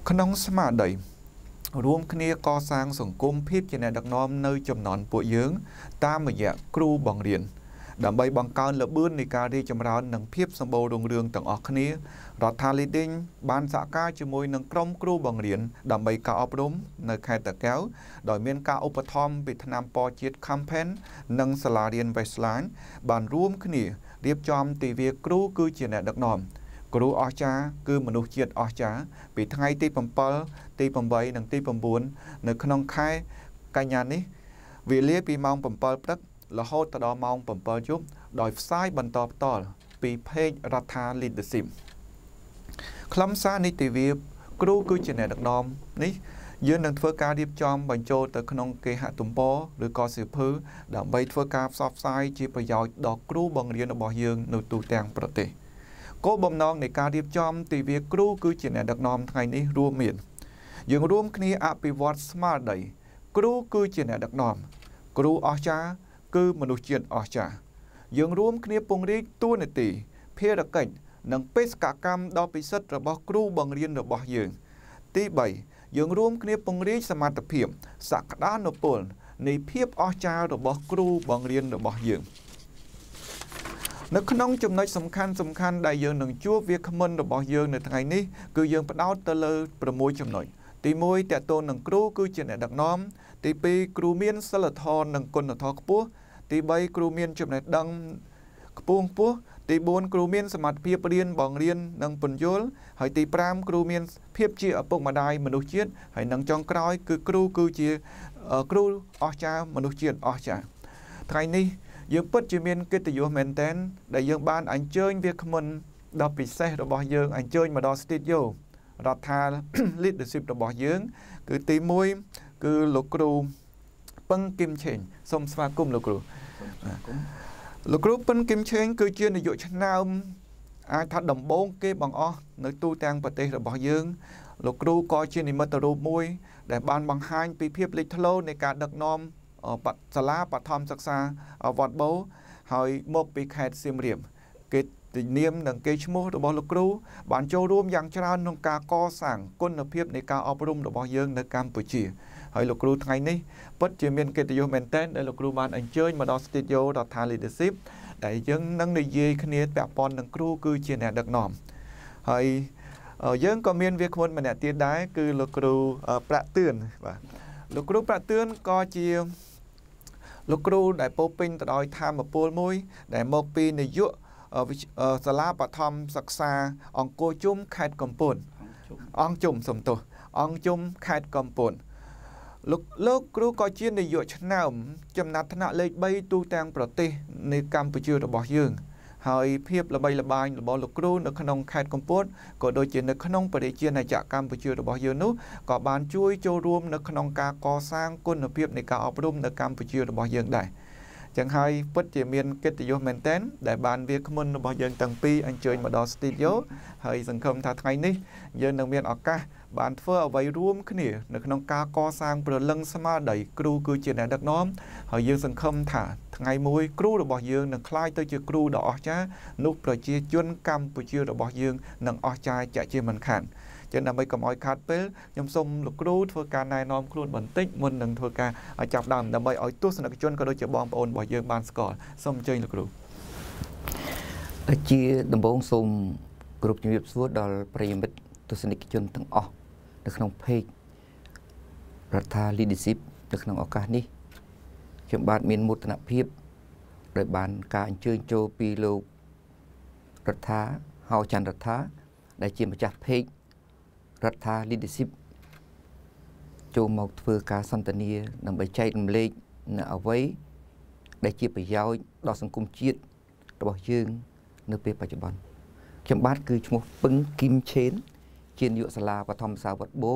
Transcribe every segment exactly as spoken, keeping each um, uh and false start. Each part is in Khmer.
ขนมสมาร์ดรวมคณีก่อสร้างสังคมพิบในดักน้อมในจำนวนปวดเยื้องตามมาอย่างครูบังเรียนดำใบบังการละบื้นในการที่จำรานหนังพิบสมบูรณ์เรืองต่างออกคณีรัฐาลิดิงบานสะก้าจมวยหนังกรมครูบังเรียนดำใบกาอบรมในแค่ตะแก้วโดยเมียนกาอุปธรรมปิดนามปอจิตคัมเพนหนังสลาเรียนไวสไลน์บานรวมคณีเรียบจอมตีเวียครูคือเจเนดักน้อมครูอาจารย์คือมนุษย์เจียดอาจารย์ปีทั้งไงตีปมเปลตีปมใบหนังตีปมบุญในขนมไข่การยานนี้วิเลียปีมองปมเปลพลักละโหตดอมองปมเปลยุบโดยซ้ายบรรทอต่อปีเพจรัฐาลิดสิมคลำซาในตีเวียครูคือเจเนดักน้อมนี้ยืนหนังเพื่อการเรียบจอมบรรโจแต่ขนมเกหะตุ่มโปหรือกอสืบพื้นดับใบเพื่อการซอฟไซจีประโยชน์ดอกครูบังเรียนอบยืงในตูแตงประเทศก็บ่มนองในการเรียบจอมตีเวียครูคือเจเนดักน้อมไทยนี้รวมเมียนยังรวมคณีอภิวัตสมาร์ดใดครูคือเจเนดักน้อมครูอาจารย์คือมนุษย์เจียนอาจารย์ยังรวมคณีปงรีตัวในตีเพื่อระกันนังเปสกากรรมดอปิสัตระบครูบังเรียนระบยืงตีใบยังรวมคณีปงรีสมาร์ตเพียมสักด้านนปลในเพียบอาจารย์ระบครูบังเรียนระบยืงนักขนมจำนวนสำคัญสำคัญได้ยังหนึ่งชั่วเวียขมันระบอบยังในทางนี้คือยังเป็นเอาตะเลประมวยจำนวนตีมวยแต่ตัวหนึ่งครูคือเจเนดักน้อมตีปีครูเมียนสลัดทอนหนึ่งคนทอกปัวตีใบครูเมียนจำนวนดังปวงปัวตีบนครูเมียนสมัติเพียบเรียนบองเรียนหนึ่งปนโยลให้ตีปรามครูเมียนเพียบเจียปกมาได้มนุษย์เชียนให้หนึ่งจองกร้อยคือครูคือเจียครูอาจารย์มนุษย์เชียนอาจารย์ทางนี้ยังปัจจุบันกิจยุเมนเทนได้ยังบ้านอันเชิญเวียขมันดอกปิเซ่ระบอบยังอันเชิญมาดอสติโยรัฐาลิดสิบระบอบยังคือตีมวยคือลูกครูปังกิมเชนสมสมากุมลูกครูลูกครูปังกิมเชนคือเชื่อในยุชนามอาทัดดมบงเก็บบางอ้อในตู้แตงปฏิระบอบยังลูกครูก็เชื่อในมัตตรูมวยแต่บ้านบางไฮปีเพียบลิทโลในการดักนอมปัตสลาปัตทอมศักษาวัดโบหอยมกปีแคดเสียมเรียมเกิดเนียมหนังเกชโมดบอลกรูบ้านโจรวมอย่างชราหนงกาก่อสั่งก้นเพียบในการอบรมดบเยืองในกัมพูชีหอยลูกครูไทยนี้ปัจจุบันเกิดโยเมนเทนได้ลูกครูบ้านอันเชิญมาดอสติโยดอทาลิเดซิปได้ยังนั่งในเย่คเนียแบบปอนหนังครูคือเชียนดักนอมหอยยังก็มีเวียกคนมาเนี่ยตีได้คือลูกครูประเตือนลูกครูประเตือนก็เชียลูกครูได้พบเป็นตลอดทำมาปูมวยได้มกปีในยุสลาปฐมศักษาองโกจุ่มขาดกำปนองจุ่มสมตัวองจุ่มขาดกำปนลูกลูกครูก็เชียนในยุชนะจำนัดธนาเลขใบตูแตงประเทศในกัมพูชีระบอบยืงหอยเพียบระบายระบายระบอบลูกครูในขนมขาดกำปนก็โดยเฉพาะในขนมปฏิเชียนในจากกัมพูชีระบอบยืงนู้ก็บานช่วยโจรวมในขนมการก่อสร้างกุนเพียบในการอบรมในกัมพูชีระบอบยืงได้จังไห้ปัจจุบันเกิดโยเมนเทนได้บานเวียขมันระบอบยืงตั้งปีอันเชิญมาดอสติโยให้สังคมท่าไทยนี้ยืนหนึ่งเมียนออกกาบานเฟื่อไว้รวมขึ้นนี่ในขนมการก่อสร้างเปลือกลังสมาได้ครูคือเจเนดักน้อมให้ยืนสังคมถ่าไงมวยครูระบอบยืงหนึ่งคล้ายตัวเจ้าครูดอกจ้านุประเจียจนกัมพูชีระบอบยืงหนึ่งออกใจจะเจียมันขันจะนำไปกับอ้อยคาดเปลยมสมลูกครูทัวการนายน้อมครูบันติกมันหนึ่งทัวการจับดำนำไปอ้อยตัวสนักจนก็โดยจะบองปอนบ่อยยืงบานสกอร์สมเจยลูกครูเจียดำบงสมกรุ๊ปจิบสวดดอลปริมิตตัวสนักจนทั้งออกในขนมเพกรัฐาลิดิซิปในขนมโอกาสนี้เชื่อมบาดมีนมุตนาเพียบโดยบานการเชิญโจปีโลรัฐาเฮาจันรัฐาได้เจียมจัดเพกรัฐาลิดิซิปโจมเอาเพื่อการสันตเนียนำไปใช้นำเล็กเอาไว้ได้เจียบไปยาวดอกสังคมจีดระบบยืงในปีปัจจุบันเชื่อมบาดคือชั่วปึ้งกิมเชนเชียนยุสลาปฐมสาวัดโบ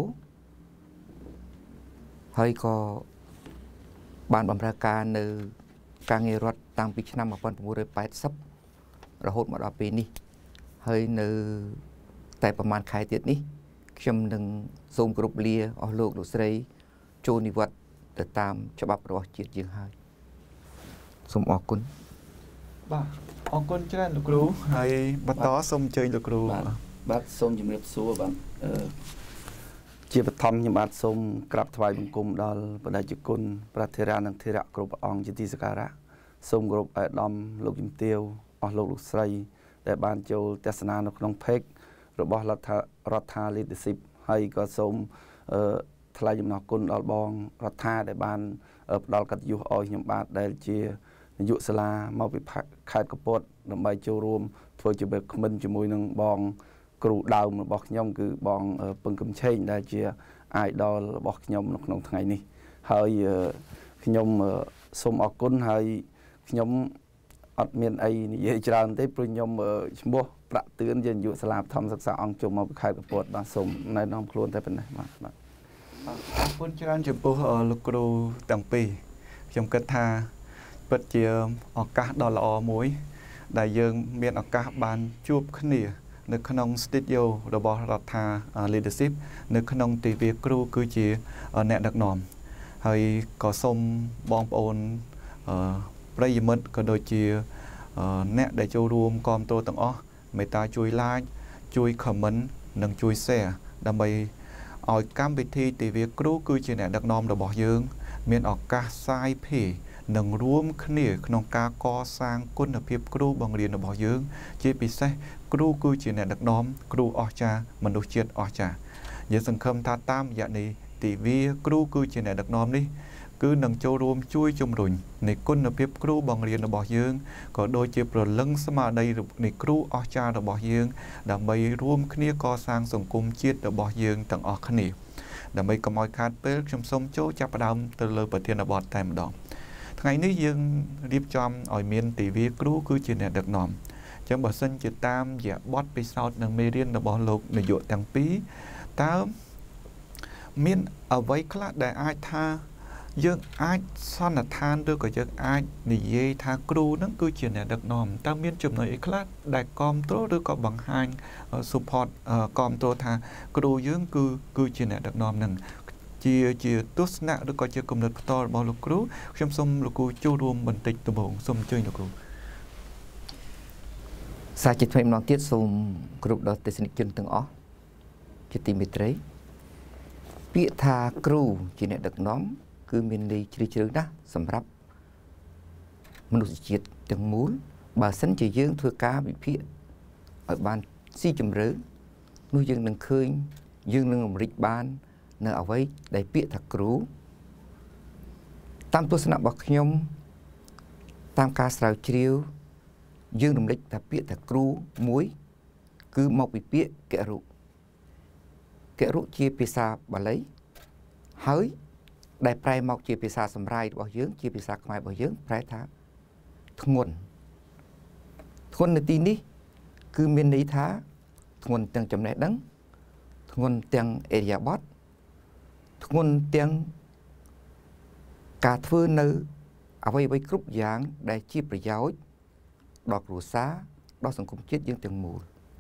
ให้ก็บานบำราการในการเงินรัฐตามปีชนะมาปนผมเลยไปซับระหดมาดปีนี้ให้ในแต่ประมาณขายเตียนี้ชมหนึ่งทรงกรุบเลียอโลกดุสไรโจนิวัตแต่ตามฉบับระบจีดยังไงสมออกคุณบ้าออกคุณเช่นลูกครูให้บัตรต่อสมเจยลูกครูบัตรสมจำเรียบซัวบัตรជាបឋមខ្ញុំបាទសូមក្រាបថ្វាយបង្គំដល់បដិជគុណព្រះធេរានិងធេរៈគ្រប់ព្រះអង្គជាទីសក្ការៈសូមគោរពអាយដាមលោកជំទាវអស់លោកលោកស្រីដែលបានចូលទស្សនានៅក្នុង page របស់រដ្ឋារដ្ឋា leadership ហើយក៏សូមថ្លែងអំណរគុណដល់បងរដ្ឋាដែលបានផ្ដល់កិត្តិយសឲ្យខ្ញុំបាទដែលជានាយកសាលាមកពីខេត្តកំពតដើម្បីចូលរួមធ្វើជាបេក្ខមិនជាមួយនឹងបងគ្រូដើមរបស់ខ្ញុំគឺបងពឹងកំឆេងដែលជា idol របស់ខ្ញុំនៅក្នុងថ្ងៃនេះហើយខ្ញុំសូមអរគុណហើយខ្ញុំអត់មានអីនិយាយច្រើនទេព្រោះខ្ញុំឈ្មោះប្រាក់ទឿនជានាយកសាលាបឋមសិក្សាអង្គជុំមកពីខេត្តកំពតបាទសូមណែនាំខ្លួនតែប៉ុណ្ណេះបាទបាទអរគុណច្រើនចំពោះលោកគ្រូទាំងពីរខ្ញុំគិតថាពិតជាឱកាសដ៏ល្អមួយដែលយើងមានឱកាសបានជួបគ្នានៅក្នុង studio របស់រដ្ឋា leadership នៅក្នុងទិវាគ្រូគឺជាអ្នកដឹកនាំហើយក៏សូមបងប្អូនប្រិយមិត្តក៏ដូចជាអ្នកដែលចូលរួមគាំទ្រទាំងអស់មេត្តាជួយ like ជួយ comment និងជួយ share ដើម្បីឲ្យកម្មវិធីទិវាគ្រូគឺជាអ្នកដឹកនាំរបស់យើងមានឱកាសសាយភាយនិងរួមគ្នាក្នុងការកសាងគុណភាពគ្រូបង្រៀនរបស់យើងជាពិសេសគ្រូគឺជាអ្នកដឹកនាំគ្រូអស្ចារ្យមនុស្សជាតិអស្ចារ្យយើងសង្ឃឹមថាតាមរយៈនេះទិវាគ្រូគឺជាអ្នកដឹកនាំនេះគឺនឹងចូលរួមជួយជំរុញនៃគុណភាពគ្រូបង្រៀនរបស់យើងក៏ដូចជាប្រលឹងស្មារតីនៃគ្រូអស្ចារ្យរបស់យើងដើម្បីរួមគ្នាកសាងសង្គមជាតិរបស់យើងទាំងអស់គ្នាដើម្បីកុំឲ្យខាតពេលខ្ញុំសូមចូលចាប់ផ្ដើមទៅលើប្រធានបទតែម្ដងថ្ងៃនេះយើងរៀបចំឲ្យមានទិវាគ្រូគឺជាអ្នកដឹកនាំអញ្ចឹងបើសិនជាតាមរយៈបទពិសោធន៍និងមេរៀនរបស់លោកនាយកទាំងពីរតើមានអ្វីខ្លះដែលអាចថាយើងអាចសន្និដ្ឋានឬក៏យើងអាចនិយាយថាគ្រូនឹងគឺជាអ្នកដឹកនាំតើមានចំណុចអីខ្លះដែលគ្រប់គ្រងឬក៏បង្ហាញ support គ្រប់គ្រងថាគ្រូយើងគឺគឺជាអ្នកដឹកនាំនឹងជាជាទស្សនៈឬក៏ជាគំនិតផ្ទាល់របស់លោកគ្រូខ្ញុំសូមលោកគ្រូចូលរួមបន្តិចដំបូងសូមអញ្ជើញលោកគ្រូសាជាថ្មីម្ដងទៀតសូមគ្រប់ដល់ទស្សនិកជនទាំងអស់ជាទីមេត្រីពាក្យថាគ្រូជាអ្នកដឹកនាំគឺមានន័យជ្រាលជ្រៅណាស់សម្រាប់មនុស្សជាតិទាំងមូលបើសិនជាយើងធ្វើការវិភាគឲ្យបានស៊ីជម្រៅនោះយើងនឹងឃើញយើងនឹងរំលេចបាននៅអ្វីដែលពាក្យថាគ្រូតាមទស្សនៈរបស់ខ្ញុំតាមការស្រាវជ្រាវយើងរំលេចថាពាក្យថាគ្រូមួយគឺមកពីពាក្យគរុគរុជាភាសាបាលីហើយដែលប្រែមកជាភាសាសម្រាយរបស់យើងជាភាសាខ្មែររបស់យើងប្រែថាធ្ងន់ធ្ងន់នៅទីនេះគឺមានន័យថាធ្ងន់ទាំងចំណេះដឹងធ្ងន់ទាំងអេរិយាបថធ្ងន់ទាំងការធ្វើនៅអ្វីអ្វីគ្រប់យ៉ាងដែលជាប្រយោជន៍ដល់គ្រួសារដល់សង្គមជាតិយើងទាំងមូល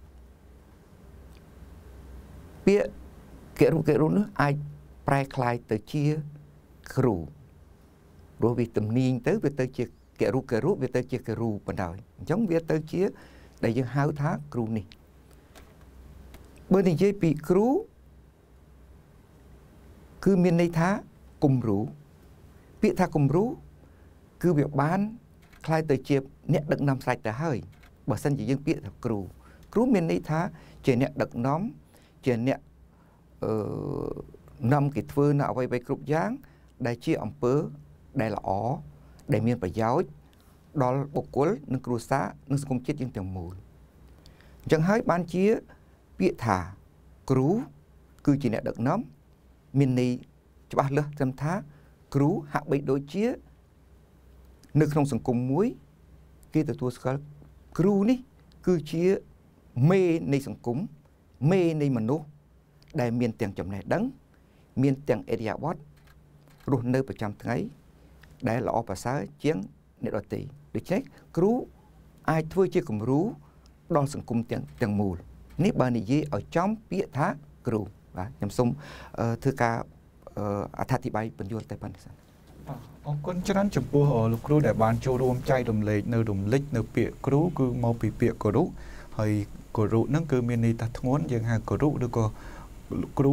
ពាក្យគរុគរុនោះអាចប្រែคล้ายទៅជាគ្រូព្រោះវាទំនាញទៅវាទៅជាគរុគរុវាទៅជាគរូបណ្ដោយអញ្ចឹងវាទៅជាដែលយើងហៅថាគ្រូនេះបើនិយាយពីគ្រូគឺមានន័យថាគំរូពាក្យថាគំរូគឺវាបានคล้ายទៅជាអ្នកដឹកនាំស្រេចទៅហើយបើសិនជាយើងពាក្យថាគ្រូគ្រូមានន័យថាជាអ្នកដឹកនាំជាអ្នកអឺនាំគេធ្វើនៅអ្វីៗគ្រប់យ៉ាងដែលជាអំពើដែលល្អដែលមានប្រយោជន៍ដល់បុគ្គលនិងគ្រួសារនិងសង្គមជាតិយើងទាំងមូលអញ្ចឹងហើយបានជាពាក្យថាគ្រូគឺជាអ្នកដឹកនាំមានន័យច្បាស់លាស់ត្រឹមថាគ្រូហាក់បីដូចជានៅក្នុងសង្គមមួយគេទទួលស្គាល់គ្រូនេះគឺជាមេនៃសង្គមមេនៃមនុស្សដែលមានទាំងចំណេះដឹងមានទាំងអេរិយាបថរស់នៅប្រចាំថ្ងៃដែលល្អប្រសើរជាងអ្នកដទៃដូច្នេះគ្រូអាចធ្វើជាគំរូដល់សង្គមទាំងទាំងមូលនេះបើនិយាយឲ្យចំពាក្យថាគ្រូបាទខ្ញុំសូមធ្វើការអត្ថាធិប្បាយបញ្យល់តែប៉ុណ្្នេះសិនអរគុណច្រើនចំពោះលោកគ្រូដែលបានចូលរួមចែករំលែកនៅរំលេចនៅពាក្យគ្រូគឺមកពីពាក្យគរុហើយគរុហ្នឹងគឺមានន័យថាធ្ងន់យើងហៅគរុឬក៏គ្រូ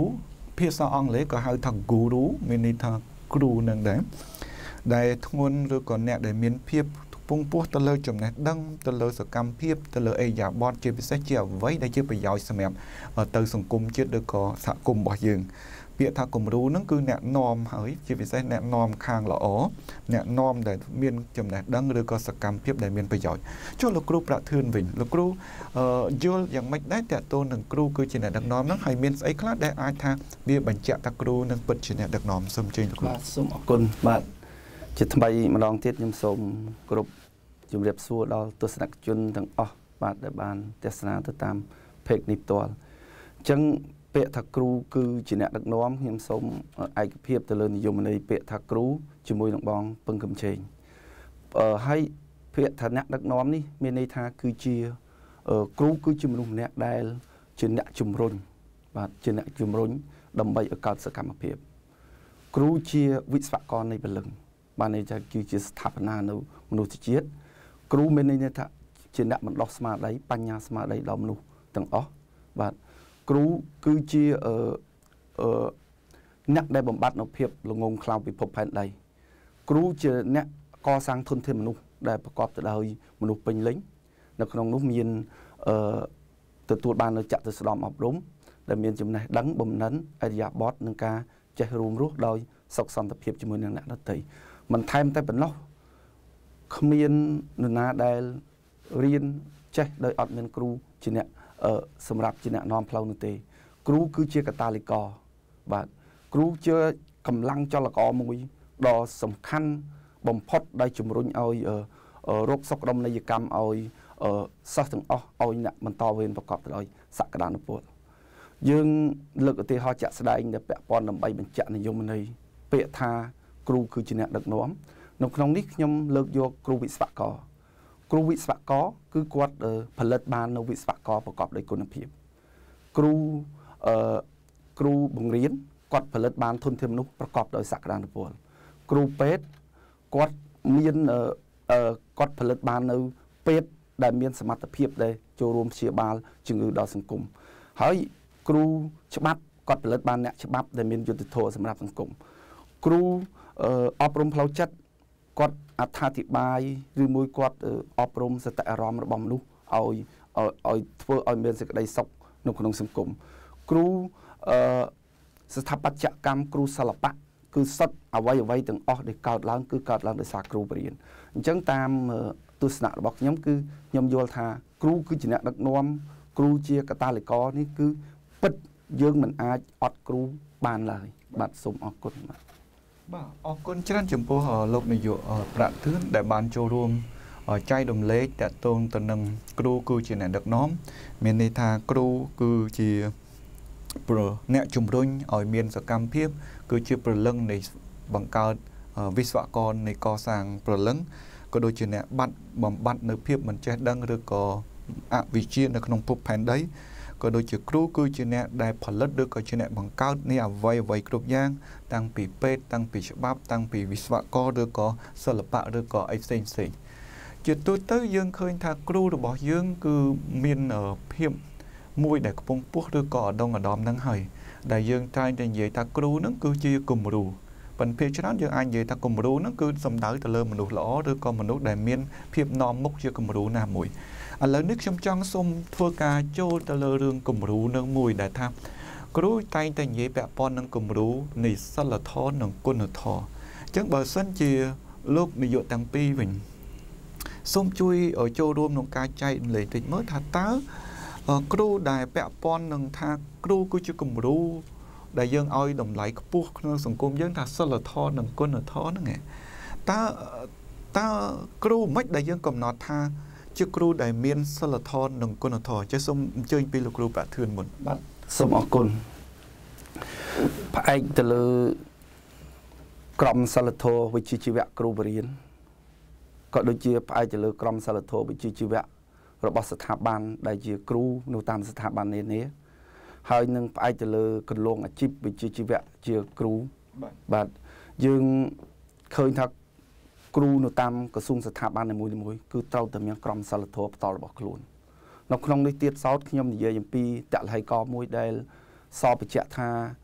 ភាសាអង់គ្លេសក៏ហៅថា guru មានន័យថាគ្រូនឹងដែរដែលធ្ងន់ឬក៏អ្នកដែលមានភាពពងពោះទៅលើចំណេះដឹងទៅលើសកម្មភាពទៅលើអេយ៉ាបតជាពិសេសជាអ្វីដែលជាប្រយោជន៍សម្រាប់ទៅសង្គមជាតិឬក៏សហគមន៍របស់យើងពាក្យថាគំរូហ្នឹងគឺអ្នកនាំហើយជាពិសេសអ្នកនាំខាងល្អអ្នកនាំដែលមានចំណេះដឹងឬក៏សកម្មភាពដែលមានប្រយោជន៍ចុះលោកគ្រូប្រាក់ធឿនវិញលោកគ្រូយល់យ៉ាងម៉េចដែរតើតើនឹងគ្រូគឺជាអ្នកដឹកនាំហ្នឹងហើយមានស្អីខ្លះដែលអាចថាវាបញ្ជាក់ថាគ្រូនឹងពិតជាអ្នកដឹកនាំសូមជើញលោកគ្រូបាទសូមអរគុណបាទជាថ្មីម្ដងទៀតខ្ញុំសូមគោរពជម្រាបសួរដល់ទស្សនិកជនទាំងអស់បាទដែលបានទស្សនាទៅតាម page នេះផ្ទាល់អញ្ចឹងពាក្យថាគ្រូគឺជាអ្នកដឹកនាំខ្ញុំសូមឯកភាពទៅលើនិយមន័យពាក្យថាគ្រូជាមួយនឹងបងពឹងកំឆេងអឺហើយពាក្យថាអ្នកដឹកនាំនេះមានន័យថាគឺជាគ្រូគឺជាមនុស្សម្នាក់ដែលជាអ្នកជំរុញបាទជាអ្នកជំរុញដើម្បីឲ្យកើតសកម្មភាពគ្រូជាវិស្វករនៃពលឹងបានន័យថាគឺជាស្ថាបនានៅមនុស្សជាតិគ្រូមានន័យថាជាអ្នកបណ្ដុះស្មារតីបញ្ញាស្មារតីដល់មនុស្សទាំងអស់បាទគ្រូគឺជាអឺអឺអ្នកដែលបំបត្តិនៅភាពល្ងងខ្លៅពិភពផែនដីគ្រូជាអ្នកកសាងធនធានមនុស្សដែលប្រកបទៅដោយមនុស្សពេញលេញនៅក្នុងនោះមានអឺទទួលបាននៅចក្រស្ដំអប់រំដែលមានចំណេះដឹងបំណិនអរិយាបថនិងការចេះរួមរស់ដោយសុខសន្តិភាពជាមួយនឹងអ្នកដទៃមិនថែមតែប៉ុណ្ណោះគ្មាននរណាដែលរៀនចេះដោយអត់មានគ្រូជាអ្នកសម្រាប់ជាអ្នកនាំផ្លូវនោះទេគ្រូគឺជាកតាលិករបាទគ្រូជាកម្លាំងចលករមួយដ៏សំខាន់បំផុតដែលជំរុញឲ្យរកសុខដុមនីយកម្មឲ្យសិស្សទាំងអស់ឲ្យអ្នកបន្តវេនប្រកបដោយសក្តានុពលយើងលើកឧទាហរណ៍ជាក់ស្ដែងដែលពាក់ព័ន្ធដើម្បីបញ្ជាក់និយមន័យពាក្យថាគ្រូគឺជាអ្នកដឹកនាំនៅក្នុងនេះខ្ញុំលើកយកគ្រូវិស្វករគ្រូវិស្វករគឺគាត់ផលិតបាននៅវិស្វករប្រកបដោយគុណភាពគ្រូអឺគ្រូបង្រៀនគាត់ផលិតបានធនធានមនុស្សប្រកបដោយសក្តានុពលគ្រូពេទ្យគាត់មានអឺគាត់ផលិតបាននៅពេទ្យដែលមានសមត្ថភាពដែលចូលរួមព្យាបាលជំងឺដល់សង្គមហើយគ្រូច្បាប់គាត់ផលិតបានអ្នកច្បាប់ដែលមានយុត្តិធម៌សម្រាប់សង្គមគ្រូអប់រំផ្លូវចិត្តគាត់អត្ថាធិប្បាយឬមួយគាត់អប់រំសតិអារម្មណ៍របស់មនុស្សឲ្យឲ្យធ្វើឲ្យមានសេចក្តីសុខនៅក្នុងសង្គមគ្រូអឺស្ថាបត្យកម្មគ្រូសិល្បៈគឺសុទ្ធអ្វីអ្វីទាំងអស់ដែលកើតឡើងគឺកើតឡើងដោយសារគ្រូបរិញ្ញាអញ្ចឹងតាមទស្សនៈរបស់ខ្ញុំគឺខ្ញុំយល់ថាគ្រូគឺជាអ្នកដឹកនាំគ្រូជាកតាលិករនេះគឺពិតយើងមិនអាចអត់គ្រូបានឡើយបាទសូមអរគុណបាទបាទអរគុណច្រើនចំពោះលោកនាយកប្រាក់ធឿនដែលបានចូលរួមចែករំលែកតកតងទៅនឹងគ្រូគឺជាអ្នកដឹកនាំមានន័យថាគ្រូគឺជាអ្នកជំរុញឲ្យមានសកម្មភាពគឺជាព្រលឹងនៃបង្កើតវិស្វករនៃកសាងព្រលឹងក៏ដូចជាអ្នកបាត់បំបត្តិនៅភាពមិនចេះដឹងឬក៏អវិជ្ជានៅក្នុងភពផែនដីក៏ដូចជាគ្រូគឺជាអ្នកដែលផលិតឬក៏ជាអ្នកបង្កើតនៃអ្វីអ្វីគ្រប់យ៉ាងតាំងពីពេទ្យតាំងពីច្បាប់តាំងពីវិស្វករឬក៏សិល្បៈឬក៏អីផ្សេងផ្សេងជាទូទៅយើងឃើញថាគ្រូរបស់យើងគឺមានភាពមួយដែលកំពុងពោះឬក៏អដងអដំនឹងហើយដែលយើងតែងតែនិយាយថាគ្រូនឹងគឺជាគំរូប៉ុន្តែច្រើនយើងអាចនិយាយថាគំរូនឹងគឺសំដៅទៅលើមនុស្សល្អឬក៏មនុស្សដែលមានភាពនាំមុខជាគំរូណាមួយឥឡូវនេះខ្ញុំចង់សូមធ្វើការចូលទៅលើរឿងគំរូនឹងមួយដែលថាគ្រូតែងតែនិយាយពាក់ព័ន្ធនឹងគំរូនៃសិលធម៌និងគុណធម៌អញ្ចឹងបើសិនជាលោកនាយកទាំងពីរវិញសូមជួយចូលរួមក្នុងការចែករំលែកតិចមើលថាតើគ្រូដែលពាក់ព័ន្ធនឹងថាគ្រូគឺជាគំរូដែលយើងឲ្យតម្លៃខ្ពស់ក្នុងសង្គមយើងថាសិលធម៌និងគុណធម៌ហ្នឹងតើតើគ្រូមិនដែលយើងកំណត់ថាជាគ្រូដែលមានសិលធម៌និងគុណធម៌ចេះសូមអញ្ជើញពីលោកគ្រូប្រាក់ធឿនមុនបាទសូមអរគុណផ្អែកទៅលើក្រមសិលធម៌វិជ្ជាជីវៈគ្រូបរិញ្ញាក៏ដូចជាផ្អែកទៅលើក្រមសិលធម៌វិជ្ជាជីវៈរបស់ស្ថាប័នដែលជាគ្រូនៅតាមស្ថាប័ននានាហើយនឹងផ្អែកទៅលើគន្លងអាជីពវិជ្ជាជីវៈជាគ្រូបាទយើងឃើញថាគ្រូនៅតាមក្រសួងស្ថាប័ននីមួយៗគឺត្រូវតែមានក្រមសីលធម៌ផ្ទាល់របស់ខ្លួននៅក្នុងនេះទៀតសោតខ្ញុំនិយាយអំពីតលហិកមួយដែលសបញ្ជាក់ថា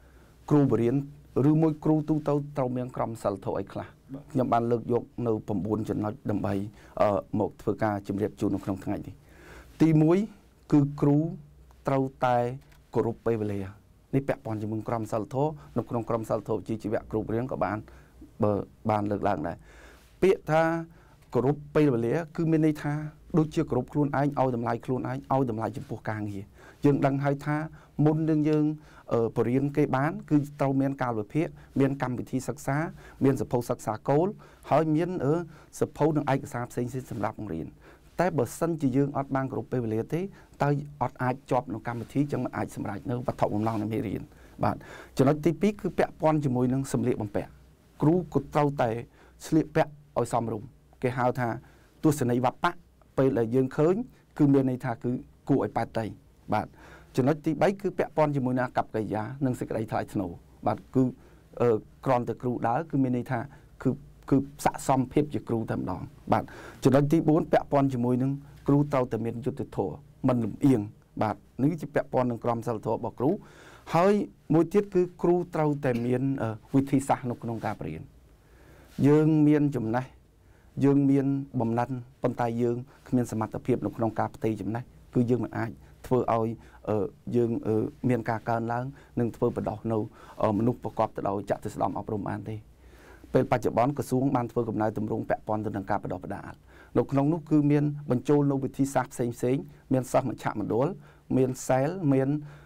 គ្រូបរៀនឬមួយគ្រូទូទៅត្រូវមានក្រុមសិលធម៌អីខ្លះខ្ញុំបានលើកយកនៅ9ចំណុចដើម្បីមកធ្វើការជម្រាបជូននៅក្នុងថ្ងៃនេះទីមួយគឺគ្រូត្រូវតែគោរពពេលវេលានេះពាក់ព័ន្ធជាមួយក្រុមសិលធម៌នៅក្នុងក្រុមសិលធម៌ជាជីវៈគ្រូបរៀនក៏បានបើបានលើកឡើងដែរពាក្យថាគោរពពេលវេលាគឺមានន័យថាដូចជាគោរពខ្លួនឯងឲ្យតម្លៃខ្លួនឯងឲ្យតម្លៃចំពោះការងារយើងដឹងហើយថាមុននឹងយើងបរៀនគេបានគឺត្រូវមានកាលវិភាគមានកម្មវិធីសិក្សាមានសភៅសិក្សាគោលហើយមានសភៅនិងឯកសារផ្សេងៗសម្រាប់បង្រៀនតែបើសិនជាយើងអត់បានគ្រប់ពេលវេលាទេតើអត់អាចជាប់នៅកម្មវិធីចឹងមិនអាចសម្រេចនៅវត្ថុបំណងនៃមេរៀនបាទចំណុចទីពីរគឺពាក់ព័ន្ធជាមួយនឹងសម្លៀកបំពាក់គ្រូក៏ត្រូវតែស្លៀកពាក់ឲ្យសមរម្យគេហៅថាទស្សនីយវបៈពេលដែលយើងឃើញគឺមានន័យថាគឺគួរឲ្យប៉ែតតីបាទចំណុចទីបីគឺពាក់ព័ន្ធជាមួយនឹងអាកប្បកិរិយានិងសេចក្តីថ្លៃថ្នូរបាទគឺក្រំតែគ្រូដើរគឺមានន័យថាគឺគឺស័ក្តិសមភាពជាគ្រូតែម្ដងបាទចំណុចទីបួនពាក់ព័ន្ធជាមួយនឹងគ្រូត្រូវតែមានយុត្តិធម៌មិនលំអៀងបាទនេះជាពាក់ព័ន្ធនឹងក្រមសីលធម៌របស់គ្រូហើយមួយទៀតគឺគ្រូត្រូវតែមានវិធីសាស្ត្រនៅក្នុងការបង្រៀនយើងមានចំណេះយើងមានបំណិនប៉ុន្តែយើងគ្មានសមត្ថភាពនៅក្នុងការផ្ទេរចំណេះគឺយើងមិនអាចធ្វើឲ្យយើងមានការកើនឡើងនិងធ្វើបដោះនៅមនុស្សប្រកបទៅដោយចក្ខុស្ដាំអប់រំបានទេពេលបច្ចុប្បន្នក្រសួងបានធ្វើកំណែទម្រង់ពាក់ព័ន្ធទៅនឹងការបដោះបដាលនៅក្នុងនោះគឺមានបញ្ចូលនៅវិធីសាស្ត្រផ្សេងផ្សេងមានសិស្សមជ្ឈមណ្ឌលមាន សែល មាន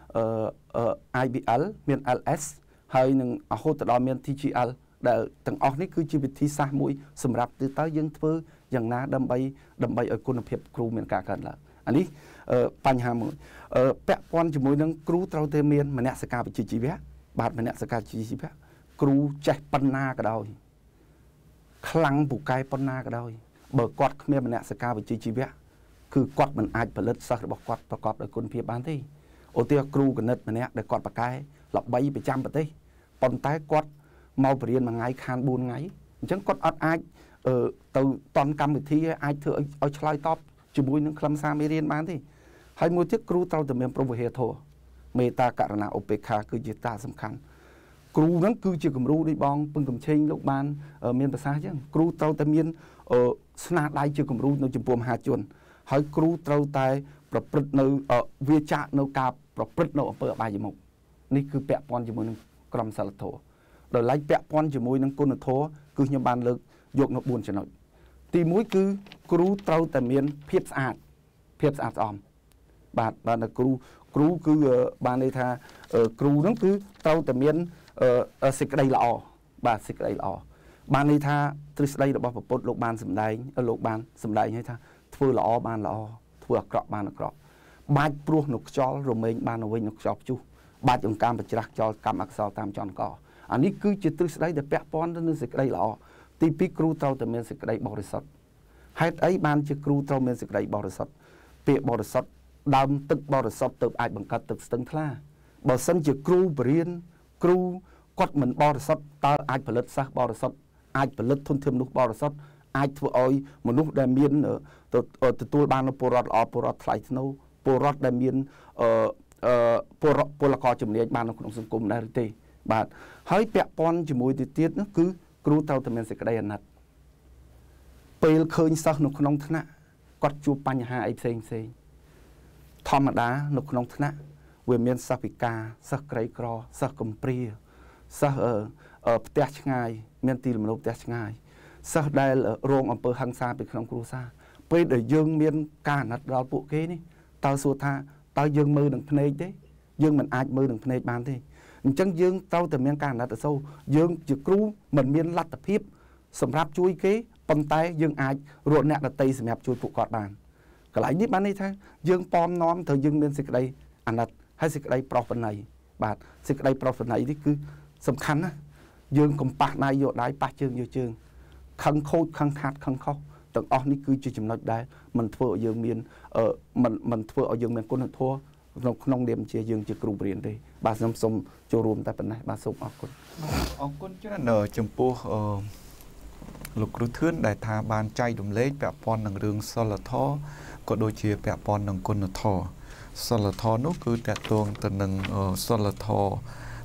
I B L មាន L S ហើយនឹងរហូតដល់មាន T G L ដែលទាំងអស់នេះគឺជាវិធីសាស្ត្រមួយសម្រាប់ទៅតើយើងធ្វើយ៉ាងណាដើម្បីដើម្បីឲ្យគុណភាពគ្រូមានការកើនឡើងអានេះបញ្ហាមួយពាក់ព័ន្ធជាមួយនឹងគ្រូត្រូវតែមានមនសិការវិជ្ជាជីវៈបាទមនសិការវិជ្ជាជីវៈគ្រូចេះប៉ុណ្ណាក៏ដោយខ្លាំងពូកែប៉ុណ្ណាក៏ដោយបើគាត់គ្មានមនសិការវិជ្ជាជីវៈគឺគាត់មិនអាចផលិតសិស្សរបស់គាត់ប្រកបដោយគុណភាពបានទេឧទាហរណ៍គ្រូគណិតម្នាក់ដែលគាត់ប្រកែល្បីប្រចាំប្រទេសប៉ុន្តែគាត់មកបរៀនមួយថ្ងៃខានបួនថ្ងៃអញ្ចឹងគាត់អត់អាចទៅតន់កម្មវិធីអាចធ្វើឲ្យឆ្លើយតបជាមួយនឹងខ្លឹមសារមេរៀនបានទេហើយមួយទៀតគ្រូត្រូវតែមានព្រហ្មវិហារធម៌មេត្តាករុណាឧបេក្ខាគឺជាតាសំខាន់គ្រូហ្នឹងគឺជាគំរូដូចបងពឹងកំឆេងលោកបានមានប្រសាសន៍អញ្ចឹងគ្រូត្រូវតែមានស្នាដៃជាគំរូនៅចំពោះមហាជនហើយគ្រូត្រូវតែប្រព្រឹត្តនៅវាចាកនៅការប្រព្រឹត្តនៅអំពើអបាយមុខនេះគឺពាក់ព័ន្ធជាមួយនឹងក្រមសីលធម៌ដោយឡែកពាក់ព័ន្ធជាមួយនឹងគុណធម៌គឺខ្ញុំបានលើកយកនៅបួនចំណុចទីមួយគឺគ្រូត្រូវតែមានភាពស្អាតភាពស្អាតស្អំបាទបាទគ្រូគ្រូគឺបានន័យថាគ្រូហ្នឹងគឺត្រូវតែមានសេចក្តីល្អបាទសេចក្តីល្អបានន័យថាទ្រឹស្ដីរបស់ព្រះពុទ្ធលោកបានសម្ដែងលោកបានសម្ដែងឲ្យថាធ្វើល្អបានល្អធ្វើអាក្រក់បានអាក្រក់បាច់ព្រោះនៅខ្យល់រមែងបានវិញនៅខ្យល់ព្យុះបាច់អង្ការបច្រាស់ខ្យល់កម្មអក្សរតាមចន្ទកអានេះគឺជាទ្រឹស្ដីដែលពាក់ព័ន្ធទៅនឹងសេចក្តីល្អទីពីរគ្រូត្រូវតែមានសេចក្តីបរិសុទ្ធហេតុអីបានជាគ្រូត្រូវមានសេចក្តីបរិសុទ្ធពាក្យបរិសុទ្ធដើមទឹកបរិសុទ្ធទៅអាចបង្កើតទឹកស្ទឹងថ្លាបើសិនជាគ្រូបរៀនគ្រូគាត់មិនបរិសុទ្ធតើអាចផលិតសិស្សបរិសុទ្ធអាចផលិតធនធានមនុស្សបរិសុទ្ធអាចធ្វើឲ្យមនុស្សដែលមានទទួលបានពលរដ្ឋល្អពលរដ្ឋថ្លៃថ្នូរពលរដ្ឋដែលមានពលពលករជំនាញបាននៅក្នុងសង្គមដែរទេបាទហើយពាក់ព័ន្ធជាមួយទៅទៀតនោះគឺគ្រូត្រូវតែមានសេចក្តីអាណិតពេលឃើញសិស្សនៅក្នុងថ្នាក់គាត់ជួបបញ្ហាអីផ្សេងផ្សេងធម្មតានៅក្នុងថ្នាក់វាមានសិស្សពិការសិស្សក្រីក្រសិស្សកំព្រាសិស្សផ្ទះឆ្ងាយមានទីលំនៅផ្ទះឆ្ងាយសិស្សដែលរងអំពើហិង្សាពីក្នុងគ្រួសារពេលដែលយើងមានការអាណិតដល់ពួកគេនេះតើសួរថាតើយើងមើលនឹងភ្នែកទេយើងមិនអាចមើលនឹងភ្នែកបានទេអញ្ចឹងយើងត្រូវតែមានការអាណិតអាសូរយើងជាគ្រូមិនមានលទ្ធភាពសម្រាប់ជួយគេប៉ុន្តែយើងអាចរកអ្នកដទៃសម្រាប់ជួយពួកគាត់បានកន្លែងនេះបានន័យថាយើងប៉មនាំត្រូវយើងមានសេចក្តីអាណិតហើយសេចក្តីប្រោសប្រណីបាទសេចក្តីប្រោសប្រណីនេះគឺសំខាន់ណាស់យើងកុំប៉ះដៃយកដៃប៉ះជើងយកជើងខឹងខូចខឹងខាត់ខឹងខុសទាំងអស់នេះគឺជាចំណុចដែលមិនធ្វើឲ្យយើងមានមិនមិនធ្វើឲ្យយើងមានគុណធម៌ក្នុងក្នុងនាមជាយើងជាគ្រូបរៀនទេបាទខ្ញុំសូមចូលរួមតែប៉ុណ្ណេះបាទសូមអរគុណអរគុណច្រើនចំពោះលោកគ្រូធឿនដែលថាបានចែករំលែកពាក់ព័ន្ធនឹងរឿងសិលធម៌ក៏ដូចជាពាក់ព័ន្ធនឹងគុណធម៌សិលធម៌នោះគឺតកតងទៅនឹងសិលធម៌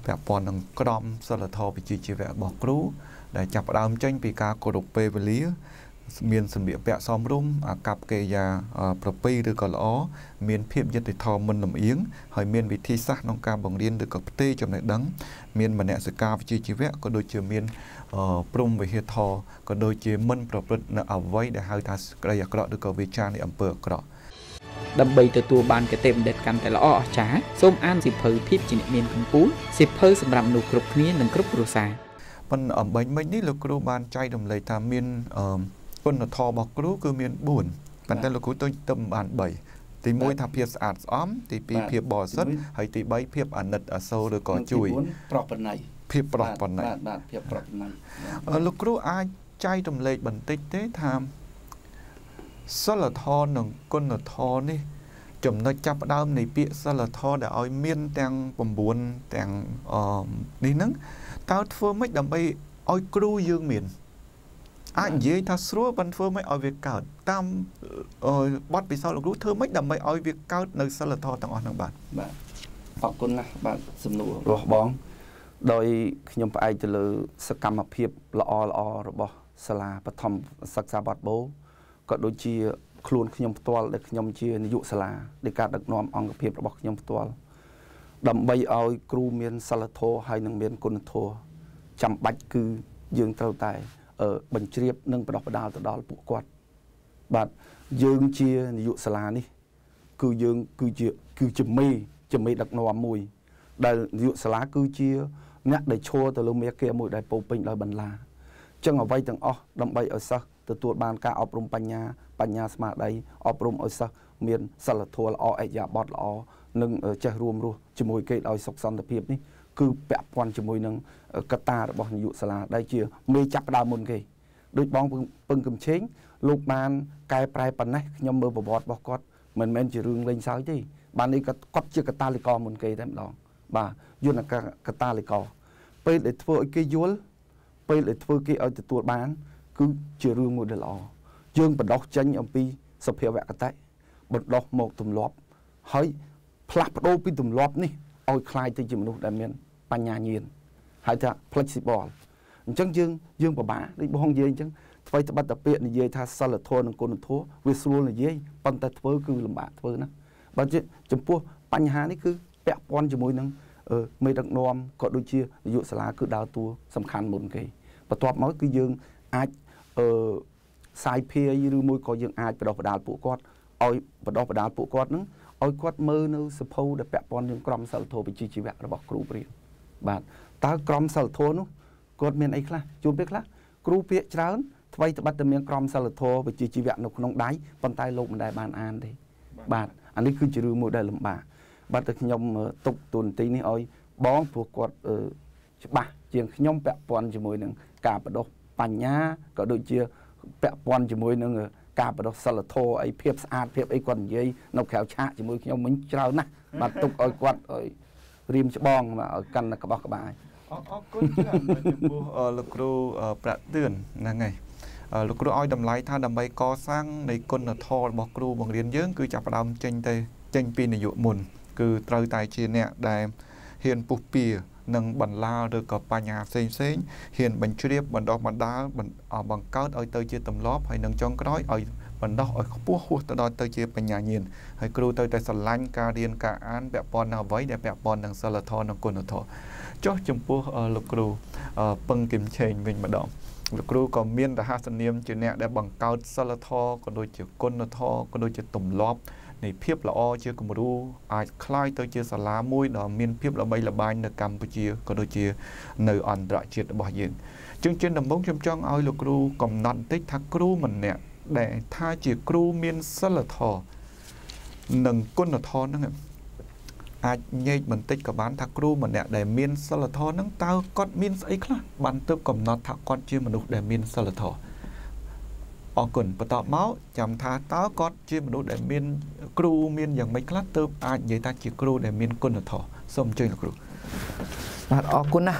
แบบปอนนังกรอมสลัดทอไปจีจีแวะบอกครูได้จับดามจังปีกาโกรเปเวลีเมียนสมเด็จแปะซ้อมรุ่มกับเกียาประปีหรือก่อนล้อเมียนเพียบยัดติดทอมันลำเอียงหอยเมียนวิธีซักน้องการบังเรียนหรือกับเต้จำในดังเมียนมันเนสกาไปจีจีแวะก็โดยเชื่อเมียนปรุงไปเฮทอก็โดยเชื่อมันประพฤติในเอาไว้ได้ให้ทัศกระยะกระหรือกับวิชาในอำเภอกระដើម្បីទទួលបានកតេបដិតកាន់តែល្អអស្ចារ្យសូមអានសិភៅភាពជាអ្នកមានកម្ពុជាសិភៅសម្រាប់មនុស្សគ្រប់គ្នានិងគ្រប់គ្រួសារប៉ុន្តែអំបញ្ញមិញនេះលោកគ្រូបានចែករំលែកថាមានគុណធម៌របស់គ្រូគឺមានបួនប៉ុន្តែលោកគ្រូទៅទៅបានបីទីមួយថាភាពស្អាតស្អំទីពីរភាពបរិសុទ្ធហើយទីបីភាពអាណិតអាសូរឬក៏ជួយប្រប្រណីភាពប្រប្រណីបាទបាទភាពប្រប្រណីលោកគ្រូអាចចែករំលែកបន្តិចទេថាសិលធម៌និងគុណធម៌នេះចំណុចចាប់ផ្ដើមនៃពាក្យសិលធម៌ដែលឲ្យមានទាំង៩ទាំងអនេះហ្នឹងតើធ្វើម៉េចដើម្បីឲ្យគ្រូយើងមានអាចនិយាយថាស្រួលប៉ុន្តែធ្វើម៉េចឲ្យវាកើតតាមបទពិសោធន៍លោកគ្រូធ្វើម៉េចដើម្បីឲ្យវាកើតនៅសិលធម៌ទាំងអស់ហ្នឹងបាទបាទអរគុណណាស់បាទសំណួររបស់បងដោយខ្ញុំផ្អែកទៅលើសកម្មភាពល្អល្អរបស់សាលាបឋមសិក្សាបាត់បូក៏ដូចជាខ្លួនខ្ញុំផ្ទាល់ដែលខ្ញុំជានាយកសាលានៃការដឹកនាំអង្គភាពរបស់ខ្ញុំផ្ទាល់ដើម្បីឲ្យគ្រូមានសិលធម៌ហើយនឹងមានគុណធម៌ចាំបាច់គឺយើងត្រូវតែបញ្ជ្រាបនិងបដោះបដាលទៅដល់ពួកគាត់បាទយើងជានាយកសាលានេះគឺយើងគឺជាគឺជាមេជាមេដឹកនាំមួយដែលនាយកសាលាគឺជាអ្នកដែលឈរទៅលើមេគាមួយដែលពោពេញដោយបន្លាចឹងអ្វីទាំងអស់ដើម្បីឲ្យសិស្សទទួលបានការអប់រំបញ្ញាបញ្ញាស្មារតីអប់រំឲ្យសិស្សមានសិលធម៌ល្អអិយាបថល្អនិងចេះរួមរស់ជាមួយគេដោយសុខសន្តិភាពនេះគឺពាក់ព័ន្ធជាមួយនឹងកត្តារបស់នាយកសាលាដែលជាមេចាប់ដើមមុនគេដូចបងពឹងកំឆេងលោកបានកែប្រែប៉ុណ្ណេះខ្ញុំមើលប្រវត្តិរបស់គាត់មិនមែនជារឿងលេងសើចទេបាននេះគាត់ជាកតាលិកមុនគេតែម្ដងបាទយន្តការកតាលិកពេលដែលធ្វើឲ្យគេយល់ពេលដែលធ្វើគេឲ្យទទួលបានគឺជារឿងមួយដែលល្អយើងបដោះចេញអំពីសភាវគតិបណ្ដោះមកទម្លាប់ហើយផ្លាស់ប្ដូរពីទម្លាប់នេះឲ្យคล้ายទៅជាមនុស្សដែលមានបញ្ញាញាណហៅថា flexible អញ្ចឹងយើងយើងពិបាកដូចបងនិយាយអញ្ចឹងថ្មីត្បិតតែពាក្យនិយាយថាសិលធម៌និងគុណធម៌វាស្រួលនិយាយប៉ុន្តែធ្វើគឺលំបាកធ្វើណាបើចំពោះបញ្ហានេះគឺពាក់ព័ន្ធជាមួយនឹងមេដឹកនាំក៏ដូចជានាយកសាលាគឺដើរតួសំខាន់មុនគេបន្ទាប់មកគឺយើងអាចអឺសាយភាយឬមួយក៏យើងអាចបដោះបដាលពួកគាត់ឲ្យបដោះបដាលពួកគាត់ហ្នឹងឲ្យគាត់មើលនៅសភៅដែលពាក់ព័ន្ធនឹងក្រមសីលធម៌វិជ្ជាជីវៈរបស់គ្រូព្រានបាទតើក្រមសីលធម៌នោះគាត់មានអីខ្លះជួនពេលខ្លះគ្រូពាក្យច្រើនថ្មីត្បិតតែមានក្រមសីលធម៌វិជ្ជាជីវៈនៅក្នុងដៃប៉ុន្តែលោកមិនដែលបានអានទេបាទអានេះគឺជារឿងមួយដែលលំបាកបាទតែខ្ញុំទុកទូនទីនេះឲ្យបងព្រោះគាត់ច្បាស់ជាងខ្ញុំពាក់ព័ន្ធជាមួយនឹងការបដោះបញ្ញាក៏ដូចជាពាក់ព័ន្ធជាមួយនឹងការបដោះសិលធម៌អីភាពស្អាតភាពអីគាត់និយាយនៅក្រៅឆាកជាមួយខ្ញុំវិញច្រើនណាស់បាទទុកឲ្យគាត់ឲ្យរៀមច្បងបាទឲ្យកាន់តែក្បោះក្បាយអរគុណច្រើនចំពោះលោកគ្រូប្រាក់ទឿនហ្នឹងហើយលោកគ្រូឲ្យតម្លៃថាដើម្បីកសាងនៃគុណធម៌របស់គ្រូបង្រៀនយើងគឺចាប់ផ្ដើមចេញទៅចេញពីនយោបាយមុនគឺត្រូវតែជាអ្នកដែលហ៊ានពុះពៀនិងបន្លាឬក៏បញ្ហាផ្សេងផ្សេងហ៊ានបញ្ជ្រាបបណ្ដោះបណ្ដាលបង្កើតឲ្យទៅជាទម្លាប់ហើយនឹងចុងក្រោយឲ្យបណ្ដោះឲ្យខ្ពស់ហួសទៅដល់ទៅជាបញ្ញាញាណហើយគ្រូទៅតែស្រឡាញ់ការរៀនការអានពាក់ព័ន្ធនឹងអ្វីដែលពាក់ព័ន្ធនឹងសិលធម៌និងគុណធម៌ចុះចំពោះលោកគ្រូពឹងគឹមឆេងវិញម្ដងលោកគ្រូក៏មានរហស្សនាមជាអ្នកដែលបង្កើតសិលធម៌ក៏ដូចជាគុណធម៌ក៏ដូចជាទម្លាប់នៃភាពល្អជាគំរូអាចคล้ายទៅជាសាលាមួយដ៏មានភាពល្បីល្បាញនៅកម្ពុជាក៏ដូចជានៅអន្តរជាតិរបស់យើងជាងជាដំបូងខ្ញុំចង់ឲ្យលោកគ្រូកំណត់បន្តិចថាគ្រូម្នាក់ដែលថាជាគ្រូមានសិលធម៌និងគុណធម៌ហ្នឹងអាចញែកបន្តិចក៏បានថាគ្រូម្នាក់ដែលមានសិលធម៌ហ្នឹងតើគាត់មានស្អីខ្លះបានទើបកំណត់ថាគាត់ជាមនុស្សដែលមានសិលធម៌អរគុណបន្តមកចាំថាតើគាត់ជាមនុស្សដែលមានគ្រូមានយ៉ាងម៉េចខ្លះទើបអាចនិយាយថាជាគ្រូដែលមានគុណធម៌សូមអញ្ជើញលោកគ្រូបាទអរគុណណាស់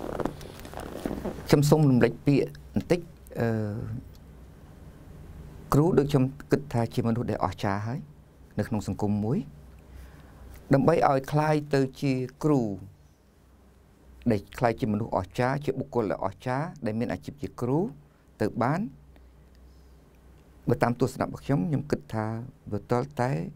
ខ្ញុំសូមរំលេចពាក្យបន្តិចអឺគ្រូដូចខ្ញុំគិតថាជាមនុស្សដែលអស្ចារ្យហើយនៅក្នុងសង្គមមួយដើម្បីឲ្យคล้ายទៅជាគ្រូ để khai chỉ mình ở cha chỉ buộc là ở cha để mình ai chịu chỉ cứu từ bán bữa tam tu sẵn bậc nhóm nhưng kịch tha vừa tới tới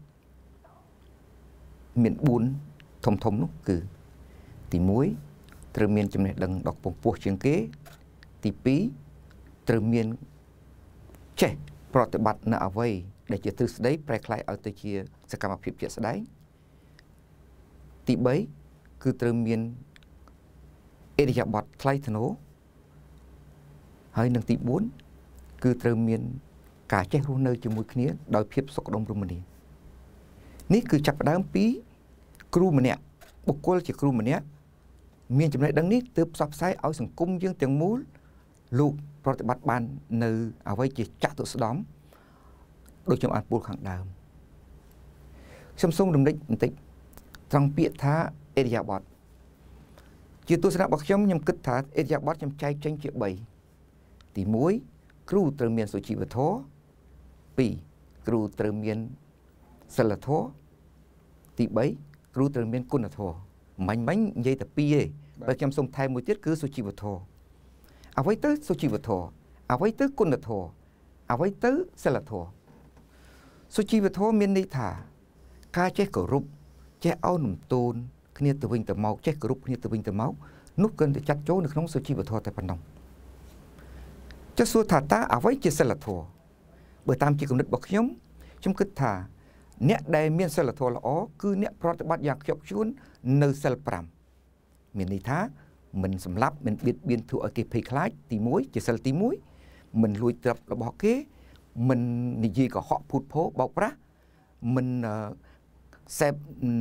miền buôn thông thông lúc cử thì muối từ miền trong này đằng đọc bông buộc trên kế thì pí từ miền trẻ pro tự bật nợ vây để chỉ từ đấy pre khai ở từ chia sẽ cầm phiệp chia đấy thì bấy cứ từ miền Edia bọt khai thân ố hơi nâng tí bốn cứ từ miền cả chế rô nơi cho mùi khía đòi phiếp sọc đông rô mani ní cứ chạp đám phí kru mà nè bốc cô là chỉ kru mà nè miền chấm này đăng ní từ sắp sai áo sừng cung dương tiếng mũ lục pro tự bắt ban nơi ở với chỉ chặt tụi đóm đôi trong ăn buộc khẳng đàm xâm xung đừng định tịnh trong bịa thá Edia bọt chỉ tôi sẽ đọc bọc chấm nhằm kích thả Edia bọt nhằm chay tranh triệu bảy thì muối kru từ miền số chỉ vật thố pi kru từ miền sờ là thố thì bảy kru từ miền côn là thố mảnh mảnh dây tập pi ấy và chăm sông thay một tiết cứ số chỉ vật thố à với tới số chỉ vật thố à với tới côn là thố à với tới sờ là thố số chỉ vật thố miền đi thả ca chết cổ rụp chết áo nằm tôn kia từ vinh từ máu chết cổ rụp kia từ vinh từ máu nút cơn để chặt chỗ được nóng số chỉ vật thố tại phần đồng cho số thả ta ở với chia sẻ là thua bởi tam chỉ còn được bậc nhóm trong cái thả nét đầy miền sẻ là thua là ó cứ nét pro tự bắt giặc chọc chuôn nơi sẻ pram miền này thá mình sầm lấp mình biết biên thủ ở cái phê khai tí muối chia sẻ tí muối mình lùi tập là bỏ kế mình gì gì có họ phụt phố bọc ra mình xem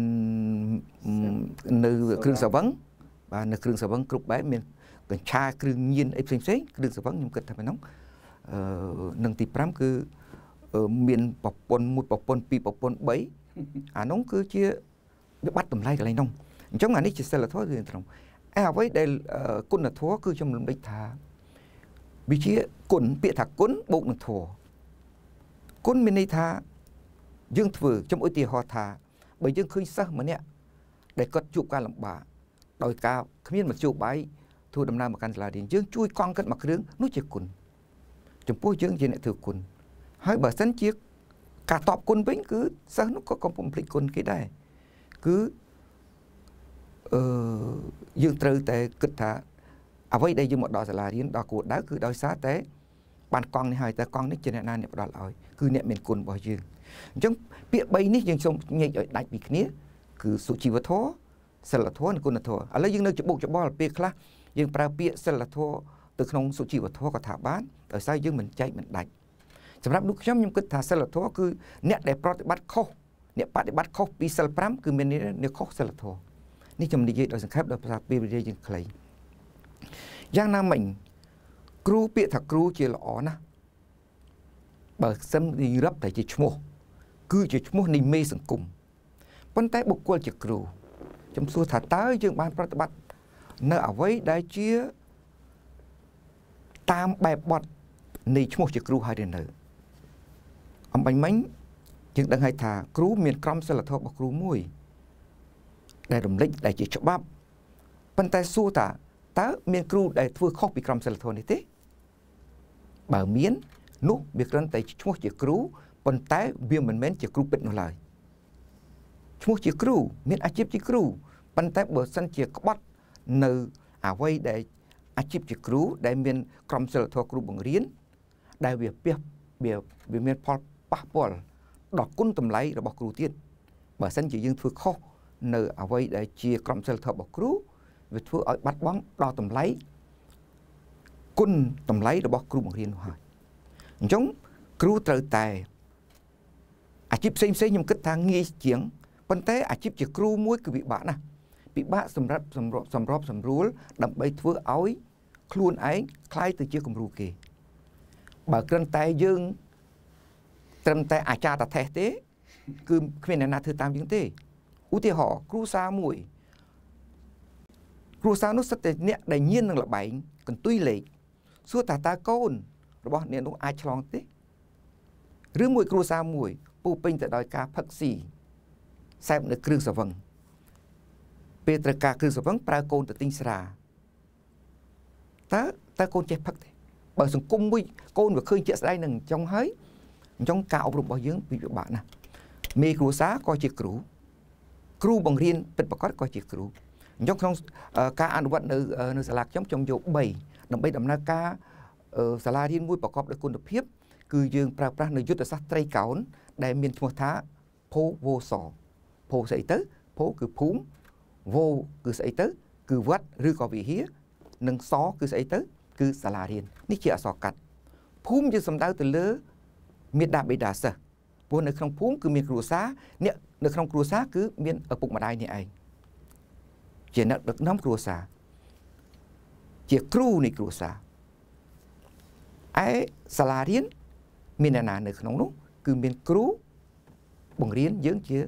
nơi kêu sở vấn và nơi kêu sở vấn cục bé mình còn cha kêu nhiên ấy xem xét kêu sở vấn nhưng kết thúc nóng nâng tì pram cứ miền bọc pon một bọc pon pi bọc pon bấy à nóng cứ chia bắt tầm lai cái này nông trong ngày này chỉ là thôi thì không à với đây côn là thua cứ trong lòng bích thà vì chia côn bịa thà côn bụng là thua côn miền này thà dương thừa trong ôi tì họ thà bởi dương khơi sắc mà nè để cất chụp ca làm bà đòi cao không biết mà chụp bài thu đầm nam mà can là điện dương chui con cất mặc rướng nút chỉ côn chúng tôi dương gì này thừa côn hai bờ sân chiếc cả tọp côn vĩnh cứ sao nó có công complete côn cái đây cứ dương trừ tế kịch thả à với đây dương một đò là riêng đò của đá cứ đòi xá tế bàn con này hai ta con này trên này nè đò lại cứ niệm mình côn bỏ dương trong bịa bay nít dương xong nhảy ở đại bị kia cứ số chi vật thố sẽ là thố côn là thố à lấy dương nơi chụp bộ chụp bò là bịa khác dương pra bịa sẽ là thố từ không số chi vật thố có thả bán ở sai dương mình chạy mình đánh sầmรับลูกช้ำยมกึศธาเสลทอคือเนี่ยได้ปฏิบัติข้อเนี่ยปฏิบัติข้อปีเสลพรำคือเมนี่เนี่ยข้อเสลทอนี่จำดีโดยสังเกตโดยภาษาปีเรียยังใครย่างน้ำมันครูเปียถักครูเจริญอ๋อนะเบิกซ้ำดีรับแต่จะชั่วคือจะชั่วในเมสังคมปัญแต่บุคคลจะครูจำส่วนถัดตายจึงบานปฏิบัติเนื้อเอาไว้ได้เชี่ยตามแบบบทในชั่วจะครูให้เดินเนอông bánh mánh nhưng đang hay thả cứu miền trong sẽ là thọ bọc cứu mùi để đồng lĩnh để chỉ cho bắp bàn tay xua ta ta miền cứu để thưa khóc bị trong sẽ là thọ này thế bảo miến nút việc rắn tay chúa chỉ cứu bàn tay viêm mình mến chỉ cứu bệnh nó lại chúa chỉ cứu miền ai chip chỉ cứu bàn tay bờ sân chỉ có bắt nợ à vay để ai chip chỉ cứu để miền trong sẽ là thọ cứu bằng riến đại việc việc việc việc miền Paul bác bỏ đọc cung tầm lấy rồi bọc cửu tiên bởi sân chỉ dương thưa khó nợ ở vây để chia cầm sơ thợ bọc cửu vì thưa ở bắt bóng đo tầm lấy cung tầm lấy rồi bọc cửu bằng riêng hỏi giống cửu trời tài à chip xem xem nhưng kết thang nghi tiếng vấn tế à chip chỉ cửu muối cứ bị bạn à bị bạn sầm rắp sầm rộp sầm rộp sầm rúa đậm bay thưa áo khuôn ấy khai từ chia cùng rù kì bởi cơn tay dương trầm tay à cha ta thẻ thế cứ khuyên là na thư tam những thế ưu tiên họ cru sa mùi cru sa nó rất là đầy nhiên là bảy còn tuy lệ xua ta ta côn rồi bọn này nó ai chlong thế rứa mùi cru sa mùi pu pin tại đòi ca phật xì xem được cư sở vâng Petra ca cư sở vâng pra côn từ tinh sra ta ta con chết phật bởi sừng cung với con và khơi chết đây nằng trong hới trong cao rụp bao dưỡng vì bạn nè mê cửu xá coi chỉ cửu cửu bằng riêng bật bạc coi chỉ cửu trong trong ca ăn vận nơi nơi lạc trong trong dụ bảy đầm bay đầm na caสาราเรียนมุ้ยประกอบด้วยคุณภาพคือยืงปราบปรามในยุทธศาสตร์ไตรเก่าได้มีชั่วท้าโพโวสอโพใส่เตอโพคือภูมิโวคือใส่เตอคือวัดหรือก่อวิเฮียหนึ่งซอคือใส่เตอคือสาราเรียนนี่เกี่ยวสอกัดภูมิจะสำได้ตัวเลือมีดาบิดาเสพวกในครองภูมิคือมีครูซาเนี่ยในครองครูซาคือมีởปุกมาได้นี่เองเจนักดักน้ำครูซาเจียครูในครูซาไอ้สาราเรียนมีนานาในขนมนู้คือมีครูบังเรียนเยอะเชื่อ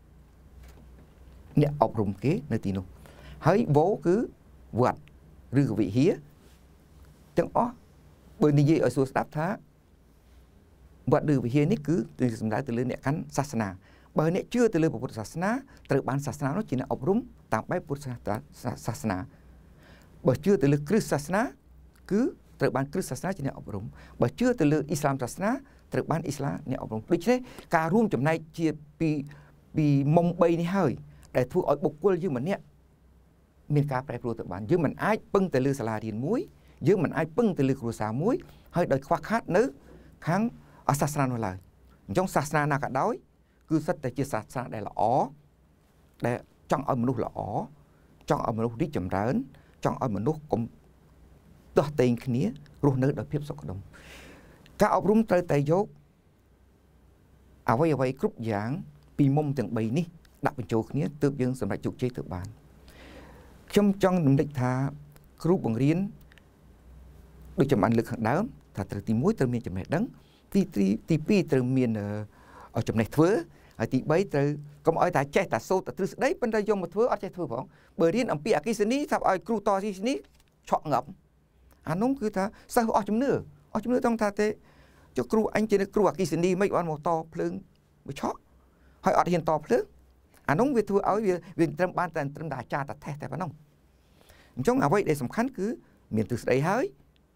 เนี่ยอบรมเก๋ในที่นู้ให้โบคือวัดหรือวิเฮียจังอ๋อเบอร์นี้ở số đáp tháวัดหรือวิเฮียนี่คือตัวสำคัญตัวเรื่องเนี่ยกันศาสนาเบอร์เนี่ยเชื่อตัวเรื่องพุทธศาสนาตรึกบานศาสนาnó chỉ làอบรมตามแบบพุทธศาสนาเบอร์เชื่อตัวเรื่องคริสต์ศาสนาคือตรึกบานคริสต์ศาสนาจะเนี่ยอบรมเบอร์เชื่อตัวเรื่องอิสลามศาสนาตรึกบานอิสลามเนี่ยอบรมด้วยเช่นการร่วมจำนายเชียปีปีมงใบนี่เฮ้ยแต่ทั่วอ้อยบุกกุลยืมมันเนี่ยมีการแปรปรวนตรึกบานยืมมันไอ้ปึ้งแต่เรื่องสลาเรียนมุ้ยยืมมันไอ้ปึ้งแต่เรื่องครูสามุ้ยให้โดยควักคัดนึกครั้งศาสนาโนเลยtrongศาสนาหนักด้อยคือสัตย์แต่เจตศาสนาได้ละอ๋อแต่จ้องเอามนุษย์ละอ๋อจ้องเอามนุษย์ที่จำเริญจ้องเอามนุษย์กลมตัวเต็งขึ้นนี้รู้นึกโดยเพียบสกดมการอบรมเตยแต่ยกเอาไว้เอาไว้กรุ๊ปอย่างปีมมถึงใบนี้ดับเป็นโจกนี้เติบยังสำหรับจุกเจตบานช่องจ้องนำเด็กทากรุ๊ปบังเรียนโดยจำอันลึกขังดาวถ้าตรึกตีมุ้ยตรึกมีจำแนกดังตีตีตีปีตรึกมีở trong này thưa, ở tí bấy từ công ai ta chạy ta sâu ta từ đấy bên đây dùng một thưa ở chạy thưa phỏng, bởi điên ông bịa cái gì ní, thằng ai kêu to gì ní, chọn ngậm, anh nóng cứ ta sao ở trong nửa, ở trong nửa trong ta thế, cho kêu anh chỉ là kêu cái gì ní mấy con một to phượng, bị chót, hỏi ở hiện to phượng, anh nóng việc thưa ở việc việc trong ban tần trong đại cha ta thay thay phải không, trong ở vậy để sắm khăn cứ miền từ đấy hơi,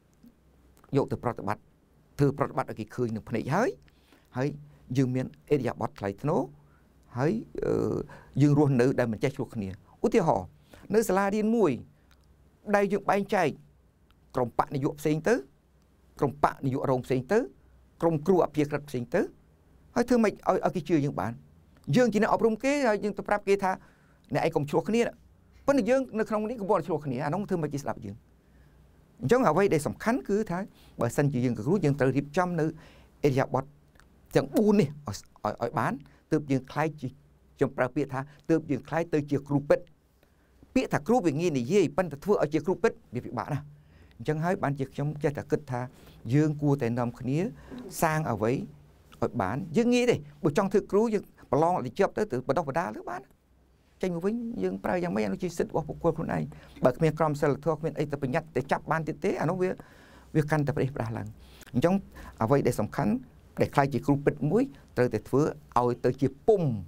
dụ từ prot bát, từ prot bát ở cái khơi nửa phần hơi, hơi dương miền Asia bọt lại nó hãy dương ruộng nữ để mình chạy chuột này, út tiêu họ nơi sala điên mùi đây dương bay chạy, cầm bạn này dụ sinh tứ, cầm bạn này dụ rồng sinh tứ, cầm cua áp giật sinh tứ, hãy thương mày ở ở cái chiều dương bạn, dương chỉ là áp rung kế dương tập rap kế tha, này ai cầm chuột này, vấn đề dương nó không ní có bỏ chuột này, anh không thương mày chỉ làm dương, giống ở đây để sắm khánh cứ thế, bởi sân chỉ dương cái rút dương từ điệp trăm nơi Asia bọt chẳng buồn nè ở ở bán tự nhiên khai chỉ trong pra bịa tha tự nhiên khai tới chiếc group bịa thà group về nghe này gì ban thưa ở chiếc group để bị bạn à chẳng hay ban chiếc trong chiếc thà kịch tha dương cua tại nằm khía sang ở với ở bán dương nghĩ đi buổi trong thực group dương bà lo thì chớp tới từ bà đâu bà đa nữa bán tranh với dương pra yang mấy anh chỉ xích qua cuộc cuộc này bởi miền Crom sẽ là thua miền ấy tập nhặt để chắp ban tế anh nói việc việc căn tập để ra lần trong ở vậy để sắm khánh để khai chỉ group bật mũi tới để thưa ao tới chỉ pum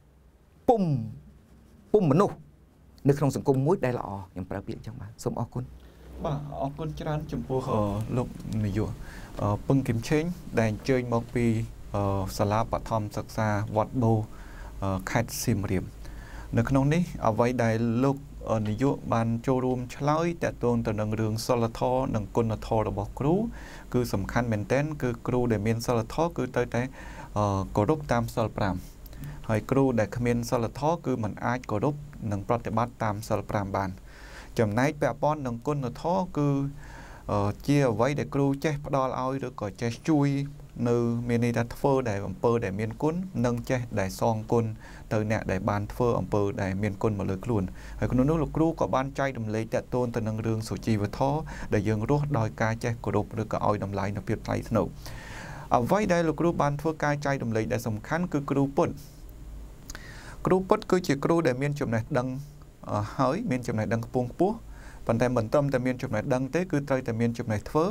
pum pum mình nô nước trong sừng cung mũi đây là o nhằm bảo vệ trong bạn sống o con bà o con chán chấm pua ở lúc này dụ bưng kiếm chén đèn chơi một pi sala bát thom sặc xa vọt bô khai sim điểm nước trong này ở vậy đây lúc ở này dụ ban châu rùm chơiแต่ตัวtừ nâng đường solar thọ nâng côn là thọ là bọc cúคือสำคัญเหมือนเต้นคือครูได้เมียนสลัดท้อคือเตยแต่กรบตามสลัดปรามให้ครูได้เมียนสลัดท้อคือมันอายกรบหนึ่งปฏิบัติตามสลัดปรามบานจำในแปะป้อนหนึ่งก้นท้อคือเชี่ยไว้ได้ครูเจ๊ดอลเอาหรือก็เจ๊ช่วยนึเมียนดัตเฟอร์ได้อำเภอได้เมียนกุ้นนึ่งเจ๊ได้ซองกุ้นเตยเนี่ยได้บานเฟอร์อำเภอได้เมียนกุ้นมาเลยครูนให้คนนู้นลูกครูก็บ้านใจดำเลยแต่ต้นแต่นังเรื่องสุจีวท้อได้ยังรู้ดอยกายเจ๊กรบหรือก็อ้อยดำไหลนับเพียบไหลสนุกเอาไว้ได้ลูกครูบ้านเฟอร์กายใจดำเลยได้สำคัญคือครูปุ่นครูปุ่นคือจีครูได้เมียนจุดไหนดังเฮ้ยเมียนจุดไหนดังปวงปุ๊ปันแต่เหมือนต้มแต่เมียนจุดไหนดังเต้คือใจแต่เมียนจุดไหนเฟอใ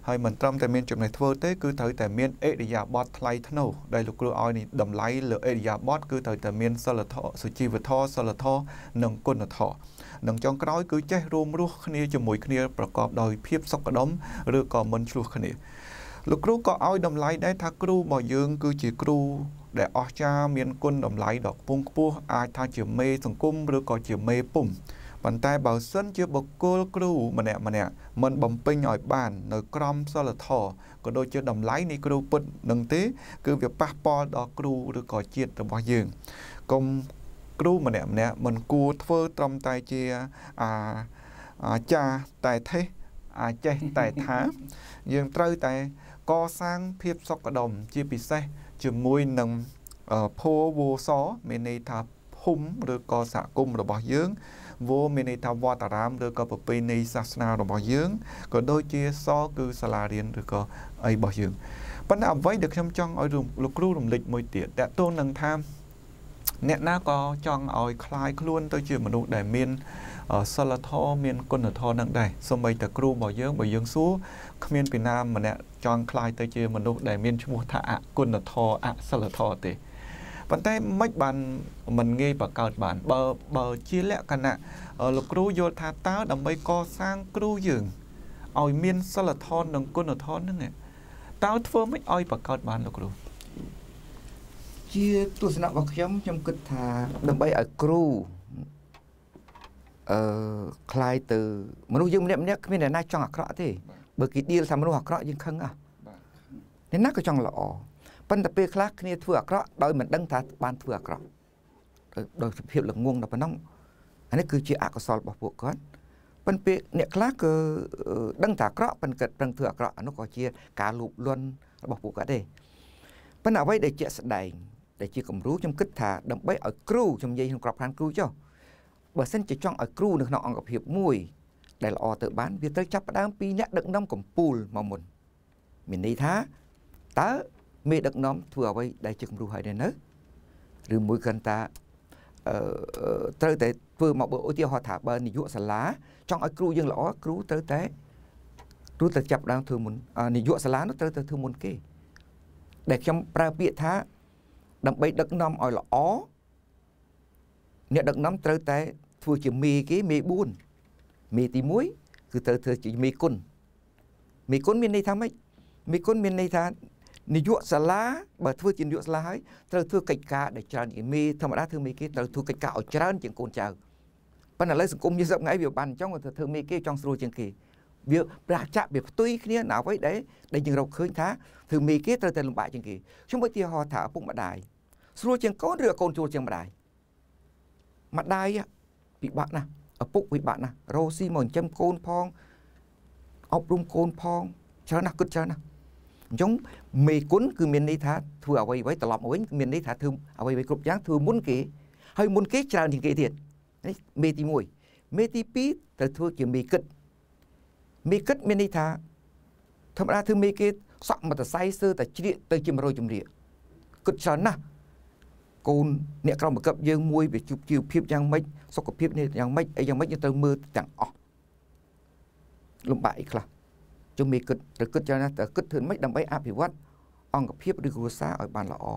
ហើយមិនត្រឹមតែមានចំណេះធ្វើទេគឺត្រូវតែមានអេរិយាបថថ្លៃថ្នូរដែលលោកគ្រូឲ្យនេះតម្លៃលើអេរិយាបថគឺត្រូវតែមានសិលធម៌សុជីវធម៌សិលធម៌និងគុណធម៌និងចុងក្រោយគឺចេះរួមរស់គ្នាជាមួយគ្នាប្រកបដោយភាពសុខដុមឬក៏មិនឆ្លោះគ្នាលោកគ្រូក៏ឲ្យតម្លៃដែរថាគ្រូរបស់យើងគឺជាគ្រូដែលអស្ចារ្យមានគុណតម្លៃដ៏ខ្ពង់ខ្ពស់អាចថាជាមេសង្គមឬក៏ជាមេពុំប៉ុន្តែបើសិនជាបុគ្គលគ្រូម្នាក់ម្នាក់មិនបំពេញឲ្យបាននៅក្រមសីលធម៌ក៏ដូចជាតម្លៃនៃគ្រូពុទ្ធនឹងទេគឺវាប៉ះពាល់ដល់គ្រូឬក៏ជាតិរបស់យើងកុំគ្រូម្នាក់ម្នាក់មិនគួរធ្វើត្រឹមតែជាអាអាចារ្យតែទេអាចចេះតែថាយើងត្រូវតែកសាងភាពសុខដុមជាពិសេសជាមួយនឹងភោវោសមានន័យថាភូមិឬក៏សហគមន៍របស់យើងវោមានន័យថាវត្តអារាមឬក៏ប្រពៃណីសាសនារបស់យើងក៏ដូចជាសគឺសាលារៀនឬក៏អីរបស់យើងប៉ុន្តែអ្វីដែលខ្ញុំចង់ឲ្យលោកគ្រូរំលេចមួយទៀតតើតើនឹងថាអ្នកណាក៏ចង់ឲ្យคลายខ្លួនទៅជាមនុស្សដែលមានសិលធម៌មានគុណធម៌នឹងដែរសូម្បីតែគ្រូរបស់យើងបើយើងសួរគ្មានពីណាម្នាក់ចង់คลายទៅជាមនុស្សដែលមានឈ្មោះថាអគុណធម៌អសិលធម៌ទេប៉ុន្តែមិនបានមិនងាយបកកើតបានបើបើជាលក្ខណៈលោកគ្រូយល់ថាតើដើម្បីកសាងគ្រូយើងឲ្យមានសិលធម៌និងគុណធម៌ហ្នឹងតើធ្វើមិនឲ្យបកកើតបានលោកគ្រូជាទស្សនៈរបស់ខ្ញុំខ្ញុំគិតថាដើម្បីឲ្យគ្រូអឺคล้ายទៅមនុស្សយើងម្នាក់ម្នាក់គ្មានអ្នកណាចង់អាក្រក់ទេបើគេឌីលថាមនុស្សអាក្រក់យើងខឹងអស់អ្នកណាក៏ចង់ល្អប៉ុន្តែពេលខ្លះគ្នាធ្វើអាក្រក់ដោយមិនដឹងថាបានធ្វើអាក្រក់ដោយសភាពល្ងងដល់ប៉ុណ្ណឹងអានេះគឺជាអកុសលរបស់ពួកគាត់ប៉ុន្តែពេលអ្នកខ្លះគឺដឹងថាអាក្រក់ប៉ុន្តែប្រឹងធ្វើអាក្រក់អានោះក៏ជាការលូបលន់របស់ពួកគាត់ទេប៉ុន្តែអ្វីដែលជាក់ស្ដែងដែលជាគំរូខ្ញុំគិតថាដើម្បីឲ្យគ្រូខ្ញុំនិយាយក្នុងក្របខ័ណ្ឌគ្រូចុះបើសិនជាចង់ឲ្យគ្រូនៅក្នុងអង្គភាពមួយដែលល្អទៅបានវាត្រូវចាប់ផ្ដើមពីអ្នកដឹកនាំកម្ពុជាមកមុនមានន័យថាតើមេដឹកនាំធ្វើអ្វីដែលជាគំរូឲ្យដែរនៅឬមួយគាត់ថាអឺត្រូវតែធ្វើមកបើឧទាហរណ៍ថាបើនាយកសាលាចង់ឲ្យគ្រូយើងល្អគ្រូត្រូវតែគ្រូត្រូវចាប់ផ្ដើមធ្វើមុននាយកសាលានោះត្រូវតែធ្វើមុនគេដែលខ្ញុំប្រើពាក្យថាដើម្បីដឹកនាំឲ្យល្អអ្នកដឹកនាំត្រូវតែធ្វើជាមេគេមេបួនមេទីមួយគឺត្រូវធ្វើជាមេគុណមេគុណមានន័យថាម៉េចមេគុណមានន័យថានាយកសាលាបើធ្វើជានាយកសាលាហើយត្រូវធ្វើកិច្ចការដែលច្រើនជាងមេធម្មតាធ្វើមេគេត្រូវធ្វើកិច្ចការឲ្យច្រើនជាងកូនចៅប៉ុន្តែឥឡូវសង្គមយើងសឹកថ្ងៃវាបានអញ្ចឹងទៅធ្វើមេគេចង់ស្រួលជាងគេវាប្រចាក់វាផ្ទុយគ្នាណាអ្វីដែលដែលយើងរកឃើញថាធ្វើមេគេត្រូវតែលំបាកជាងគេខ្ញុំឧទាហរណ៍ថាឪពុកម្ដាយស្រួលជាងកូនឬកូនជួលជាងម្ដាយម្ដាយពិបាកណាស់ឪពុកពិបាកណាស់រស់ស៊ីមកចិញ្ចឹមកូនផងអប់រំកូនផងច្រើនណាស់គិតច្រើនណាស់អញ្ចឹងមេគុណគឺមានន័យថាធ្វើអ្វីអ្វីត្រឡប់មកវិញមានន័យថាធ្វើអ្វីអ្វីគ្រប់យ៉ាងធ្វើមុនគេហើយមុនគេច្រើនជាងគេទៀតនេះមេទីមួយមេទីពីរត្រូវធ្វើជាមេគិតមេគិតមានន័យថាធម្មតាធ្វើមេគេសក់មកតសៃសើតែជ្រៀកទៅជារយជំរាកគិតច្រើនណាស់កូនអ្នកក្រមបង្កប់យើងមួយវាជួបជីវភាពយ៉ាងម៉េចសុខភាពនេះយ៉ាងម៉េចអីយ៉ាងម៉េចយើងត្រូវមើលទាំងអស់លំបាកអីខ្លះជុំមេគិតត្រូវគិតច្រើនណាស់តែគិតធ្វើម៉េចដើម្បីអភិវឌ្ឍអង្គភាពឬគ្រួសារឲ្យបានល្អ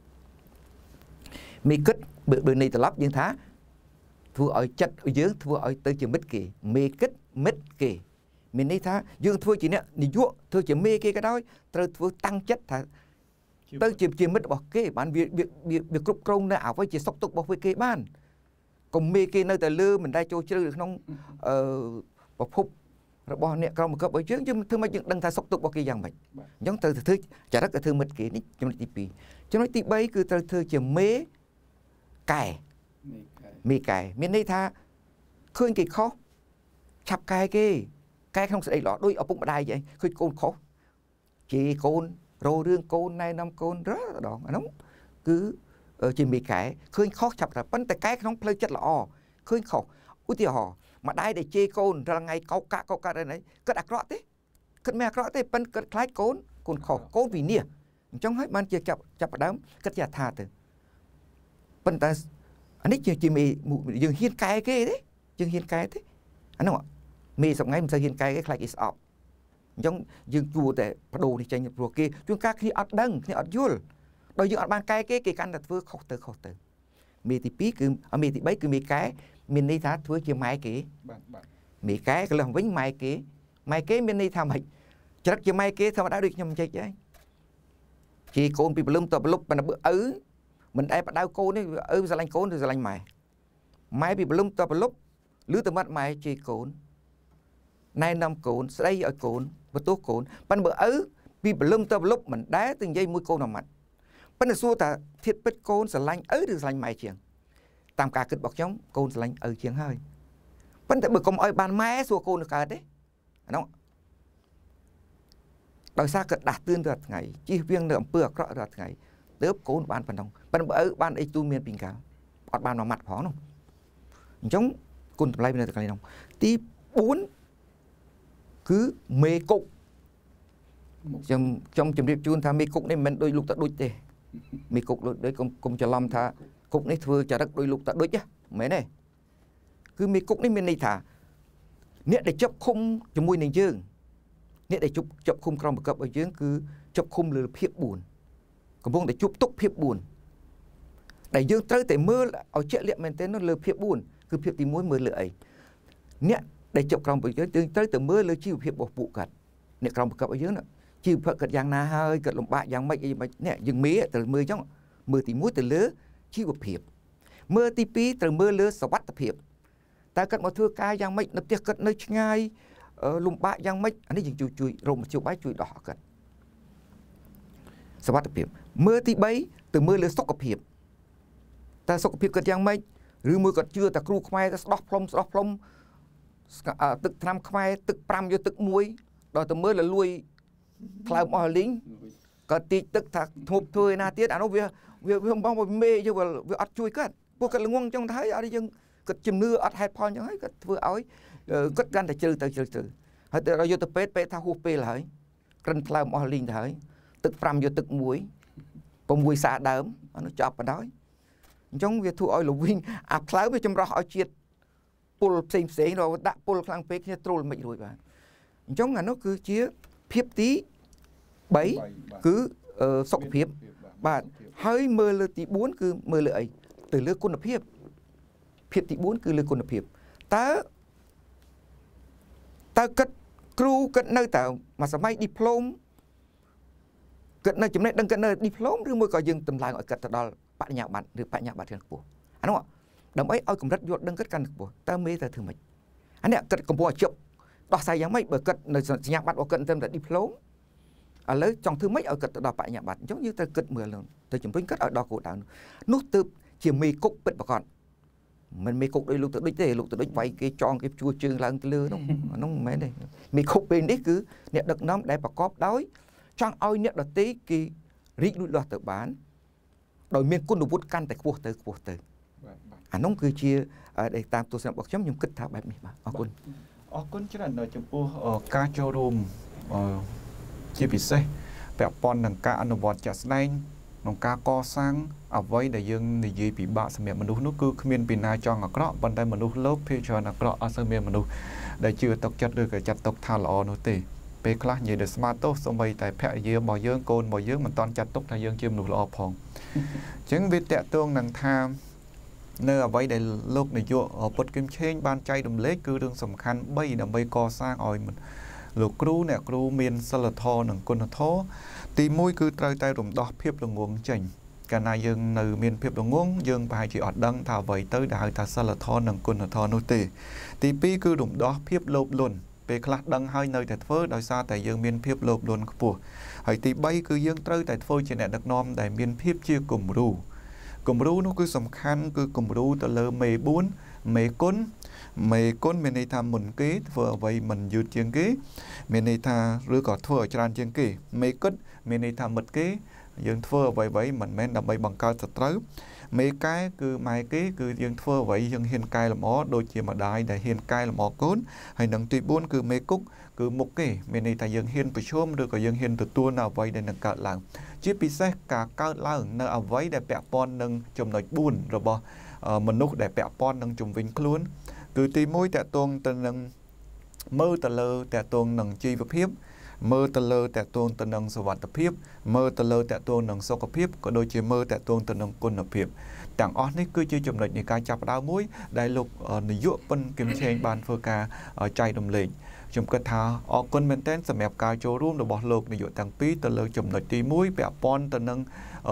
មេគិតបើនៃត្រឡប់យើងថាធ្វើឲ្យចិត្តយើងធ្វើឲ្យទៅជាមិត្តគេមេគិតមិត្តគេមានន័យថាយើងធ្វើជាអ្នកនាយកធ្វើជាមេគេក៏ដោយត្រូវធ្វើតាំងចិត្តថាទៅជាជាមិត្តរបស់គេបានវាវាគ្រប់គ្រងនៅអ្វីជាសុខទុក្ខរបស់គេបានកុំមេគេនៅតែលើមិនដែលចូលជ្រៅនៅក្នុងអឺប្រភពរបស់អ្នកក្រមបង្កប់ឲ្យយើងយើងធ្វើមកយើងដឹងថាសុខទុក្ខរបស់គេយ៉ាងម៉េចអញ្ចឹងត្រូវធ្វើចរិតទៅធ្វើមិត្តគេនេះចំណុចទីពីរចំណុចទីបីគឺត្រូវធ្វើជាមេកែមេកែមានន័យថាឃើញគេខុសឆាប់កែគេកែក្នុងស្ដីល្អដូចឪពុកម្ដាយអីឃើញកូនខុសជេរកូនរោរឿងកូនណែនាំកូនរដងអានោះគឺជាមេកែឃើញខុសឆាប់តែប៉ុន្តែកែក្នុងផ្លូវចិត្តល្អឃើញខុសឧទាហរណ៍ម្ដាយដែលជេរកូនរាល់ថ្ងៃកោកកាក់កោកកាក់អីនេះគិតអាក្រក់ទេគិតមិនអាក្រក់ទេប៉ុន្តែគិតខ្លាចកូនកូនខុសកូនវិនិច្ឆ័យអញ្ចឹងហើយបានជាចាប់ចាប់ផ្ដើមគិតជាថាទៅប៉ុន្តែអានេះជាមេយើងហ៊ានកែគេទេយើងហ៊ានកែទេអានោះមេសប្ងៃមិនសូវហ៊ានកែគេខ្លាចគេស្អប់ giống dương chùa để đồ thì tranh chùa kia chúng các khi ở đăng khi ở dul đôi dương ở ban cái cái cái căn đặt vừa khóc từ khóc từ mì thì pí cứ ở mì thì bấy cứ mì cái mình đi thả thưa chia mai kỹ mì cái cái lòng vĩnh mai kỹ mai kế mình đi tham mày chắc chia mai kế thôi đã được nhầm chơi chứ chỉ con bị lum tập lúc mà bữa ứ mình ai bắt đầu cô đấy ứ ra lanh côn rồi ra lanh mày mai bị lum tập lúc lứa từ mắt mày chỉ côn nay năm côn đây ở côn và tốt côn ban bữa ứ bị lum tập lúc mình đá từng dây mũi côn nào mặt ban là xua ta thiết bích côn sẽ lanh ứ được lanh mày chieng tam cả kịch bọc chống côn sẽ lanh ứ chieng hơi ban tại bữa công ơi ban mai xua côn được cả đấy nó đòi xa cật đạt tương được ngày chi viên lượng bừa rõ được ngày tớp cố ban phần đồng ban bữa ban ấy tu miền bình cáo ọt ban vào mặt phó không giống côn tập lại bên này đồng tí bốn cứ mê cục trong trong trường điệp chuôn tha mê cục này mình đôi lục ta đôi tê mê cục đôi cùng cùng cho lâm tha cục này thừa trả đất đôi lục ta đôi chứ mấy này cứ mê cục này mình này thả nè để chấp khung cho mùi này dương nè để chụp chấp khung trong một cặp ở dương cứ chấp khung lừa phiệp buồn còn vong để chụp túc phiệp buồn để dương tới để mưa ở chuyện liệm mình tên nó lừa phiệp buồn cứ phiệp thì mùi mưa lừa ấy nè để chụp trong một dương tới từ mưa lừa chiều phiệp bọc vụ cật nè trong một cặp ở dương nữa chiều phật cật giang na hơi cật lồng bạc giang mấy mà nè dương mía từ mưa giống mưa thì mùi từ lứa chiều bọc phiệp mưa tí pí từ mưa lứa sầu bắt tập phiệp ta cất một thưa ca giang mấy nó tiếc cất nơi ngay lùng bạ giang mấy anh ấy dừng chui chui rồi một chiều bái chui đỏ cất sao bắt được mưa tí bấy từ mưa lên sốc cặp hiệp ta sốc cặp hiệp cất giang mấy rư mưa cất chưa ta kêu khai ta đọc phong đọc phong tức năm khai tức pram vô tức muối rồi từ mưa là lui cloud mò lính cất tí tức thật thục thôi na tiết anh nó việc việc không bao mê chứ vừa vừa ăn chui cất vô cất là ngon trong thấy ở đây dừng cất chìm nưa ở hai pon như ấy cất vừa ối cất gan để chơi từ chơi từ hay từ đó vô từ pet pet thao hụp pet lại cân cloud mò lính thấy tức pram vô tức muối bông muối xả đớm nó chọc vào đó giống việc thu oi là win áp cloud với trong đó họ triệt pull xem xem rồi đã pull khang pet như troll mày rồi bạn giống là nó cứ chia phiếp tí bấy cứ sọc phiếp bạn hơi mơ lơ tí bốn cứ mơ lưỡi từ lứa con phiếp phiếp tí bốn cứ lứa con phiếp ta ta cất crew cất nơi tạo mà sao may diplom cất nơi chấm này đăng cất nơi diplom rồi mới có dừng tầm lại gọi cất đó bạn nhà bạn được bạn nhà bạn thường của anh đúng không đồng ấy ôi cũng rất ruột đăng cất căn của ta mê ta thường mình anh này cất cũng bỏ chụp đo sai giống mấy bởi cất nơi nhà bạn ở cất tên là diplom ở lấy trong thứ mấy ở cất đó bạn nhà bạn giống như ta cất mười lần tôi chúng tôi cất ở đó của đảng nút từ chỉ mì cục bật vào còn mình mì cục đây lúc tự đích để lúc tự đích vay cái tròn cái chua chương là lừa nó nó mấy này mì cục bên đấy cứ nè đợt nóng để bà cóp đói trong oi nè đợt tí kỳ rít đuôi loạt tự bán đòi miền quân đồ bút căn tại cuộc tới cuộc tới anh nóng cứ chia để tam tôi sẽ bọc chấm nhung kích thảo bài mì mà ở quân ở quân chứ là nơi chụp ở ca châu rùm chia bị xe vẹo pon đằng ca ăn bọt chả xanh nông ca co sang ở với đại dương thì gì bị bạ sầm miệng mình đúng nó cứ miền biển này cho ngọc rõ bên đây mình đúng lớp phía cho ngọc rõ ở sầm miệng mình đúng để chưa tộc chặt được cái chặt tộc thà lò nó tỉ pe class như the smarto xong bây tại phe dương bò dương côn bò dương mình toàn chặt tộc thà dương chim được lò phong chứng biết tẹt tương đằng tham nơi ở với đây lúc này vô ở bật kim trên ban chay đầm lết cứ đương sầm khăn bay đầm bay co sang ỏi mình lục cru nè cru miền sơ lật thò đằng côn thô thì môi cứ trai tay rụng đỏ phiếp đồng nguồn chỉnh cả này dương từ miền phiếp đồng nguồn dương bài chỉ ọt đăng thảo vậy tới đại ta sơ lật thò đằng côn thò nô tê thì pi cứ rụng đỏ phiếp lốp luôn về class đăng hai nơi tại phơi đòi xa tại dương miền phiếp lốp luôn của hãy thì bay cứ dương trai tại phơi trên nè đặc nom tại miền phiếp chia cùng ru cùng ru nó cứ sầm khăn cứ cùng ru từ lơ mề bốn mề côn mày con mình này tham mình kế vừa vậy mình dư chiên kế mình này tha rứa cỏ thua tràn chiên kế mày cất mình này tham mật kế dương thua vậy vậy mình men đầm bay bằng cao thật tới mấy cái cứ mai kế cứ dương thua vậy dương hiền cai là mó đôi chia mà đại để hiền cai là mó cốn hay nâng tùy bốn cứ mấy cúc cứ một kế mình này tại dương hiền phải chôm được rồi dương hiền từ tua nào vậy để nâng cạn làng chiếc pi xe cả cao làng nơi ở vậy để bẹ pon nâng chùm nói buồn rồi bỏ mình nút để bẹ pon nâng chùm vinh luôn cứ tìm mối tẹt tuông tên nâng mơ tờ lơ tẹt tuông nâng chi vật hiếp mơ tờ lơ tại tôn tờ nâng sơ vật tập hiếp mơ tờ lơ tại tôn nâng sơ cập hiếp có đôi chỉ mơ tại tôn tờ nâng quân hợp hiếp tảng ớt này cứ chưa chụp lệch những cái chạp đau mũi đại lục nửa dụ phân kiếm trên bàn phơ ca chạy đồng lệnh chúng kết thả ở quân bên tên sầm mẹp cao châu rùm được bỏ lục nửa dụ tảng pí tờ lơ chụp lệch tí mũi bẹ pon tờ nâng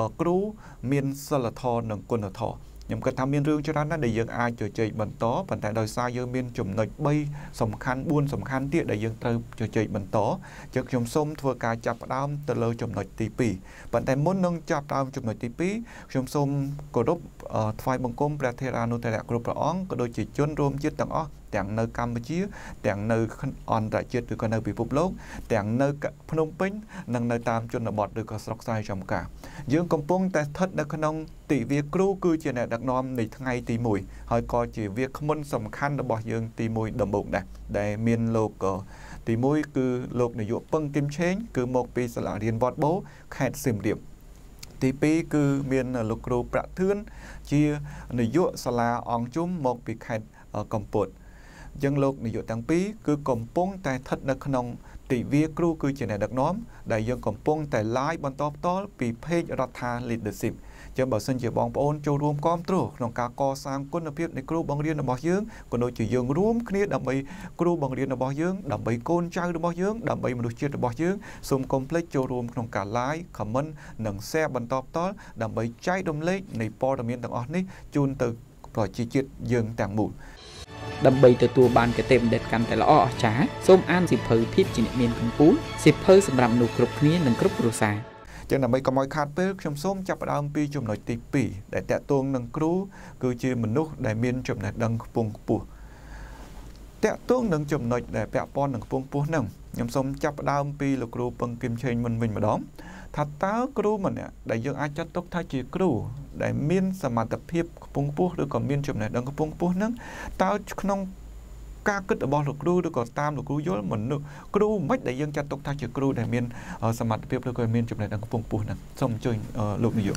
cú miên sơ là thò nâng quân ở thò nhưng cái tham miên rương cho đó để dân ai chờ chơi bẩn tó bản tại đời xa dân miên chùm nịch bay sầm khăn buôn sầm khăn tiệt để dân từ chờ chơi bẩn tó chợt chùm sông thua cả chập đam từ lơ chùm nịch tì pì bản tại muốn nâng chập đam chùm nịch tì pì chùm sông cổ đốc phai bằng công bạc thề ra nô tài group óng có đôi chỉ chôn rôm chết tầng ó tảng nơi Campuchia tảng nơi on đại chết từ con nơi bị phục lốc tảng nơi Phnom Penh nâng nơi tam chôn là bọt được có sọc sai trong cả dương công pung tại thất đã khăn ông tỷ việc cru cư trên này đặc nom này ngày tỷ mùi hỏi coi chỉ việc không sầm khăn đã bỏ dương tỷ mùi đầm bụng này để miền lục tỷ mùi cứ lục này dụ bưng kim chén cứ một pi sả là riêng vọt bố khẹt xìm điểm tỷ pi cứ miền lục cru bạ thươn chia này dụ sả là ong chung một pi khẹt cầm bột dân lục này dụ tăng pi cứ cầm pung tại thất đã khăn ông tỷ việc cru cư trên này đặc nom đại dương cầm pung tại lái bọn top to pi page ratha leadership cho bảo sinh chỉ bong ôn châu rùm com trù trong cả co sang quân lập hiệpในครูบางเรียนរបស់យើងក៏ដូចជាយើងរួមគ្នាដើម្បីគ្រូបង្រៀនរបស់យើងដើម្បីកូនចៅរបស់យើងដើម្បីមនុស្សជាតិរបស់យើងសូមកុំភ្លេចចូលរួមក្នុងការ like comment និង share បន្តតដើម្បីចែករំលែកនៃព័ត៌មានទាំងអស់នេះជូនទៅប្រជាជាតិយើងទាំងមូលដើម្បីទទួលបានគតិបណ្ឌិតកាន់តែល្អអស្ចារ្យសូមអានសៀវភៅភាពជាអ្នកមានកម្ពុជាសៀវភៅសម្រាប់មនុស្សគ្រប់គ្នានិងគ្រប់គ្រួសារចឹងដើម្បីកុំឲ្យខាតពេលខ្ញុំសូមចាប់ផ្ដើមពីចំណុចទីពីរដែលតកតងនឹងគ្រូគឺជាមនុស្សដែលមានចំណេះដឹងខ្ពង់ខ្ពស់តកតងនឹងចំណុចដែលពាក់ព័ន្ធនឹងខ្ពង់ខ្ពស់ហ្នឹងខ្ញុំសូមចាប់ផ្ដើមពីលោកគ្រូពឹងគឹមឆេងមុនវិញម្ដងថាតើគ្រូម្នាក់ដែលយើងអាចចាត់ទុកថាជាគ្រូដែលមានសមត្ថភាពខ្ពង់ខ្ពស់ឬក៏មានចំណេះដឹងខ្ពង់ខ្ពស់ហ្នឹងតើក្នុងការគិតរបស់លោកគ្រូឬក៏តាមលោកគ្រូយល់មនុស្សគ្រូមិនដែលយើងចាត់ទុកថាជាគ្រូដែលមានសមត្ថភាពឬក៏មានចំណេះដឹងខ្ពង់ខ្ពស់ហ្នឹងសូមអញ្ជើញលោកនាយក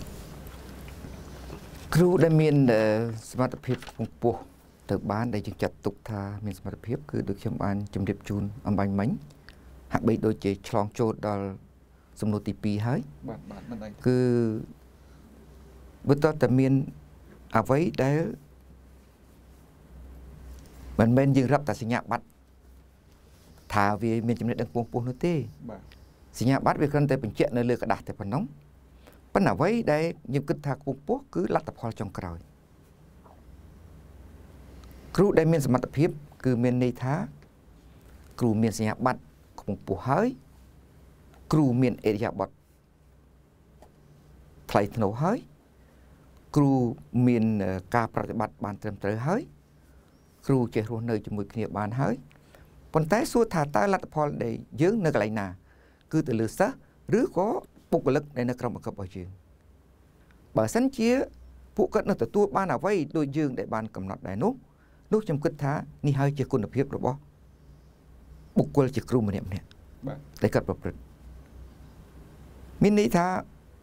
គ្រូដែលមានសមត្ថភាពខ្ពង់ខ្ពស់ទៅបានដែលយើងចាត់ទុកថាមានសមត្ថភាពគឺដូចខ្ញុំបានជម្រាបជូនអំបញ្ញមិញហាក់បីដូចជាឆ្លងចូលដល់សំណួរទីពីរហើយបាទបាទមិនអីគឺបើតើតែមានអ្វីដែលមិនមែនយើងរាប់តែសញ្ញាបត្រថាវាមានចំណេះដឹងខ្ពង់ខ្ពស់នោះទេបាទសញ្ញាបត្រវាគ្រាន់តែបញ្ជាក់នៅលើกระดาษតែប៉ុណ្ណឹងប៉ុន្តែអ្វីដែលយើងគិតថាខ្ពង់ខ្ពស់គឺលទ្ធផលចុងក្រោយគ្រូដែលមានសមត្ថភាពគឺមានន័យថាគ្រូមានសញ្ញាបត្រខ្ពង់ខ្ពស់ហើយគ្រូមានអរិយាប័ត្រថ្លៃថ្នូរហើយគ្រូមានការប្រតិបត្តិបានត្រឹមត្រូវហើយគ្រូចេះរស់នៅជាមួយគ្នាបានហើយប៉ុន្តែសួរថាតើលទ្ធផលដែលយើងនៅកន្លែងណាគឺទៅលើសិស្សឬក៏បុគ្គលិកដែលនៅក្រុមបង្គាប់របស់យើងបើសិនជាពួកគាត់នៅទទួលបានអ្វីដូចយើងដែលបានកំណត់ដែរនោះនោះខ្ញុំគិតថានេះហើយជាគុណភាពរបស់បុគ្គលជាគ្រូម្នាក់ម្នាក់បាទដែលគាត់ប្រព្រឹត្តមានន័យថា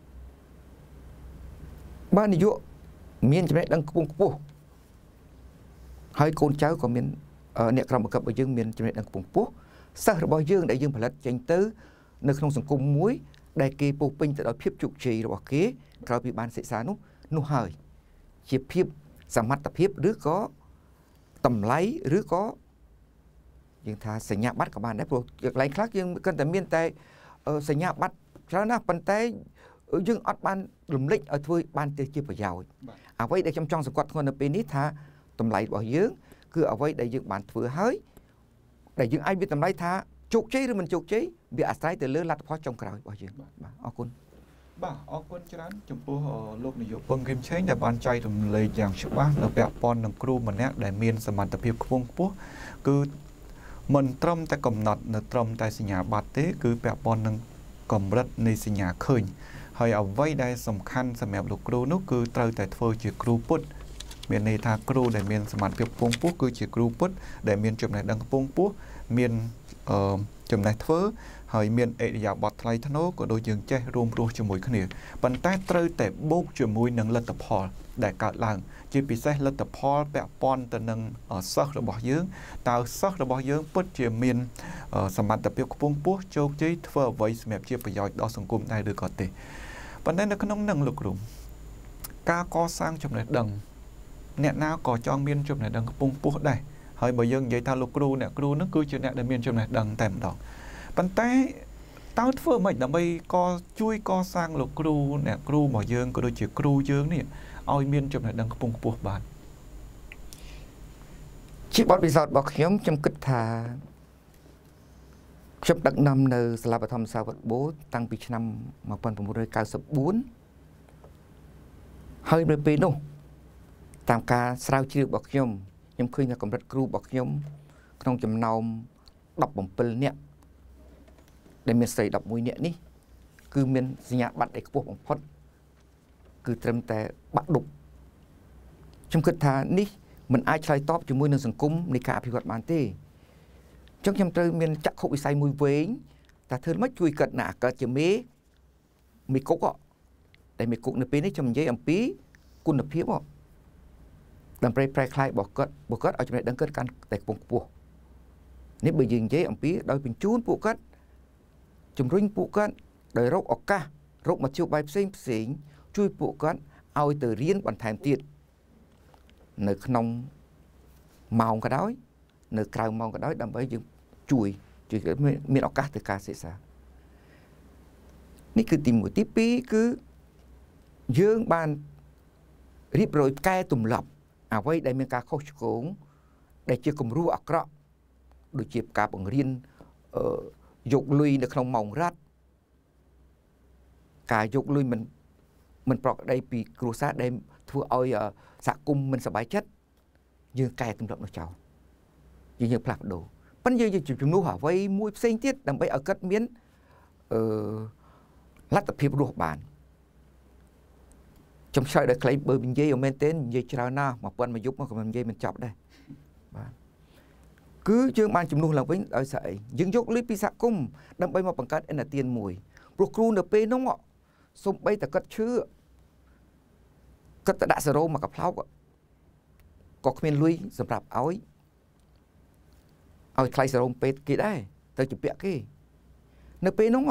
បើនាយកមានចំណេះដឹងខ្ពង់ខ្ពស់ហើយកូនចៅក៏មានអ្នកក្រុមបង្គាប់របស់យើងមានចំណេះដឹងខ្ពង់ខ្ពស់សិស្សរបស់យើងដែលយើងផលិតចេញទៅនៅក្នុងសង្គមមួយដែលគេពោពេញទៅដោយភាពជោគជ័យរបស់គេក្រោយពីបានសិក្សានោះនោះហើយជាភាពសមត្ថភាពឬក៏តម្លៃឬក៏យើងថាសញ្ញាបត្រក៏បានដែរព្រោះកន្លែងខ្លះយើងគិតតែមានតែសញ្ញាបត្រច្រើនណាស់ប៉ុន្តែយើងអត់បានរំលេចឲ្យធ្វើបានទៅជាប្រយោជន៍អ្វីដែលខ្ញុំចង់សង្កត់ធ្ងន់នៅពេលនេះថាតម្លៃរបស់យើងគឺអ្វីដែលយើងបានធ្វើហើយដែលយើងអាចវាតម្លៃថាជោគជ័យឬមិនជោគជ័យវាអាស្រ័យទៅលើលទ្ធផលចុងក្រោយរបស់យើងបាទអរគុណបាទអរគុណច្រើនចំពោះលោកនាយកពងគឹមឆេងដែលបានចែករំលែកយ៉ាងច្បាស់នៅពាក់ព័ន្ធនឹងគ្រូម្នាក់ដែលមានសមត្ថភាពខ្ពង់ខ្ពស់គឺមិនត្រឹមតែកំណត់នៅត្រឹមតែសញ្ញាបត្រទេគឺពាក់ព័ន្ធនឹងកម្រិតនៃសញ្ញាឃើញហើយអ្វីដែលសំខាន់សម្រាប់លោកគ្រូនោះគឺត្រូវតែធ្វើជាគ្រូពុទ្ធមានន័យថាគ្រូដែលមានសមត្ថភាពខ្ពង់ខ្ពស់គឺជាគ្រូពុទ្ធដែលមានចំណេះដឹងខ្ពង់ខ្ពស់មានអឺចំណេះធ្វើហើយមានអរិយាប័ត្រថ្លៃថ្នូរក៏ដូចយើងចេះរួមរស់ជាមួយគ្នាប៉ុន្តែត្រូវតែបូកជាមួយនឹងលទ្ធផលដែលកើតឡើងជាពិសេសលទ្ធផលពាក់ព័ន្ធទៅនឹងសិស្សរបស់យើងតើសិស្សរបស់យើងពិតជាមានសមត្ថភាពខ្ពង់ខ្ពស់ជោគជ័យធ្វើអ្វីសម្រាប់ជាប្រយោជន៍ដល់សង្គមដែរឬក៏ទេប៉ុន្តែនៅក្នុងនឹងលោកគ្រូការកសាងចំណេះដឹងអ្នកណាក៏ចង់មានចំណេះដឹងខ្ពង់ខ្ពស់ដែរហើយបើយើងនិយាយថាលោកគ្រូអ្នកគ្រូនឹងគឺជាអ្នកដែលមានចំណេះដឹងតែម្ដងប៉ុន្តែតើធ្វើម៉េចដើម្បីកជួយកសាងលោកគ្រូអ្នកគ្រូរបស់យើងក៏ដូចជាគ្រូយើងនេះឲ្យមានចំណេះដឹងខ្ពង់ខ្ពស់បានជាបទពិសោធន៍របស់ខ្ញុំខ្ញុំគិតថាខ្ញុំដឹកនាំនៅសាលាបឋមសាវត្តបូតាំងពីឆ្នាំmột nghìn chín trăm chín mươi tưហើយនៅពេលនោះតាមការស្រាវជ្រាវរបស់ខ្ញុំខ្ញុំឃើញថាកម្រិតគ្រូរបស់ខ្ញុំក្នុងចំណោមដប់bảyនាក់ដែលមានស្រីដប់មួយនាក់នេះគឺមានសញ្ញាបត្រដែលខ្ពស់បំផុតគឺត្រឹមតែបាក់ឌុបខ្ញុំគិតថានេះមិនអាចឆ្លើយតបជាមួយនឹងសង្គមនៃការអភិវឌ្ឍបានទេអញ្ចឹងខ្ញុំត្រូវមានចក្ខុវិស័យមួយវែងតែធ្វើម៉េចជួយកាត់ណាកើតជាមេមេគុកតែមេគុកនៅពេលនេះខ្ញុំនិយាយអំពីគុណភាពដើម្បីប្រែក្លាយរបស់គាត់របស់គាត់ឲ្យចំណេះដឹងគាត់កាន់តែខ្ពង់ខ្ពស់នេះបើយើងនិយាយអំពីដោយបញ្ជូនពួកគាត់ជំរុញពួកគាត់ដោយរកឱកាសរកមធ្យោបាយផ្សេងផ្សេងជួយពួកគាត់ឲ្យទៅរៀនបន្ថែមទៀតនៅក្នុងម៉ោងក៏ដោយនៅក្រៅម៉ោងក៏ដោយដើម្បីយើងជួយជួយមានឱកាសទៅការសិក្សានេះគឺទីមួយទីពីរគឺយើងបានរៀបរយកែទម្លាប់អ្វីដែលមានការខុសឆ្គងដែលជាគំរូអាក្រក់ដូចជាការបង្រៀនយកលុយនៅក្នុងម៉ោងរ៉ាត់ការយកលុយមិនមិនប្រក្រតីពីគ្រួសារដែលធ្វើឲ្យសហគមន៍មិនសប្បាយចិត្តយើងកែទម្លាប់នោះចោលយើងយើងផ្លាស់ប្ដូរប៉ុន្តែយើងជំនួសអ្វីមួយផ្សេងទៀតដើម្បីឲ្យគាត់មានអឺលទ្ធភាពរស់បានខ្ញុំឆ្លើយដល់ខ្លីបើនិយាយមែនទេនិយាយច្រើនណាស់មួយប៉ុណ្ណមួយយប់មកក៏មិននិយាយមិនចប់ដែរបាទគឺយើងបានជំនួសឡើងវិញដោយសារអីយើងយកលុយពីសហគមន៍ដើម្បីមកបង្កើតអន្តរជាតិមួយព្រោះគ្រូនៅពេលនោះសូម្បីតែគាត់ឈឺគាត់ទៅដាក់សេរ៉ូមកកផ្លោកក៏គ្មានលុយសម្រាប់ឲ្យឲ្យថ្លៃសេរ៉ូពេទ្យគេដែរទៅជពាក់គេនៅពេលនោះ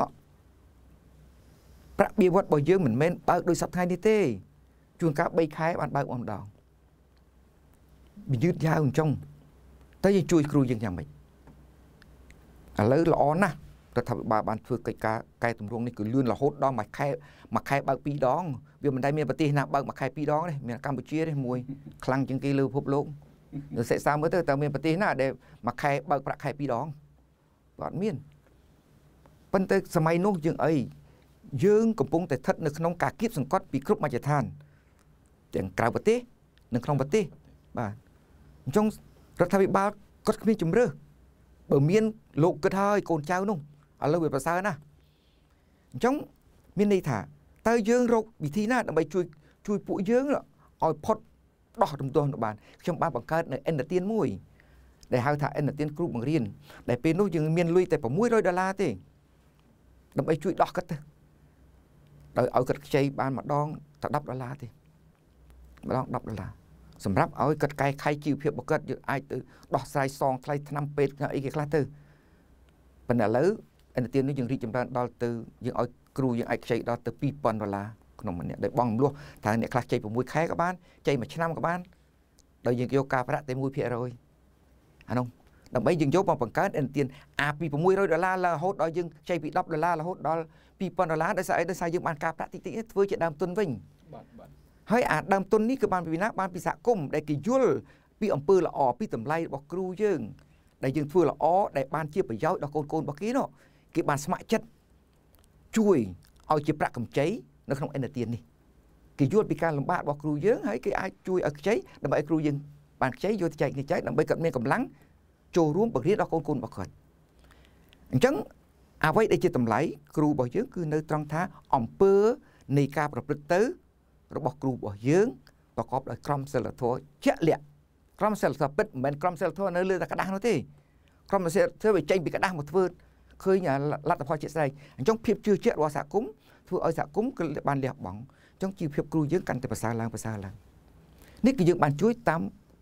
ប្រាក់បៀវត្សរបស់យើងមិនមែនបើកដោយសប្តាហ៍នេះទេជួនកាលបីខែបានបើកម្ដងវាយឺតយ៉ាវអញ្ចឹងតែយើងជួយគ្រូយើងយ៉ាងម៉េចឥឡូវល្អណាស់រដ្ឋាភិបាលបានធ្វើកិច្ចការកែតម្រង់នេះគឺលឿនរហូតដល់មួយខែមួយខែបើកពីរដងវាមិនដែលមានប្រទេសណាបើកមួយខែពីរដងទេមានកម្ពុជាទេមួយខ្លាំងជាងគេលើពិភពលោកនៅសិក្សាមើលទៅតើមានប្រទេសណាដែលមួយខែបើកប្រាក់ខែពីរដងអត់មានប៉ុន្តែសម័យនោះយើងអីយើងកំពុងតែស្ថិតនៅក្នុងការគៀបសង្កត់ពីគ្រប់មជ្ឈដ្ឋានទាំងក្រៅប្រទេសនិងក្នុងប្រទេសបាទអញ្ចឹងរដ្ឋាភិបាលគាត់គ្មានជំរឿបើមានលោកគិតហើយកូនចៅនោះឥឡូវវាប្រសើរណាស់អញ្ចឹងមានន័យថាតើយើងរកវិធីណាដើម្បីជួយជួយពួកយើងឲ្យផុតដោះរំទោះទៅបានខ្ញុំបានបង្កើតនៅអន្តរជាតិមួយដែលហៅថាអន្តរជាតិគ្រូបង្រៀនដែលពេលនោះយើងមានលុយតែ600ដុល្លារទេដើម្បីជួយដោះគាត់ទៅដោយឲ្យគាត់ខ្ចីបានម្ដងតែ10ដុល្លារទេម្ដង10ដុល្លារសម្រាប់ឲ្យគាត់កែខៃជីវភាពរបស់គាត់យើងអាចទៅដោះស្រាយសងថ្លៃថ្នាំពេទ្យអីគេខ្លះទៅប៉ុន្តែឥឡូវអន្តរជាតិនេះយើងរីកចម្រើនដល់ទៅយើងឲ្យគ្រូយើងអាចខ្ចីដល់ទៅពីរពាន់ដុល្លារក្នុងម្នាក់ដោយបងមលោះថាអ្នកខ្លះខ្ចី6ខែក៏បានខ្ចីមួយឆ្នាំក៏បានដោយយើងយកការប្រាក់តែ1%អានោះដើម្បីយើងយកមកបង្កើនអន្តរជាតិអាពី600ដុល្លារឡើងរហូតដល់យើងខ្ចីពី10ដុល្លាររហូតដល់ពីរពាន់ដុល្លារដោយសារអីដោយសារយើងបានការប្រាក់តិចតិចធ្វើជាដើមទុនវិញបាទបាទហើយអាដើមទុននេះគឺបានពីណាបានពីសហគមន៍ដែលគេយល់ពីអំពើល្អពីតម្លៃរបស់គ្រូយើងដែលយើងធ្វើល្អដែលបានជាប្រយោជន៍ដល់កូនកូនរបស់គេនោះគេបានស្ម័គ្រចិត្តជួយឲ្យជាប្រាក់កម្ចីនៅក្នុងអន្តរជាតិនេះគេយល់ពីការលំបាករបស់គ្រូយើងហើយគេអាចជួយឲ្យខ្ចីដើម្បីឲ្យគ្រូយើងបានខ្ចីយកទៅចែកនេះចែកដើម្បីគាត់មានកម្លាំងចូលរួមបង្រៀនដល់កូនកូនរបស់គាត់អញ្ចឹងអ្វីដែលជាតម្លៃគ្រូរបស់យើងគឺនៅត្រង់ថាអំពើនៃការប្រព្រឹត្តទៅរបស់គ្រូរបស់យើងប្រកបដោយក្រមសីលធម៌ជាក់លាក់ក្រមសីលធម៌ពិតមិនមែនក្រមសីលធម៌នៅលើតែក្តាស់នោះទេក្រមសីលធម៌វាចេញពីក្តាស់មកធ្វើឃើញលទ្ធផលជាក់ស្ដែងអញ្ចឹងភាពជឿជាក់របស់សហគមន៍ធ្វើឲ្យសហគមន៍គឺបានលះបង់អញ្ចឹងជីវភាពគ្រូយើងកាន់តែប្រសើរឡើងប្រសើរឡើងនេះគឺយើងបានជួយតាម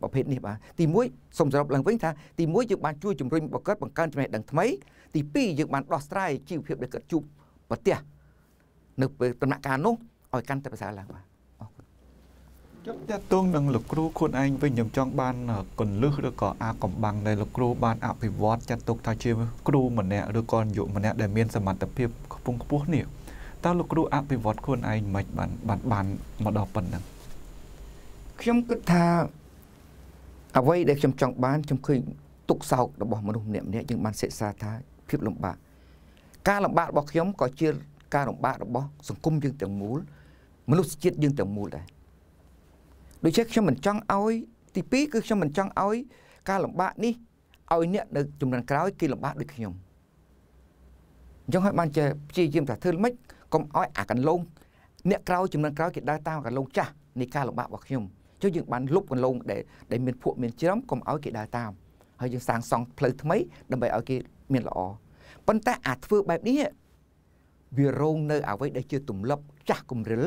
ประเภทนี้บ่ទីមួយសូមសរុបឡើងវិញថាទីមួយយើងបានជួយជំរុញបង្កើតបង្កើនចំណេះដឹងថ្មីទីពីរយើងបានដោះស្រាយជីវភាពដែលកើតជួបប្រទះនៅពេលដំណាក់កាលនោះឲ្យកាន់តែប្រសើរឡើងបាទអរគុណចាប់តាក់ទងនឹងលោកគ្រូខ្លួនឯងវិញខ្ញុំចង់បានកលឹះឬក៏អាកំបាំងដែលលោកគ្រូបានអភិវឌ្ឍចាត់ទុកថាជាគ្រូម្នាក់ឬក៏នាយកម្នាក់ដែលមានសមត្ថភាពខ្ពង់ខ្ពស់នេះតើលោកគ្រូអភិវឌ្ឍខ្លួនឯងមិនបានបានបានមកដល់ប៉ុណ្ណឹងខ្ញុំគិតថាអ្វីដែលខ្ញុំចង់បានខ្ញុំឃើញទុកសោករបស់មនុស្សម្នាក់ម្នាក់យើងបានសិក្សាថាភាពលំបាកការលំបាករបស់ខ្ញុំក៏ជាការលំបាករបស់សង្គមយើងទាំងមូលមនុស្សជាតិយើងទាំងមូលដែរដូច្នេះខ្ញុំមិនចង់ឲ្យទីពីរគឺខ្ញុំមិនចង់ឲ្យការលំបាកនេះឲ្យអ្នកនៅជំនាន់ក្រោយគេលំបាកដូចខ្ញុំអញ្ចឹងហើយបានជាព្យាយាមថាធ្វើម៉េចកុំឲ្យអាកន្លងអ្នកក្រោយជំនាន់ក្រោយគេដើរតាមកន្លងចាស់នៃការលំបាករបស់ខ្ញុំចុះយើងបានលុបកន្លងដែលដែលមានភក់មានជ្រំកុំឲ្យគេដើរតាមហើយយើងសាងសង់ផ្លូវថ្មីដើម្បីឲ្យគេមានល្អប៉ុន្តែអាធ្វើបែបនេះវារងនៅអ្វីដែលជាទម្លាប់ចាស់គំរិល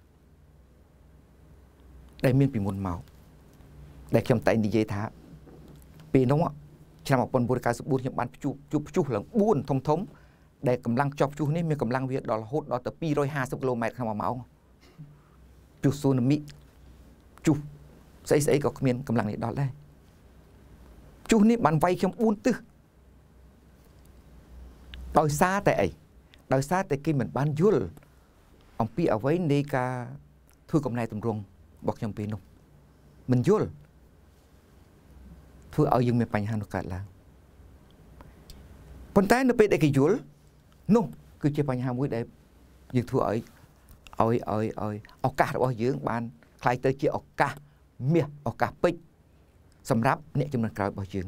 ដែលមានពីមុនមកដែលខ្ញុំតែងនិយាយថាពេលនោះឆ្នាំmột nghìn chín trăm chín mươi tưខ្ញុំបានជួបជួបព្យុះឡើងបួនធំធំដែលកម្លាំងចុះព្យុះនេះមានកម្លាំងវាដល់រហូតដល់ទៅពីររយហាសិបគីឡូម៉ែត្រក្នុងមួយម៉ោងព្យុះស៊ូណាមីព្យុះស្អីស្អីក៏គ្មានកម្លាំងនេះដល់ដែរព្យុះនេះបានវាយខ្ញុំបួនទិសដោយសារតែអីដោយសារតែគេមិនបានយល់អំពីអ្វីនៃការធ្វើកំណែតម្រង់របស់ខ្ញុំពេលនោះមិនយល់ធ្វើឲ្យយើងមានបញ្ហានោះកើតឡើងប៉ុន្តែនៅពេលដែលគេយល់នោះគឺជាបញ្ហាមួយដែលយើងធ្វើឲ្យឲ្យឲ្យឲ្យឱកាសរបស់យើងបានคล้ายទៅជាឱកាសមាសឱកាសពេជ្រសម្រាប់អ្នកជំនាន់ក្រោយរបស់យើង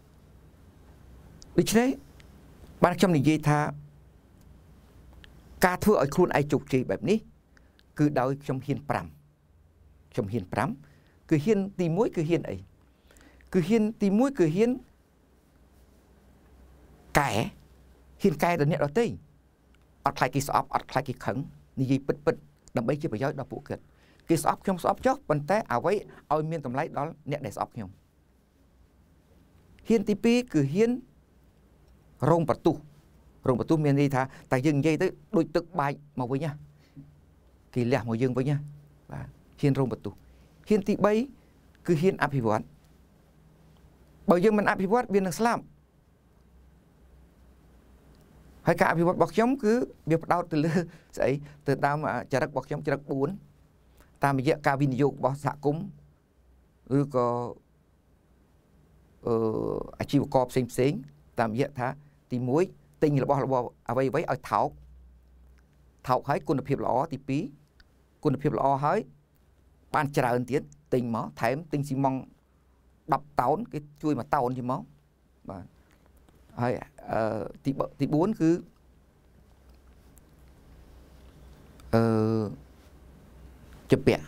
ដូច្នេះបានខ្ញុំនិយាយថាការធ្វើឲ្យខ្លួនឯងជោគជ័យបែបនេះគឺដោយខ្ញុំហ៊ានប្រាំខ្ញុំហ៊ានប្រាំគឺហ៊ានទីមួយគឺហ៊ានអីគឺហ៊ានទីមួយគឺហ៊ានកែហ៊ានកែដល់អ្នកដទៃអត់ខ្លាចគេស្អប់អត់ខ្លាចគេខឹងនិយាយពិតពិតដើម្បីជាប្រយោជន៍ដល់ពួកគាត់គេស្អប់ខ្ញុំស្អប់ចុះប៉ុន្តែអ្វីឲ្យមានតម្លៃដល់អ្នកដែលស្អប់ខ្ញុំហ៊ានទីពីរគឺហ៊ានរងបន្ទុះរងបន្ទុះមានន័យថាតែយើងនិយាយទៅដូចទឹកបាច់មកវិញណាគេលះមកយើងវិញណាបាទហ៊ានរងបន្ទុះហ៊ានទីបីគឺហ៊ានអភិវឌ្ឍបើយើងមិនអភិវឌ្ឍវានឹងស្លាប់ហើយការអភិវឌ្ឍរបស់ខ្ញុំគឺវាផ្ដោតទៅលើស្អីទៅតាមចរិតរបស់ខ្ញុំចរិតបួនតាមរយៈការវិនិយោគរបស់សហគមន៍ឬក៏អឺអាជីវករផ្សេងផ្សេងតាមរយៈថាទីមួយទិញរបស់របស់អ្វីអ្វីឲ្យថោកថោកហើយគុណភាពល្អទីពីរគុណភាពល្អហើយបានច្រើនទៀតទិញមកថែមទិញស៊ីម៉ង់ដប់តោនគេជួយមួយតោនជាមកបាទហើយអឺទីទីបួនគឺអឺជាពាក់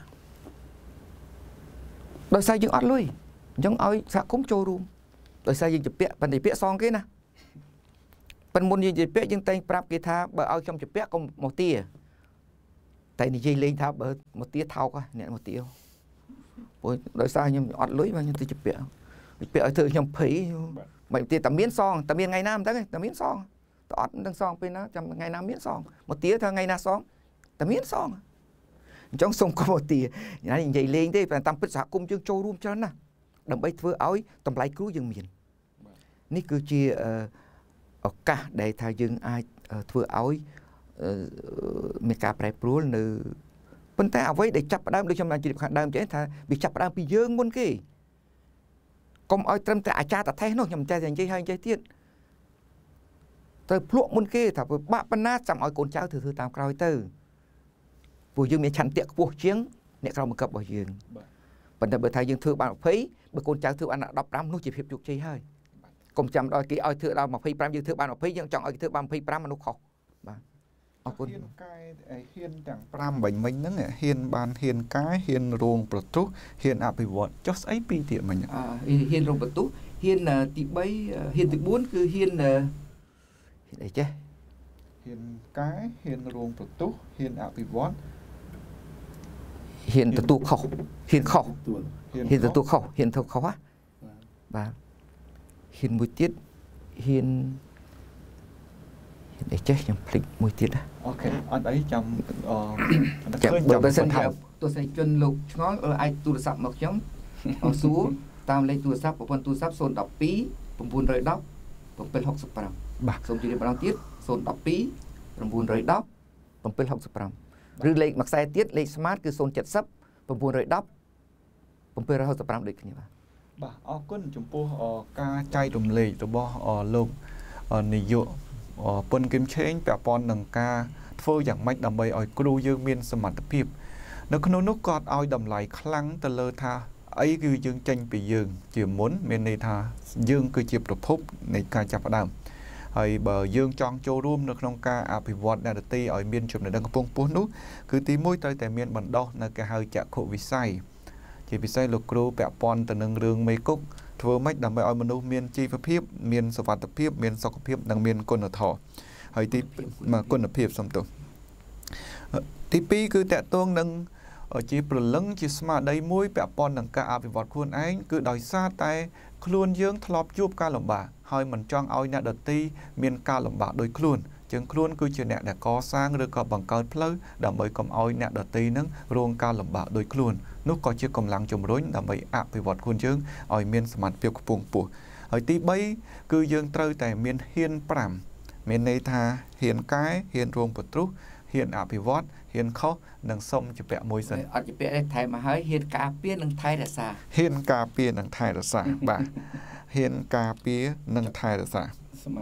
ដោយសារយើងអត់លុយអញ្ចឹងឲ្យសហគមន៍ចូលរួមដោយសារយើងជាពាក់ប៉ុន្តែពាក់សងគេណាប៉ុន្តែមុនយើងជាពាក់យើងតែងប្រាប់គេថាបើឲ្យខ្ញុំជាពាក់កុំមកទាតែនិយាយលេងថាបើមកទាថោកអ្នកមកទាព្រោះដោយសារខ្ញុំអត់លុយបាទខ្ញុំទៅជាពាក់ពាក់ឲ្យធ្វើខ្ញុំភ័យមិនទាតែមានសងតែមានថ្ងៃណាមិនដឹងតែមានសងតែអត់ដឹងសងពេលណាចាំថ្ងៃណាមានសងមកទាថាថ្ងៃណាសងតែមានសងអញ្ចឹងសូមកុំមកទានិយាយលេងទេតែតាមពិតសហគមន៍យើងចូលរួមច្រើនណាស់ដើម្បីធ្វើឲ្យតម្លៃគ្រូយើងមាននេះគឺជាឱកាសដែលថាយើងអាចធ្វើឲ្យមានការប្រែប្រួលនៅប៉ុន្តែអ្វីដែលចាប់ផ្ដើមដូចខ្ញុំបានជម្រាបខាងដើមចេះថាវាចាប់ផ្ដើមពីយើងមុនគេកុំឲ្យត្រឹមតែអាចារ្យតថេះនោះខ្ញុំតែនិយាយហើយនិយាយទៀតត្រូវភ្លក់មុនគេថាបាក់ប៉ុណ្ណាចាំឲ្យកូនចៅធ្វើធ្វើតាមក្រោយទៅព្រោះយើងមានឆន្ទៈខ្ពស់ជាងអ្នកក្រៅបង្កប់របស់យើងប៉ុន្តែបើថាយើងធ្វើបានยี่สิบបើកូនចៅធ្វើបានដប់ប្រាំនោះជាភាពជោគជ័យហើយកុំចាំដល់គេឲ្យធ្វើដល់ยี่สิบห้าយើងធ្វើបានยี่สิบយើងចង់ឲ្យគេធ្វើបានยี่สิบห้าមនុស្សខុសបាទអរគុណហ៊ានកែហ៊ានទាំងfiveបាញ់មិញហ្នឹងហ៊ានបានហ៊ានកែហ៊ានរងប្រទុះហ៊ានអភិវឌ្ឍចុះស្អីពីរទៀតមិញអឺហ៊ានរងប្រទុះហ៊ានទី3ហ៊ានទីfourគឺហ៊ានហ៊ានអីចេះហ៊ានកែហ៊ានរងប្រទុះហ៊ានអភិវឌ្ឍ hiện từ tu khẩu hiện khẩu hiện từ tu khẩu hiện từ khẩu á và hiện mùi tiết hiện để chết trong lịch mùi tiết á ok anh ấy trong bởi bởi sân hiệu tôi sẽ chuyên lục ngó ở ai tu sắp một nhóm ở xuống tam lấy tu sắp của con tu sắp xôn đọc pí bùn bùn rơi đóc bùn bên học sắp bằng xôn chỉ để bằng tiết xôn đọc pí bùn bùn rơi đóc bùn bên học sắp bằng rư lệ mặc xe tiết lệ smart cứ xôn chật sắp bùn bùn rơi đóc bùn bên học sắp bằng được như vậy bà ở quân chúng tôi ca chay đồng lệ từ bo ở lục ở nị dụ ở quân kiếm chế bẻ pon nằng ca phơi dạng mạch đầm bay ở kêu dương miên sầm mặt phim nó có nút cọt ao đầm lại khăng từ lơ tha ấy cứ dương tranh bị dương chỉ muốn miền này tha dương cứ chụp độc phúc này ca chập đàm hay bờ dương chọn châu rôm nó không ca à bị vọt là ti ở miền chụp này đang phong phố nút cứ tí mũi tới tại miền bản đo là cái hơi chạ khổ vì sai chỉ vì sai lục kêu bẻ pon từ nâng rương mấy cúc thưa mạch đầm bay ở manu miền chi pháp phim miền sập tập phim miền sọc phim đang miền quân ở thọ hay tí mà quân ở phim xong rồi tí pi cứ tẹt tuông nâng ở chỉ bờ lưng chỉ mà đây mũi bẹ pon nâng ca bị vọt khuôn ánh cứ đòi xa tay khuôn dương thọp chụp ca lồng bả hơi mình choang ao nè đợt ti miền ca lồng bả đôi khuôn chừng khuôn cứ chuyện nè để có sang được có bằng cơn phơi đầm bơi cầm ao nè đợt ti nâng ruộng ca lồng bả đôi khuôn nút có chiếc cầm lăng chùm rối đầm bơi ạ bị vọt khuôn dương ở miền sầm phiêu của buông bùa ở tí bay cứ dương trơi tại miền hiên pram miền này tha hiền cái hiền ruộng bột trúc hiện áp bị vót hiện khó nâng sông chỉ bẹ môi dần ở chỉ bẹ thầy mà hơi hiện cà pía nâng thay là sao hiện cà pía nâng thay là sao bà hiện cà pía nâng thay là sao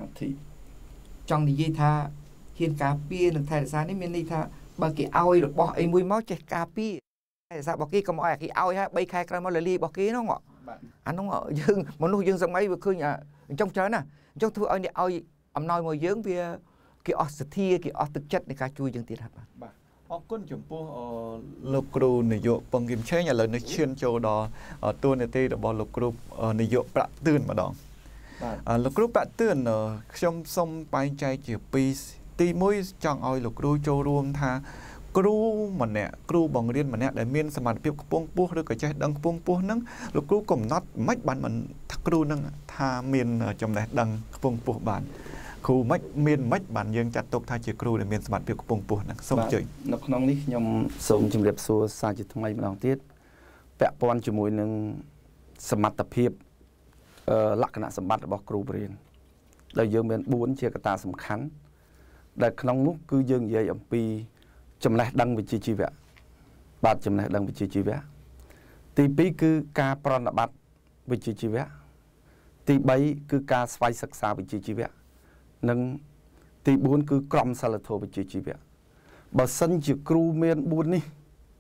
trong thì gì tha hiện cà pía nâng thay là sao nên mình đi tha bà cái ao được bỏ ấy mùi máu chạy cà pía thay là sao bỏ kia có mọi cái ao ha bay khai cái máu là ly bỏ kia nó ngọ anh nó ngọ dương mà nuôi dương sông mấy vừa khơi nhà trong trời nè trong thứ ơi ao ẩm nói mùi dưỡng bia cái ở thia cái ở thực chất này cá chui dương tiệt hả bà ở quân chúng tôi lục cừu này dụ bằng kiểm chế nhà lời nói chuyên châu đó ở tôi này tê được bỏ lục cừu này dụ bạ tươn mà đó lục cừu bạ tươn ở trong sông bay chay chỉ pi ti mũi chọn oi lục cừu châu ruộng tha cừu mà nè cừu bằng riêng mà nè để miên sầm mặt phiêu pung pung rồi cái trái đằng pung pung nắng lục cừu cùng nót mách bàn mình thắc cừu nắng tha miên trong này đằng pung pung bàn khu mách miền mách bản dương chặt tục thay chỉ kêu để miền sầm biệt của bùng bùng nè sông chơi nó không ní nhom sông chìm đẹp xua xa chỉ thay mà lòng tiết vẽ pon chỉ mùi nâng sầm mặt tập hiệp lắc cái nạ sầm mặt bọc kêu bền đời dương miền bốn chia cái ta sầm khánh đời không nút cứ dương dây ẩm pi chấm lại đăng về chi chi vẽ bát chấm lại đăng về chi chi vẽ tì pi cứ ca pron là bát về chi chi vẽ tì bảy cứ ca svay sắc xa về chi chi vẽ nâng tì bốn cứ crom sa là thô về chi chi vẽ bà sân chỉ kêu miền bốn ní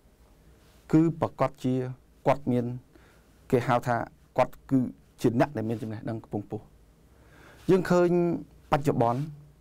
cứ bà quạt chia quạt miền cái hào thà quạt cứ chuyển nặng để miền chấm này đang bùng bùng dương khơi bắt chợ bón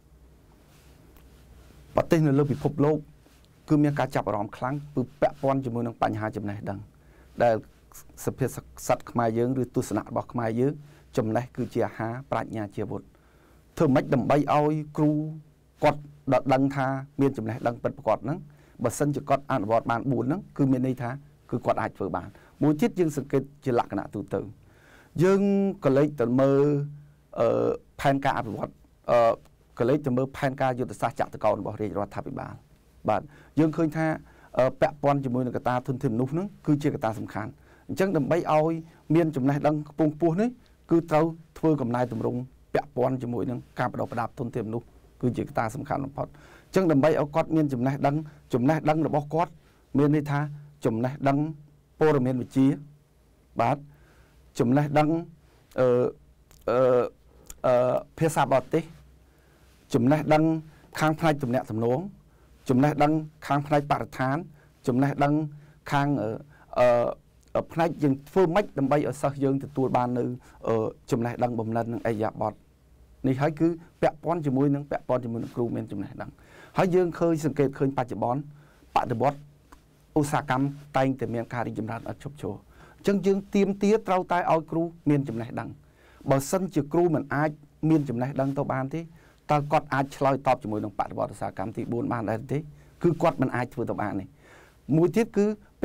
bà tên là lớp bị phục lô cứ miền cá chập rõm kháng cứ bẹ pon cho môi năng bành hà chấm này đang để sập hết sắt khai dương rồi tu sanh bọc khai dương chấm này cứ chia há bạch nhà chia bột thường mách đầm bay oi kêu quạt đợt đăng tha miền chấm này đăng bật quạt nắng bà sân chỉ quạt ăn bọt bàn buồn nắng cứ miền đây tha cứ quạt ai vừa bàn mỗi chiếc dương sự kiện chỉ lạc cái nạ từ từ dương có lấy từ mơ ở pan ca bọt có lấy từ mơ pan ca vô từ xa chạm từ cầu bỏ đi rồi tháp bị bàn bạn dương khơi tha bẹ pon chỉ môi là cái ta thun thêm nút nắng cứ chia cái ta sầm khán chẳng đầm bay oi miền chấm này đăng bung buồn đấy cứ trâu thưa cầm nai tụm rung bẹ pon chỉ môi nắng cà bắt đầu đạp thun thêm nút cứ chỉ cái ta sầm khán một chẳng đầm bay ở quạt miền chấm này đăng chấm này đăng là bao quát miền đây tha chấm này đăng po là miền vị trí bát chấm này đăng ờ ờ ờ phía xa bọt tí chấm này đăng khang phai chấm nẹt thầm nón chấm này đăng khang phai bạc thán chấm này đăng khang ở ở ở phai dương phơi mách đầm bay ở sau dương từ tua ban nữ ở chấm này đăng bầm lần ai dạ bọt này hãy cứ bẹ pon chỉ môi nâng bẹ pon chỉ môi nâng kêu miền chấm này đăng hãy dương khơi sự kiện khơi ba chỉ bón ba chỉ bọt Osakam tay từ miền Cà đi chấm ra ở chụp chỗ chân dương tiêm tía trao tay ao kêu miền chấm này đăng bảo sân chỉ kêu mình ai miền chấm này đăng tao ban thế ta quạt ai chơi top chỉ môi nâng ba chỉ bọt Osakam thì bốn ban đây thế cứ quạt mình ai vừa tao ban này mũi tiết cứ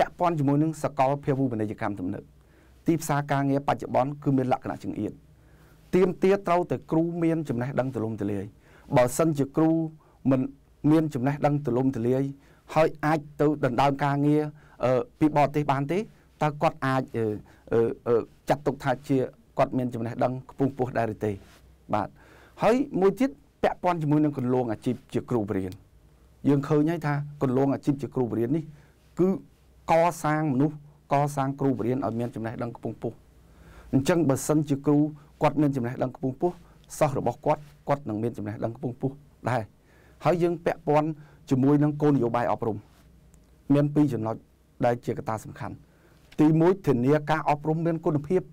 ពាក់ព័ន្ធជាមួយនឹងសកលភាវូបនីយកម្មទំនើបទីផ្សារការងារបច្ចុប្បន្នគឺមានលក្ខណៈចង្អៀតទៀមទាត្រូវតែគ្រូមានចំណេះដឹងទូលំទូលាយបើសិនជាគ្រូមិនមានចំណេះដឹងទូលំទូលាយហើយអាចទៅដណ្ដើមការងារពីបរទេសបានទេតើគាត់អាចចាត់ទុកថាជាគាត់មានចំណេះដឹងខ្ពង់ខ្ពស់ដែរទេបាទហើយមួយទៀតពាក់ព័ន្ធជាមួយនឹងគន្លងអាជីពជាគ្រូបរិញ្ញាយើងឃើញហើយថាគន្លងអាជីពជាគ្រូបរិញ្ញានេះគឺកសាងមនុស្សកសាងគ្រូបរិញ្ញាឲ្យមានចំណេះដឹងខ្ពង់ខ្ពស់អញ្ចឹងបើសិនជាគ្រូគាត់មានចំណេះដឹងខ្ពង់ខ្ពស់សិស្សរបស់គាត់គាត់នឹងមានចំណេះដឹងខ្ពង់ខ្ពស់ដែរហើយយើងពាក់ព័ន្ធជាមួយនឹងគោលនយោបាយអប់រំមានពីរចំណុចដែលជាកត្តាសំខាន់ទីមួយធានាការអប់រំមានគុណភាព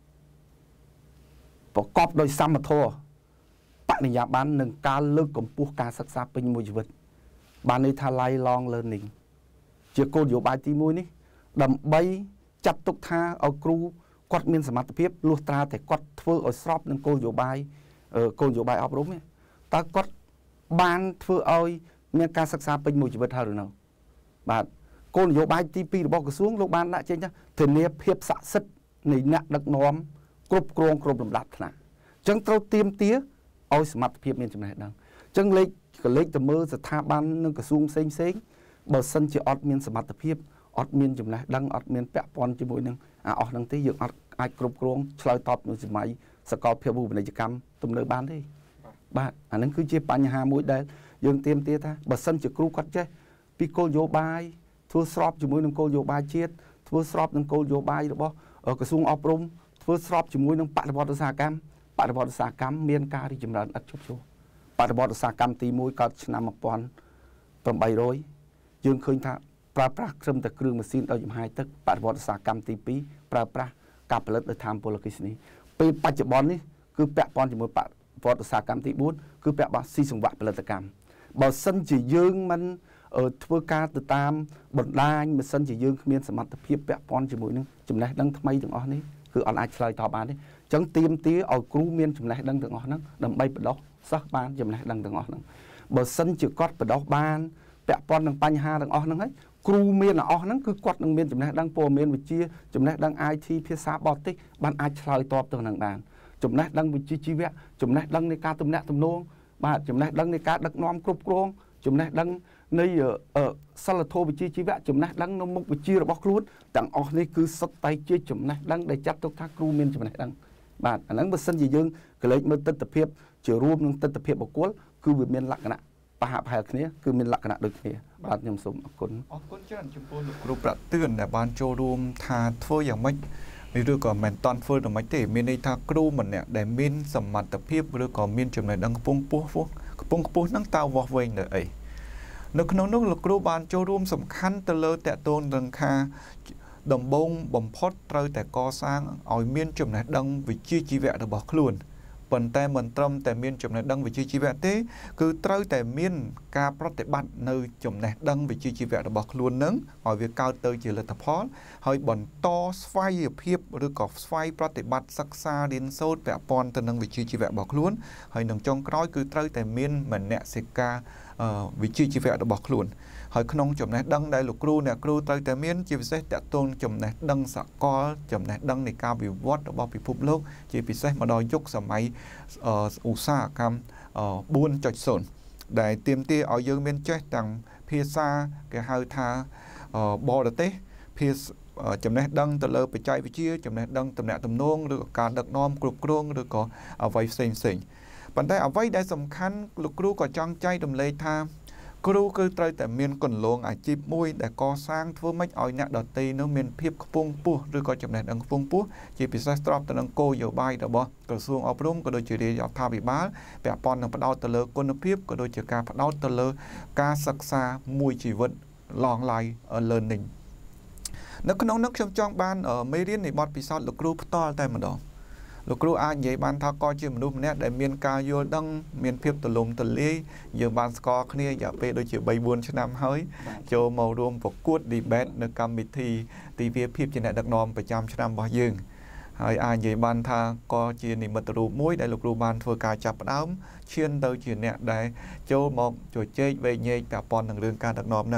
ប្រកបដោយសមធម៌បរិញ្ញាបត្រនិងការលើកកម្ពស់ការសិក្សាពេញមួយជីវិតបានន័យថា lifelong learning ជាគោលនយោបាយទីមួយនេះដើម្បីចាត់ទុកថាឲ្យគ្រូគាត់មានសមត្ថភាពលុះត្រាតែគាត់ធ្វើឲ្យស្របនឹងគោលនយោបាយគោលនយោបាយអប់រំតើគាត់បានធ្វើឲ្យមានការសិក្សាពេញមួយជីវិតហើយឬនៅបាទគោលនយោបាយទីពីររបស់ក្រសួងលោកបានដាក់ចេញថាធានាភាពស័ក្តិសិទ្ធិនៃអ្នកដឹកនាំគ្រប់គ្រងគ្រប់លំដាប់ថ្នាក់អញ្ចឹងត្រូវទៀមទាឲ្យសមត្ថភាពមានចំណេះដឹងអញ្ចឹងលេខក៏លេខទៅមើលស្ថាប័ននិងក្រសួងផ្សេងផ្សេងបើសិនជាអត់មានសមត្ថភាពអត់មានចំណេះដឹងអត់មានពាក់ព័ន្ធជាមួយនឹងអាអស់ហ្នឹងទេយើងអត់អាចគ្រប់គ្រងឆ្លើយតបនៅសម័យសកលភាវូបនីយកម្មទំនើបបានទេបាទអាហ្នឹងគឺជាបញ្ហាមួយដែលយើងទៀមទាថាបើសិនជាគ្រូគាត់ចេះពីគោលនយោបាយធ្វើស្របជាមួយនឹងគោលនយោបាយជាតិធ្វើស្របនឹងគោលនយោបាយរបស់ក្រសួងអប់រំធ្វើស្របជាមួយនឹងបដិវត្តឧស្សាហកម្មបដិវត្តឧស្សាហកម្មមានការរីកចម្រើនឥតឈប់ឈរបដិវត្តឧស្សាហកម្មទីមួយកើតឆ្នាំmột nghìn tám trămយើងឃើញថាប្រើប្រាស់ត្រឹមតែគ្រឿងម៉ាស៊ីនដោយចំហាយទឹកបដិវត្តឧស្សាហកម្មទីពីរប្រើប្រាស់ការផលិតដោយថាមពលអគ្គិសនីពេលបច្ចុប្បន្ននេះគឺពាក់ព័ន្ធជាមួយបដិវត្តឧស្សាហកម្មទីបួនគឺពាក់ព័ន្ធស៊ីសង្វាក់ផលិតកម្មបើសិនជាយើងមិនធ្វើការទៅតាមបណ្ដាញមិនសិនជាយើងគ្មានសមត្ថភាពពាក់ព័ន្ធជាមួយនឹងចំណេះដឹងថ្មីទាំងអស់នេះគឺអត់អាចឆ្លើយតបបានទេអញ្ចឹងទៀមទាឲ្យគ្រូមានចំណេះដឹងទាំងអស់ហ្នឹងដើម្បីបដោះសិស្សបានចំណេះដឹងទាំងអស់ហ្នឹងបើសិនជាគាត់បដោះបានពាក់ព័ន្ធនឹងបញ្ហាទាំងអស់ហ្នឹងហើយគ្រូមានអស់ហ្នឹងគឺគាត់នឹងមានចំណេះដឹងព័ត៌មានវិទ្យាចំណេះដឹង I T ភាសាបរទេសបានអាចឆ្លើយតបទៅនឹងបានចំណេះដឹងវិជ្ជាជីវៈចំណេះដឹងនៃការទំនាក់ទំនងបាទចំណេះដឹងនៃការដឹកនាំគ្រប់គ្រងចំណេះដឹងនៃសិលធម៌វិជ្ជាជីវៈចំណេះដឹងនៅមុខវិជ្ជារបស់ខ្លួនទាំងអស់នេះគឺសុទ្ធតែជាចំណេះដឹងដែលចាត់ទុកថាគ្រូមានចំណេះដឹងបាទអាហ្នឹងបើសិនជាយើងកលេចមើលទស្សនវិជ្ជាជារួមនឹងទស្សនវិជ្ជាបុគ្គលគឺវាមានលក្ខណៈប្រហាក់ប្រហែលគ្នាគឺមានលក្ខណៈដូចគ្នាបាទខ្ញុំសូមអរគុណអរគុណច្រើនចំពោះលោកគ្រូប្រាក់ទឿនដែលបានចូលរួមថាធ្វើយ៉ាងម៉េចឬក៏មិនតាន់ធ្វើយ៉ាងម៉េចទេមានន័យថាគ្រូម្នាក់ដែលមានសមត្ថភាពឬក៏មានចំណេះដឹងខ្ពង់ខ្ពស់ខ្ពង់ខ្ពស់ហ្នឹងតើវាស់វែងនៅអីនៅក្នុងនោះលោកគ្រូបានចូលរួមសំខាន់ទៅលើតកតូននឹងថាដំបូងបំផុតត្រូវតែកសាងឲ្យមានចំណេះដឹងវិជ្ជាជីវៈរបស់ខ្លួនប៉ុន្តែមិនត្រឹមតែមានចំណេះដឹងវិជ្ជាជីវៈទេគឺត្រូវតែមានការប្រតិបត្តិនៅចំណេះដឹងវិជ្ជាជីវៈរបស់ខ្លួននឹងឲ្យវាកើតទៅជាលទ្ធផលហើយបន្តស្វ័យភាពឬក៏ស្វ័យប្រតិបត្តិសិក្សារៀនសូត្រពាក់ព័ន្ធទៅនឹងវិជ្ជាជីវៈរបស់ខ្លួនហើយនឹងចុងក្រោយគឺត្រូវតែមានមនសិការវិជ្ជាជីវៈរបស់ខ្លួនហើយក្នុងចំណេះដឹងដែលលោកគ្រូអ្នកគ្រូត្រូវតែមានជាពិសេសតកតូនចំណេះដឹងសកលចំណេះដឹងនៃការវិវត្តរបស់ពិភពលោកជាពិសេសមកដល់យុគសម័យឧស្សាហកម្ម bốn chấm không ដែលទាមទារឲ្យយើងមានចេះទាំងភាសាគេហៅថាបរទេសភាសាចំណេះដឹងទៅលើបច្ចេកវិទ្យាចំណេះដឹងទំនាក់ទំនងឬក៏ការដឹកនាំគ្រប់គ្រងឬក៏អ្វីផ្សេងផ្សេងប៉ុន្តែអ្វីដែលសំខាន់លោកគ្រូក៏ចង់ចែករំលែកថាគ្រូគឺត្រូវតែមានគន្លងអាជីពមួយដែលកសាងធ្វើម៉េចឲ្យអ្នកដទៃនោះមានភាពខ្ពង់ខ្ពស់ឬក៏ចំណេះដឹងខ្ពង់ខ្ពស់ជាពិសេសស្របទៅនឹងគោលនយោបាយរបស់ក្រសួងអប់រំក៏ដូចជារាជរដ្ឋាភិបាលពាក់ព័ន្ធនឹងផ្ដោតទៅលើគុណភាពក៏ដូចជាការផ្ដោតទៅលើការសិក្សាមួយជីវិត long life learning នៅក្នុងនោះខ្ញុំចង់បានមេរៀននៃបទពិសោធន៍លោកគ្រូផ្ទាល់តែម្ដងលោកគ្រូអាចនិយាយបានថាក៏ជាមនុស្សម្នាក់ដែលមានការយល់ដឹងមានភាពទលំទលាយយើងបានស្គាល់គ្នារយៈពេលដូចជា ba bốn ឆ្នាំហើយចូលមករួមប្រកួត debate នៅកម្មវិធីទិវាភាពជាអ្នកដឹកនាំប្រចាំឆ្នាំរបស់យើងហើយអាចនិយាយបានថាក៏ជានិមិត្តរូបមួយដែលលោកគ្រូបានធ្វើការចាប់ផ្ដើមឈានទៅជាអ្នកដែលចូលមកជជែកវែកញែកពាក់ព័ន្ធនឹងរឿងការដឹកនាំហ្នឹង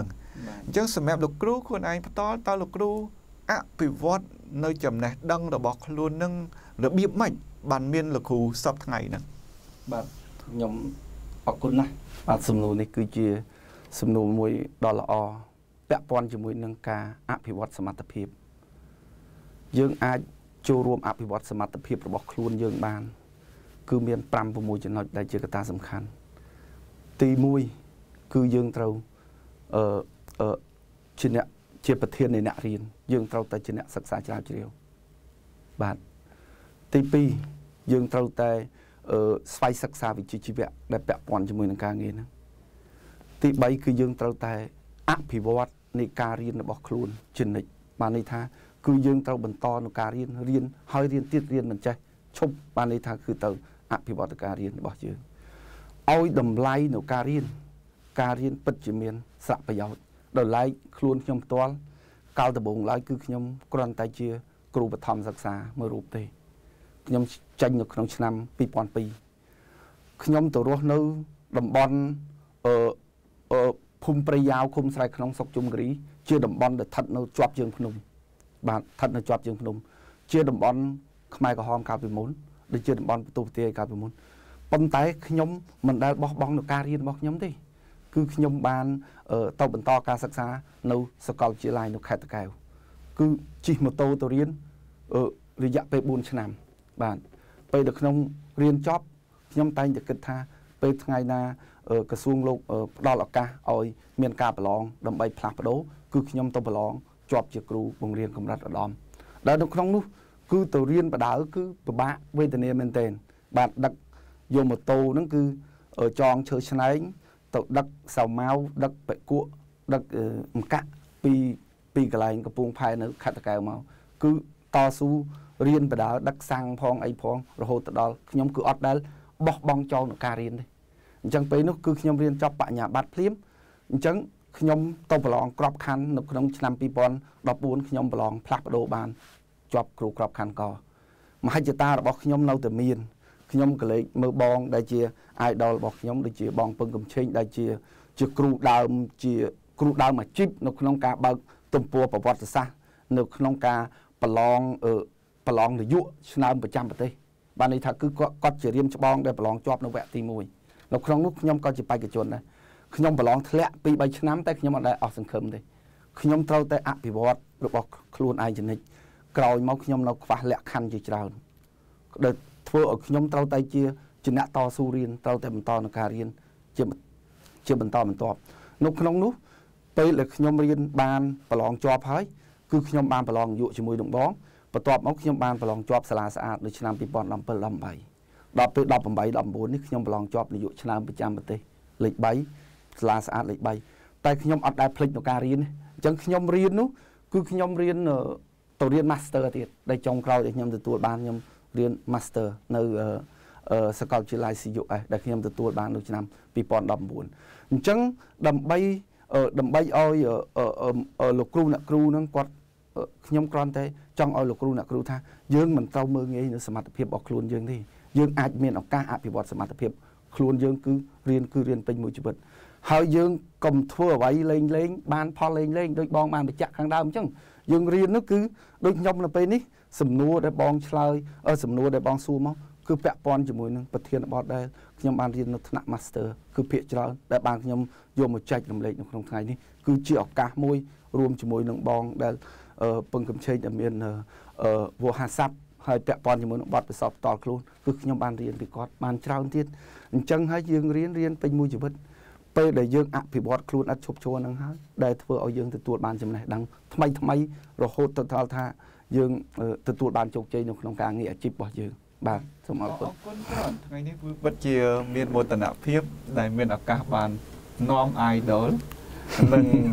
Chẳng sầm mẹp lục cừuคนanh bắt to tao lục cừu ạ bị vót nơi chậm này đăng là bọc luôn nâng là biếp mạnh bàn miên là khu sắp ngày nè bạn nhóm học quân này bạn sầm nụ này cứ chia sầm nụ mùi đỏ là o bẹ pon cho mùi nâng ca áp bị vót sầm mặt tập hiệp dương ai châu rùm áp bị vót sầm mặt tập hiệp là bọc luôn dương bàn cứ miền pram của mùi cho nó đại chưa cái ta sầm khăn tì mùi cứ dương trâu ở ở trên nè chia bậc thiên này nạ riêng dương trâu tại trên nè sắc xa chào chiều bạn tê pê dương trâu tại ở xoay sắc xa vị trí chi vẹn để bẹp bọn cho mình là ca nghe nữa tê bảy cứ dương trâu tại áp phí vót này ca riêng là bọc luôn trên này bạn này tha cứ dương trâu bần to nó ca riêng riêng hơi riêng tiết riêng mình chơi chúc bạn này tha cứ tàu áp phí vót ca riêng bỏ chứ ôi đầm lay nó ca riêng ca riêng bất chỉ miền sạ bây giờ đời lái luôn nhom toán cao từ bụng lái cứ nhom con tay chia cừu bật thầm sắc xa mưa rụp tê nhom tranh được trong năm pi pon pi nhom từ đó nơi đầm bon ở ở phum prey yao khum sài trong sọc chung grí chưa đầm bon để thật nơi chọp dương phun bạn thật nơi chọp dương phun chưa đầm bon mai có hòn cao bị muốn để chưa đầm bon tu tê cao bị muốn bông tay nhom mình đã bóc bong được ca riêng bóc nhom đi cứ nhom ban ở tàu bẩn to ca sắc xa nâu sọc cầu chỉ lại nó khai tạc kèo cứ chỉ một tô tổ riêng ở rì dạ pe bốn năm bạn pe được nông riêng chóp nhom tay được kết tha pe ngày na ở cái xuông lục ở đo lọc ca oi miền ca bờ lon đầm bay phạt đấu cứ nhom tô bờ lon chóp chỉ cừu bông riêng công rát ở đom đã được nông lúc cứ tổ riêng bà đá cứ bà bạ về tên em tên bạn đặt vô một tô nó cứ ở tròn chơi sấy tàu đất sào máu đất bẹ cuộn đất uh, cát pi pi cái này cái buông phai nữa khát cái màu cứ to su riêng về đó đất sang phong ấy phong rồi hồ tự đó nhóm cứ ọt đấy bọc bong cho nó cà riêng đi chẳng phải nó cứ nhóm riêng cho bạn nhà bát phím chẳng nhóm tàu bờ lon crop khăn nó trong năm pi pon đập bốn nhóm bờ lon plak đồ bàn chọc cừu crop khăn cò mà hai chị ta bọc nhóm lâu từ miền nhóm cái lấy mơ bong đại chia idol bọc nhóm đại chia bong pưng cầm chênh đại chia chia cừu đào chia cừu đào mà chip nó không cả bậc tôm pua bảo vật xa nó không cả bờ lon ở bờ lon để dụ năm phần trăm bờ tây ban này thật cứ có có chỉ riêng cho bong để bờ lon chọp nó vẽ tì mùi nó không lúc nhóm có chỉ bay cái chuột này nhóm bờ lon lẹ pi bay năm tay nhóm ở đây ở sân khâm đây nhóm trâu tay áp bị bọt được bọc luôn ai chân này còi máu nhóm nó phá lẹ khăn chỉ trào đợt thua ở nhóm trâu tay chia chuyện nã to su riêng trâu tay mình to nó cà riêng chưa chưa mình to mình to lúc không lúc tới là nhóm riêng ban bờ lon chọp hết cứ nhóm ban bờ lon dụ chỉ mùi đụng bón và tọp mốc nhóm ban bờ lon chọp sả sả được năm pi pon năm per năm bảy đập tới đập bảy đập bốn ní nhóm bờ lon chọp dụ năm phần trăm bờ tây lịch bảy sả sả lịch bảy tay nhóm ở đại phịch nó cà riêng chẳng nhóm riêng nó cứ nhóm riêng ở tổ riêng master thì đây trong cloud để nhóm từ tuổi ban nhóm riêng master nơi ở sơ cao chỉ lại sử dụng ấy để nhóm từ tuổi ban được năm pi pon đập bốn chẳng đầm bay ở đầm bay oi ở ở ở lục cừu nè cừu nó quạt nhóm con thế trong oi lục cừu nè cừu tha dương mình trâu mơ nghe nó sầm mặt phiệp bọc luôn dương thì dương ai miền ở ca áp bị bọt sầm mặt phiệp luôn dương cứ riêng cứ riêng tình mùi chụp bật hơi dương cầm thua vậy lên lên ban pho lên lên đôi bong ban bị chặt hàng đau chứ dương riêng nó cứ đôi nhom là bên ní sầm nua để bong chơi ở sầm nua để bong xu máu cứ vẽ pon cho mùi nó bật thiên bọt đây nhom ban riêng nó thằng master cứ phía chơi để ban nhom vô một chạy làm lệnh trong ngày ní cứ chịu cả môi rùm cho mùi nó bong để ở bưng cầm chơi để miền ở vô hà sáp hơi vẽ pon cho mùi nó bọt để sọp to luôn cứ nhom ban riêng bị cọt ban trao tiết chân hay dương riêng riêng bên mùi chụp bật bây để dương áp bị bọt luôn ắt chụp chua năng hết để vừa ở dương từ tuột bàn chấm này đăng thay thay rồi hốt từ thao tha dương từ tuột bàn chụp chơi nó không càng nghĩa chip bỏ dương bàn xong rồi con ngày nay bất chia miền một tận áp phiếp đại miền ở cả bàn non ai đó mình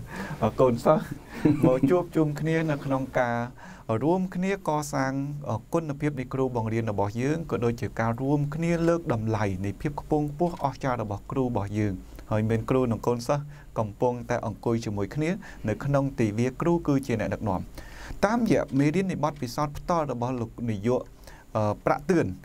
ở cồn sao một chụp chung kia là không cả ở room kia co sang ở quân là phiếp đi kêu bằng riêng là bỏ dương có đôi chiều cao room kia lướt đầm lầy này phiếp pung pung ở cha là bỏ kêu bỏ dương hồi bên kêu là con sao còn pung tại ông coi chỉ mỗi kia nơi không tỷ việc kêu cứ chỉ này đặc nòm tám giờ mấy đứa này bắt bị sót to là bỏ lục này dụ bạ tường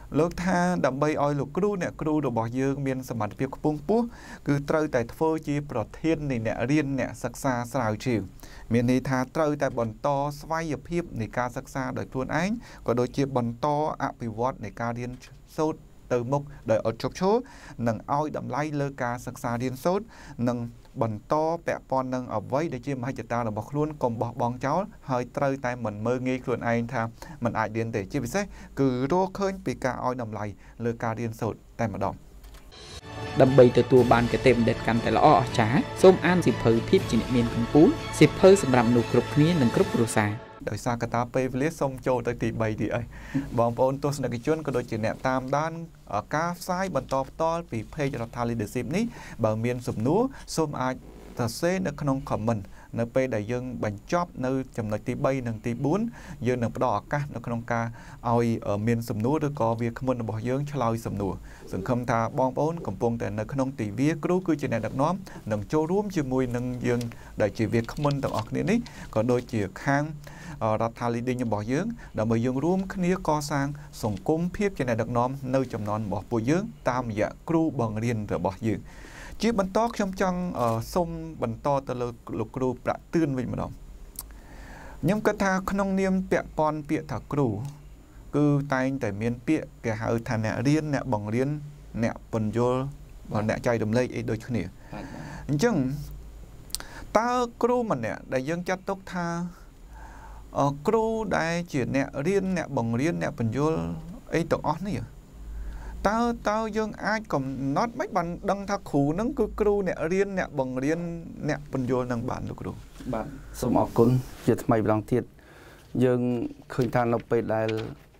លោកថាដើម្បីឲ្យលោកគ្រូអ្នកគ្រូរបស់យើងមានសមត្ថភាពខ្ពង់ខ្ពស់គឺត្រូវតែធ្វើជាប្រធាននៃអ្នករៀនអ្នកសិក្សាស្រាវជ្រាវមានន័យថាត្រូវតែបន្តស្វ័យភាពនៃការសិក្សាដោយខ្លួនឯងក៏ដូចជាបន្តអភិវឌ្ឍនៃការរៀនសូត្រទៅមុខដោយអត់ឈប់ឈរនិងឲ្យតម្លៃលើការសិក្សារៀនសូត្រនិងបន្តពាក់ព័ន្ធនឹងអ្វីដែលជាមហិច្ឆតារបស់ខ្លួនកុំបោះបង់ចោលហើយត្រូវតែមិនមើលងាយខ្លួនឯងថាมันអាចរៀនទេជាពិសេសគឺរកឃើញពីការឲ្យតម្លៃលើការរៀនសូត្រតែម្ដងដើម្បីទទួលបានគតិបណ្ឌិតកាន់តែល្អអស្ចារ្យសូមអានសៀវភៅភាពជាអ្នកមានកម្ពុជាសៀវភៅសម្រាប់មនុស្សគ្រប់គ្នានិងគ្រប់គ្រួសារដោយសារកត្តាពេលវេលាសូមចូលទៅទី3ទៀតអីបងប្អូនទស្សនិកជនក៏ដូចជាអ្នកតាមដានការផ្សាយបន្តផ្ទាល់ពី page រដ្ឋា Leadership នេះបើមានសំណួរសូមអាចសរសេរនៅក្នុង comment នៅពេលដែលយើងបញ្ចប់នៅចំណុចទី3និងទី4យើងនឹងផ្ដល់ឱកាសនៅក្នុងការឲ្យមានសំណួរឬក៏វាគ្មិនរបស់យើងឆ្លើយសំណួរសង្ឃឹមថាបងប្អូនកំពុងតែនៅក្នុងទិវាគ្រូគឺជាអ្នកដឹកនាំនិងចូលរួមជាមួយនឹងយើងដែលជាវាគ្មិនទាំងអស់គ្នានេះក៏ដូចជាខាងរដ្ឋា Leading របស់យើងដើម្បីយើងរួមគ្នាកសាងសង្គមភាពជាអ្នកដឹកនាំនៅចំណន់របស់ពួកយើងតាមរយៈគ្រូបង្រៀនរបស់យើងជាបន្តខ្ញុំចង់សូមបន្តទៅលើលោកគ្រូប្រាក់ទឿនវិញម្ដងខ្ញុំគិតថាក្នុងនាមពាក់ព័ន្ធពាក្យថាគ្រូគឺតែងតែមានពាក្យគេហៅថាអ្នករៀនអ្នកបង្រៀនអ្នកពន្យល់អ្នកចែករំលែកអីដូចគ្នាអញ្ចឹងតើគ្រូម្នាក់ដែលយើងចាត់ទុកថាគ្រូដែលជាអ្នករៀនអ្នកបង្រៀនអ្នកពន្យល់អីទាំងអស់នេះតើតើយើងអាចកំណត់មិនបានដឹងថាគ្រូហ្នឹងគឺគ្រូអ្នករៀនអ្នកបង្រៀនអ្នកពន្យល់នឹងបានលោកគ្រូបាទសូមអរគុណជាថ្មីម្ដងទៀតយើងឃើញថានៅពេលដែល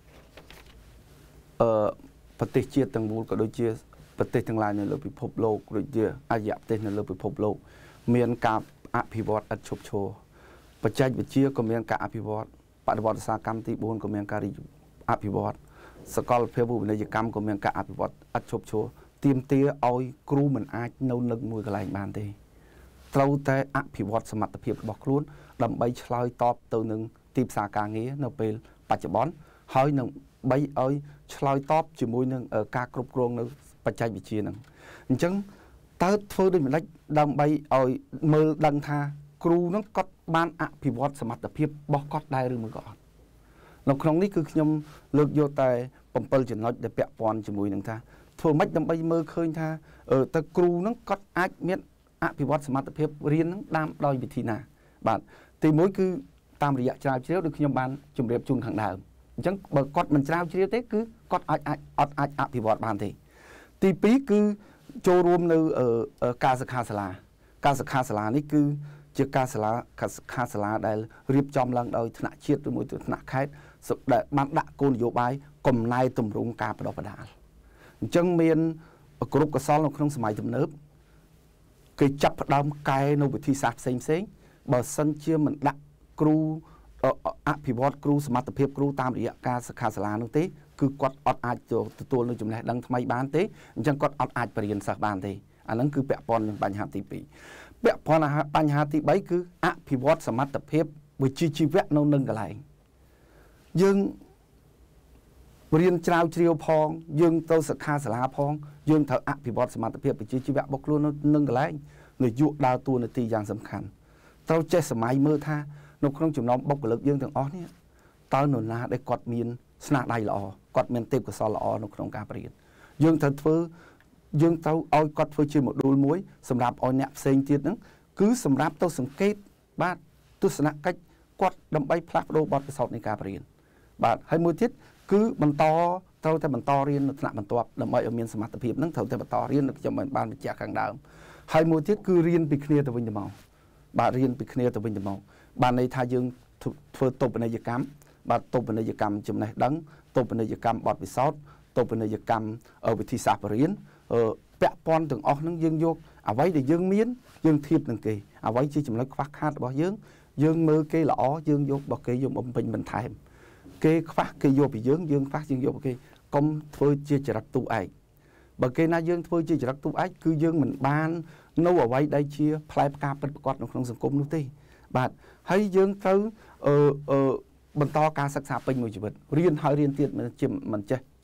អឺប្រទេសជាតិទាំងមូលក៏ដូចជាប្រទេសទាំងឡាយនៅលើពិភពលោកដូចជាអាយ៉ាប្រទេសនៅលើពិភពលោកមានការអភិវឌ្ឍឥតឈប់ឈរបច្ចេកវិទ្យាក៏មានការអភិវឌ្ឍបដិវត្តសាកម្មទី4ក៏មានការអភិវឌ្ឍសកលភាពវិនិយោកម្មក៏មានការអភិវឌ្ឍឥតឈប់ឈរទាមទារឲ្យគ្រូមិនអាចនៅនៅមួយកន្លែងបានទេត្រូវតែអភិវឌ្ឍសមត្ថភាពរបស់ខ្លួនដើម្បីឆ្លើយតបទៅនឹងទីផ្សារការងារនៅពេលបច្ចុប្បន្នហើយនឹងបីឲ្យឆ្លើយតបជាមួយនឹងការគ្រប់គ្រងនៅបច្ចេកវិទ្យាហ្នឹងអញ្ចឹងតើធ្វើដូចម្ដេចដើម្បីឲ្យមើលដឹងថាគ្រូហ្នឹងគាត់បានអភិវឌ្ឍសមត្ថភាពរបស់គាត់ដែរឬមួយក៏អត់នៅក្នុងនេះគឺខ្ញុំលើកយកតែ7ចំណុចដែលពាក់ព័ន្ធជាមួយនឹងថាធ្វើម៉េចដើម្បីមើលឃើញថាតើគ្រូហ្នឹងគាត់អាចមានអភិវឌ្ឍសមត្ថភាពរៀនហ្នឹងតាមដោយវិធីណាបាទទី1គឺតាមរយៈច្រាវជ្រាវដូចខ្ញុំបានជម្រាបជូនខាងដើមអញ្ចឹងបើគាត់មិនច្រាវជ្រាវទេគឺគាត់អាចអាចអត់អាចអភិវឌ្ឍបានទេទី2គឺចូលរួមនៅការសិក្ខាសាលាការសិក្ខាសាលានេះគឺជាការសាលាសិក្ខាសាលាដែលរៀបចំឡើងដោយថ្នាក់ជាតិឬមួយទៅថ្នាក់ខេត្តដែលបានដាក់គោលនយោបាយកំណែទម្រង់ការបណ្ដុះបណ្ដាលអញ្ចឹងមានគ្រប់កសលនៅក្នុងសម័យទំនើបគេចាប់ផ្ដើមកែនៅវិធីសាស្ត្រផ្សេងផ្សេងបើសិនជាមិនដាក់គ្រូអភិវឌ្ឍគ្រូសមត្ថភាពគ្រូតាមរយៈការសិក្ខាសាលានោះទេគឺគាត់អត់អាចទទួលនៅចំណេះដឹងថ្មីបានទេអញ្ចឹងគាត់អត់អាចបរៀនសិស្សបានទេអាហ្នឹងគឺពាក់ព័ន្ធនឹងបញ្ហាទី2ពាក់ព័ន្ធបញ្ហាទី3គឺអភិវឌ្ឍសមត្ថភាពវិជ្ជាជីវៈនៅនឹងកន្លែងយើងរៀនច្រាវជ្រាវផងយើងទៅសិក្ខាសាលាផងយើងត្រូវអភិវឌ្ឍសមត្ថភាពវិជ្ជាជីវៈរបស់ខ្លួននៅនឹងកន្លែងនយោបាយដើរតួនាទីយ៉ាងសំខាន់ត្រូវចេះសម័យមើលថានៅក្នុងចំណោមបុគ្គលិកយើងទាំងអស់នេះតើនរណាដែលគាត់មានស្នាដៃល្អគាត់មានទេពកោសល្យល្អនៅក្នុងការបរៀនយើងត្រូវធ្វើយើងត្រូវឲ្យគាត់ធ្វើជាម៉ូឌូលមួយសម្រាប់ឲ្យអ្នកផ្សេងទៀតហ្នឹងគឺសម្រាប់ទៅសង្កេតបាទទស្សនកិច្ចគាត់ដើម្បីផ្លាស់ប្ដូរបទពិសោធន៍នៃការបរៀនបាទហើយមួយទៀតគឺបន្តត្រូវតែបន្តរៀននៅថ្នាក់បន្ទាប់ដើម្បីឲ្យមានសមត្ថភាពហ្នឹងត្រូវតែបន្តរៀនខ្ញុំមិនបានបញ្ជាក់ខាងដើមហើយមួយទៀតគឺរៀនពីគ្នាទៅវិញទៅមកបាទរៀនពីគ្នាទៅវិញទៅមកបានន័យថាយើងធ្វើតូបនីយកម្មបាទតូបនីយកម្មចំណេះដឹងតូបនីយកម្មបទពិសោធន៍តូបនីយកម្មវិធីសាស្ត្របរៀនពាក់ព័ន្ធទាំងអស់ហ្នឹងយើងយកអ្វីដែលយើងមានយើងធៀបនឹងគេអ្វីជាចំណុចខ្វះខាតរបស់យើងយើងមើលគេល្អយើងយករបស់គេយើងបំពេញបន្ថែមគេខ្វះគេយកពីយើងយើងខ្វះយើងយកពីគេកុំធ្វើជាចរិតទូឯកបើគេណាយើងធ្វើជាចរិតទូឯកគឺយើងមិនបាននៅអ្វីដែលជាផ្លែផ្កាពិតប្រាកដនៅក្នុងសង្គមនោះទេបាទហើយយើងត្រូវអឺអឺបន្តការសិក្សាពេញមួយជីវិតរៀនហើយរៀនទៀតមិនជាមិនចេះឈប់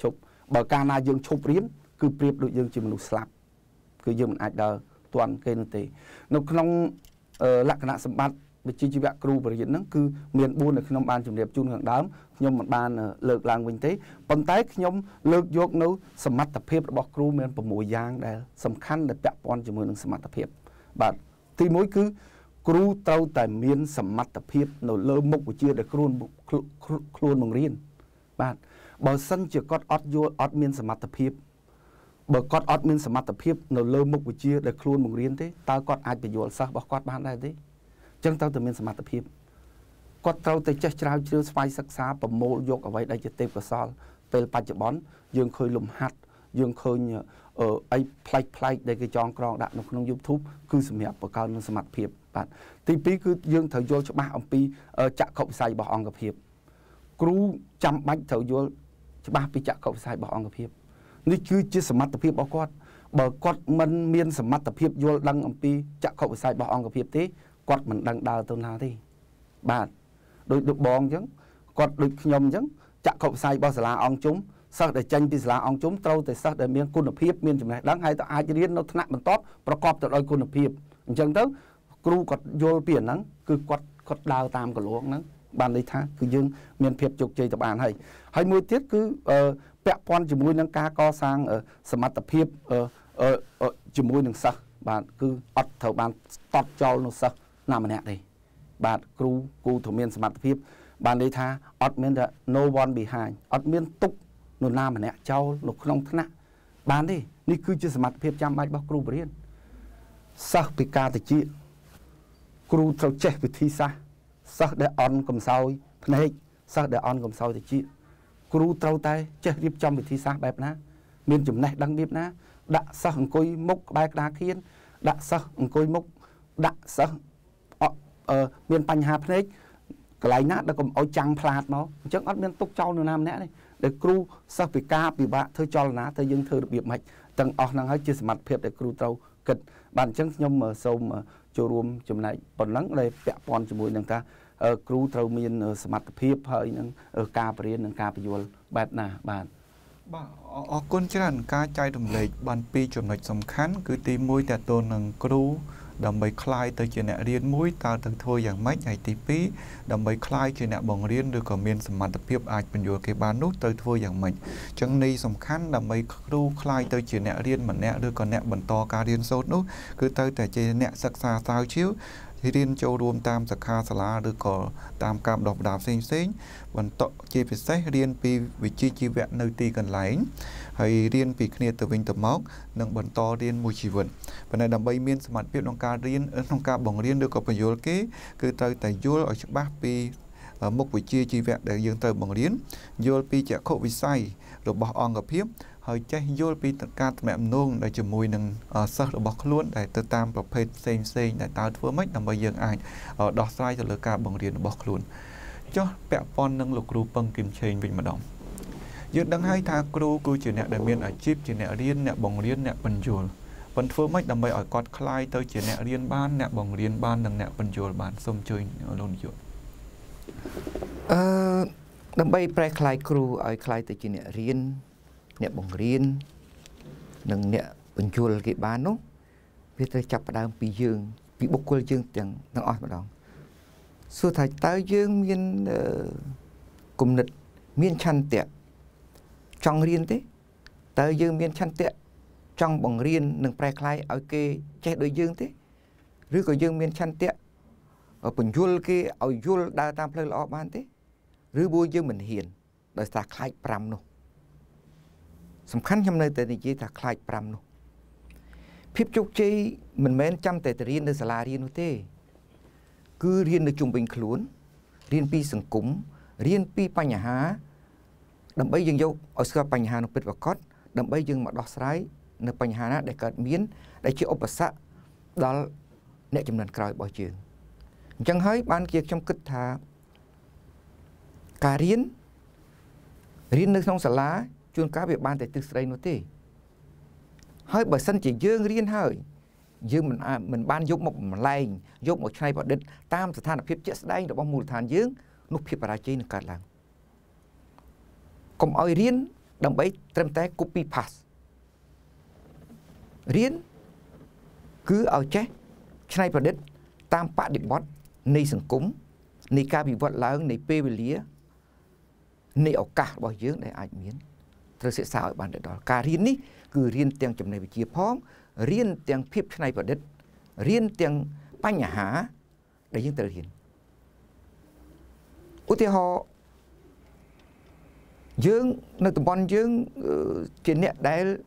បើកាលណាយើងឈប់រៀនគឺប្រៀបដូចយើងជាមនុស្សស្លាប់គឺយើងមិនអាចដើរទាន់គេនោះទេនៅក្នុងលក្ខណៈសម្បត្តិវិជ្ជាជីវៈគ្រូបរិញ្ញាបត្រហ្នឹងគឺមានបួនដែលខ្ញុំបានជម្រាបជូនខាងដើមខ្ញុំមិនបានលើកឡើងវិញទេប៉ុន្តែខ្ញុំលើកយកនៅសមត្ថភាពរបស់គ្រូមានប្រាំមួយយ៉ាងដែលសំខាន់ដែលពាក់ព័ន្ធជាមួយនឹងសមត្ថភាពបាទទីមួយគឺគ្រូត្រូវតែមានសមត្ថភាពនៅលើមុខវិជ្ជាដែលខ្លួនខ្លួនបង្រៀនបាទបើសិនជាគាត់អត់យល់អត់មានសមត្ថភាពបើគាត់អត់មានសមត្ថភាពនៅលើមុខវិជ្ជាដែលខ្លួនបង្រៀនទេតើគាត់អាចបញ្យល់សិស្សរបស់គាត់បានដែរទេអញ្ចឹងត្រូវតែមានសមត្ថភាពគាត់ត្រូវតែចេះច្រាវជ្រាវស្វ័យសិក្សាប្រមូលយកអ្វីដែលជាទេពកោសល្យពេលបច្ចុប្បន្នយើងឃើញលំហាត់យើងឃើញអីប្លែកប្លែកដែលគេចងក្រងដាក់នៅក្នុង YouTube គឺសម្រាប់បង្កើនសមត្ថភាពបាទទីពីរគឺយើងត្រូវយល់ច្បាស់អំពីចក្ខុវិស័យរបស់អង្គភាពគ្រូចាំបាច់ត្រូវយល់ច្បាស់ពីចក្ខុវិស័យរបស់អង្គភាពនេះគឺជាសមត្ថភាពរបស់គាត់បើគាត់មិនមានសមត្ថភាពយល់ដឹងអំពីចក្ខុវិស័យរបស់អង្គភាពទេគាត់មិនដឹងដើរទៅណាទេបាទដូចដូចបងអញ្ចឹងគាត់ដូចខ្ញុំអញ្ចឹងចក្ខុវិស័យរបស់សាលាអង្គជុំសិស្សដែលចេញពីសាលាអង្គជុំត្រូវតែសិស្សដែលមានគុណភាពមានចំណេះដឹងហើយទៅអាចរៀននៅថ្នាក់បន្ទាប់ប្រកបទៅដោយគុណភាពអញ្ចឹងទៅគ្រូគាត់យល់ពីអាហ្នឹងគឺគាត់គាត់ដើរតាមកលងហ្នឹងបានន័យថាគឺយើងមានភាពជោគជ័យទៅបានហើយហើយមួយទៀតគឺពាក់ព័ន្ធជាមួយនឹងការកសាងសមត្ថភាពជាមួយនឹងសិស្សបាទគឺអត់ត្រូវបានតត់ចោលនៅសិស្សណាម្នាក់ទេបាទគ្រូគូត្រូវមានសមត្ថភាពបានន័យថាអត់មានតែ no one behind អត់មានទុកនរណាម្នាក់ចោលនៅក្នុងថ្នាក់បានទេនេះគឺជាសមត្ថភាពចាំបាច់របស់គ្រូបរិញ្ញាបត្រសិស្សពីការតិចគ្រូត្រូវចេះវិធីសាស្ត្រសិស្សដែលអន់កំសោយភ្នែកសិស្សដែលអន់កំសោយតិចគ្រូត្រូវតែចេះរៀបចំវិធីសាស្ត្របែបណាមានចំណេះដឹងបែបណាដាក់សិស្សអង្គុយមុខក្បែរក្តារខៀនដាក់សិស្សអង្គុយមុខដាក់សិស្សមានបញ្ហាភ្នែកកន្លែងណាដែលកុំអោយចាំងផ្លាតមកអញ្ចឹងអត់មានទុកចោលនរណាម្នាក់ទេដែលគ្រូសិស្សពិការពិបាកធ្វើចលនាទៅយើងធ្វើរបៀបម៉េចទាំងអស់ហ្នឹងហើយជាសមត្ថភាពដែលគ្រូត្រូវគិតបាទអញ្ចឹងខ្ញុំសូមចូលរួមចំណែកប៉ុណ្ណឹងដែលពាក់ព័ន្ធជាមួយនឹងថាគ្រូត្រូវមានសមត្ថភាពហើយនឹងការបរៀននិងការពន្យល់បែបណាបាទបាទអរគុណច្រើនការចែករំលែកបានពីរចំណុចសំខាន់គឺទីមួយតើតើនឹងគ្រូដើម្បីคลายទៅជាអ្នករៀនមួយតើទៅធ្វើយ៉ាងម៉េចហើយទីពីរដើម្បីคลายជាអ្នកបង្រៀនឬក៏មានសមត្ថភាពអាចបញ្យល់គេបាននោះទៅធ្វើយ៉ាងម៉េចអញ្ចឹងនេះសំខាន់ដើម្បីគ្រូคลายទៅជាអ្នករៀនម្នាក់ឬក៏អ្នកបន្តការរៀនសូត្រនោះគឺទៅតែជាអ្នកសិក្សាស្រាវជ្រាវរៀនចូលរួមតាមសាខាសាលាឬក៏តាមការបណ្ដុះបណ្ដាលផ្សេងផ្សេងបន្តជាពិសេសរៀនពីវិជ្ជាជីវៈនៅទីកន្លែងហើយរៀនពីគ្នាទៅវិញទៅមកនិងបន្តរៀនមួយជីវិតប៉ុន្តែដើម្បីមានសមត្ថភាពក្នុងការរៀនក្នុងការបង្រៀនឬក៏បញ្យល់គេគឺត្រូវតែយល់ឲ្យច្បាស់ពីមុខវិជ្ជាជីវៈដែលយើងត្រូវបង្រៀនយល់ពីចក្ខុវិស័យរបស់អង្គភាពហើយចេះយល់ពីការទំនាក់ទំនងដែលជាមួយនឹងសិស្សរបស់ខ្លួនដែលទៅតាមប្រភេទផ្សេងផ្សេងដែលតើធ្វើម៉េចដើម្បីយើងអាចដោះស្រាយទៅលើការបង្រៀនរបស់ខ្លួនចុះពាក់ព័ន្ធនឹងលោកគ្រូពឹងគឹមឆេងវិញម្ដងយើងដឹងហើយថាគ្រូគឺជាអ្នកដែលមានអាជីពជាអ្នករៀនអ្នកបង្រៀនអ្នកបញ្យល់ប៉ុន្តែធ្វើម៉េចដើម្បីឲ្យគាត់คลายទៅជាអ្នករៀនបានអ្នកបង្រៀនបាននិងអ្នកបញ្យល់បានសូមជួយលោកនាយកអឺដើម្បីប្រែคลายគ្រូឲ្យคลายទៅជាអ្នករៀនអ្នកបង្រៀននិងអ្នកបញ្យល់គេបាននោះវាត្រូវចាប់ផ្ដើមពីយើងពីបុគ្គលយើងទាំងទាំងអស់ម្ដងសួរថាតើយើងមានគំនិតមានឆន្ទៈចង់រៀនទេតើយើងមានឆន្ទៈចង់បង្រៀននិងប្រែคลายឲ្យគេចេះដូចយើងទេឬក៏យើងមានឆន្ទៈបញ្យល់គេឲ្យយល់ដើរតាមផ្លូវល្អបានទេឬពួកយើងមិនហ៊ានដោយសារខ្លាចប្រាំនោះសំខាន់ខ្ញុំនៅតែនិយាយថាខ្លាចប្រាំនោះភាពជោគជ័យមិនមែនចាំតែរៀននៅសាលារៀននោះទេគឺរៀននៅជុំវិញខ្លួនរៀនពីសង្គមរៀនពីបញ្ហាដើម្បីយើងយកឲ្យស្គាល់បញ្ហានោះពិតប្រាកដដើម្បីយើងមកដោះស្រាយនៅបញ្ហាណាដែលកើតមានដែលជាឧបសគ្គដល់អ្នកចំនួនក្រោយរបស់យើងអញ្ចឹងហើយបានជាខ្ញុំគិតថាការរៀនរៀននៅក្នុងសាលាជួនកាលវាបានតែទិសស្ដីនោះទេហើយបើសិនជាយើងរៀនហើយយើងមិនមិនបានយកមកបំលែងយកមកច្នៃប្រឌិតតាមស្ថានភាពជាក់ស្ដែងរបស់មូលដ្ឋានយើងនោះភាពបរាជ័យនឹងកើតឡើងកុំឲ្យរៀន đầm bấy trầm té copy pass riêng cứ ở chết này vào đất tam bạ định bót này sừng cúng này ca bị vật lớn này pê về lía này ở cả bao nhiêu để ai miến tôi sẽ sao ở bàn đó cả riêng ní cứ riêng tiếng chấm này bị chia phóng riêng tiếng phép này vào đất riêng tiếng bánh nhà há để những từ hiện ưu tiên họ dương nơi tụi bọn dương trên net đấy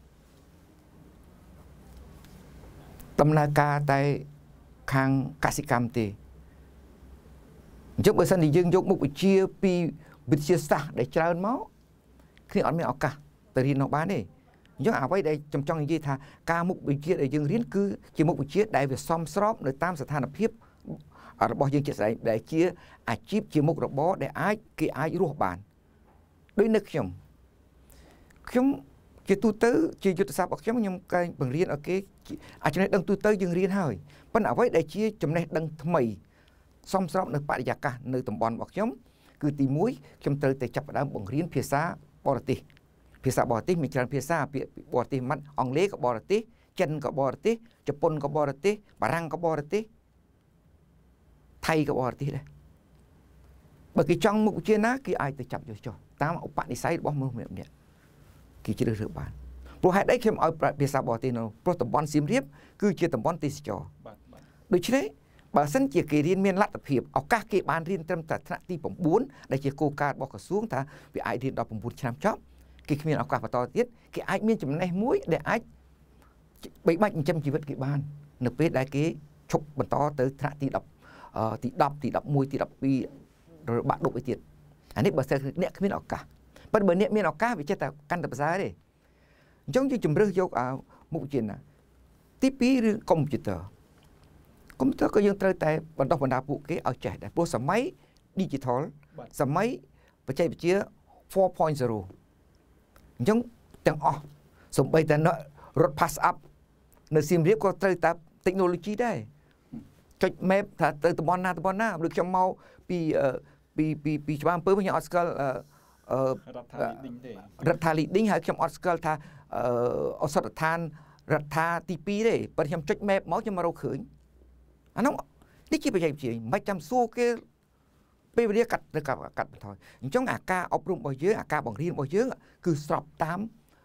tâm na ca tại khang Kasikam tì giúp bởi sân thì dương giúp một chia pi bịch chia xa để trả ơn máu khi ông mới ở cả từ khi nó bán đi nhưng à vậy đây trong trong những gì thà ca mục bịch chia để dương riêng cứ chỉ một bịch chia đại về xóm xóm để tam sở than hợp hiệp ở bao dương chia sẻ để chia à chip chia một robot bó để ai cái ai ruột bàn đối nước chồng chúng chỉ tu tứ chỉ cho sao bậc chấm nhưng cái bằng riêng ở cái à cho nên đăng tu tứ dương riêng hơi vẫn ở vậy để chia chấm này đăng mày xong xong được bạn giặc cả nơi tầm bòn bậc chấm cứ tìm mũi chấm tới để chập ở bằng riêng phía xa bò tì phía xa bò tì mình chọn phía xa bò tì mắt ong lê có bò tì chân có bò tì Japan có bò tì bà răng có bò tì thay có bò tì đây bởi cái trong một chia ná cái ai tới chập cho cho ta mà bạn đi say bỏ mơ miệng nhẹ kỳ chỉ được rửa bàn. Pro hai đấy khi mà ở phía sau bỏ tiền nó, pro tầm bón xiêm riếp cứ chia tầm bón tiền cho. Đối chứ đấy, bà sân chỉ kỳ riêng miền lát tập hiệp, ở các cái bàn riêng trong tại thạch ti bổng bốn, để chỉ cô ca bỏ cả xuống ta, vì ai riêng đọc bổng bốn trăm chóp, cái miền ở các và to tiết, cái ai miền chấm này muối để ai bảy bạch trăm chỉ vật cái bàn, nộp về đại cái chụp bẩn to tới thạch ti đọc, ti đọc ti đọc muối ti đọc pi rồi bạn độ cái tiền, anh ấy bà sẽ nẹt cái miền ở cả. Bất bởi niệm miền ở cá vì chết ta căn tập giá đi giống như chùm rơi vô ở một chuyện là tiếp bí computer computer có dương trời tại bản đọc bản đáp vụ cái ở trẻ để bố sắm máy digital sắm máy và chạy chia four point zero giống tiếng o xong bây giờ nó road pass up nơi sim riết có trời ta technology đây cho map thà tới từ bọn na từ bọn na được trong mau pi pi pi pi cho bạn bớt với nhau Oscarรัฐาลีดิ้งหายខ្ញុំអត់ស្គាល់ថាអសតដ្ឋានរដ្ឋាទីពីរទេប៉ុន្តែខ្ញុំចុច map មកខ្ញុំមករកឃើញអានោះនេះជាបច្ចេកវិទ្យាមិនចាំសួរគេពេលវេលាកាត់ទៅកាត់បន្ថយអញ្ចឹងអាការអប់រំរបស់យើងអាការបង្រៀនរបស់យើងគឺស្របតាម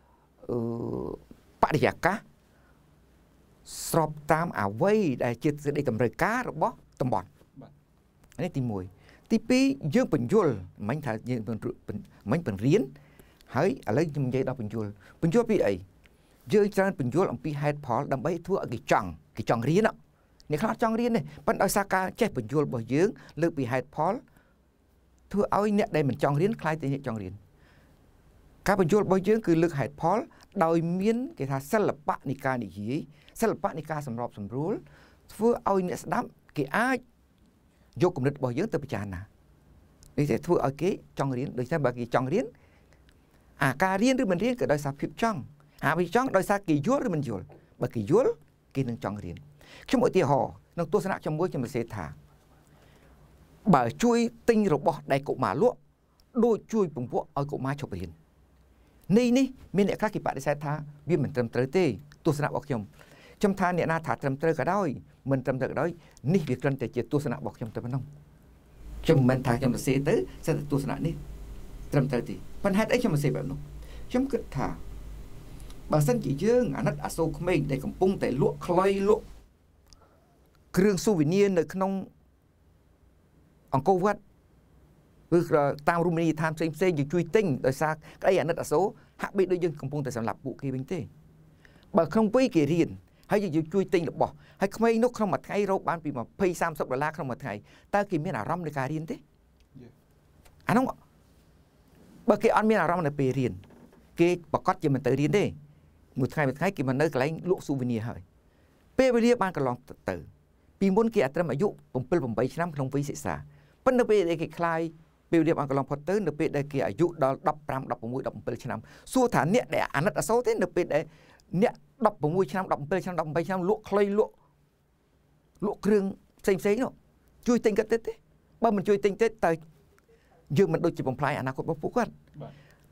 បរិយាកាសស្របតាមអ្វីដែលជាសេចក្តីតម្រូវការរបស់តំបន់នេះទីមួយទីពីរយើងបញ្យល់មិនថាយើងមិនបង្រៀនហើយឥឡូវខ្ញុំនិយាយដល់បញ្យល់បញ្យល់ពីអីយើងច្រើនបញ្យល់អំពីហេតុផលដើម្បីធ្វើឲ្យគេចង់គេចង់រៀនអ្នកខ្លះចង់រៀននេះប៉ុន្តែដោយសារការចេះបញ្យល់របស់យើងលើកពីហេតុផលធ្វើឲ្យអ្នកដែលមិនចង់រៀនខ្លាចតែអ្នកចង់រៀនការបញ្យល់របស់យើងគឺលើកហេតុផលដោយមានគេថាសិល្បៈនៃការនិយាយសិល្បៈនៃការសម្របសម្រួលធ្វើឲ្យអ្នកស្ដាប់គេអាចយកគំនិតរបស់យើងទៅពិចារណានេះsẽធ្វើឲ្យគេចង់រៀនដូចថាបើគេចង់រៀនអាការរៀនឬមិនរៀនក៏ដោយសារភាពចង់អាវាចង់ដោយសារគេយល់ឬមិនយល់បើគេយល់គេនឹងចង់រៀនខ្ញុំឧទាហរណ៍ក្នុងទស្សនៈជាមួយខ្ញុំសរសេរថាបើជួយទិញរបស់ដែលកុមារលក់ដូចជួយពង្វក់ឲ្យកុមារឈប់រៀននេះនេះមានអ្នកខ្លះគេបដិសេធថាវាមិនត្រឹមត្រូវទេទស្សនៈរបស់ខ្ញុំខ្ញុំថាអ្នកណាថាត្រឹមត្រូវក៏ដោយមិនត្រឹមត្រូវក៏ដោយនេះវាគ្រាន់តែជាទស្សនៈរបស់ខ្ញុំតែប៉ុណ្ណោះខ្ញុំមិនថាខ្ញុំសរសេរទៅសិតទស្សនៈនេះត្រឹមត្រូវទេប៉ុន្តែហេតុអីខ្ញុំសរសេរបែបនោះខ្ញុំគិតថាបើសិនជាយើងអាណិតអាសូរក្មេងដែលកំពុងតែលក់ខ្លីលក់គ្រឿងស៊ូវីនីនៅក្នុងអង្គរវត្តឬតាមរមណីយដ្ឋានផ្សេងផ្សេងយើងជួយទិញដោយសារក្តីអាណិតអាសូរហាក់បីដូចយើងកំពុងតែសម្លាប់ពួកគេវិញទេបើក្នុងវ័យគេរៀនហើយយើងជួយទិញរបស់ហើយក្មេងនោះក្នុងមួយថ្ងៃរកបានពីยี่สิบ สามสิบដុល្លារក្នុងមួយថ្ងៃតើគេមានអារម្មណ៍នៃការរៀនទេអានោះបើគេអត់មានអារម្មណ៍នៅពេលរៀនគេប្រកាសជាមិនទៅរៀនទេមួយថ្ងៃមួយថ្ងៃគេមកនៅកន្លែងលក់ស៊ូវីនីហើយពេលវេលាបានកន្លងទៅពីមុនគេអត្រឹមអាយុseven 8ឆ្នាំក្នុងវ័យសិក្សាប៉ុន្តែពេលដែលគេខ្លាយពេលវេលាបានកន្លងផុតទៅនៅពេលដែលគេអាយុដល់fifteen, sixteen, seventeenឆ្នាំសួរថាអ្នកដែលអាណិតអាសូរទេនៅពេលដែលអ្នកsixteenឆ្នាំseventeenឆ្នាំeighteenឆ្នាំលក់ខ្លីលក់លក់គ្រឿងផ្សេងផ្សេងនោះជួយទិញគាត់ទេទេបើមិនជួយទិញទេតើយើងមិនដូចជាបំផ្លាញអនាគតរបស់ពួកគាត់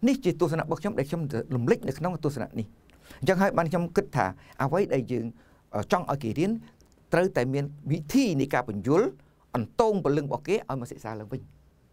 នេះជាទស្សនៈរបស់ខ្ញុំដែលខ្ញុំរំលឹកនៅក្នុងទស្សនៈនេះអញ្ចឹងហើយបានខ្ញុំគិតថាអ្វីដែលយើងចង់ឲ្យគេរៀនត្រូវតែមានវិធីនៃការបញ្យល់អន្តងពលឹងរបស់គេឲ្យមកសិក្សាឡើងវិញ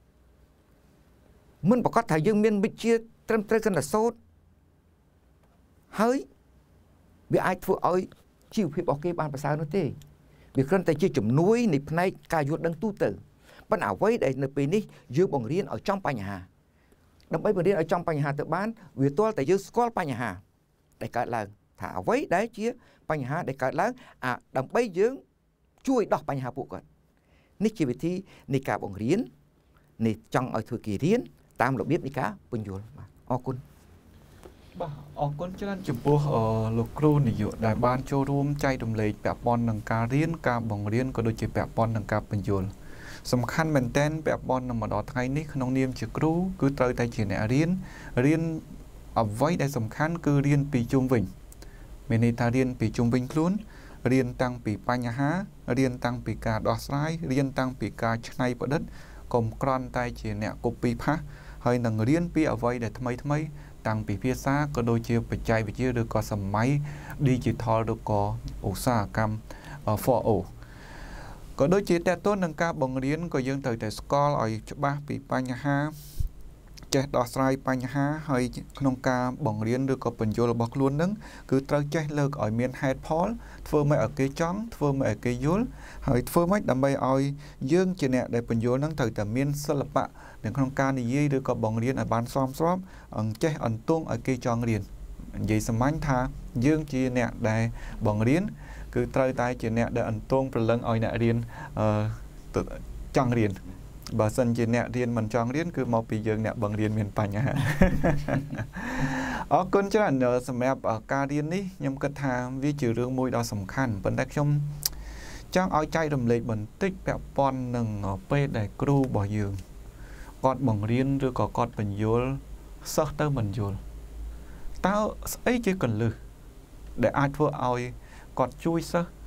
មិនប្រកាសថាយើងមានវិជ្ជាត្រឹមត្រូវគណសូត្រហើយវាអាចធ្វើឲ្យជីវភាពរបស់គេបានប្រសើរនោះទេវាគ្រាន់តែជាជំនួយនៃផ្នែកការយល់ដឹងទូទៅប៉ុន្តែអ្វីដែលនៅពេលនេះយើងបង្រៀនឲ្យចំបញ្ហាដើម្បីបង្រៀនឲ្យចំបញ្ហាទៅបានវាទាល់តែយើងស្គាល់បញ្ហាដែលកើតឡើងថាអ្វីដែលជាបញ្ហាដែលកើតឡើងអាដើម្បីយើងជួយដោះបញ្ហាពួកគាត់នេះជាវិធីនៃការបង្រៀននេះចង់ឲ្យធ្វើគេរៀនតាមរបៀបនៃការពន្យល់បាទអរគុណបាទអរគុណច្រើនចំពោះលោកគ្រូនាយកដែលបានចូលរួមចែករំលែកពាក់ព័ន្ធនឹងការរៀនការបង្រៀនក៏ដូចជាពាក់ព័ន្ធនឹងការពន្យល់សំខាន់មែនទែនពាក់ព័ន្ធនឹងម្ដងថ្ងៃនេះក្នុងនាមជាគ្រូគឺត្រូវតែជាអ្នករៀនរៀនអ្វីដែលសំខាន់គឺរៀនពីជុំវិញមានន័យថារៀនពីជុំវិញខ្លួនរៀនតាំងពីបញ្ហារៀនតាំងពីការដោះស្រាយរៀនតាំងពីការច្នៃប្រឌិតកុំគ្រាន់តែជាអ្នក copy paste ហើយនឹងរៀនពីអ្វីដែលថ្មីថ្មីតាំងពីភាសាក៏ដូចជាបច្ចេកវិទ្យាឬក៏សម័យ digital ឬក៏ឧស្សាហកម្ម ហ្វ័រ អូ ក៏ដូចជាតើតើនឹងការបង្រៀនក៏យើងត្រូវតែស្គាល់ឲ្យច្បាស់ពីបញ្ហាចេះដោះស្រាយបញ្ហាហើយក្នុងការបង្រៀនឬក៏បញ្យល់របស់ខ្លួននឹងគឺត្រូវចេះលើកឲ្យមានហេតុផលធ្វើម៉េចឲ្យគេចង់ធ្វើម៉េចឲ្យគេយល់ហើយធ្វើម៉េចដើម្បីឲ្យយើងជាអ្នកដែលបញ្យល់នឹងត្រូវតែមានសិល្បៈនៅក្នុងការនិយាយឬក៏បង្រៀនឲ្យបានសមស្របចេះអន្ទង់ឲ្យគេចង់រៀននិយាយសាមញ្ញថាយើងជាអ្នកដែលបង្រៀនគឺត្រូវតែជាអ្នកដែលអន្ទង់ប្រឡឹងឲ្យអ្នករៀនចង់រៀនបើសិនជាអ្នករៀនមិនចង់រៀនគឺមកពីយើងអ្នកបង្រៀនមានបញ្ហាអរគុណច្រើនសម្រាប់ការរៀននេះខ្ញុំគិតថាវាជារឿងមួយដ៏សំខាន់ប៉ុន្តែខ្ញុំចង់ឲ្យចែករំលែកបន្តិចពាក់ព័ន្ធនឹងពេលដែលគ្រូរបស់យើងគាត់បង្រៀនឬក៏គាត់បញ្យល់សិស្សទៅមិនយល់តើស្អីជាកលឹះដែលអាចធ្វើឲ្យគាត់ជួយសិស្ស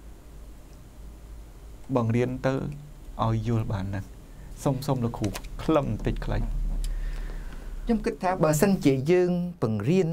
បង្រៀនទៅឲ្យយល់បានណាសុំសុំលោកគ្រូខ្លឹមបន្តិចខ្លីខ្ញុំគិតថាបើសិនជាយើងបង្រៀន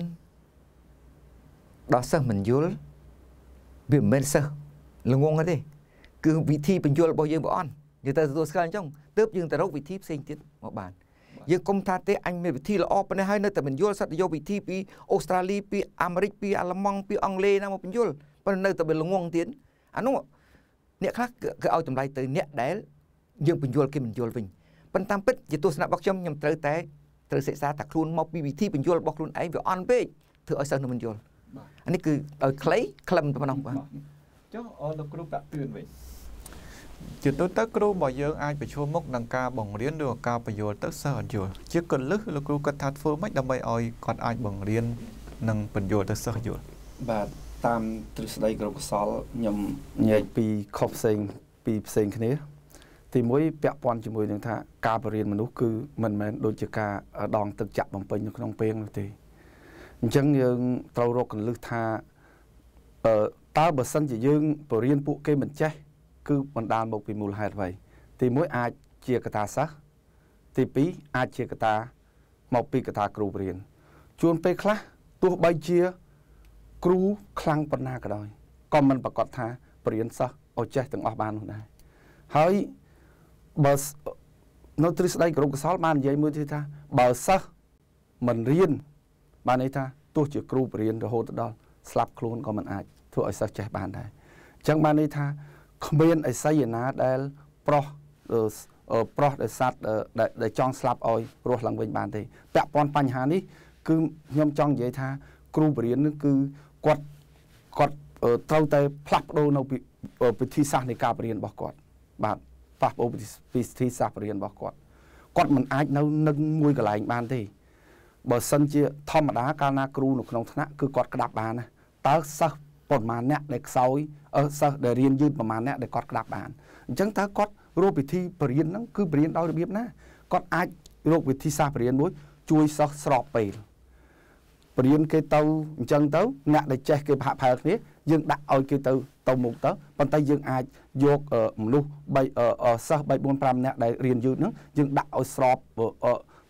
ដល់សិស្សមិនយល់វាមិនមែនសិស្សល្ងងទេគឺវិធីបញ្យល់របស់យើងបងអន់យើងទៅទទួលស្គាល់អញ្ចឹងទើបយើងទៅរកវិធីផ្សេងទៀតមកបានយើងកុំថាទេអញមានវិធីល្អប៉ុណ្ណេះហើយនៅតែបញ្យល់សិតយកវិធីពីអូស្ត្រាលីពីអាមេរិកពីអាល្លឺម៉ង់ពីអង់គ្លេសណាមកបញ្យល់ប៉ុន្តែនៅតែវាល្ងងទៀតអានោះអ្នកខ្លះគឺឲ្យតម្លៃទៅអ្នកដែលយើងបញ្យល់គេបញ្យល់វិញប៉ុន្តែតាមពិតជាទស្សនៈរបស់ខ្ញុំខ្ញុំត្រូវតែត្រូវសិក្សាថាខ្លួនមកពីវិធីបញ្យល់របស់ខ្លួនឯងវាអន់ពេកធ្វើឲ្យសិស្សនឹងបញ្យល់អានេះគឺឲ្យខ្លីខ្លឹមតែប៉ុណ្ណោះបាទចុះអរលោកគ្រូតាក់ទឿនវិញជាទូទៅគ្រូរបស់យើងអាចប្រឈមមុខនឹងការបង្រៀនឬការបញ្យល់ទៅសិស្សអត់យល់ជាកលឹះលោកគ្រូគាត់ថាធ្វើម៉េចដើម្បីឲ្យគាត់អាចបង្រៀននិងបញ្យល់ទៅសិស្សយល់បាទតាមទ្រឹស្ដីគ្រូកុសលខ្ញុំញែកពីខុសផ្សេងពីផ្សេងគ្នាទីមួយពាក់ព័ន្ធជាមួយនឹងថាការបរៀនមនុស្សគឺមិនមែនដូចជាការដងទឹកចាក់បំពេញនៅក្នុងពេលនោះទេអញ្ចឹងយើងត្រូវរកកលឹះថាអឺតើបើសិនជាយើងបរៀនពួកគេមិនចេះគឺបណ្ដាលមកពីមូលហេតុអ្វីទីមួយអាចជាកត្តាសិស្សទីពីរអាចជាកត្តាមកពីកត្តាគ្រូបរៀនជួនពេលខ្លះទោះបីជាគ្រូខ្លាំងប៉ុណ្ណាក៏ដោយក៏មិនប្រកាសថាបរៀនសិស្សឲ្យចេះទាំងអស់បាននោះដែរហើយបើនៅទ្រឹស្ដីគ្រូកុសលបាននិយាយមួយទៀតថាបើសិស្សមិនរៀនបានន័យថាទោះជាគ្រូបរៀនរហូតដល់ស្លាប់ខ្លួនក៏មិនអាចធ្វើឲ្យសិស្សចេះបានដែរអញ្ចឹងបានន័យថាគ្មានអសយណាដែលប្រុសប្រុសដែលសัตว์ដែលចង់ស្លាប់ឲ្យរស់ឡើងវិញបានទេពាក់ព័ន្ធបញ្ហានេះគឺខ្ញុំចង់និយាយថាគ្រូបរៀននឹងគឺគាត់គាត់ត្រូវតែផ្លាស់ប្ដូរនៅវិធីសាស្ត្រនៃការបរៀនរបស់គាត់បាទផ្លាស់ប្ដូរវិធីសាស្ត្របរៀនរបស់គាត់គាត់មិនអាចនៅនឹងមួយកន្លែងបានទេបើសិនជាធម្មតាកាលណាគ្រូនៅក្នុងថ្នាក់គឺគាត់ក្តាប់បានណាតើសិស្សប្រមាណអ្នកដែលខ្សោយអឺសិស្សដែលរៀនយឺតប្រមាណអ្នកដែលគាត់ក្តាប់បានអញ្ចឹងតើគាត់រកវិធីបរៀនហ្នឹងគឺបរៀនដោយរបៀបណាគាត់អាចរកវិធីសាស្ត្របរៀនមួយជួយសិស្សស្របពេលបរៀនគេទៅអញ្ចឹងទៅអ្នកដែលចេះគេហាក់ផែលគ្នាយើងដាក់ឲ្យគេទៅទៅមុខទៅប៉ុន្តែយើងអាចយកមនុស្សបីសិស្សបីបួនប្រាំនាក់ដែលរៀនយឺតហ្នឹងយើងដាក់ឲ្យស្របទៅ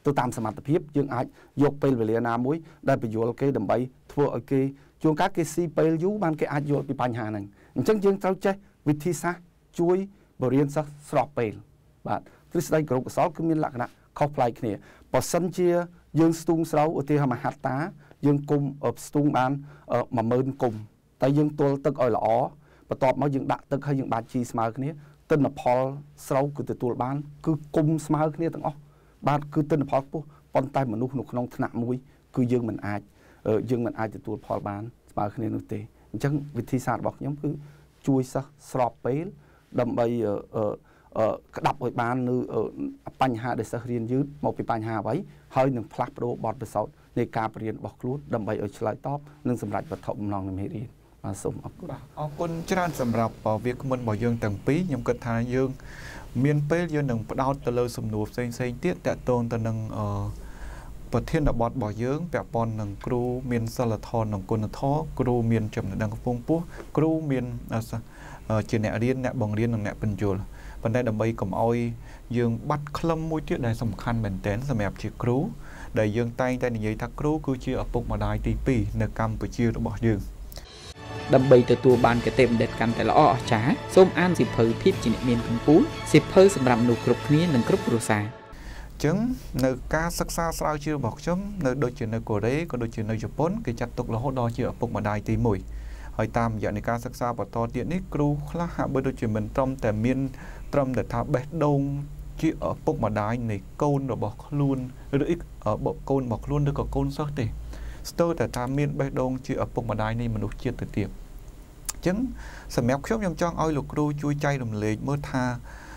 tôi tam sầm mặt tập hiệp dương ai dục pel về liền nam muối đây bị vô cái đầm bay thua ở cái chuông các cái si pel dú ban cái ai vô bị bành hà này chẳng dương tao chơi vị thi sa chui bờ riêng sa sọp pel bạn thứ đây group của sáu cứ miên lạc nè khóc lại kia bỏ sân chia dương stung sáu ở tiêu mà hạt tá dương cung ở stung ban ở mà mơn cùng tại dương tôi tức ở là ó và tọt máu dương đã tức hay dương bàn chi smart kia tên là Paul sáu của tôi ban cứ cung smart kia tầng ó ban cứ tên là Paul po con tay mà nút nút không thằng mũi cứ dương mình ai ở dương mình ai từ tôi Paul ban smart kia nút tê chẳng vị thi sạt bọc nhóm cứ chui sa sọp pel đầm bay ở ở ở đập ở ban như ở bánh hà để sẽ riêng dứt một cái bánh hà vậy hơi nâng plug đồ bọt về sau để cà riêng bọc lút đầm bay ở slide top nâng sầm rạch vật thọng lòng làm riêng và sum ốc ông quân chán sầm rạp vào việc mình bảo dương tầng pí nhung cật thà dương miền pê dương nâng đào từ lời sum nụp xây xây tiết tại tôn từ nâng ởประเทศดบอดบ่อเยื้องแบบปอนหนังครูเมียนสลัดทอนหนังกุนท้อครูเมียนจำหนังกระพงปุ๊ครูเมียนจีเนเรียนเนี่ยบังเรียนหนังเนี่ยเป็นจุลปันได้ดำใบกับอ้อยยืงบัดคลำมวยที่ได้สำคัญเป็นเต้นสมัยจีครูได้ยืงไตแต่ในยัยทักครูคือจีอปุกมาได้ตีปีในกรรมไปจีระบอดยืงดำใบตัวตัวบานกระเต็มเด็ดกันแต่ละอ้อจ้าส้มอ่านสิบเพอพิบจีเนเมียนของปูสิบเพอสำหรับหนูกรุบนี้หนึ่งกรุบรูซา chứng nơi ca sắc xa sao chưa bọc chấm nơi đôi chuyện nơi Korea có đôi chuyện nơi Japan cái chặt tục là hốt đo chưa ở phục mà đài tì mùi hỏi tam giờ này ca sắc xa và to tiện nít kêu khá hạ bởi đôi chuyện mình trongแต่miên trong để thả bét đông chỉ ở phục mà đài này côn rồi bọc luôn rồi ít ở bọc côn bọc luôn được có côn sắc thì stơ để thả miên bét đông chỉ ở phục mà đài này mình được chia từ tiệm chứng sầm mèo khớp trong trong oi lục kêu chui chay đồng lệ mơ tha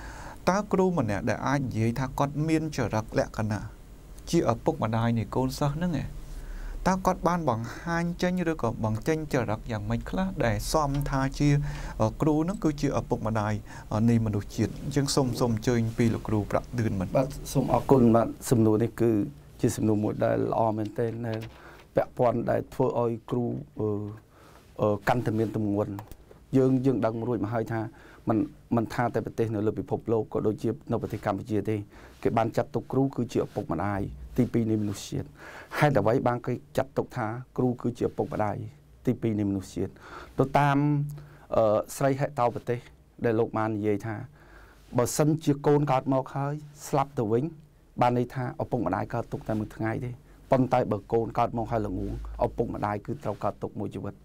ta kêu mà nè để ai vậy ta còn miên trở rắc lẹ cả nè chỉ ở phục mà đài này côn sắc nữa nghe ta còn ban bằng hai chân như được có bằng chân trở rắc dạng mấy khác để xóm tha chia ở kêu nó cứ chỉ ở phục mà đài ở này mà được chuyện chân xôm xôm chơi vì là kêu bạc đường mình bạn xôm ở côn bạn xôm nô này cứ chỉ xôm nô một đại lo men tên này bẹ pon đại thua oi kêu ở căn thầm miên tầm nguồn dương dương đăng rồi mà hơi tha mình mình tha tạiประเทศnữa là bị phục lô có đôi chia nóประเทศCampuchia thì cái ban chặt tục kêu cứ chịu phục mà đài tê pê này mình xuyên hay là vậy ban cái chặt tục tha kêu cứ chịu phục mà đài tê pê này mình xuyên tôi tam ở xây hệ tàuประเทศđể lục man về tha bờ sân chia côn cọt màu khơi slap từ vĩnh ban đây tha ở phục mà đài cọt tục tại một ngày đi pon tay bờ côn cọt màu khơi là ngủ ở phục mà đài cứ tàu cọt tục mùi chịu vật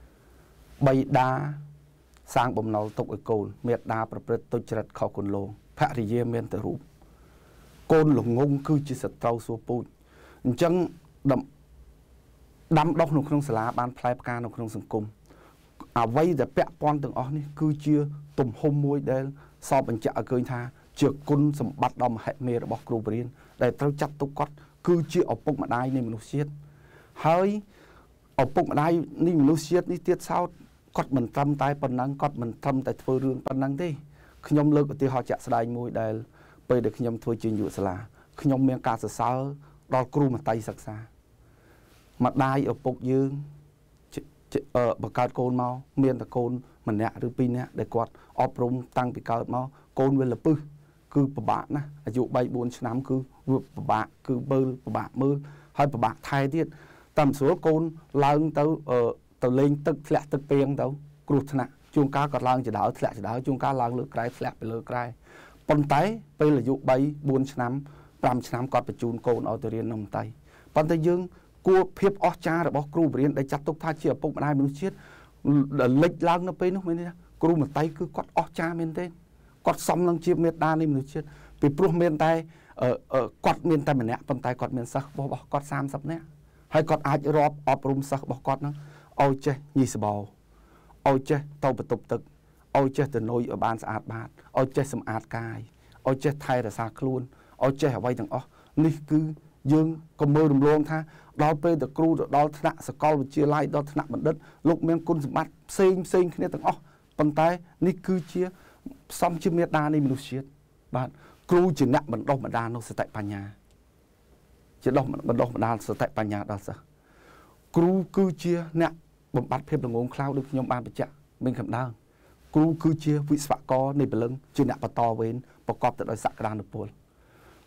bay đá sang bầm nâu tục ở cồn miệt đaประพฤติตุจริตขอคนโลพระริเยเมียนแต่รูปโกนหลงงงคือจิตสตราวสัวปูนจังดำดำดอกหนุกนงสลาบานพลายประการหนุกนงสังคมเอาไว้แต่แปะปอนตึงอ๋อนี่คือเชื่อตุ่มโฮมมวยได้สอบบัญจะเกินท่าเชื่อกุนสมบัติดอมเหเมระบอกครูเรียนได้เต้าจับตุกกอดคือเชื่อเอาปุกมาได้ในมนุษย์เฮ้ยเอาปุกมาได้นี่มนุษย์นี่เตี้ยเศร้าก็มันทำตายปนนังก็มันทำแต่ធ្វើរឿងปนนังទេខ្ញុំលើកឧទាហរណ៍ជាក់ស្ដែងមួយដែលពេលដែលខ្ញុំធ្វើជាយុវសាលាខ្ញុំមានការសរសើរដល់គ្រូមត្តេយ្យសិក្សាម្ដាយឪពុកយើងបង្កើតកូនមកមានតែកូនម្នាក់ឬពីរនាក់ដែលគាត់អប់រំតាំងពីកើតមកកូនវាលពឹសគឺពិបាកណាស់អាយុបីបួនឆ្នាំគឺវាពិបាកគឺមើលពិបាកមើលហើយពិបាកថែទៀតតាមស្រួលកូនឡើងទៅទៅលេងទឹកធ្លាក់ទឹកពេងទៅគ្រោះថ្នាក់ជួនកាលក៏ឡើងចដៅធ្លាក់ចដៅជួនកាលឡើងលើក្រែធ្លាក់ទៅលើក្រែប៉ុន្តែពេលអាយុបីបួនឆ្នាំប្រាំឆ្នាំគាត់បញ្ជូនកូនឲ្យទៅរៀននៅមន្ទីរប៉ុន្តែយើងគួរភាពអស្ចារ្យរបស់គ្រូបរិញ្ញាដែលចាត់ទុកថាជាឪពុកម្ដាយមនុស្សជាតិលេចឡើងនៅពេលនោះមែនទេគ្រូមន្ទីរគឺគាត់អស្ចារ្យមែនទេគាត់សមនឹងជាមេដានៃមនុស្សជាតិពីព្រោះមានតែគាត់មានតែម្នាក់ប៉ុន្តែគាត់មានសិស្សរបស់គាត់សាមសិបនាក់ហើយគាត់អាចរាប់អប់រំសិស្សរបស់គាត់ហ្នឹងឲ្យចេះញីសបោឲ្យចេះទៅបន្ទប់ទឹកឲ្យចេះទៅនុយឲ្យបានស្អាតបាតឲ្យចេះសម្អាតកាយឲ្យចេះថែរក្សាខ្លួនឲ្យចេះអ្វីទាំងអស់នេះគឺយើងក៏មើលរំលងថាដល់ពេលទៅគ្រូទៅដល់ថ្នាក់សាកលវិទ្យាល័យដល់ថ្នាក់បណ្ឌិតលោកមានគុណសម្បត្តិផ្សេងផ្សេងគ្នាទាំងអស់ប៉ុន្តែនេះគឺជាផ្សំជាមេដានៃមនុស្សជាតិបាទគ្រូជាអ្នកបណ្ដុះបណ្ដាលនូវសតិបញ្ញាជាដោះបណ្ដុះបណ្ដាលសតិបញ្ញាដល់សិស្សគ្រូគឺជាអ្នកបំបត្តិភាពល្ងងខ្លៅដូចខ្ញុំបានបញ្ជាក់មានកម្ដៅគ្រូគឺជាវិស្វករនៃព្រលឹងជាអ្នកបន្តវេនប្រកបទៅដោយសក្តានុពល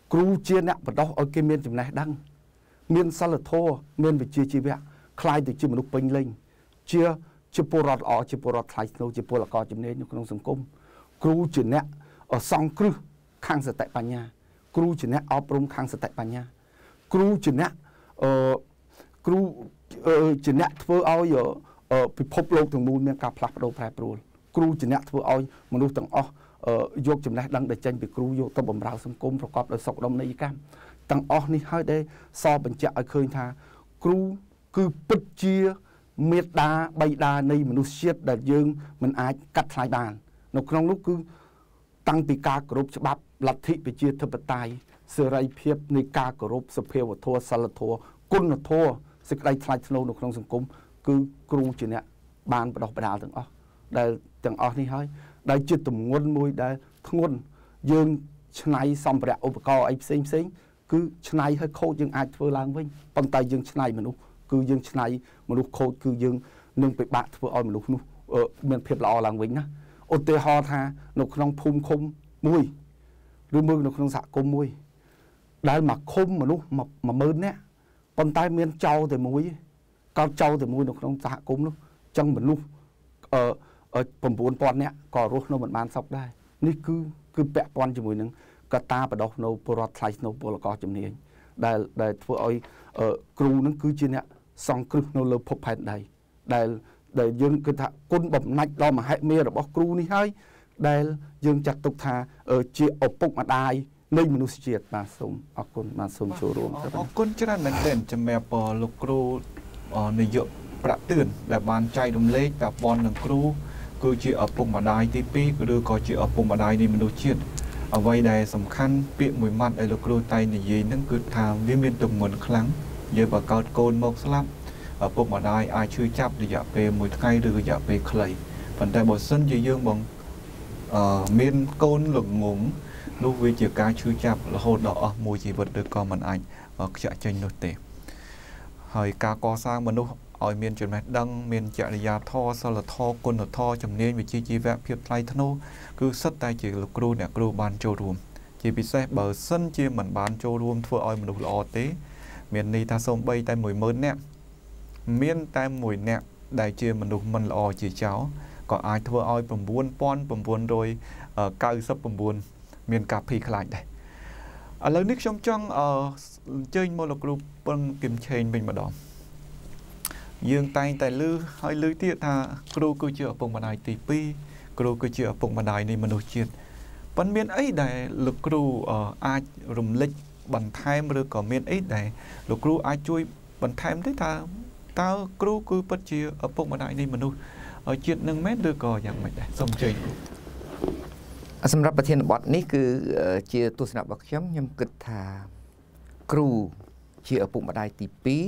គ្រូជាអ្នកបដោះឲ្យគេមានចំណេះដឹងមានសិលធម៌មានវិជ្ជាជីវៈខ្លាយទៅជាមនុស្សពេញលេញជាជាពលរដ្ឋល្អជាពលរដ្ឋថ្លៃថ្នូរជាពលករជំនាញនៅក្នុងសង្គមគ្រូជាអ្នកសង្គ្រឹះខាងសតិបញ្ញាគ្រូជាអ្នកអប់រំខាងសតិបញ្ញាគ្រូជាអ្នកអឺគ្រូជាអ្នកធ្វើឲ្យពិភពលោកទាំងមូលមានការផ្លាស់ប្ដូរប្រែប្រួលគ្រូជាអ្នកធ្វើឲ្យមនុស្សទាំងអស់យកចំណេះដឹងដែលចេញពីគ្រូយកទៅបម្រើសង្គមប្រកបដោយសុខដុមនីយកម្មទាំងអស់នេះហើយដែលសបញ្ជាក់ឲ្យឃើញថាគ្រូគឺពិតជាមេត្តាបិតានៃមនុស្សជាតិដែលយើងមិនអាចកាត់ថ្លៃបាននៅក្នុងនោះគឺតាំងពីការគោរពច្បាប់លទ្ធិប្រជាធិបតេយ្យសេរីភាពនៃការគោរពសភាវធម៌សិលធម៌គុណធម៌សេចក្តីថ្លៃថ្នូរនៅក្នុងសង្គមគឺគ្រូជាអ្នកបានបដោះបដាលទាំងអស់ដែលទាំងអស់នេះហើយដែលជាទម្ងន់មួយដែលធ្ងន់យើងឆ្នៃសម្ភារៈឧបករណ៍អីផ្សេងផ្សេងគឺឆ្នៃឲ្យខូចយើងអាចធ្វើឡើងវិញប៉ុន្តែយើងឆ្នៃមនុស្សគឺយើងឆ្នៃមនុស្សខូចគឺយើងនឹងពិបាកធ្វើឲ្យមនុស្សនោះមានភាពល្អឡើងវិញណាឧទាហរណ៍ថានៅក្នុងភូមិឃុំមួយឬមើលនៅក្នុងសហគមន៍មួយដែលមកឃុំមនុស្សមួយម៉ឺននាក់ប៉ុន្តែមានចៅតែមួយកោតចៅតែមួយនៅក្នុងសហគមន៍នោះចឹងមនុស្សអឺ៩ពាន់នាក់ក៏រស់នៅមិនបានសុខដែរនេះគឺគឺពាក់ព័ន្ធជាមួយនឹងកត្តាបដោះនៅពលរដ្ឋថ្លៃថ្នូរពលករជំនាញដែលដែលធ្វើឲ្យគ្រូនឹងគឺជាអ្នកសង្គ្រឹះនៅលើភពផែនដីដែលដែលយើងគិតថាគុណបំណាច់ដ៏មហិមារបស់គ្រូនេះហើយដែលយើងចាត់ទុកថាជាឪពុកម្ដាយនៃមនុស្សជាតិបាទសូមអរគុណបាទសូមចូលរួមអរគុណច្រើនមែនទែនសម្រាប់លោកគ្រូនាយកប្រាក់ទឿនដែលបានចែករំលែកពាក់ព័ន្ធនឹងគ្រូគឺជាឪពុកម្ដាយទីពីរឬក៏ជាឪពុកម្ដាយនៃមនុស្សជាតិអ្វីដែលសំខាន់ពាក្យមួយម៉ាត់ដែលលោកគ្រូតែនិយាយហ្នឹងគឺថាវាមានទម្ងន់ខ្លាំងយើងបើកោតកូនមកស្លាប់ឪពុកម្ដាយអាចឈឺចាប់រយៈពេលមួយថ្ងៃឬរយៈពេលខ្លីប៉ុន្តែបើសិនជាយើងបងអឺមានកូនល្ងងនោះវាជាការឈឺចាប់រហូតដល់អស់មួយជីវិតឬក៏មិនអាចខ្ជាក់ចេញនោះទេហើយការកសាងមនុស្សឲ្យមានចំណេះដឹងមានចរិយាធម៌សិលធម៌គុណធម៌ជំនាញវិជ្ជាជីវៈភាពថ្លៃថ្នូរគឺសិតតែជាលោកគ្រូអ្នកគ្រូបានចូលរួមជាពិសេសបើសិនជាមិនបានចូលរួមធ្វើឲ្យមនុស្សល្អទេមានន័យថាសូម្បីតែមួយម៉ឺននាក់មានតែមួយនាក់ដែលជាមនុស្សមិនល្អជាចោលក៏អាចធ្វើឲ្យ៩ពាន់៩រយកៅសិប៩មានការភ័យខ្លាចដែរឥឡូវនេះខ្ញុំចង់អញ្ជើញមកលោកគ្រូពឹងគឹមឆេងវិញម្ដងយើងតែងតែឮហើយឮទៀតថាគ្រូគឺជាឪពុកម្ដាយទីពីរគ្រូគឺជាឪពុកម្ដាយនៃមនុស្សជាតិប៉ុន្តែមានអីដែលលោកគ្រូអាចរំលេចបន្ថែមឬក៏មានអីដែលលោកគ្រូអាចជួយបន្ថែមទេថាតើគ្រូគឺពិតជាឪពុកម្ដាយនៃមនុស្សជាតិនឹងមែនឬក៏យ៉ាងម៉េចដែរសូមអញ្ជើញសម្រាប់ប្រធានបទនេះគឺជាទស្សនៈរបស់ខ្ញុំខ្ញុំគិតថាគ្រូជាឪពុកម្ដាយទីពីរ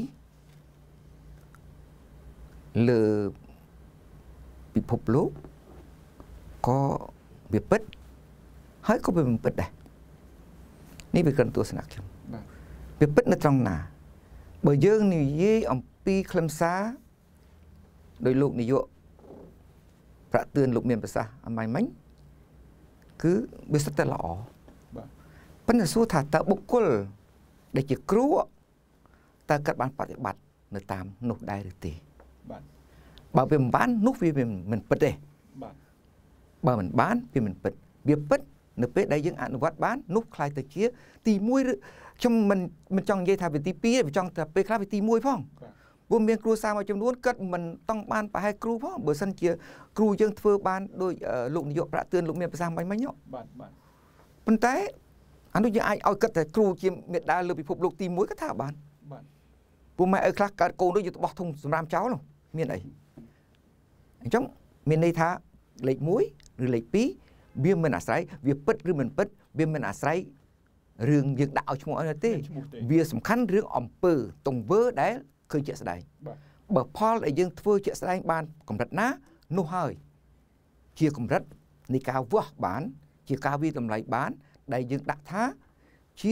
លើពិភពលោកក៏វាពិតហើយក៏វាមិនពិតដែរនេះវាคือទស្សនៈខ្ញុំវាពិតនៅត្រង់ណាបើយើងនិយាយអំពីខ្លឹមសារដោយលោកនាយកប្រាក់ទឿនលោកមានប្រសាសន៍អំបញ្ញមិញគឺវាសិតតែល្អប៉ុន្តែសួរថាតើបុគ្គលដែលជាគ្រូតើគាត់បានបប្រតិបត្តិនៅតាមនោះដែរឬទេបាទបើវាមិនបាននោះវាមិនពិតទេបាទបើមិនបានវាមិនពិតវាពិតនៅពេលដែលយើងអនុវត្តបាននោះខ្លាយទៅជាទីមួយឬខ្ញុំមិនមិនចង់និយាយថាវាទីពីរវាចង់តែពេលខ្លះវាទីមួយផងព្រោះមានគ្រូសាមួយចំនួនគាត់មិនต้องបានប្រហែលគ្រូផងបើសិនជាគ្រូយើងធ្វើបានដោយលោកនាយកប្រាក់ទឿនលោកមានប្រសាសន៍មិញមិញបាទបាទប៉ុន្តែអានោះយើងអាចឲ្យគាត់តែគ្រូជាមេដាលើពិភពលោកទីមួយក៏ថាបានបាទព្រោះម៉ែឪខ្លះកើតកូនដូចយកទៅបោះធុងសម្រាមចោលនោះមានអីអញ្ចឹងមានន័យថាលេខមួយឬលេខពីរវាមិនអាស្រ័យវាពិតឬមិនពិតវាមិនអាស្រ័យរឿងយើងដាក់ឲ្យឈ្មោះអីទេវាសំខាន់រឿងអំពើទង្វើដែលឃើញជាក់ស្ដែងបើផលដែលយើងធ្វើជាក់ស្ដែងបានកម្រិតណានោះហើយជាកម្រិតនៃការវាស់បានជាការវិតម្លៃបានដែលយើងដាក់ថាជា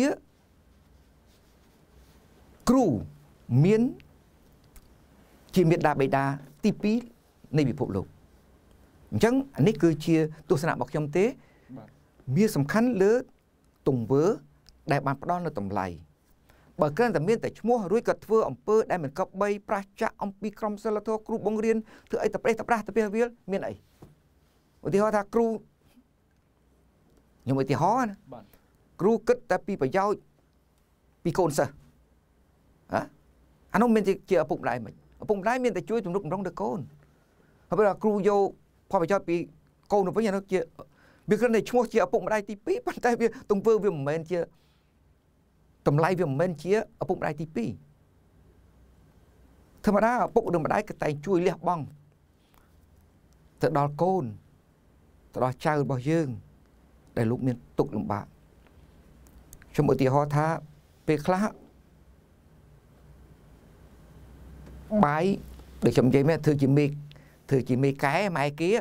គ្រូមានជាមេដាបេដាទីពីរនៃពិភពលោកអញ្ចឹងនេះគឺជាទស្សនៈរបស់ខ្ញុំទេវាសំខាន់លើទង្វើដែលបានផ្ដល់នៅតម្លៃបើគ្រាន់តែមានតែឈ្មោះរួចក៏ធ្វើអំពើដែលមិនគប្បីប្រះចាក់អំពីក្រមសីលធម៌គ្រូបង្រៀនធ្វើអីតែប្រេះតែប្រាស់ទៅពេលវាលមានអីឧទាហរណ៍ថាគ្រូខ្ញុំឧទាហរណ៍ណាគ្រូគិតតែពីប្រយោជន៍ពីកូនសិស្សហ៎អានោះមានជាឪពុកម្ដាយមិនឪពុកម្ដាយមានតែជួយទំនុកបំរុងដល់កូនហើយបើគ្រូយកផលប្រយោជន៍ពីកូនទៅវិញអានោះជាវាគ្រាន់តែឈ្មោះជាឪពុកម្ដាយទីពីរប៉ុន្តែវាទង្វើវាមិនមែនជាតម្លៃវាមិនមែនជាឪពុកម្ដាយទីពីរធម្មតាឪពុកនិងម្ដាយក៏តែងជួយលះបង់ទៅដល់កូនទៅដល់ចៅរបស់យើងដែលលោកមានទុក្ខលំបាកខ្ញុំឧទាហរណ៍ថាពេលខ្លះបាយដូចខ្ញុំនិយាយមែនធ្វើជាមេធ្វើជាមេកែម៉ែគេ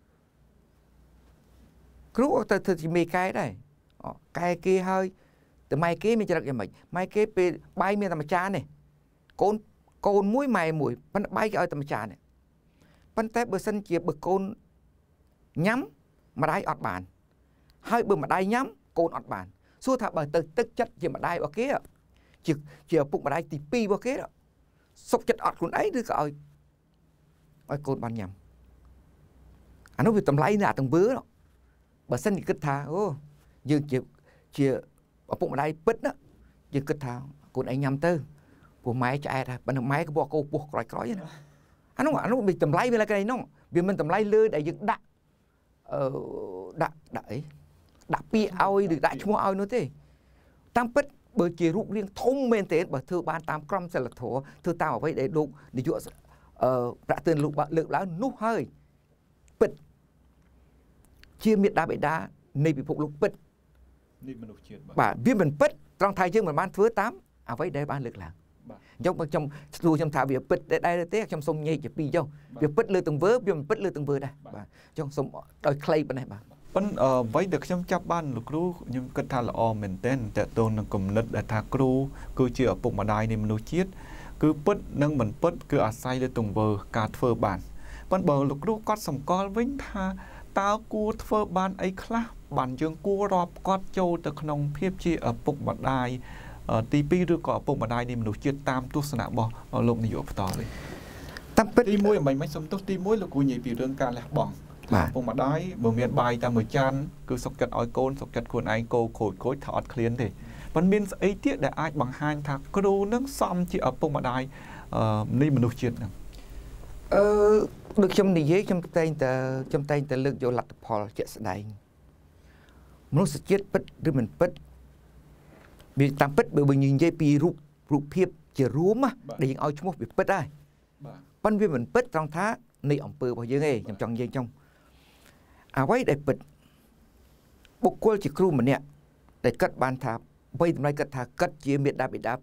គ្រូទៅធ្វើជាមេកែដែរកែគេហើយតែម៉ែគេមានចរិតយ៉ាងម៉េចម៉ែគេពេលបាយមានតែមួយចាននេះកូនកូនមួយម៉ែមួយប៉ុន្តែបាយគេឲ្យតែមួយចាននេះប៉ុន្តែបើសិនជាបើកូនញ៉ាំម្ដាយអត់បានហើយបើម្ដាយញ៉ាំកូនអត់បានសួរថាបើទៅទឹកចិត្តជាម្ដាយរបស់គេជាជាឪពុកម្ដាយទីពីររបស់គេសុខចិត្តអត់ខ្លួនឯងឬក៏ឲ្យឲ្យកូនបានញ៉ាំអានោះវាតម្លៃនៅអាទាំងវើបើសិនជាគិតថាអូយើងជាជាឪពុកម្ដាយពិតណាយើងគិតថាកូនឯងញ៉ាំទៅព្រោះម៉ែឆ្អែតហើយប៉ុន្តែម៉ែក៏បោះកោពោះក្រោយក្រោយណាអានោះអានោះវាតម្លៃវាលើកន្លែងនោះវាមិនតម្លៃលើដែលយើងដាក់អឺដាក់ដាក់អីដាក់ពាក្យឲ្យឬដាក់ឈ្មោះឲ្យនោះទេតាមពិតបើជារូបរាងធំមែនទេបើធ្វើបានតាមក្រមសីលធម៌ធ្វើតាមអ្វីដែលលោកនាយកអឺប្រាក់ទឿនលោកលើកឡើងនោះហើយពិតជាមេត្តាបិតានៃពិភពលោកពិតនេះមនុស្សជាតិបាទវាមិនពិតត្រង់ថាយើងមិនបានធ្វើតាមអ្វីដែលបានលើកឡើងបាទយកមកខ្ញុំស្ទួខ្ញុំថាវាពិតដែរទេខ្ញុំសូមញែកជាពីរចុះវាពិតលើទង្វើវាមិនពិតលើទង្វើដែរបាទចុះសូមដោយខ្លីប៉ុណ្ណេះបាទប៉ុន្តែអ្វីដែលខ្ញុំចាប់បានលោកគ្រូខ្ញុំគិតថាល្អមែនទែនតើតើនឹងគំនិតដែលថាគ្រូគឺជាឪពុកម្ដាយនៃមនុស្សជាតិគឺពិតនិងមិនពិតគឺអាស្រ័យលើទង្វើការធ្វើបានប៉ុន្តែបើលោកគ្រូគាត់សម្គាល់វិញថាតើគួរធ្វើបានអីខ្លះបានយើងគួររាប់គាត់ចូលទៅក្នុងភាពជាឪពុកម្ដាយទីពីរឬក៏ឪពុកម្ដាយនៃមនុស្សជាតិតាមទស្សនៈរបស់លោកនាយកបន្តវិញតាមពិតទីមួយមិនមិនសំទោសទីមួយលោកគ្រូនិយាយពីរឿងការលះបង់ឪពុកម្ដាយបើមានបាយតែមួយចានគឺសុខចិត្តឲ្យកូនសុខចិត្តខ្លួនឯងកោខូចខូចថាអត់ឃ្លានទេប៉ុន្តែមានស្អីទៀតដែលអាចបង្ហាញថាគ្រូនឹងសមជាឪពុកម្ដាយនៃមនុស្សជាតិហ្នឹងអឺដូចខ្ញុំនិយាយខ្ញុំតែងតែខ្ញុំតែងតែលើកយកលទ្ធផលជាក់ស្ដែងមនុស្សជាតិពិតឬមិនពិតវាតាមពិតបើយើងនិយាយពីរូបរូបភាពជារួមដែលយើងឲ្យឈ្មោះវាពិតហើយប៉ុន្តែវាមិនពិតត្រង់ថានៃអំពើរបស់យើងឯងខ្ញុំចង់និយាយចង់អ្វីដែលពិតបុគ្គលជាគ្រូម្នាក់ដែលគិតបានថាអ្វីតម្លៃគិតថាគិតជាមេត្តាបិតា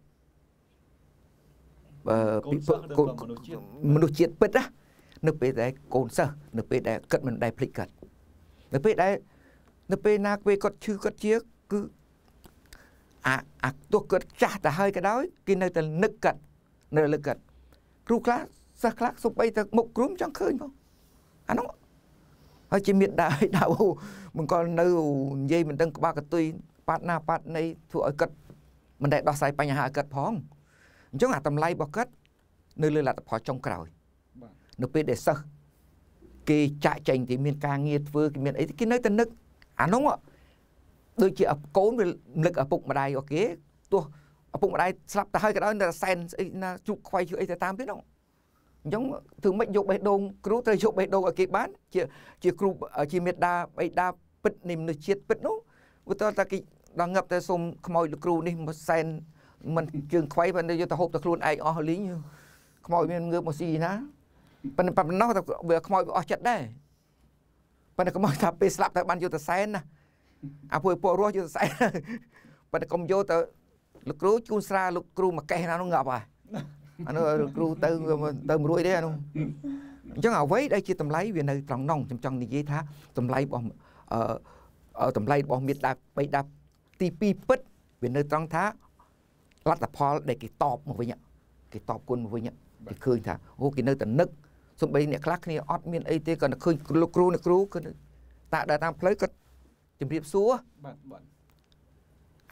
អឺពីមនុស្សជាតិពិតណានៅពេលដែលកូនសិស្សនៅពេលដែលគិតមិនដែលភ្លេចគិតនៅពេលដែលនៅពេលណាពេលគាត់ឈឺគាត់ជាគឺអាអាទោះគាត់ចាស់ទៅហើយក៏ដោយគេនៅតែនឹកគិតនៅលើគិតគ្រូខ្លះសិស្សខ្លះសុបីទៅមុខគ្រូចង់ឃើញផងអានោះហើយជាមេត្តាឲ្យដៅមិនក៏នៅនិយាយមិនដឹងក្បាលកតុយប៉ាត់ណាប៉ាត់នៃធ្វើឲ្យគិតមិនដែលដោះស្រាយបញ្ហាឲ្យគិតផងអញ្ចឹងអាតម្លៃរបស់គិតនៅលើលទ្ធផលចុងក្រោយនៅពេលដែលសិស្សគេចាក់ចែងទីមានការងារធ្វើគេមានអីគេនៅតែនឹកអានោះដូចជាកូនវានឹកឪពុកម្ដាយអូខេទោះឪពុកម្ដាយស្លាប់ទៅហើយក៏ដោយតែសែនស្អីណាជុកខ្វៃជុកអីទៅតាមទៀតនោះអញ្ចឹងធ្វើម៉េចយកបេះដូងគ្រូត្រូវយកបេះដូងឲ្យគេបានជាជាគ្រូជាមេត្តាបិតាពិតនៃមនុស្សជាតិពិតនោះឧទាហរណ៍ថាគេដល់ងាប់តែសុំខ្មោចលោកគ្រូនេះមកសែនមិនជើងខ្វៃប៉ុន្តែយកទៅហូបទៅខ្លួនឯងអស់លីងខ្មោចមានងើបមកស៊ីណាប៉ុន្តែប៉ុណ្ណោះតែវាខ្មោចវាអស់ចិត្តដែរប៉ុន្តែខ្មោចថាពេលស្លាប់ទៅបានយកទៅសែនណាអាពួកពួករស់យកទៅសែនប៉ុន្តែកុំយកទៅលោកគ្រូជូនស្រាលោកគ្រូមកកេះណានោះងាប់ហើយអានោះគ្រូទៅទៅមិនរួចទេអានោះអញ្ចឹងអ្វីដែលជាតម្លៃវានៅត្រង់នោះខ្ញុំចង់និយាយថាតម្លៃរបស់អឺតម្លៃរបស់មេត្តាបិតាទីពីរពិតវានៅត្រង់ថាលទ្ធផលដែលគេតបមកវិញគេតបគុណមកវិញគេឃើញថាអូគេនៅតែនឹកសូម្បីអ្នកខ្លះគ្នាអត់មានអីទេគាត់តែឃើញលោកគ្រូអ្នកគ្រូគាត់តាដើរតាមផ្លូវគាត់ជម្រាបសួរបាទបាទអានោះ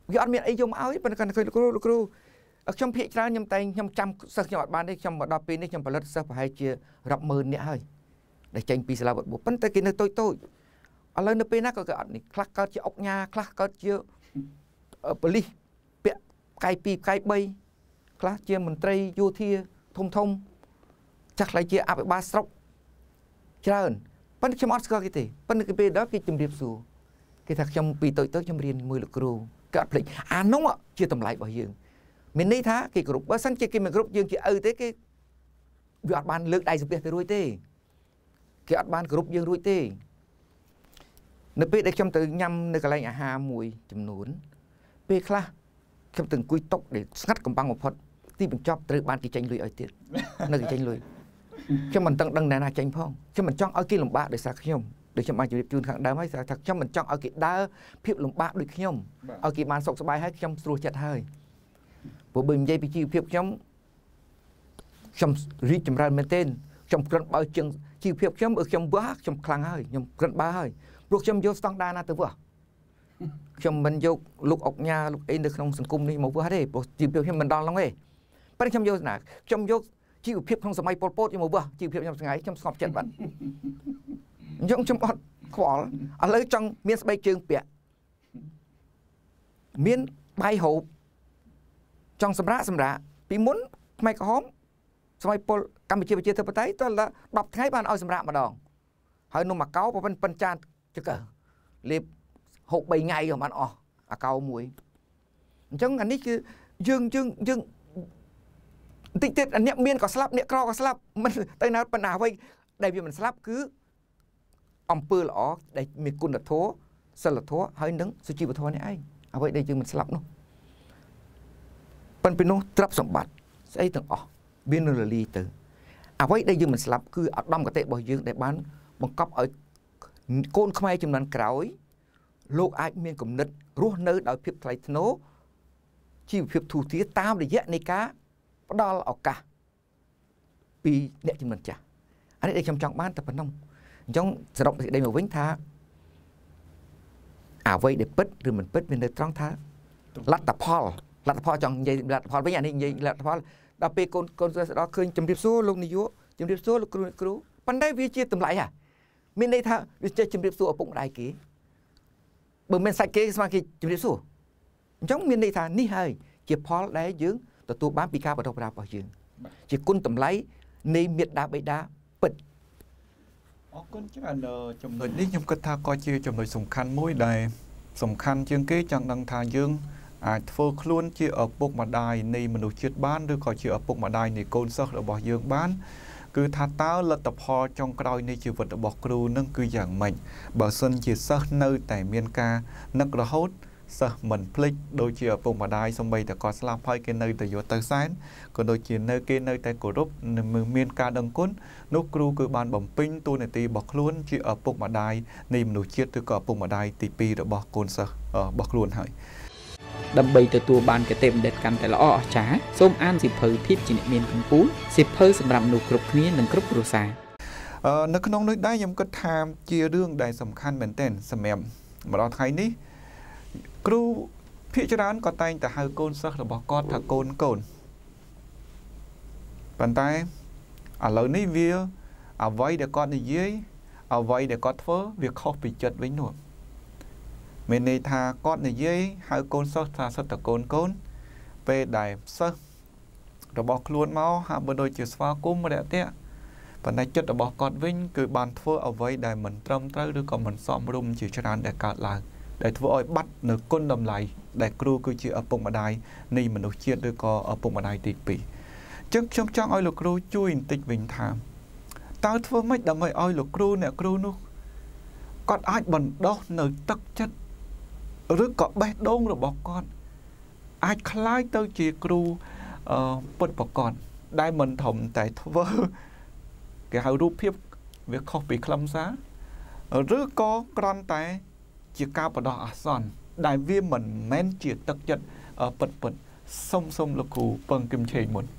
វាអត់មានអីយកមកឲ្យប៉ុន្តែគ្រូគ្រូខ្ញុំភាកច្រើនខ្ញុំតែខ្ញុំចាំសិស្សខ្ញុំអត់បានទេខ្ញុំមកដល់ពេលនេះខ្ញុំផលិតសិស្សប្រហែលជារាប់ម៉ឺននាក់ហើយដែលចេញពីសាលាវត្តបុប៉ុន្តែគេនៅតូចតូចឥឡូវនៅពេលណាក៏គេអត់នេះខ្លះកើតជាអុកញ៉ាខ្លះកើតជាប៉ូលីសពាក់ផ្កាយពីរផ្កាយបីខ្លះជាមន្ត្រីយោធាធំធំចាស់ខ្លះជាអភិបាលស្រុកច្រើនប៉ុន្តែខ្ញុំអត់ស្គាល់គេទេប៉ុន្តែពេលដល់គេជម្រាបសួរគេថាខ្ញុំពីតូចតូចខ្ញុំរៀនមួយលោកគ្រូគេអត់ភ្លេចអានោះជាតម្លៃរបស់យើងមានន័យថាគេគ្រប់បើសិនជាគេមិនគ្រប់យើងជាឪទេគេវាអត់បានលើកដៃសំពះទៅរួចទេគេអត់បានគ្រប់យើងរួចទេនៅពេលដែលខ្ញុំទៅញ៉ាំនៅកន្លែងអាហារមួយចំនួនពេលខ្លះខ្ញុំទៅអង្គុយតុដែលស្ងាត់កំបាំងបំផុតទីបញ្ចប់ត្រូវបានគេចេញលុយឲ្យទៀតនៅគេចេញលុយខ្ញុំមិនដឹងដឹងណាចេញផងខ្ញុំមិនចង់ឲ្យគេលំបាកដោយសារខ្ញុំដូចខ្ញុំបានជម្រាបជូនខាងដើមហើយថាខ្ញុំមិនចង់ឲ្យគេដើរភាពលំបាកដូចខ្ញុំឲ្យគេបានសុខសប្បាយហើយខ្ញុំស្រួលចិត្តហើយព្រោះបើនិយាយពីជីវភាពខ្ញុំខ្ញុំរីកចម្រើនមែនទែនខ្ញុំក្រិនបើជាងជីវភាពខ្ញុំបើខ្ញុំវះខ្ញុំខ្លាំងហើយខ្ញុំក្រិនបើហើយព្រោះខ្ញុំយកស្តង់ដារណាទៅវះខ្ញុំមិនយកលោកអុកញ៉ាលោកអីនៅក្នុងសង្គមនេះមកវះទេព្រោះជីវភាពខ្ញុំមិនដល់ហ្នឹងទេប៉ុន្តែខ្ញុំយកណាខ្ញុំយកជីវភាពក្នុងសម័យប៉ុលពតយកមកវះជីវភាពខ្ញុំថ្ងៃខ្ញុំស្ងប់ចិត្តបាត់អញ្ចឹងខ្ញុំអត់ខ្វល់ឥឡូវចង់មានស្បែកជើងពាក់មានបាយហូបចង់សម្រាប់សម្រាប់ពីមុនផ្នែកក្រហមសម័យពលកម្ពុជាប្រជាធិបតេយ្យតើដប់ថ្ងៃបានឲ្យសម្រាប់ម្ដងហើយនំអាកោប៉ុណ្ណឹងប៉ុនចានចកលេបហូបបីថ្ងៃក៏បានអស់អាកោមួយអញ្ចឹងអានេះគឺយើងយើងយើងបន្តិចទៀតអ្នកមានក៏ស្លាប់អ្នកក្រក៏ស្លាប់មិនទៅណាបណ្ណាអ្វីដែលវាមិនស្លាប់គឺអំពើល្អដែលមានគុណធម៌សិលធម៌ហើយនឹងសុជីវធម៌នេះឯងអ្វីដែលយើងមិនស្លាប់នោះប៉ុន្តែនោះទ្រព្យសម្បត្តិស្អីទាំងអស់វានៅរលាយទៅអ្វីដែលយើងមិនស្លាប់គឺឧត្តមគតិរបស់យើងដែលបានបង្កប់ឲ្យកូនខ្មែរចំនួនក្រោយលោកអាចមានគំនិតរស់នៅដោយភាពថ្លៃថ្នូរជីវភាពទូទាតាមរយៈនៃការផ្ដល់ឱកាសពីអ្នកជំនាន់ចាស់អានេះដែលខ្ញុំចង់បានតែប៉ុណ្ណឹងអញ្ចឹងសរុបសេចក្តីមកវិញថាអ្វីដែលពិតឬមិនពិតវានៅត្រង់ថាលទ្ធផលលទ្ធផលចង់និយាយលទ្ធផលវិញអានេះនិយាយលទ្ធផលដល់ពេលកូនកូនស្ដាប់ឃើញជំរាបសួរលោកនាយកជំរាបសួរលោកគ្រូគ្រូប៉ុន្តែវាជាតម្លៃហ่ะមានន័យថាវាចេះជំរាបសួរឪពុកម្ដាយគេបើមិនសាច់គេស្មានគេជំរាបសួរអញ្ចឹងមានន័យថានេះហើយជាផលដែលយើងទទួលបានពីការបន្តប្រារបស់យើងជាគុណតម្លៃនៃមេត្តាបិតាពិតអរគុណច្រើនចំណុចនេះខ្ញុំគិតថាក៏ជាចំណុចសំខាន់មួយដែលសំខាន់ជាងគេចង់ដឹងថាយើងអាចធ្វើខ្លួនជាឪពុកម្ដាយនៃមនុស្សជាតិបានឬក៏ជាឪពុកម្ដាយនៃកូនសិស្សរបស់យើងបានគឺថាតើលទ្ធផលចុងក្រោយនៃជីវិតរបស់គ្រូនឹងគឺយ៉ាងម៉េចបើសិនជាសិស្សនៅតែមានការនឹករហូតសិស្សមិនភ្លេចដូចជាឪពុកម្ដាយសំបីតែគាត់ស្លាប់ហើយគេនៅតែយកទៅសែនក៏ដូចជានៅគេនៅតែគោរពមានការដឹងគុណនោះគ្រូគឺបានបំពេញតួនាទីរបស់ខ្លួនជាឪពុកម្ដាយនៃមនុស្សជាតិឬក៏ឪពុកម្ដាយទីពីររបស់កូនសិស្សរបស់ខ្លួនហើយដើម្បីទទួលបានគតិបណ្ឌិតកាន់តែល្អអស្ចារ្យសូមអានសៀវភៅភាពជាអ្នកមានកម្ពុជាសៀវភៅសម្រាប់មនុស្សគ្រប់គ្នានិងគ្រប់គ្រួសារនៅក្នុងនោះដែរខ្ញុំគិតថាជារឿងដែលសំខាន់មែនទែនសម្រាប់មកដល់ថ្ងៃនេះគ្រូភាគច្រើនក៏តែងតែហៅកូនសិស្សរបស់គាត់ថាកូនកូនប៉ុន្តែឥឡូវនេះវាអ្វីដែលគាត់និយាយអ្វីដែលគាត់ធ្វើវាខុសពីចិត្តវិញនោះមានន័យថាគាត់និយាយហៅកូនសិស្សថាសិតតកូនកូនពេលដែលសិស្សរបស់ខ្លួនមកហាក់បីដូចជាស្វាគមន៍រយៈតែប៉ុន្តែចិត្តរបស់គាត់វិញគឺបានធ្វើអ្វីដែលមិនត្រឹមត្រូវឬក៏មិនសមរម្យជាច្រើនដែលកើតឡើងដែលធ្វើឲ្យបាត់នៅគុណតម្លៃដែលគ្រូគឺជាឪពុកម្ដាយនៃមនុស្សជាតិឬក៏ឪពុកម្ដាយទីពីរអញ្ចឹងខ្ញុំចង់ឲ្យលោកគ្រូជួយបន្តិចវិញថាតើធ្វើម៉េចដើម្បីឲ្យលោកគ្រូអ្នកគ្រូនោះគាត់អាចបណ្ដោះនៅទឹកចិត្តឬក៏បេះដូងរបស់គាត់អាចคล้ายទៅជាគ្រូអឺពុតប្រកបដែលមិនធំតែធ្វើគេហៅរូបភាពវាខុសពីខ្លឹមសារឬក៏គ្រាន់តែជាការបដោះអាសន្នដែលវាមិនមែនជាទឹកចិត្តពិតពិតសុំសុំលោកគ្រូពឹងគឹមឆេងមុន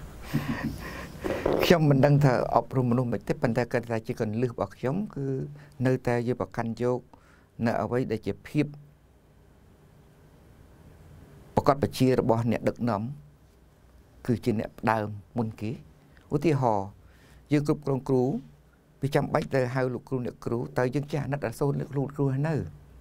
ខ្ញុំមិនដឹងថាអប់រំមនុស្សមិនទេប៉ុន្តែគាត់ថាជាកន្លឹះរបស់ខ្ញុំគឺនៅតែយកប្រកាន់យកនៅអ្វីដែលជាភាពប្រកបបជារបស់អ្នកដឹកនាំគឺជាអ្នកដើមមុនគេឧទាហរណ៍យើងគ្រប់គ្រងគ្រូវាចាំបាច់ទៅហៅលោកគ្រូអ្នកគ្រូតើយើងចេះអាណិតអាសូរលោកគ្រូគ្រូហើយនៅ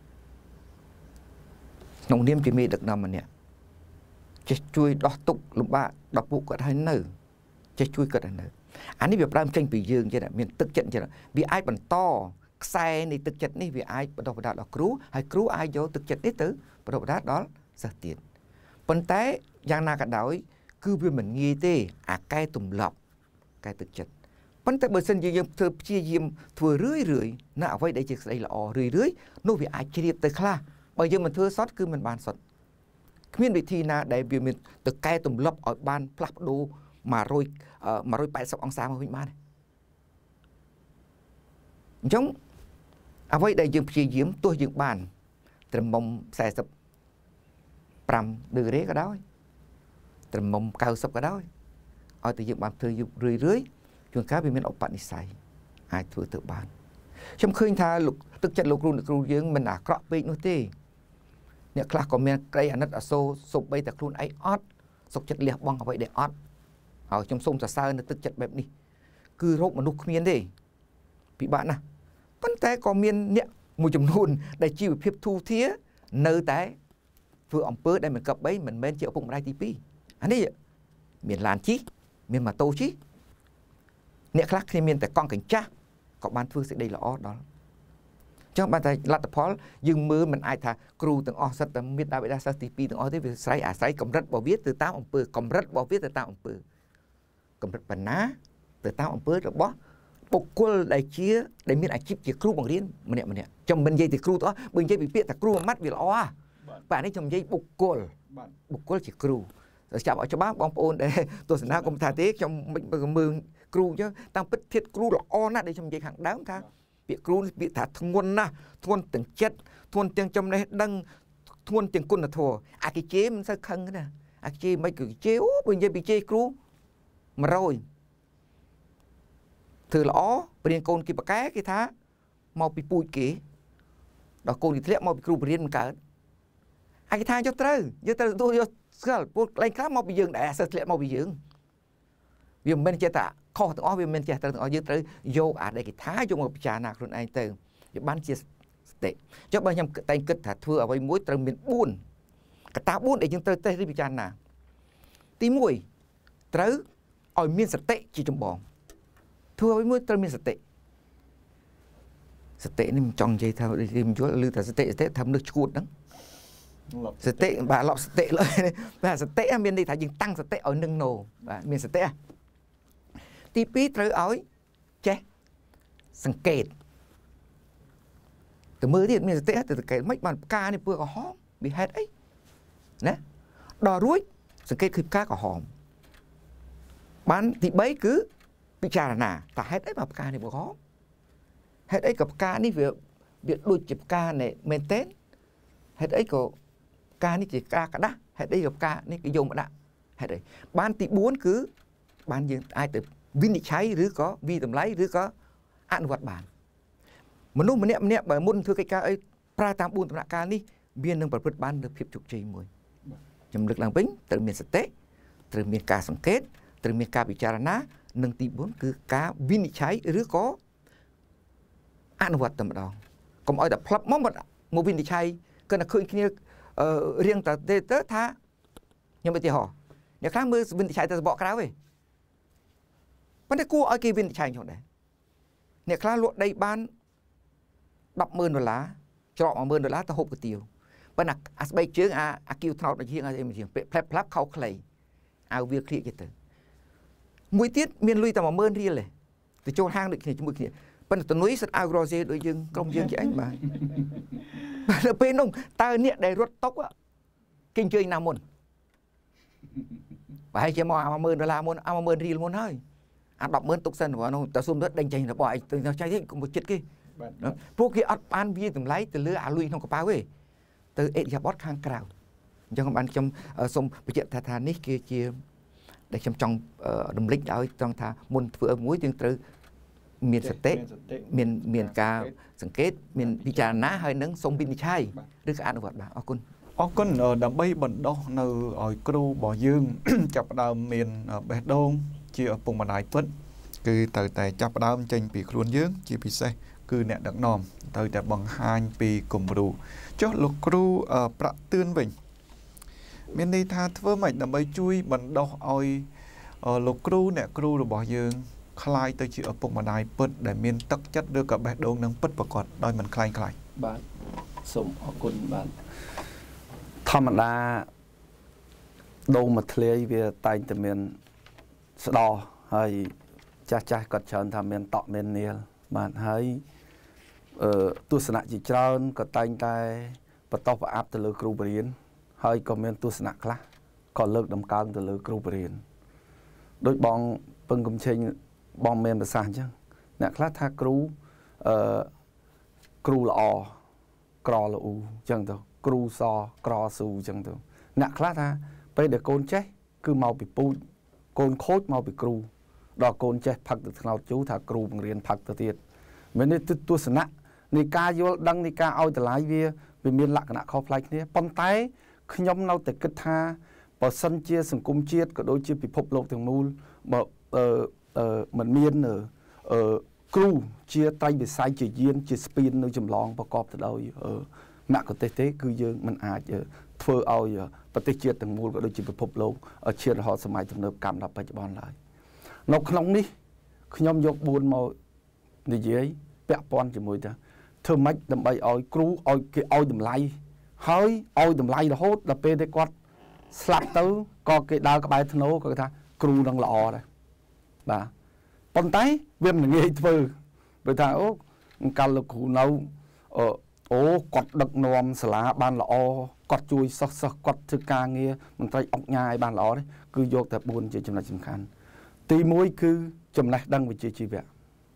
ក្នុងនាមជាមេដឹកនាំម្នាក់ចេះជួយដោះទុក្ខលំបាកដល់ពួកគាត់ហើយនៅចេះជួយគាត់ហើយនៅអានេះវាប្រើចេញពីយើងចេះតែមានទឹកចិត្តចេះវាអាចបន្តខ្សែនៃទឹកចិត្តនេះវាអាចបន្តបណ្ដាលដល់គ្រូហើយគ្រូអាចយកទឹកចិត្តនេះទៅបន្តបណ្ដាលដល់សិស្សទៀតប៉ុន្តែយ៉ាងណាក៏ដោយគឺវាមិនងាយទេអាកែទម្លាប់កែទឹកចិត្តប៉ុន្តែបើសិនជាយើងធ្វើព្យាយាមធ្វើរឿយរឿយណាអ្វីដែលជាស្ដីល្អរឿយរឿយនោះវាអាចជ្រាបទៅខ្លះបើយើងមិនធ្វើសតគឺមិនបានសតគ្មានវិធីណាដែលវាមានទៅកែទម្លាប់ឲ្យបានផ្លាស់ប្ដូរមួយ百八十អង្សាមកវិញបានអញ្ចឹងអ្វីដែលយើងព្យាយាមទោះយើងបានត្រឹមមុំ四十5ដឺក្រេក៏ដោយត្រឹមមុំ九十ក៏ដោយឲ្យតែយើងបានធ្វើរឿយរឿយជួនកាលវាមានឧបនិស្ស័យអាចធ្វើទៅបានខ្ញុំឃើញថាលោកទឹកចិត្តលោកគ្រូអ្នកគ្រូយើងមិនអាក្រក់ពេកនោះទេអ្នកខ្លះក៏មានក្តីអាណិតអាសូរសូម្បីតែខ្លួនឯងអត់សុខចិត្តលះបង់អ្វីដែលអត់ហើយខ្ញុំសូមសរសើរនៅទឹកចិត្តបែបនេះគឺរោគមនុស្សគ្មានទេពិបាកណាស់ប៉ុន្តែក៏មានអ្នកមួយចំនួនដែលជីវភាពធូរធារនៅតែធ្វើអំពើដែលមិនគប្បីមិនមែនជាឪពុកម្ដាយទីពីរអានេះមានឡានជិះមានម៉ូតូជិះអ្នកខ្លះគ្នាមានតែកង់កញ្ចាស់ក៏បានធ្វើសេចក្តីល្អដល់ចឹងបានតែលទ្ធផលយើងមើលមិនអាចថាគ្រូទាំងអស់សិតតែមានដាបិតាសិស្សទីពីរទាំងអស់ទេវាស្រ័យអាស្រ័យកម្រិតរបស់វាទៅតាមអំពើកម្រិតរបស់វាទៅតាមអំពើកម្រិតបណ្ណាទៅតាមអំពើរបស់បុគ្គលដែលជាដែលមានអាជីពជាគ្រូបង្រៀនម្នាក់ម្នាក់ខ្ញុំមិននិយាយពីគ្រូទាំងអស់បើនិយាយពីពាក្យថាគ្រូមួយម៉ាត់វាល្អហ่ะបាទនេះខ្ញុំនិយាយបុគ្គលបុគ្គលជាគ្រូចាប់ឲ្យច្បាស់បងប្អូនដែលទស្សនាកុំថាទេខ្ញុំមិនមើលគ្រូអញ្ចឹងតាមពិតធាតុគ្រូល្អណាស់ដែលខ្ញុំនិយាយខាងដើមថាពាក្យគ្រូពាក្យថាធ្ងន់ណាស់ធ្ងន់ទាំងចិត្តធ្ងន់ទាំងចំណេះដឹងធ្ងន់ទាំងគុណធម៌អាគេជេមិនសូវខឹងណាអាគេជេមិនគឺជេអូបើនិយាយពីជេគ្រូmột trămធ្វើល្អព្រៀងកូនគេបកែគេថាមកពីពូជគេដល់កូនគេធ្លាក់មកពីគ្រូបរៀនមិនកើតអាគេថាយកត្រូវយកត្រូវទទួលយកស្គាល់ពួកកន្លែងខ្លះមកពីយើងដែរសិស្សធ្លាក់មកពីយើងវាមិនមែនចេះតែខុសទាំងអស់វាមិនមែនចេះត្រូវទាំងអស់យើងត្រូវយកអាដែលគេថាយកមកពិចារណាខ្លួនឯងទៅវាបានជាសតិចុះបើខ្ញុំតែងគិតថាធ្វើអ្វីមួយត្រូវមានbốnកត្តាbốnដែលយើងត្រូវតេស្តឬពិចារណាទីmộtត្រូវឲ្យមានសតិជាចម្បងធ្វើឲ្យមួយត្រូវមានសតិសតិនេះមិនចង់និយាយថាខ្ញុំយល់ឬថាសតិសតិថាមនុស្សឈួតហ្នឹងសតិបាទលប់សតិលើបាទសតិមានន័យថាយើងតាំងសតិឲ្យនឹងណូបាទមានសតិទីពីរត្រូវឲ្យចេះសង្កេតទៅមើលទៀតមានសតិទៅសង្កេតមិនបានផ្កានេះពើក្រហមវាហេតុអីណាដល់រួចសង្កេតឃើញផ្កាក្រហមបានទីបីគឺពិចារណាតើហេតុអីបើផ្កានេះក្រហមហេតុអីក៏ផ្កានេះវាវាដូចជាផ្កានេះមែនទេហេតុអីក៏ផ្កានេះជាផ្កាក្តាស់ហេតុអីក៏ផ្កានេះគេយកមកដាក់ហេតុអីបានទីbốnគឺបានយើងអាចទៅវិនិច្ឆ័យឬក៏វិតម្លៃឬក៏អនុវត្តបានមនុស្សម្នាក់ម្នាក់បើមុនធ្វើកិច្ចការអីប្រើតាមbốnដំណាក់កាលនេះវានឹងប្រព្រឹត្តបាននូវភាពជោគជ័យមួយខ្ញុំលើកឡើងវិញត្រូវមានសតិត្រូវមានការសង្កេតត្រូវមានការពិចារណានិងទីbốnគឺការវិនិច្ឆ័យឬក៏អនុវត្តតែម្ដងកុំឲ្យតែផ្លាប់មកមកវិនិច្ឆ័យគឺតែឃើញគ្នារៀងតែទៅថាខ្ញុំឧទាហរណ៍អ្នកខ្លះមើលវិនិច្ឆ័យតែសបកក្រៅទេប៉ុន្តែគួរឲ្យគេវិនិច្ឆ័យផងដែរអ្នកខ្លះលក់ដីបានដប់ម៉ឺនដុល្លារច្រកមួយម៉ឺនដុល្លារទៅហូបគុយទាវប៉ុន្តែអាស្បែកជើងអាអាគីវថ្នោតដូចជាងអីមួយជាងផ្លែផ្លាប់ខោខ្លីអាវវាគ្លៀកទៅទៅមួយទៀតមានលុយតែមួយម៉ឺនរៀលទេទៅចូលហាងដូចគ្នាជាមួយគ្នាប៉ុន្តែតនុយសិតអាវរ៉ូសេដូចយើងក្រុមយើងជាអីបាទដល់ពេលនោះតើអ្នកដែលរត់តុកគេអញ្ជើញណាមុនប្រហែលជាមកអាម៉ឺនដុល្លារមុនអាម៉ឺនរៀលមុនហើយអាដប់ម៉ឺនទុកសិនរបស់នោះតែសុំទៅដេញចេញរបស់ឯងទៅចៃទេកុំចិត្តគេព្រោះគេអត់បានវាតម្លៃទៅលើអាលុយក្នុងកប៉ាល់ទេទៅអេឌីយ៉ាបតខាងក្រៅអញ្ចឹងបានខ្ញុំសូមបញ្ជាក់ថាថានេះគឺជាដែលខ្ញុំចង់រំលឹកឲ្យត្រង់ថាមុនធ្វើមួយយើងត្រូវមានសតិមានមានការសង្កេតមានពិចារណាហើយនឹងសូមវិនិច្ឆ័យឬក៏អនុវត្តបាទអរគុណ Ở con ở đám bay bẩn đo nơi ở kêu bỏ dương chập đào miền ở bè đông chỉ ở vùng bản đại phất cứ từ tại chập đào tranh bị khuôn dương chỉ bị xe cứ nẹt đặc nòm từ tại bằng hai bị cùng đủ cho lục kêu ở bạ tương bình miền đây tha thưa mày đám bay chui bẩn đo oi lục kêu nẹt kêu rồi bỏ dương khai tới chỉ ở vùng bản đại phất để miền tất chất đưa cả bè đông nâng phất và còn đôi mình khai khai bạn sống ở quân bạn thầm đa đâu mà thấy về tay từ miền đò hay cha cha còn chọn tham miền tọ miền niel bạn thấy tu sanh chỉ trơn có tay tay bắt tóc và áp từ lưỡi kêu biển hay có miền tu sanh khác còn lưỡi đầm cao từ lưỡi kêu biển đôi bong bưng cầm trên bong miền bờ sàn chứ nè khác tha kêu kêu lọ cò là u chẳng đâu kêu so cò su chẳng đâu nè khác tha bây giờ con chết cứ mau bị pu con khối mau bị kêu đò con chết phật từ nào chú thà kêu bằng riêng phật từ tiệt mình đi tu sanh nị ca vô đăng nị ca ao từ lái về vì miền lạc nạ khó phải thế bom tay nhom nâu từ kết tha bỏ sân chia sừng cung chia có đôi chia bị phộc lộc thường mul mà ờ ờ mình miền ở ở kêu chia tay bị sai chỉ duyên chỉ spin nơi chùm lon bao cọp từ đâu ở nạ có tế tế cứ dương mình ai giờ thưa ao giờ và tế chia từng mul có đôi chia bị phộc lộc ở chia họ sớm mai từng nợ cảm đậpไปจะบอลlại nóc nóng đi nhom dọc buồn màu như vậy bẹ pon chỉ mùi ta thưa mấy đầm bay oi cú oi cái oi đầm lay hơi oi đầm lay là hốt là pê đây quát slap tới có cái đào cái bài thằng nô có cái tha cú đang lọ đây bà con tay viêm là nghe thưa bởi thà ố cao lực cụ nâu ờ ố quạt đực nòm xả ban lọ quạt chui sọc sọc quạt thư ca nghe mình tay ốc nhai ban lọ đấy cứ vô tập buồn chỉ chấm này chấm khăn tì môi cứ chấm này đăng về chi chi vậy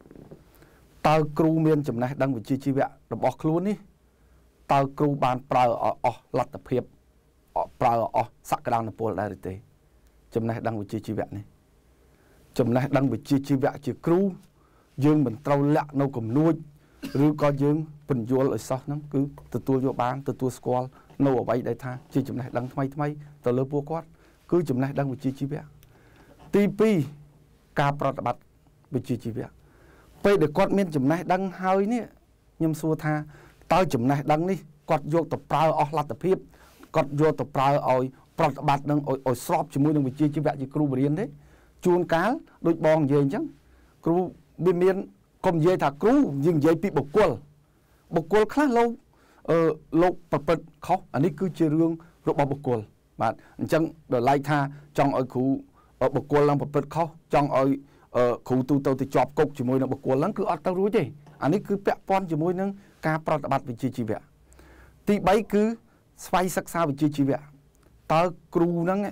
tao kêu miền chấm này đăng về chi chi vậy rồi bỏ luôn đi tao kêu bàn prao ở ở lật tập hiệp ở prao ở sắc cái đăng là pol đại tê chấm này đăng về chi chi vậy này chấm này đăng về chi chi vậy chỉ kêu dương mình trâu lẹ nâu cầm nuôi rồi có dương bình vô lại sao nó cứ từ tua vô bán từ tua squall nâu ở bay đại tha chỉ chấm này đăng thay thay từ lớp búa quát cứ chấm này đăng về chi chi vậy tivi cà prot bát về chi chi vậy bây để quạt miên chấm này đăng hơi nè nhâm xua tha tao chấm này đăng đi quạt vô tập prao ở lạt tập hiệp quạt vô tập prao ở prot bát đăng ở ở shop chỉ mua đăng về chi chi vậy chỉ kêu biển đấy chuông cá đôi bong về chứ kêu bên miền còn về thà kêu nhưng về bị bọc quần bọc quần khá lâu ờ lâu bật bật khó anh ấy cứ chơi riêng rồi bọc quần bạn chẳng để lại tha trong ở khu ở bậc quân làm bậc bậc khó trong ở ở khu tu tàu thì chọc cục chỉ môi nó bậc quân lắm cứ ở tàu rúi đi anh ấy cứ bẹ pon chỉ môi nâng ca prot bát về chi chi vậy thì bấy cứ xoay sắc sao về chi chi vậy tao kêu nâng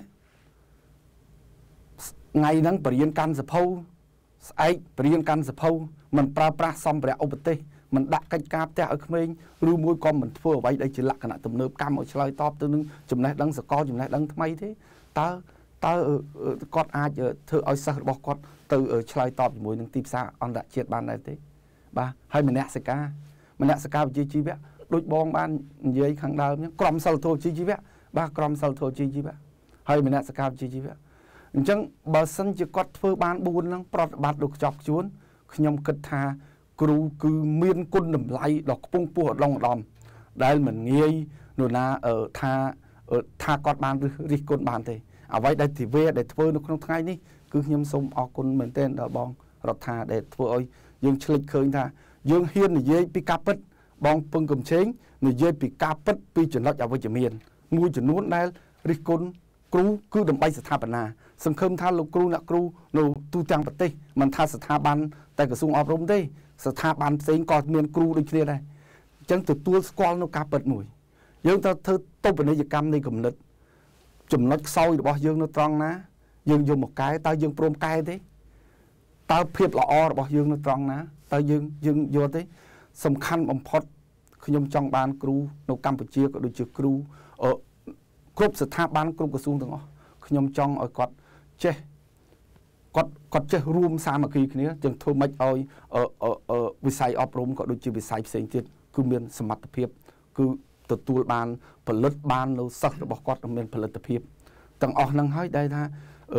ngày nâng bền can sập hâu ấy bền can sập hâu mình pra pra xong bẹ ốp tê mình đặt cách cáp te ở mình ru môi con mình phơi vậy đây chỉ là cái nạn tầm nớp cam ở chơi top từ nâng chùm này đăng sờ co chùm này đăng thay thế tao tao cọt ai thưa oi sa bỏ cọt từ ở chơi top mùi nâng tim xa on đã chết ban này thế ba hay mình nẹt ska mình nẹt ska chi chi vậy đôi bong ban dưới khang đào nhá crom sầu thô chi chi vậy ba crom sầu thô chi chi vậy hay mình nẹt ska chi chi vậy chẳng bờ sân chỉ cọt phơi ban buồn lắm prot bát được chọc chuốn nhom cất tha kêu cứ miên côn đầm lay đọc pung pua long đòn đây mình nghe nô na ở tha ở tha cọt ban đi côn ban thế à vậy đây thì về để phơi nó không thay ní cứ nhâm sông ở con mình tên đờ bong rọt thà để phơi dương chlik khơi tha dương hiên là dây pi cáp bong pung cầm chén là dây pi cáp pi chuyển lót vào với chữ miền nuôi chuyển nuốt đây đi con cú cứ đầm bay sthà bản na sừng khơm tha lục cú nè cú nô tu trang bát tê mình tha sthà ban tại cái sung ọp rôm tê sthà ban sen còn miền cú đi kia đây chẳng từ tua squall nó cáp bật mùi dương ta thơ tô bên đây giờ cam đây cầm lịch chùm nó sôi bỏ dương nó tròn ná dương dùng một cái tao dương prom cái thế tao phiệt lọ bỏ dương nó tròn ná tao dương dương vô thế sầm khăn bầm phật khi nhom trong ban kêu nô Campuchia có đôi chữ kêu ở cướp sự tha ban kêu của xuống từng khi nhom trong ở quạt che quạt quạt che room xa mà kỳ kia chừng thôi mấy ơi ở ở ở vì sai ọp rôm có đôi chữ vì sai xây tiết cứ miền smart phiệt cứ từ tua ban phần lứt ban lâu sắc rồi bọc quát miền phần lứt tập hiệp tầng ở năng hỏi đây tha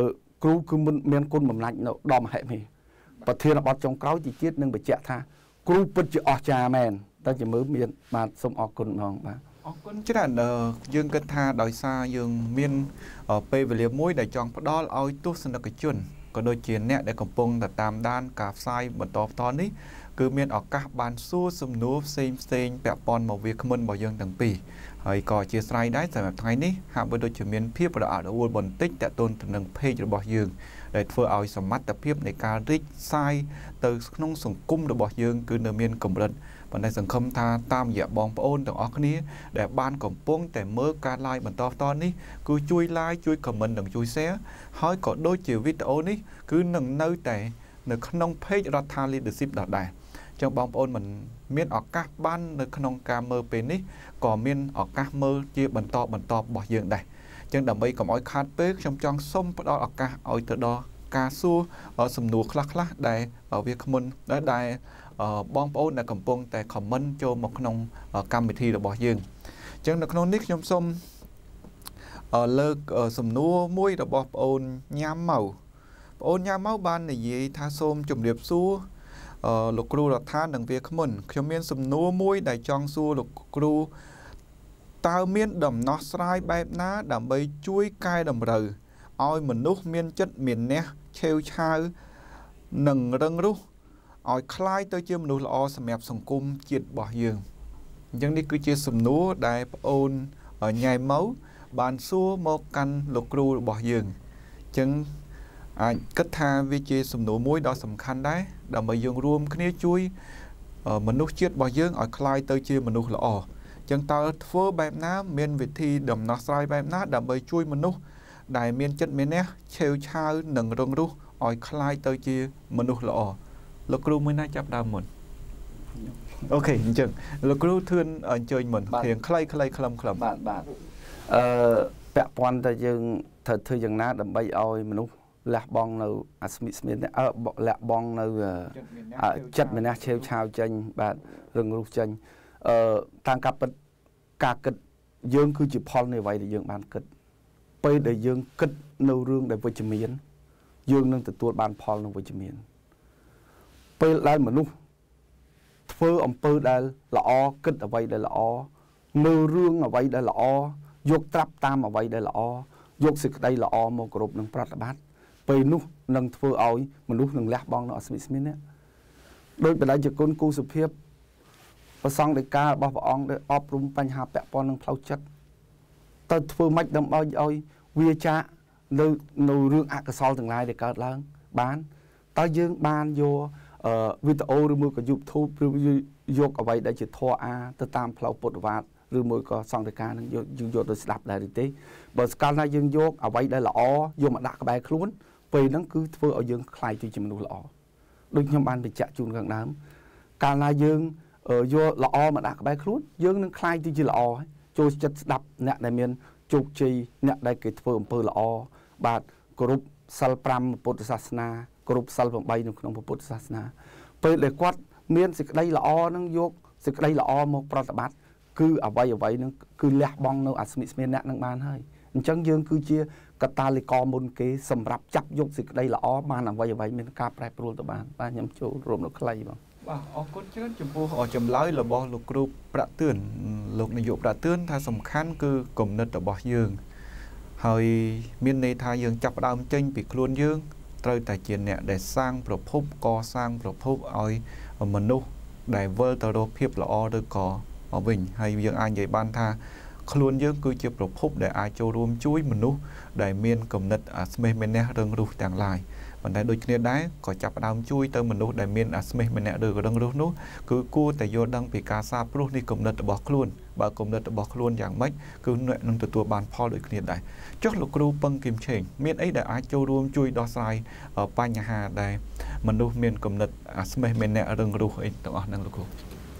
cú cứ miền côn mầm lạnh nó đom hệ mì và thiên là bọt trong cáo chỉ tiết nâng bị chẹt tha cú bứt chỉ ở trà mèn ta chỉ mới miền mà sông ở côn mong bà ở côn chứ là dương cân tha đòi xa dương miền ở pe về liệp muối để chọn đó là oi tu sinh được cái chuẩn còn đôi chiến nè để cầm pung là tam đan cà sai bật to to ní cứ miền ở các bàn xua sum núp xem xem bẹp pon một việc mình bảo dương từng pìហើយក៏ជាស្រ័យដែរសម្រាប់ថ្ងៃនេះហាក់បីដូចជាមានភាពរអាក់រអួលបន្តិចតទៅនឹង page របស់យើងដែលធ្វើឲ្យសមត្ថភាពនៃការរីកសាយទៅក្នុងសង្គមរបស់យើងគឺនៅមានកម្រិតប៉ុន្តែសង្ឃឹមថាតាមរយៈបងប្អូនទាំងអស់គ្នាដែលបានកំពុងតែមើលការ live បន្តបន្តនេះគឺជួយ like ជួយ comment និងជួយ share ហើយក៏ដូចជាវីដេអូនេះគឺនឹងនៅតែនៅក្នុង page រដ្ឋា leadership ដដែលចឹងបងប្អូនមិនមានឱកាសបាននៅក្នុងការមើលពេលនេះក៏មានឱកាសមើលជាបន្តបន្តរបស់យើងដែរចឹងដើម្បីកុំឲ្យខាតពេលខ្ញុំចង់សូមផ្ដល់ឱកាសឲ្យទៅដល់ការសួរសំណួរខ្លះខ្លះដែលវាគ្មិនដែលដែលបងប្អូនដែលកំពុងតែ comment ចូលមកក្នុងកម្មវិធីរបស់យើងចឹងនៅក្នុងនេះខ្ញុំសូមលើកសំណួរមួយរបស់បងប្អូនញ៉ាំម៉ៅបងប្អូនញ៉ាំម៉ៅបាននិយាយថាសូមជម្រាបសួរលោកគ្រូរដ្ឋានិងវាគ្មិនខ្ញុំមានសំណួរមួយដែលចង់សួរលោកគ្រូតើមានដំណោះស្រាយបែបណាដើម្បីជួយកែតម្រូវឲ្យមនុស្សមានចិត្តមានះឆេវឆាវនិងរឹងរូសឲ្យคล้ายទៅជាមនុស្សល្អសម្រាប់សង្គមជាតិរបស់យើងអញ្ចឹងនេះគឺជាសំណួរដែលប្អូនញ៉ៃម៉ៅបានសួរមកកាន់លោកគ្រូរបស់យើងអញ្ចឹងអាចគិតថាវាជាសំណួរមួយដ៏សំខាន់ដែរដើម្បីយើងរួមគ្នាជួយមនុស្សជាតិរបស់យើងឲ្យคล้ายទៅជាមនុស្សល្អអញ្ចឹងតើធ្វើបែបណាមានវិធីដំណោះស្រាយបែបណាដើម្បីជួយមនុស្សដែលមានចិត្តមានះឆេវឆាវនិងរងរូសឲ្យคล้ายទៅជាមនុស្សល្អលោកគ្រូមួយណាចាប់ដើមមុនអូខេអញ្ចឹងលោកគ្រូធឿនអញ្ជើញមុនរៀងខ្លីៗខ្លឹមខ្លឹមបាទបាទអឺពាក់ព័ន្ធតែយើងត្រូវធ្វើយ៉ាងណាដើម្បីឲ្យមនុស្សលះបង់នៅអាស្មិស្មានអឺលះបង់នៅចិត្តមានះឆេវឆាវចេញបាទរឹងរូសចេញអឺតាមការពិតការគិតយើងគឺជាផលនៃអ្វីដែលយើងបានគិតពេលដែលយើងគិតនៅរឿងដែលវិជ្ជមានយើងនឹងទទួលបានផលនៅវិជ្ជមានពេលដែលមនុស្សធ្វើអំពើដែលល្អគិតអ្វីដែលល្អនៅរឿងអ្វីដែលល្អយកត្រាប់តាមអ្វីដែលល្អយកសេចក្តីល្អមកគោរពនឹងប្រតិបត្តិពេលនោះនឹងធ្វើឲ្យមនុស្សនឹងលះបង់នៅអស្មិស្មាននេះដោយបដិជាគុណគូសុភាពប្រសង់ដីការបស់ព្រះអង្គដែលអប់រំបញ្ហាពាក់ព័ន្ធនឹងផ្លូវចិត្តទៅធ្វើម៉េចដើម្បីឲ្យវាចាកនៅនៅរឿងអកុសលទាំងឡាយដែលកើតឡើងបានតើយើងបានយកវីដេអូឬមួយក៏ YouTube ឬយកអ្វីដែលជាធម៌អាទៅតាមផ្លូវពុទ្ធវាទឬមួយក៏សង្ឃដីកានឹងយកយើងយកទៅស្ដាប់ដែរទេបើស្កាលណាយើងយកអ្វីដែលល្អយកមកដាក់ក្បែរខ្លួនពេលហ្នឹងគឺធ្វើឲ្យយើងខ្លាយទៅជាមនុស្សល្អដូចខ្ញុំបានបញ្ជាក់ជូនខាងដើមកាលណាយើងយកល្អមកដាក់ក្បែរខ្លួនយើងនឹងខ្លាយទៅជាល្អចូលចិត្តស្ដាប់អ្នកដែលមានជោគជ័យអ្នកដែលគេធ្វើអំពើល្អបាទគោរពសិលប្រាំពុទ្ធសាសនាគោរពសិលប្រាំបីនៅក្នុងពុទ្ធសាសនាពេលដែលគាត់មានសេចក្តីល្អនឹងយកសេចក្តីល្អមកប្រតិបត្តិគឺអ្វីអ្វីនឹងគឺលះបង់នៅអស្មិស្មានអ្នកនឹងបានហើយអញ្ចឹងយើងគឺជាកតាលិកមុនគេសម្រាប់ចាប់យកសេចក្តីល្អបានអ្វីអ្វីមានការប្រែប្រួលទៅបានបាទខ្ញុំចូលរួមនៅខ្លីបងបាទអរគុណច្រើនចំពោះចម្លើយរបស់លោកគ្រូប្រាក់ទឿនលោកនាយកប្រាក់ទឿនថាសំខាន់គឺគំនិតរបស់យើងហើយមានន័យថាយើងចាប់ផ្ដើមចេញពីខ្លួនយើងត្រូវតែជាអ្នកដែលសាងប្រភពកសាងប្រភពឲ្យមនុស្សដែលវិលទៅរកភាពល្អឬក៏វិញហើយយើងអាចនិយាយបានថាខ្លួនយើងគឺជាប្រភពដែលអាចចូលរួមជួយមនុស្សដែលមានគំនិតអាស្មេះមេនះរឹងរូសទាំងឡាយប៉ុន្តែដូចគ្នាដែរក៏ចាប់ផ្ដើមជួយទៅមនុស្សដែលមានអាស្មេះមេនះឬរឹងរូសនោះគឺគួរតែយល់ដឹងពីការសាបព្រោះនៃគំនិតរបស់ខ្លួនបើគំនិតរបស់ខ្លួនយ៉ាងម៉េចគឺនឹងទទួលបានផលដូចគ្នាដែរចុះលោកគ្រូពឹងគឹមឆេងមានអីដែលអាចចូលរួមជួយដោះស្រាយបញ្ហាដែលមនុស្សមានគំនិតអាស្មេះមេនះរឹងរូសអីទាំងអស់ហ្នឹងលោកគ្រូ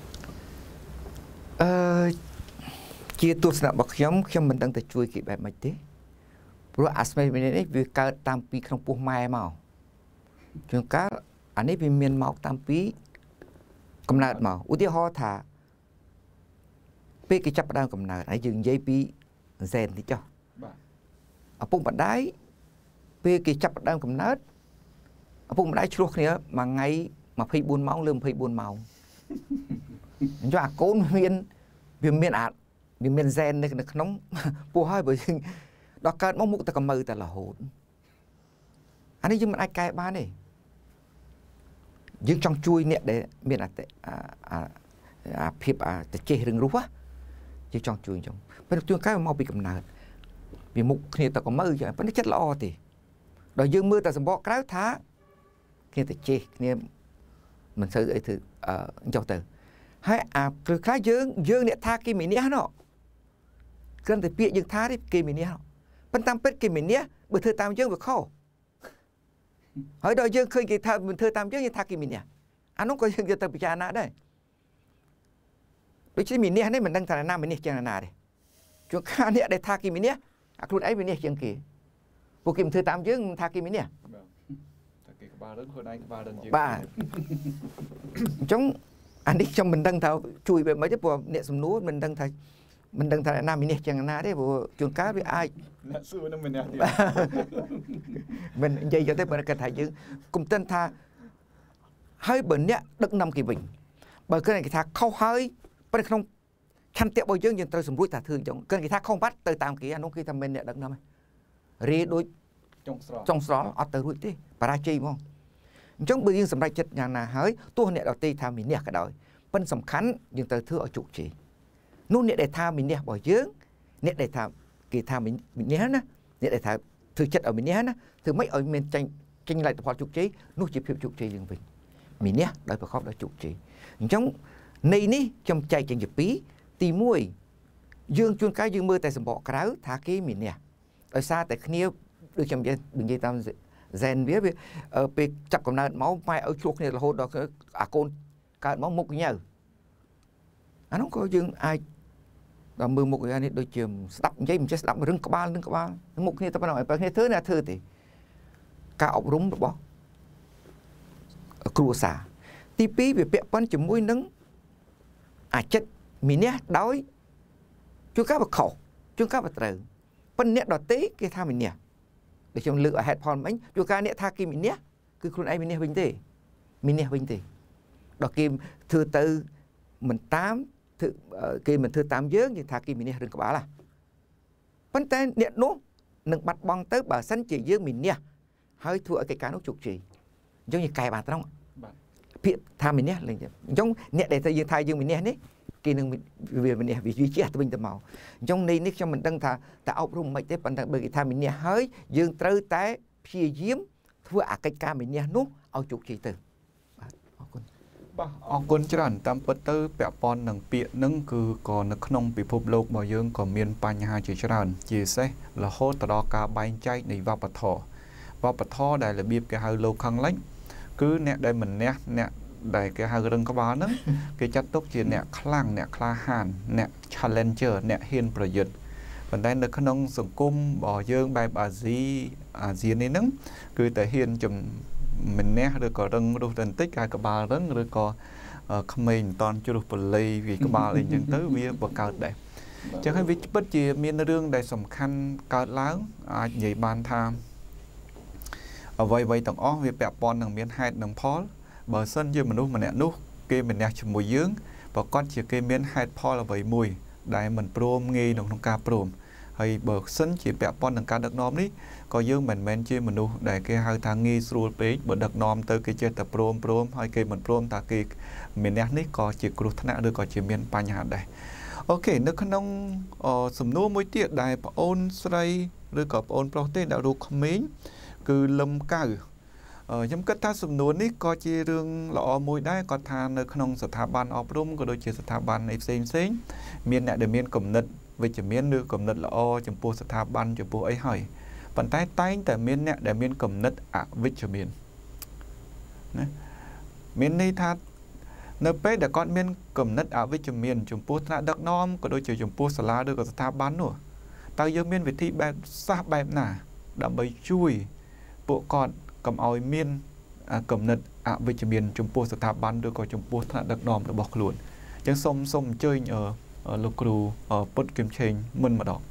អឺជាទស្សនៈរបស់ខ្ញុំខ្ញុំមិនដឹងទៅជួយគេបែបម៉េចទេព្រោះអាស្មេមេនេះវាកើតតាមពីក្នុងពោះម៉ែមកជួនកាលអានេះវាមានមកតាមពីកំណើតមកឧទាហរណ៍ថាពពេលគេចាប់ដើមកំណើតហើយយើងនិយាយពីហ្សែនតិចចុះឪពុកម្ដាយពេលគេចាប់ដើមកំណើតឪពុកម្ដាយឆ្លោះគ្នាមួយថ្ងៃยี่สิบสี่ម៉ោងលើยี่สิบสี่ម៉ោងអញ្ចឹងអាកូនមានវាមានអាវាមានហ្សែននៅក្នុងពោះហើយបើយើងដល់កើតមកមុខតែកម្មើតែរហូតអានេះយើងមិនអាចកែបានទេយើងចង់ជួយអ្នកដែលមានអាអាភាពអាតចេះរឿងរស់យើងចង់ជួយអញ្ចឹងពេលជួនកែមកពីកំណើតវាមុខគ្នាតែកម្មើចឹងប៉ុន្តែចិត្តល្អទេដល់យើងមើលតែសម្បកក្រៅថាគ្នាតចេះគ្នាមិនសូវអីធ្វើអញ្ចឹងទៅហើយអាគឺខ្លះយើងយើងអ្នកថាគេមាននេះណោះគ្រាន់តែពាក្យយើងថាទេគេមាននេះប៉ុន្តែតាមពិតគេមាននេះបើធ្វើតាមយើងវាខុសហើយដល់យើងឃើញគេថាមិនធ្វើតាមយើងយើងថាគេមាននេះអានោះក៏យើងយកទៅពិចារណាដែរដូចជាមាននេះនេះមិនដឹងថាណាមាននេះជាងណាទេជួនកាលអ្នកដែលថាគេមាននេះអាខ្លួនឯងមាននេះជាងគេពួកគេមិនធ្វើតាមយើងមិនថាគេមាននេះថាគេក្បាលរឹងខ្លួនឯងក្បាលរឹងជាងបាទអញ្ចឹងអានេះខ្ញុំមិនដឹងថាជួយបែបម៉េចទេព្រោះអ្នកសំណួរមិនដឹងថាមិនដឹងថាណាមាននេះជាងណាទេព្រោះជួនកាលវាអាចអ្នកសួរនឹងមាននេះទៀតមិននិយាយយកទេបើគាត់ថាយើងគុំទិនថាហើយបើអ្នកដឹកនាំគេវិញបើគាត់គេថាខុសហើយប៉ុន្តែក្នុងឆន្ទៈរបស់យើងយើងត្រូវសម្រួចថាធ្វើអញ្ចឹងគាត់គេថាខុសបាត់ទៅតាមគេអានោះគេថាមិនអ្នកដឹកនាំទេរីដូចចុងស្រល់ចុងស្រល់អត់ទៅរួចទេបរាជ័យហ្មងអញ្ចឹងបើយើងសម្រេចចិត្តយ៉ាងណាហើយទោះអ្នកដទៃថាមាននេះក៏ដោយប៉ុន្តែសំខាន់យើងត្រូវធ្វើឲ្យជោគជ័យនោះអ្នកដែលថាមាននេះរបស់យើងអ្នកដែលថាគេថាមាននេះណាអ្នកដែលថាធ្វើចិត្តឲ្យមាននេះណាធ្វើម៉េចឲ្យមានចេញចេញលទ្ធផលជោគជ័យនោះជាភាពជោគជ័យយើងវិញមាននេះដោយប្រកបដោយជោគជ័យអញ្ចឹងនៃនេះខ្ញុំចែកចេញជាពីរទីមួយយើងជួនកាលយើងមើលតែសម្បកក្រៅថាគេមាននេះដោយសារតែគ្នាដូចខ្ញុំនិយាយនិយាយតាមហ្សែនវាវាពេលចាប់កំណើតមកម៉ែឲ្យឆ្លោះគ្នារហូតដល់អាកូនកើតមកមុខញើអានោះក៏យើងអាចដល់មើលមុខអានេះដូចជាស្ដាប់និយាយមិនចេះស្ដាប់រឿងក្បាលនឹងក្បាលមុខគ្នាតែប៉ុណ្ណោះឲ្យបើគ្នាធ្វើណាធ្វើទេការអប់រំរបស់គ្រួសារទីពីរវាពាក់ព័ន្ធជាមួយនឹងអាចិតមីនេះដោយជួនកាលវាខុសជួនកាលវាត្រូវប៉ុន្តែអ្នកដទៃគេថាមីនេះដូចខ្ញុំលើកឲ្យហេតុផលមិញជួនកាលអ្នកថាគេមីនេះគឺខ្លួនឯងមីនេះវិញទេមីនេះវិញទេដល់គេធ្វើទៅមិនតាមធ្វើគេមិនធ្វើតាមយើងយើងថាគេមីនេះរឿងក្បាលហ่ะប៉ុន្តែអ្នកនោះនឹងបាត់បង់ទៅបើសិនជាយើងមីនេះហើយធ្វើឲ្យកិច្ចការនោះជោគជ័យអញ្ចឹងយើងកែបានត្រង់បាទពាក្យថាមីនេះលេងអញ្ចឹងអ្នកដែលថាយើងថាយើងមីនេះនេះគេនឹងវាមីនេះវាជះទៅវិញទៅមកអញ្ចឹងនេះនេះខ្ញុំមិនដឹងថាតើអប់រំមិនទេប៉ុន្តែបើគេថាមីនេះហើយយើងត្រូវតែព្យាយាមធ្វើអាកិច្ចការមីនេះនោះឲ្យជោគជ័យទៅបាទអរគុណបាទអរគុណច្រើនតាមពិតទៅពាក់ព័ន្ធនឹងពាក្យនឹងគឺក៏នៅក្នុងពិភពលោករបស់យើងក៏មានបញ្ហាជាច្រើនជាពិសេសរហូតដល់ការបែងចែកនៃវប្បធម៌វប្បធម៌ដែលរបៀបគេហៅលោកខាងលិចគឺអ្នកដែលមិនណះអ្នកដែលគេហៅរឹងក្បាលហ្នឹងគេចាត់ទុកជាអ្នកខ្លាំងអ្នកក្លាហានអ្នក challenger អ្នកហ៊ានប្រយុទ្ធប៉ុន្តែនៅក្នុងសង្គមរបស់យើងបែបអាស៊ីអាស៊ាននេះហ្នឹងគឺតែហ៊ានជំម្នះឬក៏រឹងរុះបន្តិចកាយក្បាលរឹងឬក៏ក្មេងមិនតន់ជ្រុះបល័យវាក្បាលអីចឹងទៅវាបង្កើតដែរអញ្ចឹងហើយវាពិតជាមានរឿងដែលសំខាន់កើតឡើងអាចនិយាយបានថាអ្វីៗទាំងអស់វាពាក់ព័ន្ធនឹងមានហេតុនិងផលបើសិនជាមនុស្សម្នាក់នោះគេម្នាក់ជាមួយយើងប្រកាសជាគេមានហេតុផលអ្វីមួយដែលមិនព្រមងាយក្នុងការព្រមហើយបើសិនជាពាក់ព័ន្ធនឹងការដឹកនាំនេះក៏យើងមិនមែនជាមនុស្សដែលគេហៅថាងាយស្រួលពេកបើដឹកនាំទៅគេចេះតែព្រមព្រមហើយគេមិនព្រមថាគេម្នាក់នេះក៏ជាគ្រោះថ្នាក់ឬក៏ជាមានបញ្ហាដែរអូខេនៅក្នុងសំណួរមួយទៀតដែលប្អូនស្រីឬក៏ប្អូនប្រុសទេដែលរូបក្មេងគឺលឹមកៅខ្ញុំគិតថាសំណួរនេះក៏ជារឿងល្អមួយដែរគាត់ថានៅក្នុងស្ថាប័នអប់រំក៏ដូចជាស្ថាប័នផ្សេងផ្សេងមានអ្នកដែលមានគំនិតវិជ្ជមានឬគំនិតល្អចំពោះស្ថាប័នចំពោះអីហើយប៉ុន្តែតែងតែមានអ្នកដែលមានគំនិតអវិជ្ជមានណាមានន័យថានៅពេលដែលគាត់មានគំនិតអវិជ្ជមានចំពោះថ្នាក់ដឹកនាំក៏ដូចជាចំពោះសាលាឬក៏ស្ថាប័ននោះតើយើងមានវិធីបែបសាស្ត្របែបណាដើម្បីជួយពួកគាត់កុំឲ្យមានគំនិតអវិជ្ជមានចំពោះស្ថាប័នឬក៏ចំពោះថ្នាក់ដឹកនាំរបស់ខ្លួនអញ្ចឹងសូមសូមអញ្ជើញលោកគ្រូពុតគឹមឆេងមុនម្ដង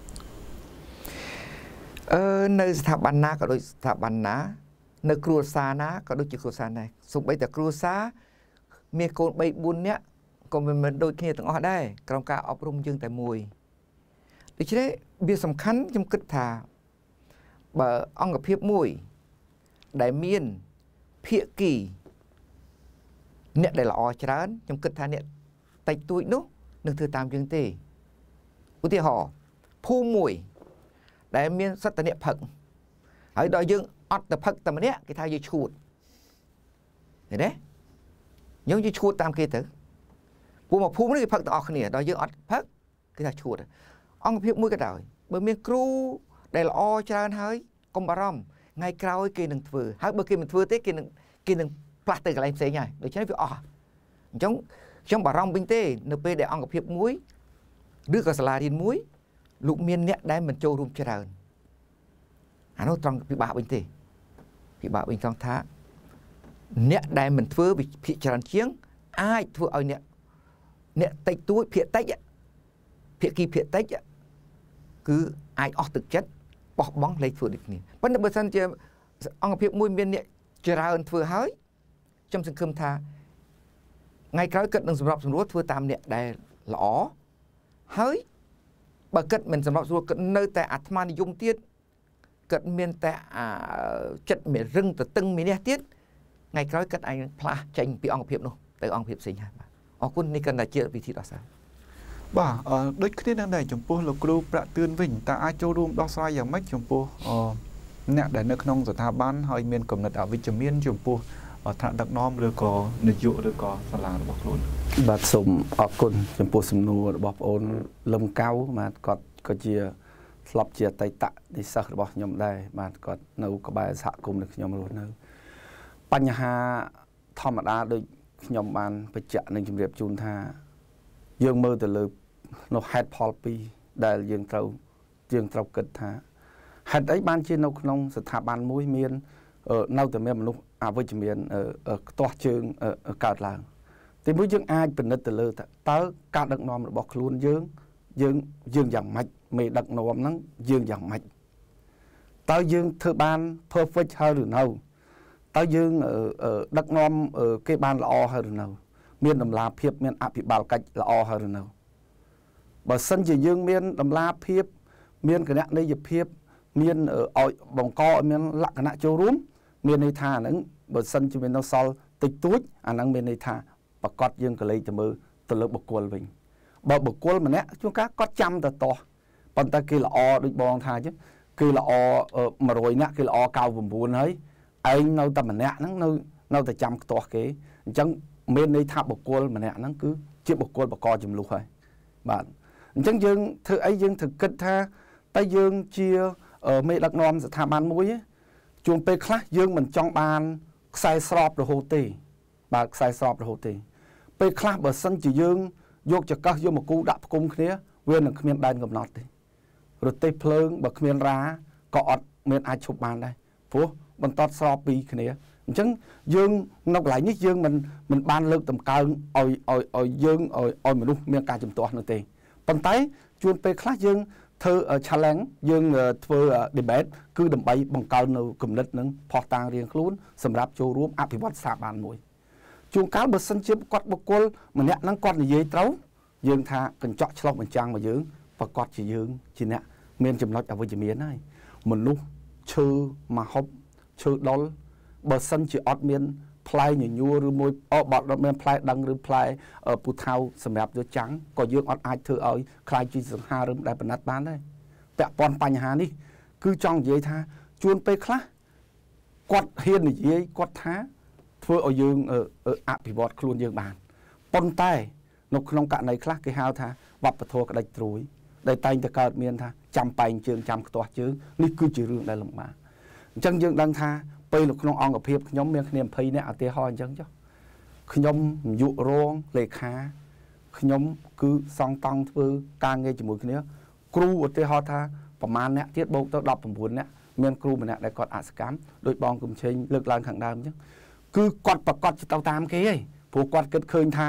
អឺនៅស្ថាប័នណាក៏ដូចស្ថាប័នណានៅគ្រួសារណាក៏ដូចជាគ្រួសារណាសូម្បីតែគ្រួសារមានកូនបីបួននាក់ក៏មិនមែនដូចគ្នាទាំងអស់ដែរក្រុមការអប់រំយើងតែមួយដូច្នេះវាសំខាន់ខ្ញុំគិតថាបើអង្គភាពមួយដែលមានភាគីអ្នកដែលល្អច្រើនខ្ញុំគិតថាអ្នកតិចតួចនោះនឹងធ្វើតាមយើងទេឧទាហរណ៍ភូមិមួយដែលមានសត្វតអ្នកផឹកហើយដល់យើងអត់ទៅផឹកតែម្នាក់គេថាយើងឈួតឃើញទេយើងយើងឈួតតាមគេទៅពួកមកភូមិនេះគេផឹកទាំងអស់គ្នាដល់យើងអត់ផឹកគេថាឈួតអង្គភាពមួយក៏ដោយបើមានគ្រូដែលល្អច្រើនហើយកុំបារម្ភថ្ងៃក្រោយគេនឹងធ្វើហើយបើគេមិនធ្វើទេគេនឹងគេនឹងផ្លាស់ទៅកន្លែងផ្សេងហើយដូច្នេះវាអស់អញ្ចឹងខ្ញុំបារម្ភវិញទេនៅពេលដែលអង្គភាពមួយឬក៏សាលារៀនមួយលោកមានអ្នកដែលមិនចូលរួមច្រើនអានោះត្រង់ពិបាកវិញទេពិបាកវិញត្រង់ថាអ្នកដែលមិនធ្វើវិភាគច្រើនជាងអាចធ្វើឲ្យអ្នកអ្នកតិចតួចភាគតិចភាគីភាគតិចគឺអាចអស់ទឹកចិត្តបោះបង់លេខធ្វើដូចគ្នាប៉ុន្តែបើសិនជាអង្គភាពមួយមានអ្នកច្រើនធ្វើហើយខ្ញុំសង្ឃឹមថាថ្ងៃក្រោយគិតនឹងសម្របសម្រួលធ្វើតាមអ្នកដែលល្អហើយបើគិតមិនសម្របសម្រួលគិតនៅតែអាត្មានិយមទៀតគិតមានតែអាចិត្តមានរឹងទៅតឹងមាននេះទៀតថ្ងៃក្រោយគិតឯងផ្លាស់ចេញពីអង្គភាពនោះទៅអង្គភាពផ្សេងហើយបាទអរគុណនេះកាន់តែជាវិធីដោះស្រាយបាទដូចគ្នានឹងដែរចំពោះលោកគ្រូប្រាក់ទឿនវិញតើអាចចូលរួមដោះស្រាយយ៉ាងម៉េចចំពោះអ្នកដែលនៅក្នុងស្ថាប័នហើយមានគំនិតអវិជ្ជមានចំពោះថ្នាក់ដឹកនាំឬក៏នាយកឬក៏សាលារបស់ខ្លួនបាទសូមអរគុណចំពោះសំណួររបស់បងអូនលឹមកៅបាទគាត់ក៏ជាធ្លាប់ជាអតីតនិស្សិតរបស់ខ្ញុំដែរបាទគាត់នៅក្បែរសហគមន៍នៅខ្ញុំរស់នៅបញ្ហាធម្មតាដូចខ្ញុំបានបញ្ជាក់នឹងជម្រាបជូនថាយើងមើលទៅលើនៅហេតុផលពីរដែលយើងត្រូវយើងត្រូវគិតថាហេតុអីបានជានៅក្នុងស្ថាប័នមួយមាននៅតែមានមនុស្សអវិជ្ជមានខ្ទាស់ជើងកើតឡើងទីមួយយើងអាចពិនិត្យទៅលើតើការដឹកនាំរបស់ខ្លួនយើងយើងយើងយ៉ាងម៉េចមេដឹកនាំហ្នឹងយើងយ៉ាងម៉េចតើយើងធ្វើបាន perfect ហើយឬនៅតើយើងដឹកនាំគេបានល្អហើយឬនៅមានតម្លាភាពមានអភិបាលកិច្ចល្អហើយឬនៅបើសិនជាយើងមានតម្លាភាពមានគណនេយ្យភាពមានឲ្យបង្កឲ្យមានលក្ខណៈចូលរួមមានន័យថាហ្នឹងបើសិនជាមាននៅសល់តិចតួចអាហ្នឹងមានន័យថាប្រកាសយើងក៏លេខទៅមើលទៅលើបុគ្គលវិញបើបុគ្គលម្នាក់ជួនកាលគាត់ចាំទៅតោះប៉ុន្តែគេល្អដូចបងថាអញ្ចឹងគឺល្អមួយរយនាក់គេល្អកៅ៩ហើយឯងនៅតែម្នាក់ហ្នឹងនៅនៅតែចាំខ្ទាស់គេអញ្ចឹងមានន័យថាបុគ្គលម្នាក់ហ្នឹងគឺជាបុគ្គលបកចំនួនហើយបាទអញ្ចឹងយើងធ្វើអីយើងត្រូវគិតថាតែយើងជាមេដឹកនាំស្ថាប័នមួយជួនពេលខ្លះយើងមិនចង់បានខ្សែស្របរហូតទេបាទខ្សែស្របរហូតទេពេលខ្លះបើសិនជាយើងយកចកឹះយកមកគូដាក់ផ្គុំគ្នាវានឹងគ្មានដែនកំណត់ទេរទេះភ្លើងបើគ្មានរាក៏អត់មានអាចឈប់បានដែរព្រោះបន្តស្របពីគ្នាអញ្ចឹងយើងនៅកន្លែងនេះយើងមិនមិនបានលើកតម្កើងឲ្យឲ្យឲ្យយើងឲ្យឲ្យមនុស្សមានការជំទាស់នោះទេប៉ុន្តែជួនពេលខ្លះយើងធ្វើ challenge យើងធ្វើ debate គឺដើម្បីបង្កើននៅគំនិតនឹងផុសតាងរៀងខ្លួនសម្រាប់ចូលរួមអភិវឌ្ឍស្ថាប័នមួយជួនកាលបើសិនជាគាត់បុគ្គលម្នាក់ហ្នឹងគាត់និយាយត្រូវយើងថាកញ្ចក់ឆ្លុះបញ្ចាំងមកយើងប្រកាសជាយើងជាអ្នកមានចំណុចអវិជ្ជមានហើយមនុស្សឈើមហូបឈើដុលបើសិនជាអត់មានផ្លែញញួរឬមួយអបអត់មានផ្លែដឹងឬផ្លែពូថៅសម្រាប់យកចាំងក៏យើងអត់អាចធ្វើឲ្យខ្លាយជាសង្ហារឹមដែលបណិតបានដែរពាក់ព័ន្ធបញ្ហានេះគឺចង់និយាយថាជួនពេលខ្លះគាត់ហ៊ាននិយាយគាត់ថាធ្វើឲ្យយើងអភិវឌ្ឍខ្លួនយើងបានប៉ុន្តែនៅក្នុងករណីខ្លះគេហៅថាវប្បធម៌ក្តិចត្រួយដែលតែងតែកើតមានថាចាំបែងជើងចាំខ្ទាស់ជើងនេះគឺជារឿងដែលលំបាកអញ្ចឹងយើងដឹងថាពេលនៅក្នុងអង្គភាពខ្ញុំមានគ្នាยี่สิบនាក់ឧទាហរណ៍អញ្ចឹងចុះខ្ញុំនាយករងលេខាខ្ញុំគឺសង់តង់ធ្វើការងារជាមួយគ្នាគ្រូឧទាហរណ៍ថាប្រមាណអ្នកទៀតបូកទៅដប់៩នាក់មានគ្រូម្នាក់ដែលគាត់អសកម្មដោយបងកំឆេងលើកឡើងខាងដើមអញ្ចឹងគឺគាត់ប្រកាសទៅតាមគេហីព្រោះគាត់គិតឃើញថា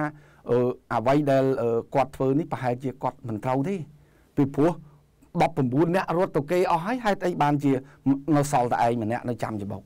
à vay đây quạt phơi ní phải hai chia quạt mình trâu thế vì phú bọc bùn bùn nè rốt tàu kê ở hai hai tay bàn chia nó sầu tại ai mà nè nó chăm cho bọc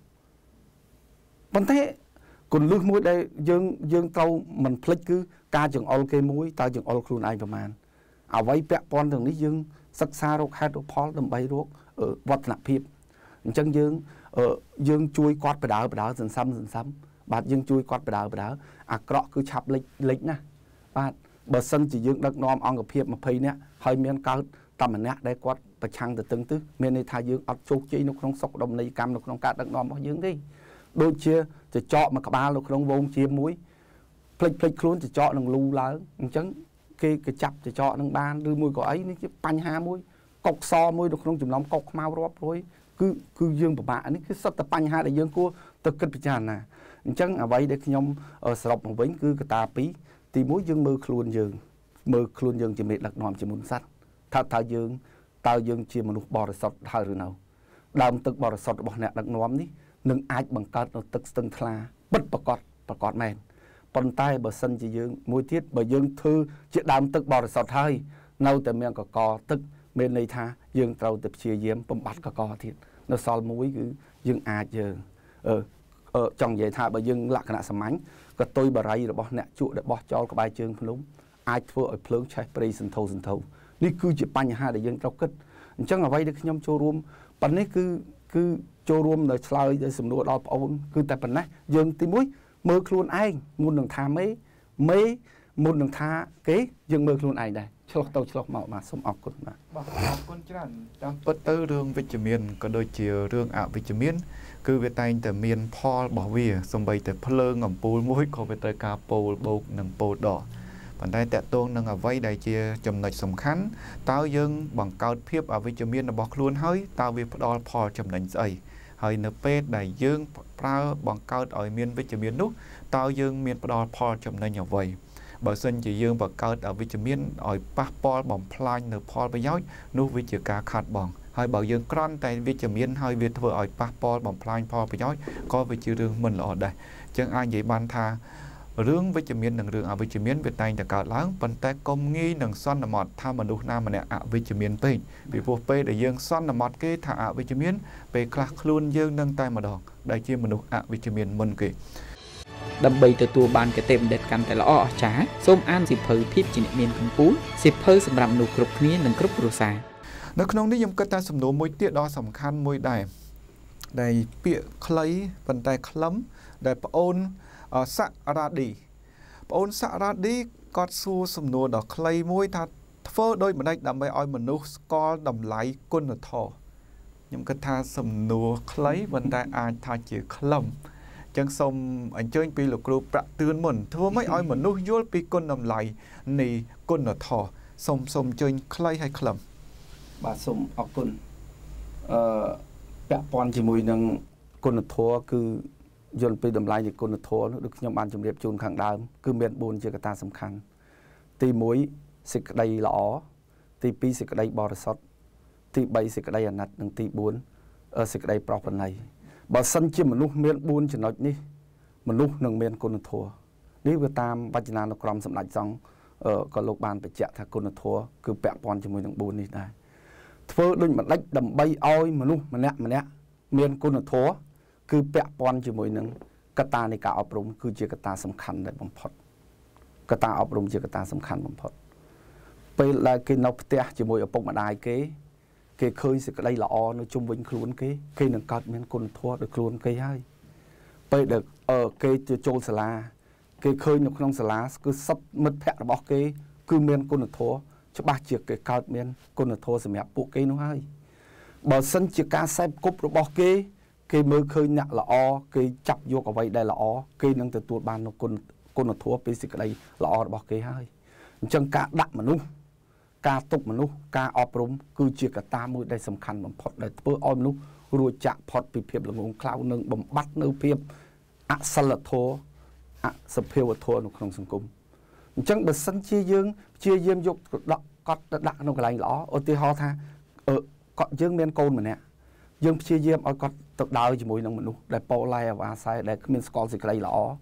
vấn thế còn lương muối đây dương dương trâu mình flick cứ ca chừng all kê muối ta chừng all khuôn aiประมาณà vay bẹ pon thường ní dương sắc xa rốt hai rốt pol đầm bay rốt ở vật nạp hiệp chân dương ở dương chui quạtไปđảoไปđảo dần xăm dần xăm bạn dương chui quạtไปđảoไปđảo à cọ cứ chập lịch lịch nè bạn bờ sân chỉ dương đất nom on gặp hiệp mà phây nè hơi miên cao tầm mình nè đây quạtประชังtừ từng thứ miền này thay dương ở chỗ chi nó không sọc đồng này cam nó không cắt đất nom bao dương đi đôi chiaจะเจาะมากับบ้านเราคงวงเชียมุ้ยพลิกพลิกคลุ้นจะเจาะหนังลูแล้วจังเกยจะจับจะเจาะหนังบ้านหรือมุ้ยก็ไอ้นี่จะปัญหามุ้ยกกซอมุ้ยเราคงจุ่มล้อมกกมารอบร้อยคือคือยืงประมาณนี้คือสัตว์ปัญหาแต่ยืงกูตะกิดพิจารณาจังเอาไว้เด็กยมสลบของวิ่งคือกระตาปีตีมุ้ยยืงมือคลุ้นยืงมือคลุ้นยืงจะมีหลักนอมจะมุนสัตว์ถ้าถ้ายืงตายืงเชียมนุษย์บริสุทธิ์หรือเนาดาวตึกบริสุทธิ์บอกเนี่ยหลักนอมนี้หนึ่งอาจบังคับเราตึกตึงทลาบัดประกอบประกอบแมนปนใต้บสันจะยืงมวยทิศบยืงทือจะดำตึกบริสุทธิ์ไทยเนาแต่เมียงกกอตึกเมนในท่ายืงเราแต่เชียเยี่ยมปมบัดกกอทิศเราซอลมวยคือยืงอาจยืงเออเออจังใหญ่ท่าบยืงหลักขณะสมัยก็ตุยบะไรหรือบ่เนี่ยจุดบ่จอลกบายเชิงพลุ้มอาจทั่วไอ้เพลิงใช้ปริสันโทสันโทนี่คือจะปัญหาแต่ยืงเราคิดจังเอาไว้เด็กยมโชว์รวมปันนี้คือคือโจรวมโดยสลายโดยสำรวจเราเอาคือแต่ปัญหายังตีมุ้ยมือครูนไอ้มุนหนึ่งทาไม่ไม่มุนหนึ่งทาเก๋ยังมือครูนไอ้ได้ฉลองโตฉลองเมามาสมออกคนมาบอกขอบคุณจันจังปัตเตอร์เรื่องวิจมีนก็โดยเชี่ยวเรื่องอวิจมีนคือเวทายแต่เมียนพอบอกวิสมบัติแต่เพลิงอ่ำปูมุ้ยเขาไปเตยกาปูโบกหนึ่งปูดอกปัจจัยแต่ตัวหนึ่งเอาไว้ได้เชี่ยจำนวนสำคัญตาวยังบังเกิดเพียบอวิจมีนบอกล้วนเฮ้ยตาววิปดอลพอจำนวนใส่เฮ้ยเนื้อเป็ดได้ยังปลาบังเกิดอ่อยเมียนวิจมีนนุตาวยังเมียนปดอลพอจำนวนอย่างไวบ่ซึ่งจะยังบังเกิดอวิจมีนอ่อยปะปอลบ่มพลายเนื้อพอไปย้อยนุวิจการขาดบ่งเฮ้ยบ่ยังกรอนแต่วิจมีนเฮ้ยวิทเวออ่อยปะปอลบ่มพลายพอไปย้อยก็วิจเรื่องมันหล่อได้จังอันใหญ่บันทาเรื่องวิจมีนหนึ่งเรื่องอวิจมีนเป็นแต่การล้างปันแต่กลมงี้หนึ่งซ้อนหมดถ้ามนุษย์น้ามันเนี่ยอวิจมีนเป็นปีพวกเป้ได้ยังซ้อนหมดเกยถ้าอวิจมีนไปคลาคลุนยังนั่งใต้มาดอกได้เชี่ยมนุษย์อวิจมีนมันเกยดำใบตัวบานกระเต็มเด็ดกันแต่ละอ้อจ้าส้มอ่านสิบเพยพิบจินเมียนของปูนสิบเพยสำหรับหนูกรุบนี้หนึ่งกรุบรูซาในขนมนิยมกระจายสำนวนมวยเตี้ยดอสำคัญมวยได้ได้เปียคล้ายปันแต่คล้ำได้ปะโอนสะราดีปอนสารดีก็สู้สำนวนดอกคลายมวยทัดเฟ้อโดยมันได้ดำไปอ้อยมนุษย์ก็ดำไหลก้นทอยังกระทาสำนวนคลายมันได้อาจทาเจียคลำจังสมอันเชิญปีหลกรูประเตือนมันเธอไม่อ้อยมนุษย์ยุ่งปีก้นดำไหลในก้นทอสมสมเชิญคลายให้คลำบาสมออกก้นเอ่อแปะปอนจีมวยนังก้นทอคือยนต์ไปดำไล่จากคนทัวร์ดึกยมบานจำเรียบจูนขังดาวคือเมียนบุญเจกตาสำคัญตีมวยสิกใดหล่อตีปีสิกใดบริสุทธิ์ตีใบสิกใดอนัดหนึ่งตีบุญเออสิกใดปลอกปันในบาสันจิมมนุษย์เมียนบุญจะน้อยนี่มนุษย์หนึ่งเมียนคนทัวร์นี่ก็ตามปัจจุบันนกรมสำนักจังเออก็โลกบานไปเจาะถ้าคนทัวร์คือแปะปอนจมูกหนึ่งบุญนี่ได้เพื่อดึงมันเล็กดำใบอ้อยมนุษย์มันเนี้ยมันเนี้ยเมียนคนทัวร์คือแปะปอนจมูกหนึ่งกตาในการอบรมคือเจกตาสำคัญในบำพดกตาอบรมเจกตาสำคัญบำพดไปลายกินเอาเตะจมูกเอาปกมาได้เก๋เก๋เคยสิกได้ละอในจุ่มวิ่งคลุนเก๋เก๋หนึ่งกัดเหมือนคนทั่วโดยคลุนเก๋ให้ไปเด็กเออเก๋จะโจลสลาเก๋เคยหนึ่งน้องสลาคือซับมัดแพะระบอกเก๋คือเหมือนคนทั่วจะบาดเจ็บเก๋กัดเหมือนคนทั่วสมัยปุกเก๋นู้ให้บ่สันจิกาใส่กุบระบอกเก๋เกมือเคยหนักละอเกยจับโยกเอาไว้ได้ละอเกยนั่งแต่ตัวบานนคนคนทั่วไปสิกอะไรละอบอกเกยให้จังการดักมนุษย์การตกมนุษย์การอบรมคือเจียกตามือได้สำคัญบ่พอดได้เพื่ออ้อมนุษย์รัวจะพอดปีเพียบละงงคลาวหนึ่งบ่มบัดเนื้อเพียบอัศลโทอัศเพวโทในក្នុងសង្គមจังបើសិនជាយើងជាយាមយកដកកត់ដាក់ក្នុងកន្លែងល្អឧទាហរណ៍ថាអឺកត់យើងមានកូនម្នាក់យើងព្យាយាមឲ្យគាត់ទៅដើរជាមួយនឹងមនុស្សដែលពោឡៃអាសាយដែលគ្មានស្គាល់សេចក្តីល្អ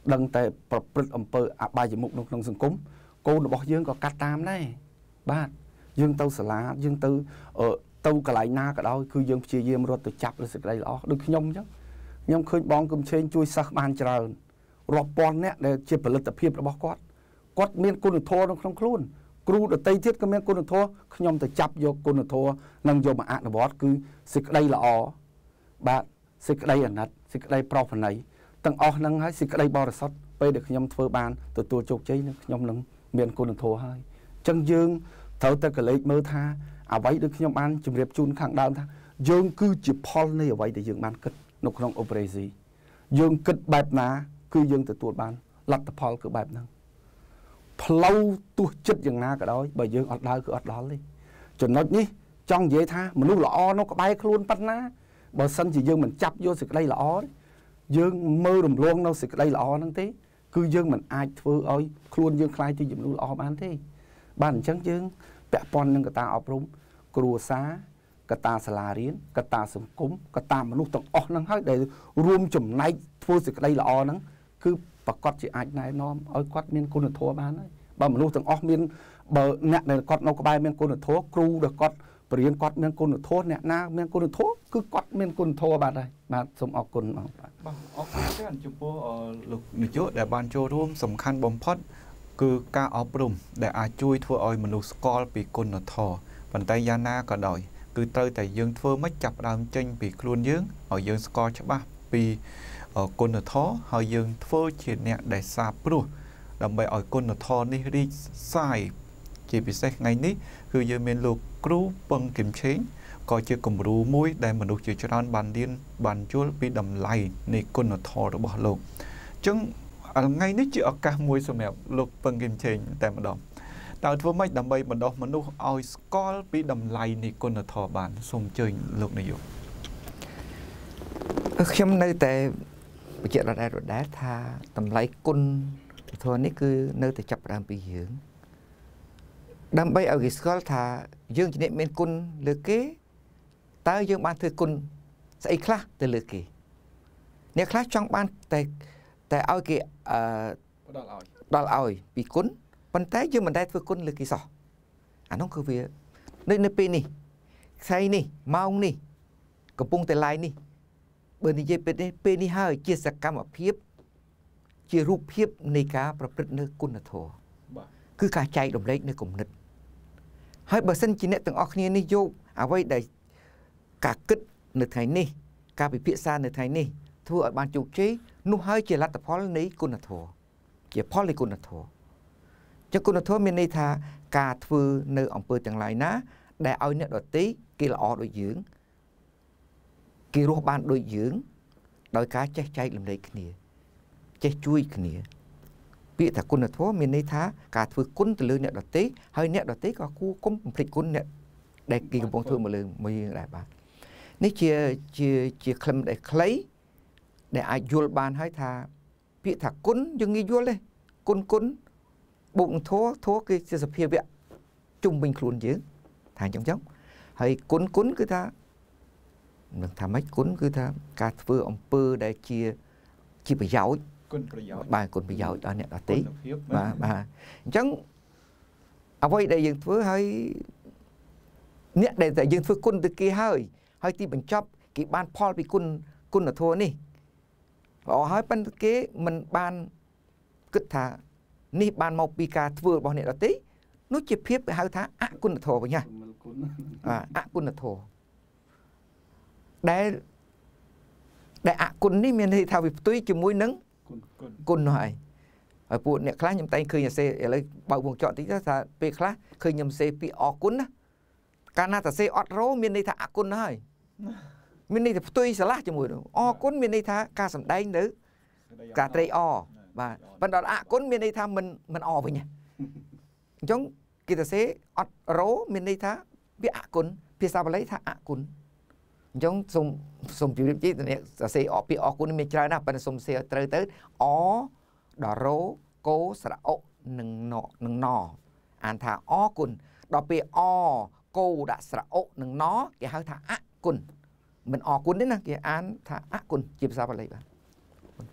đừng tại bật ẩm pơ à bài chỉ mục nông nông sừng cúng cô nó bỏ dương có cắt tam đấy ba dương tâu sả lá dương tư ở tâu cả lại na cả đó cứ dương chia dương rồi từ chập rồi sự đây đó được nhông chứ nhông khơi bong cầm trên chui sắc ban chờ rọp pon nè để chia bật tập hiệp nó bỏ quát quát miên cô được thua nó không luôn cru được tây thiết cái miên cô được thua nhông từ chập vô cô được thua nâng vô mà ăn nó bỏ cứ sự đây là o bạn sự đây là nát sự đây pro phần này tầng o nâng hay sự đây bỏ sót bây được nhông thưa ban từ tua chụp cháy nó nhông nâng miền cô được thua hai chân dương thấu ta cái lấy mơ tha à vậy được nhông ăn chùm riệp chun khang đau tha dương cứ chụp pol này ở vậy để dương ban cất nó không operate gì dương cất bẹp ná cứ dương từ tua ban lật tập pol cứ bẹp nâng lâu tua chất dương na cả đó bởi dương ọt đau cứ ọt đó đi chuẩn nói nhí trong dễ tha mà lúc lọ nó có bay luôn bắt ná bởi sân chỉ dương mình chắp vô sự đây là ó đấy dương mơ đùm luôn đâu sự đây là ó năng tí cứ dương mình ai thưa ơi luôn dương khai thì dùng ó bán thế bán chẳng dương bẹ pon nâng cái ta ọp rung cua xá cái ta xà la riến cái ta sừng cúng cái ta mà lúc tặng ó năng hết để rùm chùm này thưa sự đây là ó năng cứ bà quát chị ai này nó ơi quát miên cô được thua bán đấy bà mà lúc tặng ó miên bờ nè này quát nó có bay miên cô được thua cru được quát riêng quát miên cô được thua nè na miên cô được thua cứ quát miên cô được thua bạn đây mà xong ọp cồn ọp ọp cái anh chụp po lục nửa chỗ để bàn choរួមสำคัญបំផុតគឺការអប់រំដែលអាចជួយធ្វើឲ្យមនុស្សស្គាល់ពីគុណធម៌ប៉ុន្តែយ៉ាងណាក៏ដោយគឺត្រូវតែយើងធ្វើមិនចាប់ដើមចេញពីខ្លួនយើងឲ្យយើងស្គាល់ច្បាស់ពីគុណធម៌ហើយយើងធ្វើជាអ្នកដែលសាព្រោះដើម្បីឲ្យគុណធម៌នេះរីកសាយជាពិសេសថ្ងៃនេះគឺយើងមានលោកគ្រូពឹងគឹមឆេងក៏ជាគំរូមួយដែលមនុស្សជាច្រើនបានរៀនបានយល់ពីតម្លៃនៃគុណធម៌របស់លោកអញ្ចឹងថ្ងៃនេះជាឱកាសមួយសម្រាប់លោកពឹងគឹមឆេងតែម្ដងតើធ្វើម៉េចដើម្បីបណ្ដុះមនុស្សឲ្យស្គាល់ពីតម្លៃនៃគុណធម៌បានសូមអញ្ជើញលោកនាយកខ្ញុំនៅតែបញ្ជាក់ដល់ដែរថាតម្លៃគុណធម៌នេះគឺនៅតែចាប់ផ្ដើមពីយើងដើម្បីឲ្យគេស្គាល់ថាយើងជាអ្នកមានគុណលើគេតើយើងបានធ្វើគុណស្អីខ្លះទៅលើគេអ្នកខ្លះចង់បានតែតែឲ្យគេអឺដល់ឲ្យដល់ឲ្យពីគុណប៉ុន្តែយើងមិនដែលធ្វើគុណលើគេសោះអានោះគឺវានៅនៅពេលនេះថ្ងៃនេះម៉ោងនេះកំពុងតែ live នេះបើនិយាយពេលនេះពេលនេះហើយជាសកម្មភាពជារូបភាពនៃការប្រព្រឹត្តនៅគុណធម៌គឺការចែករំលែកនៅគំនិតហើយបើសិនជាអ្នកទាំងអស់គ្នានេះយកអ្វីដែលការគិតនៅថ្ងៃនេះការពិភាក្សានៅថ្ងៃនេះធ្វើឲ្យបានជោគជ័យនោះហើយជាលទ្ធផលនៃគុណធម៌ជាផលនៃគុណធម៌ចឹងគុណធម៌មានន័យថាការធ្វើនៅអង្គើទាំងឡាយណាដែលឲ្យអ្នកដទៃគេល្អដូចយើងគេរស់បានដូចយើងដោយការចេះចែករំលែកគ្នាចេះជួយគ្នាពាក្យថាគុណធម៌មានន័យថាការធ្វើគុណទៅលើអ្នកដទៃហើយអ្នកដទៃក៏គួរគុំបំភ្លេចគុណអ្នកដែលគេកំពុងធ្វើមកលើមួយយើងដែរបាទនេះជាជាជាខ្លឹមដែលខ្លីដែលអាចយល់បានហើយថាពាក្យថាគុណយើងងាយយល់ទេគុណគុណបូកធម៌ធម៌គឺជាសភាវៈជុំវិញខ្លួនយើងថាអញ្ចឹងចឹងហើយគុណគុណគឺថានឹងថាម៉េចគុណគឺថាការធ្វើអំពើដែលជាជាប្រយោជន៍គុណប្រយោជន៍បាទគុណប្រយោជន៍ដល់អ្នកដទៃបាទបាទអញ្ចឹងអ្វីដែលយើងធ្វើហើយអ្នកដែលតែយើងធ្វើគុណទៅគេហើយហើយទីបញ្ចប់គេបានផលពីគុណគុណធម៌នេះល្អហើយប៉ុន្តែគេមិនបានគិតថានេះបានមកពីការធ្វើរបស់អ្នកដទៃនោះជាភាពគេហៅថាអគុណធម៌វិញណាអគុណធម៌ដែលដែលអគុណនេះមានន័យថាវាផ្ទុយជាមួយនឹងគុណនោះហើយហើយពួកអ្នកខ្លះខ្ញុំតែងឃើញអាសេឥឡូវបើកវងចកតិចថាពេលខ្លះឃើញខ្ញុំសេពីអគុណណាកាលណាតាសេអត់រោមានន័យថាអគុណហើយមានន័យថាផ្ទុយស្រឡះជាមួយនោះអគុណមានន័យថាការសំដែងនៅការត្រេកអរបាទប៉ុន្តែអគុណមានន័យថាមិនមិនអវិញអញ្ចឹងគេតាសេអត់រោមានន័យថាវាអគុណភាសាបាលីថាអគុណអញ្ចឹងសូមសូមជម្រាបជូនអ្នកសរសេរអពីអគុណមានច្រើនណាស់ប៉ុន្តែសូមសរសេរត្រូវទៅអដល់រោកោស្រៈអុនិងណនិងណអានថាអគុណដល់ពេលអកោដាក់ស្រៈអុនិងណគេហៅថាអគុណមិនអគុណទេណាគេអានថាអគុណជាភាសាបាលីបាទ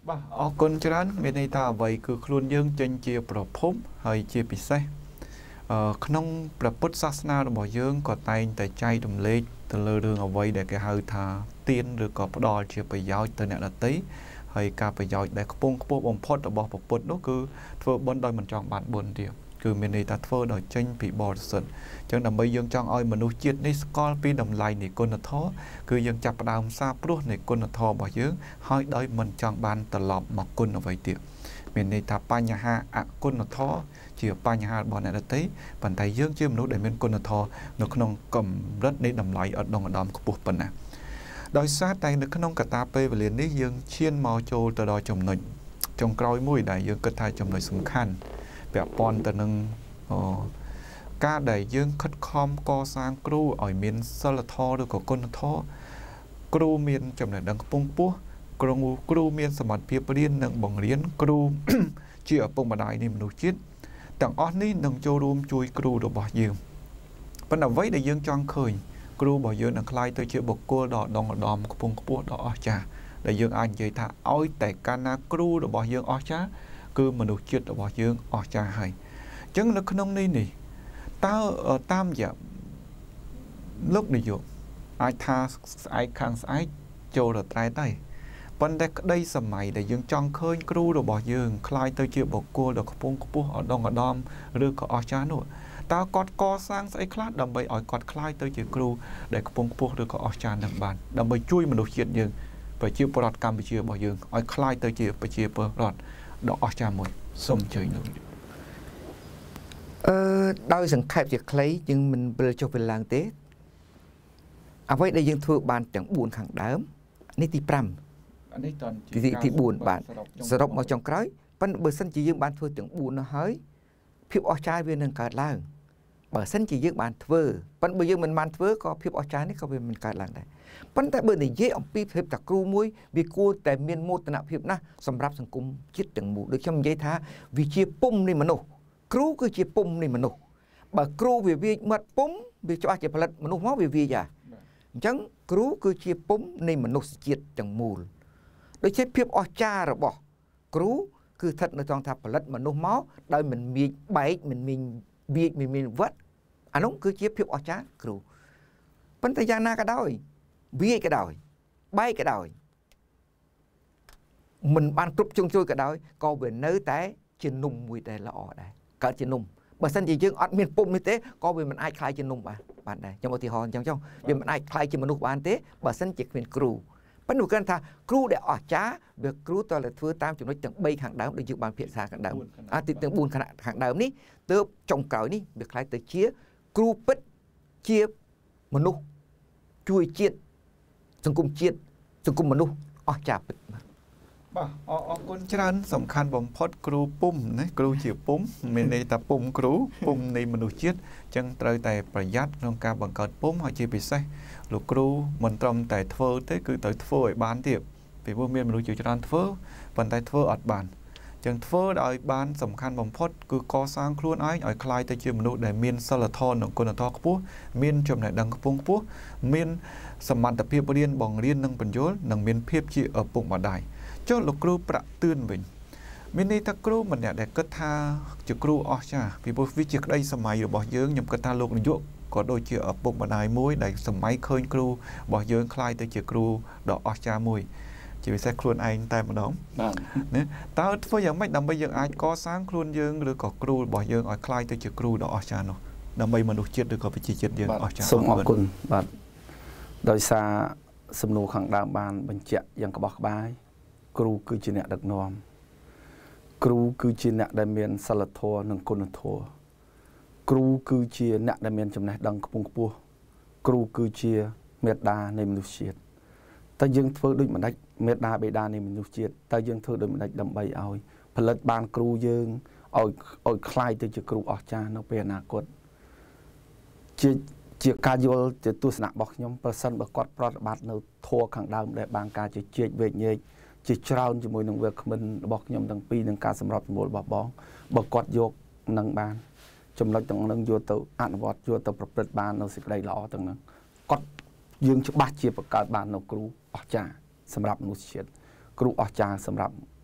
Bà, ở con trán, bên đây ta vậy cứ luôn dương trên chiaប្រភព ហើយជាពិសេស ក្នុងព្រះពុទ្ធសាសនារបស់យើងក៏តែងតែចែករំលែកទៅលើរឿងអ្វីដែលគេហៅថាទានឬក៏ផ្ដល់ជាប្រយោជន៍ទៅអ្នកដទៃហើយការប្រយោជន៍ដែលខ្ពង់ខ្ពស់បំផុតរបស់ព្រះពុទ្ធនោះគឺធ្វើបុណ្យដោយមិនចង់បានបុណ្យទៀតគឺមានន័យថាធ្វើដោយចេញពីបរិសុទ្ធអញ្ចឹងដើម្បីយើងចង់ឲ្យមនុស្សជាតិនេះស្គាល់ពីតម្លៃនៃគុណធម៌គឺយើងចាប់ផ្ដើមសាព្រោះនៃគុណធម៌របស់យើងហើយដោយមិនចង់បានត្រឡប់មកគុណអ្វីទៀតមានន័យថាបញ្ហាអគុណធម៌ជាបញ្ហារបស់អ្នកដទៃប៉ុន្តែយើងជាមនុស្សដែលមានគុណធម៌នៅក្នុងកម្រិតនៃតម្លៃអត់ដងឧត្តមខ្ពស់ប៉ុណ្ណាដោយសារតែនៅក្នុងកតាពេលវេលានេះយើងឈានមកចូលទៅដល់ចំណុចចុងក្រោយមួយដែលយើងគិតថាចំណុចសំខាន់ពាក់ព័ន្ធទៅនឹងការដែលយើងខិតខំកសាងគ្រូឲ្យមានសិលធម៌ឬក៏គុណធម៌គ្រូមានចំណេះដឹងខ្ពង់ខ្ពស់គ្រូគ្រូមានសមត្ថភាពរៀននិងបង្រៀនគ្រូ ជាឪពុកម្ដាយនៃមនុស្សជាតិទាំងអស់នេះនឹងចូលរួមជួយគ្រូរបស់យើងប៉ុន្តែអ្វីដែលយើងចង់ឃើញគ្រូរបស់យើងនឹងក្លាយទៅជាបុគ្គលដ៏ដងឧត្តមខ្ពង់ខ្ពស់ដ៏អស្ចារ្យដែលយើងអាចនិយាយថាឲ្យតែកាលណាគ្រូរបស់យើងអស្ចារ្យគឺមនុស្សជាតិរបស់យើងអស្ចារ្យហើយអញ្ចឹងនៅក្នុងនេះនេះតើតាមរយៈលោកនាយកអាចថាស្អែកខាងស្អែកចូលរត្រែទៅប៉ុន្តែក្តីសម័យដែលយើងចង់ឃើញគ្រូរបស់យើងคล้ายទៅជាបុគ្គលដ៏ខ្ពង់ខ្ពស់ឧត្តមឧត្តមឬក៏អស្ចារ្យនោះតើគាត់កសាងស្អីខ្លះដើម្បីឲ្យគាត់คล้ายទៅជាគ្រូដែលខ្ពង់ខ្ពស់ឬក៏អស្ចារ្យនឹងបានដើម្បីជួយមនុស្សជាតិយើងប្រជាពលរដ្ឋកម្ពុជារបស់យើងឲ្យคล้ายទៅជាប្រជាពលរដ្ឋដ៏អស្ចារ្យមួយសូមអញ្ជើញលោកអឺដោយសង្ខេបជាខ្លីយើងមិនវិលចុះវិលឡើងទេអ្វីដែលយើងធ្វើបានទាំងបួនខាងដើមនេះទី5 នេះតន់ទីទី4បាទសរុបមកចុងក្រោយប៉ុន្តែបើសិនជាយើងបានធ្វើទាំងបួននោះហើយភាពអស្ចារ្យវានឹងកើតឡើងបើសិនជាយើងបានធ្វើប៉ុន្តែបើយើងមិនបានធ្វើក៏ភាពអស្ចារ្យនេះក៏វាមិនកើតឡើងដែរប៉ុន្តែបើនិយាយអំពីភាពតាគ្រូមួយវាគួរតែមានមោទនភាពណាស់សម្រាប់សង្គមជាតិទាំងមូលដូចខ្ញុំនិយាយថាវាជាពុំនៃមនុស្សគ្រូគឺជាពុំនៃមនុស្សបើគ្រូវាវាមាត់ពុំវាច្បាស់ជាផលិតមនុស្សមកវាវាយ៉ាអញ្ចឹងគ្រូគឺជាពុំនៃមនុស្សជាតិទាំងមូលដូចជាភាពអស្ចារ្យរបស់គ្រូគឺស្ថិតនៅក្នុងថាផលិតមនុស្សមកដោយមិនមានបែកមិនមានវាចមិនមានវត្តអានោះគឺជាភាពអស្ចារ្យគ្រូប៉ុន្តែយ៉ាងណាក៏ដោយវាចក៏ដោយបែកក៏ដោយមិនបានគ្រប់ជ្រុងជ្រោយក៏ដោយក៏វានៅតែជានំមួយដែលល្អដែរកើតជានំបើសិនជាយើងអត់មានពុំនេះទេក៏វាមិនអាចคล้ายជានំបានបានដែរខ្ញុំឧទាហរណ៍អញ្ចឹងចុះវាមិនអាចคล้ายជាមនុស្សបានទេបើសិនជាគ្មានគ្រូប៉ុន្តែគាត់ថាគ្រូដែលអស្ចារ្យវាគ្រូតើធ្វើតាមចំណុចទាំង3ខាងដើមដូចយើងបានភាសាខាងដើមអាទីទាំង4ខណៈខាងដើមនេះទើបចុងក្រោយនេះវាคล้ายទៅជាគ្រូពិតជាមនុស្សជួយជាតិសង្គមជាតិសង្គមមនុស្សអស្ចារ្យពិតបាទបាទអរគុណច្រើនសំខាន់បំផុតគ្រូពុំណាគ្រូជាពុំមានន័យថាពុំគ្រូពុំនៃមនុស្សជាតិអញ្ចឹងត្រូវតែប្រយ័ត្នក្នុងការបង្កើតពុំហើយជាពិសេសលោកគ្រូមិនត្រឹមតែធ្វើទេគឺត្រូវធ្វើឲ្យបានទៀតពីព្រោះមានមនុស្សជាច្រើនធ្វើប៉ុន្តែធ្វើអត់បានអញ្ចឹងធ្វើឲ្យបានសំខាន់បំផុតគឺកសាងខ្លួនឯងឲ្យคล้ายទៅជាមនុស្សដែលមានសិលធម៌និងគុណធម៌ខ្ពស់មានចំណេះដឹងខ្ពង់ខ្ពស់មានសមត្ថភាពរៀនបង្រៀននិងបញ្យល់និងមានភាពជាឪពុកម្ដាយចុះលោកគ្រូប្រាក់ទឿនវិញមានន័យថាគ្រូម្នាក់ដែលគិតថាជាគ្រូអស្ចារ្យពីព្រោះវាជាក្តីសម័យរបស់យើងខ្ញុំគិតថាលោកនាយកក៏ដូចជាឪពុកម្ដាយមួយដែលសម័យឃើញគ្រូរបស់យើងคล้ายទៅជាគ្រូដ៏អស្ចារ្យមួយជាពិសេសខ្លួនឯងតែម្ដងបាទណាតើធ្វើយ៉ាងម៉េចដើម្បីយើងអាចកសាងខ្លួនយើងឬក៏គ្រូរបស់យើងឲ្យคล้ายទៅជាគ្រូដ៏អស្ចារ្យនោះដើម្បីមនុស្សជាតិឬក៏ប្រជាជាតិយើងអស្ចារ្យសូមអរគុណបាទដោយសារសំណួរខាងដើមបានបញ្ជាក់យ៉ាងក្បោះក្បាយគ្រូគឺជាអ្នកដឹកនាំគ្រូគឺជាអ្នកដែលមានសិលធម៌និងគុណធម៌គ្រូគឺជាអ្នកដែលមានចំណេះដឹងខ្ពង់ខ្ពស់គ្រូគឺជាមេត្តានៃមនុស្សជាតិតើយើងធ្វើដូចម្ដេចមេត្តាបិតានៃមនុស្សជាតិតើយើងធ្វើដូចម្ដេចដើម្បីឲ្យផលិតបានគ្រូយើងឲ្យឲ្យคล้ายទៅជាគ្រូអស្ចារ្យនៅពេលអនាគតជាជាការយល់ជាទស្សនៈរបស់ខ្ញុំប្រសិនបើគាត់ប្រតិបត្តិនៅធម៌ខាងដើមដែលបានការជជែកវែកញែកជាច្រើនជាមួយនឹងវាគ្មិនរបស់ខ្ញុំទាំងពីរនឹងការសម្របសម្រួលរបស់បងបើគាត់យកនឹងបានចំណុចទាំងនឹងយកទៅអនុវត្តយកទៅប្រព្រឹត្តបាននៅសេចក្តីល្អទាំងហ្នឹងគាត់យើងច្បាស់ជាបង្កើតបាននៅគ្រូអស្ចារ្យសម្រាប់មនុស្សជាតិគ្រូអស្ចារ្យសម្រាប់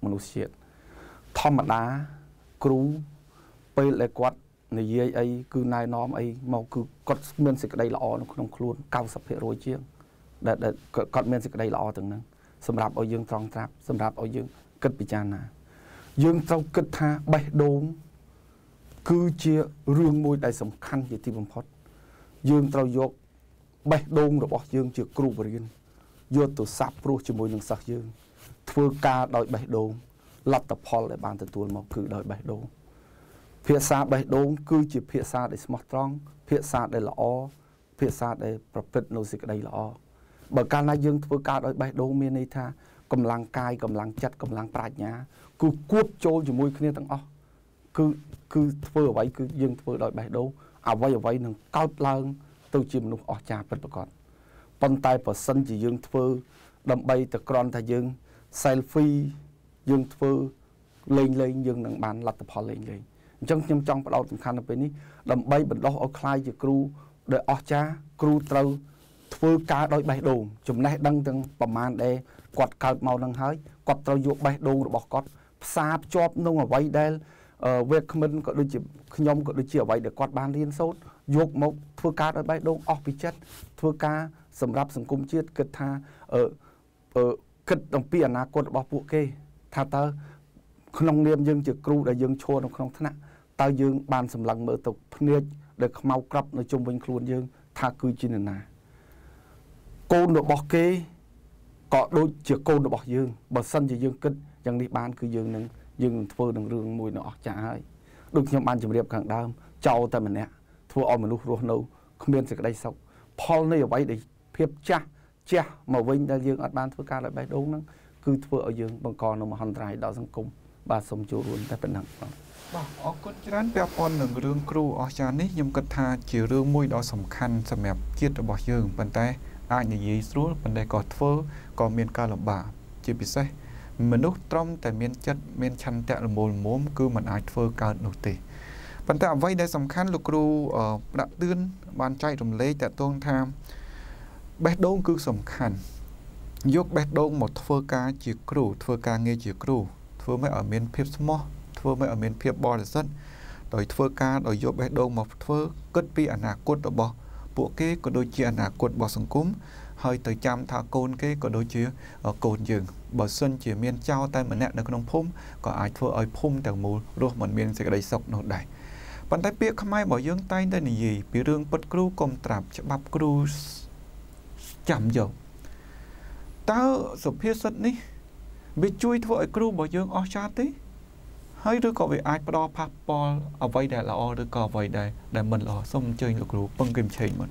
មនុស្សជាតិធម្មតាគ្រូពេលដែលគាត់និយាយអីគឺណែនាំអីមកគឺគាត់មានសេចក្តីល្អនៅក្នុងខ្លួន 90% ជាងដែលគាត់មានសេចក្តីល្អទាំងហ្នឹងសម្រាប់ឲ្យយើងត្រង់ត្រាប់សម្រាប់ឲ្យយើងគិតពិចារណាយើងត្រូវគិតថាបេះដូងគឺជារឿងមួយដែលសំខាន់ជាទីបំផុតយើងត្រូវយកបេះដូងរបស់យើងជាគ្រូបរិញ្ញាយកទៅសាប់ព្រោះជាមួយនឹងសិស្សយើងធ្វើការដោយបេះដូងលទ្ធផលដែលបានទទួលមកគឺដោយបេះដូងភាសាបេះដូងគឺជាភាសាដែលស្មោះត្រង់ភាសាដែលល្អភាសាដែលប្រព្រឹត្តនៅសេចក្តីល្អបើកាលណាយើងធ្វើការដោយបេះដូងមានន័យថាកម្លាំងកាយកម្លាំងចិត្តកម្លាំងប្រាជ្ញាគឺគួបចូលជាមួយគ្នាទាំងអស់គឺគឺធ្វើអ្វីគឺយើងធ្វើដោយបេះដូងអ្វីអ្វីនឹងកើតឡើងទៅជាមនុស្សអស្ចារ្យពិតប្រាកដប៉ុន្តែបើសិនជាយើងធ្វើដើម្បីតែគ្រាន់តែយើង selfie យើងធ្វើលេងលេងយើងនឹងបានលទ្ធផលលេងលេងអញ្ចឹងខ្ញុំចង់ផ្ដោតសំខាន់នៅពេលនេះដើម្បីបណ្ដុះឲ្យខ្លាយជាគ្រូដែលអស្ចារ្យគ្រូត្រូវធ្វើការដោយបេះដូងចំណេះដឹងទាំងប្រមាណដែលគាត់កើតមកនឹងហើយគាត់ត្រូវយកបេះដូងរបស់គាត់ផ្សារភ្ជាប់នឹងអ្វីដែលវាគ្មិនក៏ដូចជាខ្ញុំក៏ដូចជាអ្វីដែលគាត់បានរៀនសូត្រយកមកធ្វើការដោយបេះដូងអស់ពីចិត្តធ្វើការសម្រាប់សង្គមជាតិគិតថាអឺគិតអំពីអនាគតរបស់ពួកគេថាតើក្នុងនាមយើងជាគ្រូដែលយើងឈរនៅក្នុងថ្នាក់តើយើងបានសម្លឹងមើលទៅភ្នែកដែលខ្មៅក្រាប់នៅជុំវិញខ្លួនយើងថាគឺជានរណាកូនរបស់គេក៏ដូចជាកូនរបស់យើងបើសិនជាយើងគិតយ៉ាងនេះបានគឺយើងនឹងយើងនឹងធ្វើនឹងរឿងមួយនៅអស្ចារ្យហើយដូចខ្ញុំបានជម្រាបខាងដើមចោលតែម្នាក់ធ្វើឲ្យមនុស្សរស់នៅគ្មានសេចក្តីសុខផលនៃអ្វីដែលភាពចាស់ចាស់មកវិញដែលយើងអត់បានធ្វើការដោយបេះដូងហ្នឹងគឺធ្វើឲ្យយើងបង្កនៅមហន្តរាយដល់សង្គមបាទសូមចូលរួមតែប៉ុណ្ណឹងបាទអរគុណច្រើនពាក់ព័ន្ធនឹងរឿងគ្រូអស្ចារ្យនេះខ្ញុំគិតថាជារឿងមួយដ៏សំខាន់សម្រាប់ជាតិរបស់យើងប៉ុន្តែអាចនិយាយស្រួលប៉ុន្តែក៏ធ្វើក៏មានការលំបាកជាពិសេសមនុស្សត្រឹមតែមានចិត្តមានឆន្ទៈល្មមល្មមគឺមិនអាចធ្វើកើតនោះទេប៉ុន្តែអ្វីដែលសំខាន់លោកគ្រូដាក់ទឿនបានចែករំលែកតទៅថាបេះដូងគឺសំខាន់យកបេះដូងមកធ្វើការជាគ្រូធ្វើការងារជាគ្រូធ្វើឲ្យឲ្យមានភាពស្មោះធ្វើឲ្យឲ្យមានភាពបរិសុទ្ធដោយធ្វើការដោយយកបេះដូងមកធ្វើគិតពីអនាគតរបស់ពួកគេក៏ដូចជាអនាគតរបស់សង្គមហើយទៅចាំថាកូនគេក៏ដូចជាកូនយើងបើសិនជាមានចៅតែម្នាក់នៅក្នុងភូមិក៏អាចធ្វើឲ្យភូមិទាំងមូលរស់មិនមានសេចក្តីសុខនោះដែរប៉ុន្តែពាក្យខ្មែររបស់យើងតែងតែនិយាយពីរឿងពិតគ្រូកុំត្រាប់ច្បាប់គ្រូចាំយកតើសុភាសិតនេះវាជួយធ្វើឲ្យគ្រូរបស់យើងអស្ចារ្យទេហើយឬក៏វាអាចផ្ដល់ប៉ះពាល់អ្វីដែលល្អឬក៏អ្វីដែលដែលមិនល្អសូមអញ្ជើញលោកគ្រូពឹងគឹមឆេងមុន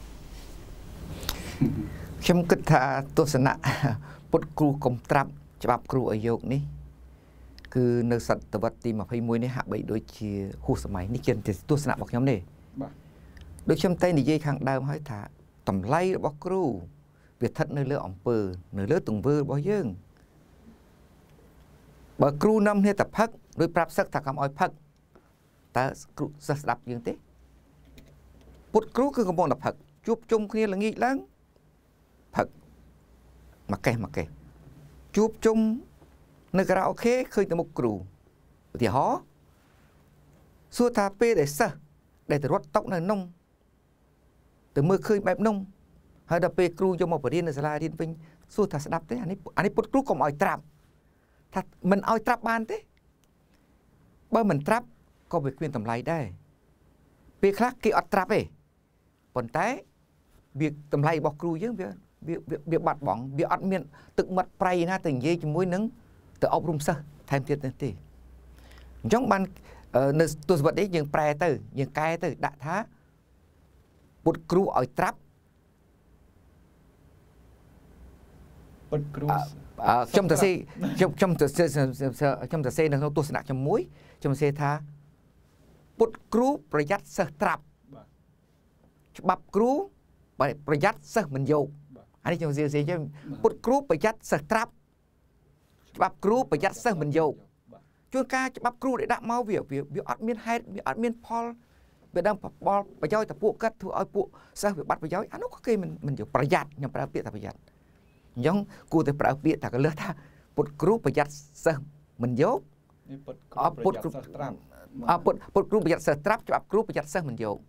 ខ្ញុំគិតថាទស្សនៈពុតគ្រូកុំត្រាប់ច្បាប់គ្រូឲ្យយកនេះគឺនៅសតវត្សទីยี่สิบเอ็ดនេះហាក់បីដូចជាហួសសម័យនេះជាទស្សនៈរបស់ខ្ញុំទេបាទដូចខ្ញុំតែនិយាយខាងដើមហើយថាតម្លៃរបស់គ្រូវាស្ថិតនៅលើអំពើនៅលើទង្វើរបស់យើងបើគ្រូនាំគ្នាតែផឹកឬប្រាប់សិស្សថាកុំឲ្យផឹកតើគ្រូសិស្សស្ដាប់យើងទេពុតគ្រូគឺកំពុងតែផឹកជួបជុំគ្នាល្ងាចឡើងផឹកមកកេះមកកេះជួបជុំនៅការ៉ាអូខេឃើញតែមុខគ្រូឧទាហរណ៍សួរថាពេលដែលសិស្សដែលទៅរត់តុកនៅនំទៅមើលឃើញបែបនំហើយដល់ពេលគ្រូយកមកបរៀននៅសាលារៀនវិញសួរថាស្ដាប់ទេអានេះអានេះពុតគ្រូកុំឲ្យត្រាប់ថាមិនឲ្យត្រាប់បានទេបើមិនត្រាប់ក៏វាគ្មានតម្លៃដែរពេលខ្លះគេអត់ត្រាប់ទេប៉ុន្តែវាតម្លៃរបស់គ្រូយើងវាវាវាបាត់បង់វាអត់មានទឹកមាត់ប្រៃណាទៅនិយាយជាមួយនឹងទៅអប់រំសិស្សថែមទៀតទេអញ្ចឹងបាននៅទស្សវត្សនេះយើងប្រែទៅយើងកែទៅដាក់ថាពុតគ្រូឲ្យត្រាប់ពុតគ្រូខ្ញុំទៅសេខ្ញុំខ្ញុំទៅខ្ញុំទៅសេនៅក្នុងទស្សនៈខ្ញុំមួយខ្ញុំសេថាពុតគ្រូប្រយ័ត្នសិស្សត្រាប់ច្បាប់គ្រូប្រយ័ត្នសិស្សមិនយកអានេះខ្ញុំសេសេចឹងពុតគ្រូប្រយ័ត្នសិស្សត្រាប់ច្បាប់គ្រូប្រយ័ត្នសិស្សមិនយកជួនកាលច្បាប់គ្រូដែលដាក់មកវាវាអត់មានហេតុវាអត់មានផលវាដឹងបបប្រយោជន៍តែពួកគាត់ធ្វើឲ្យពួកសិស្សវាបាត់ប្រយោជន៍អានោះក៏គេមិនមិនយកប្រយ័ត្នខ្ញុំប្រើពាក្យថាប្រយ័ត្នអញ្ចឹងគួរតែប្រើពាក្យថាកលឹះថាពុតគ្រូប្រយ័ត្នសិស្ស mình dốt ở bột group ở bột bột group bây giờ sơ trap cho group bây giờ sơ mình dốt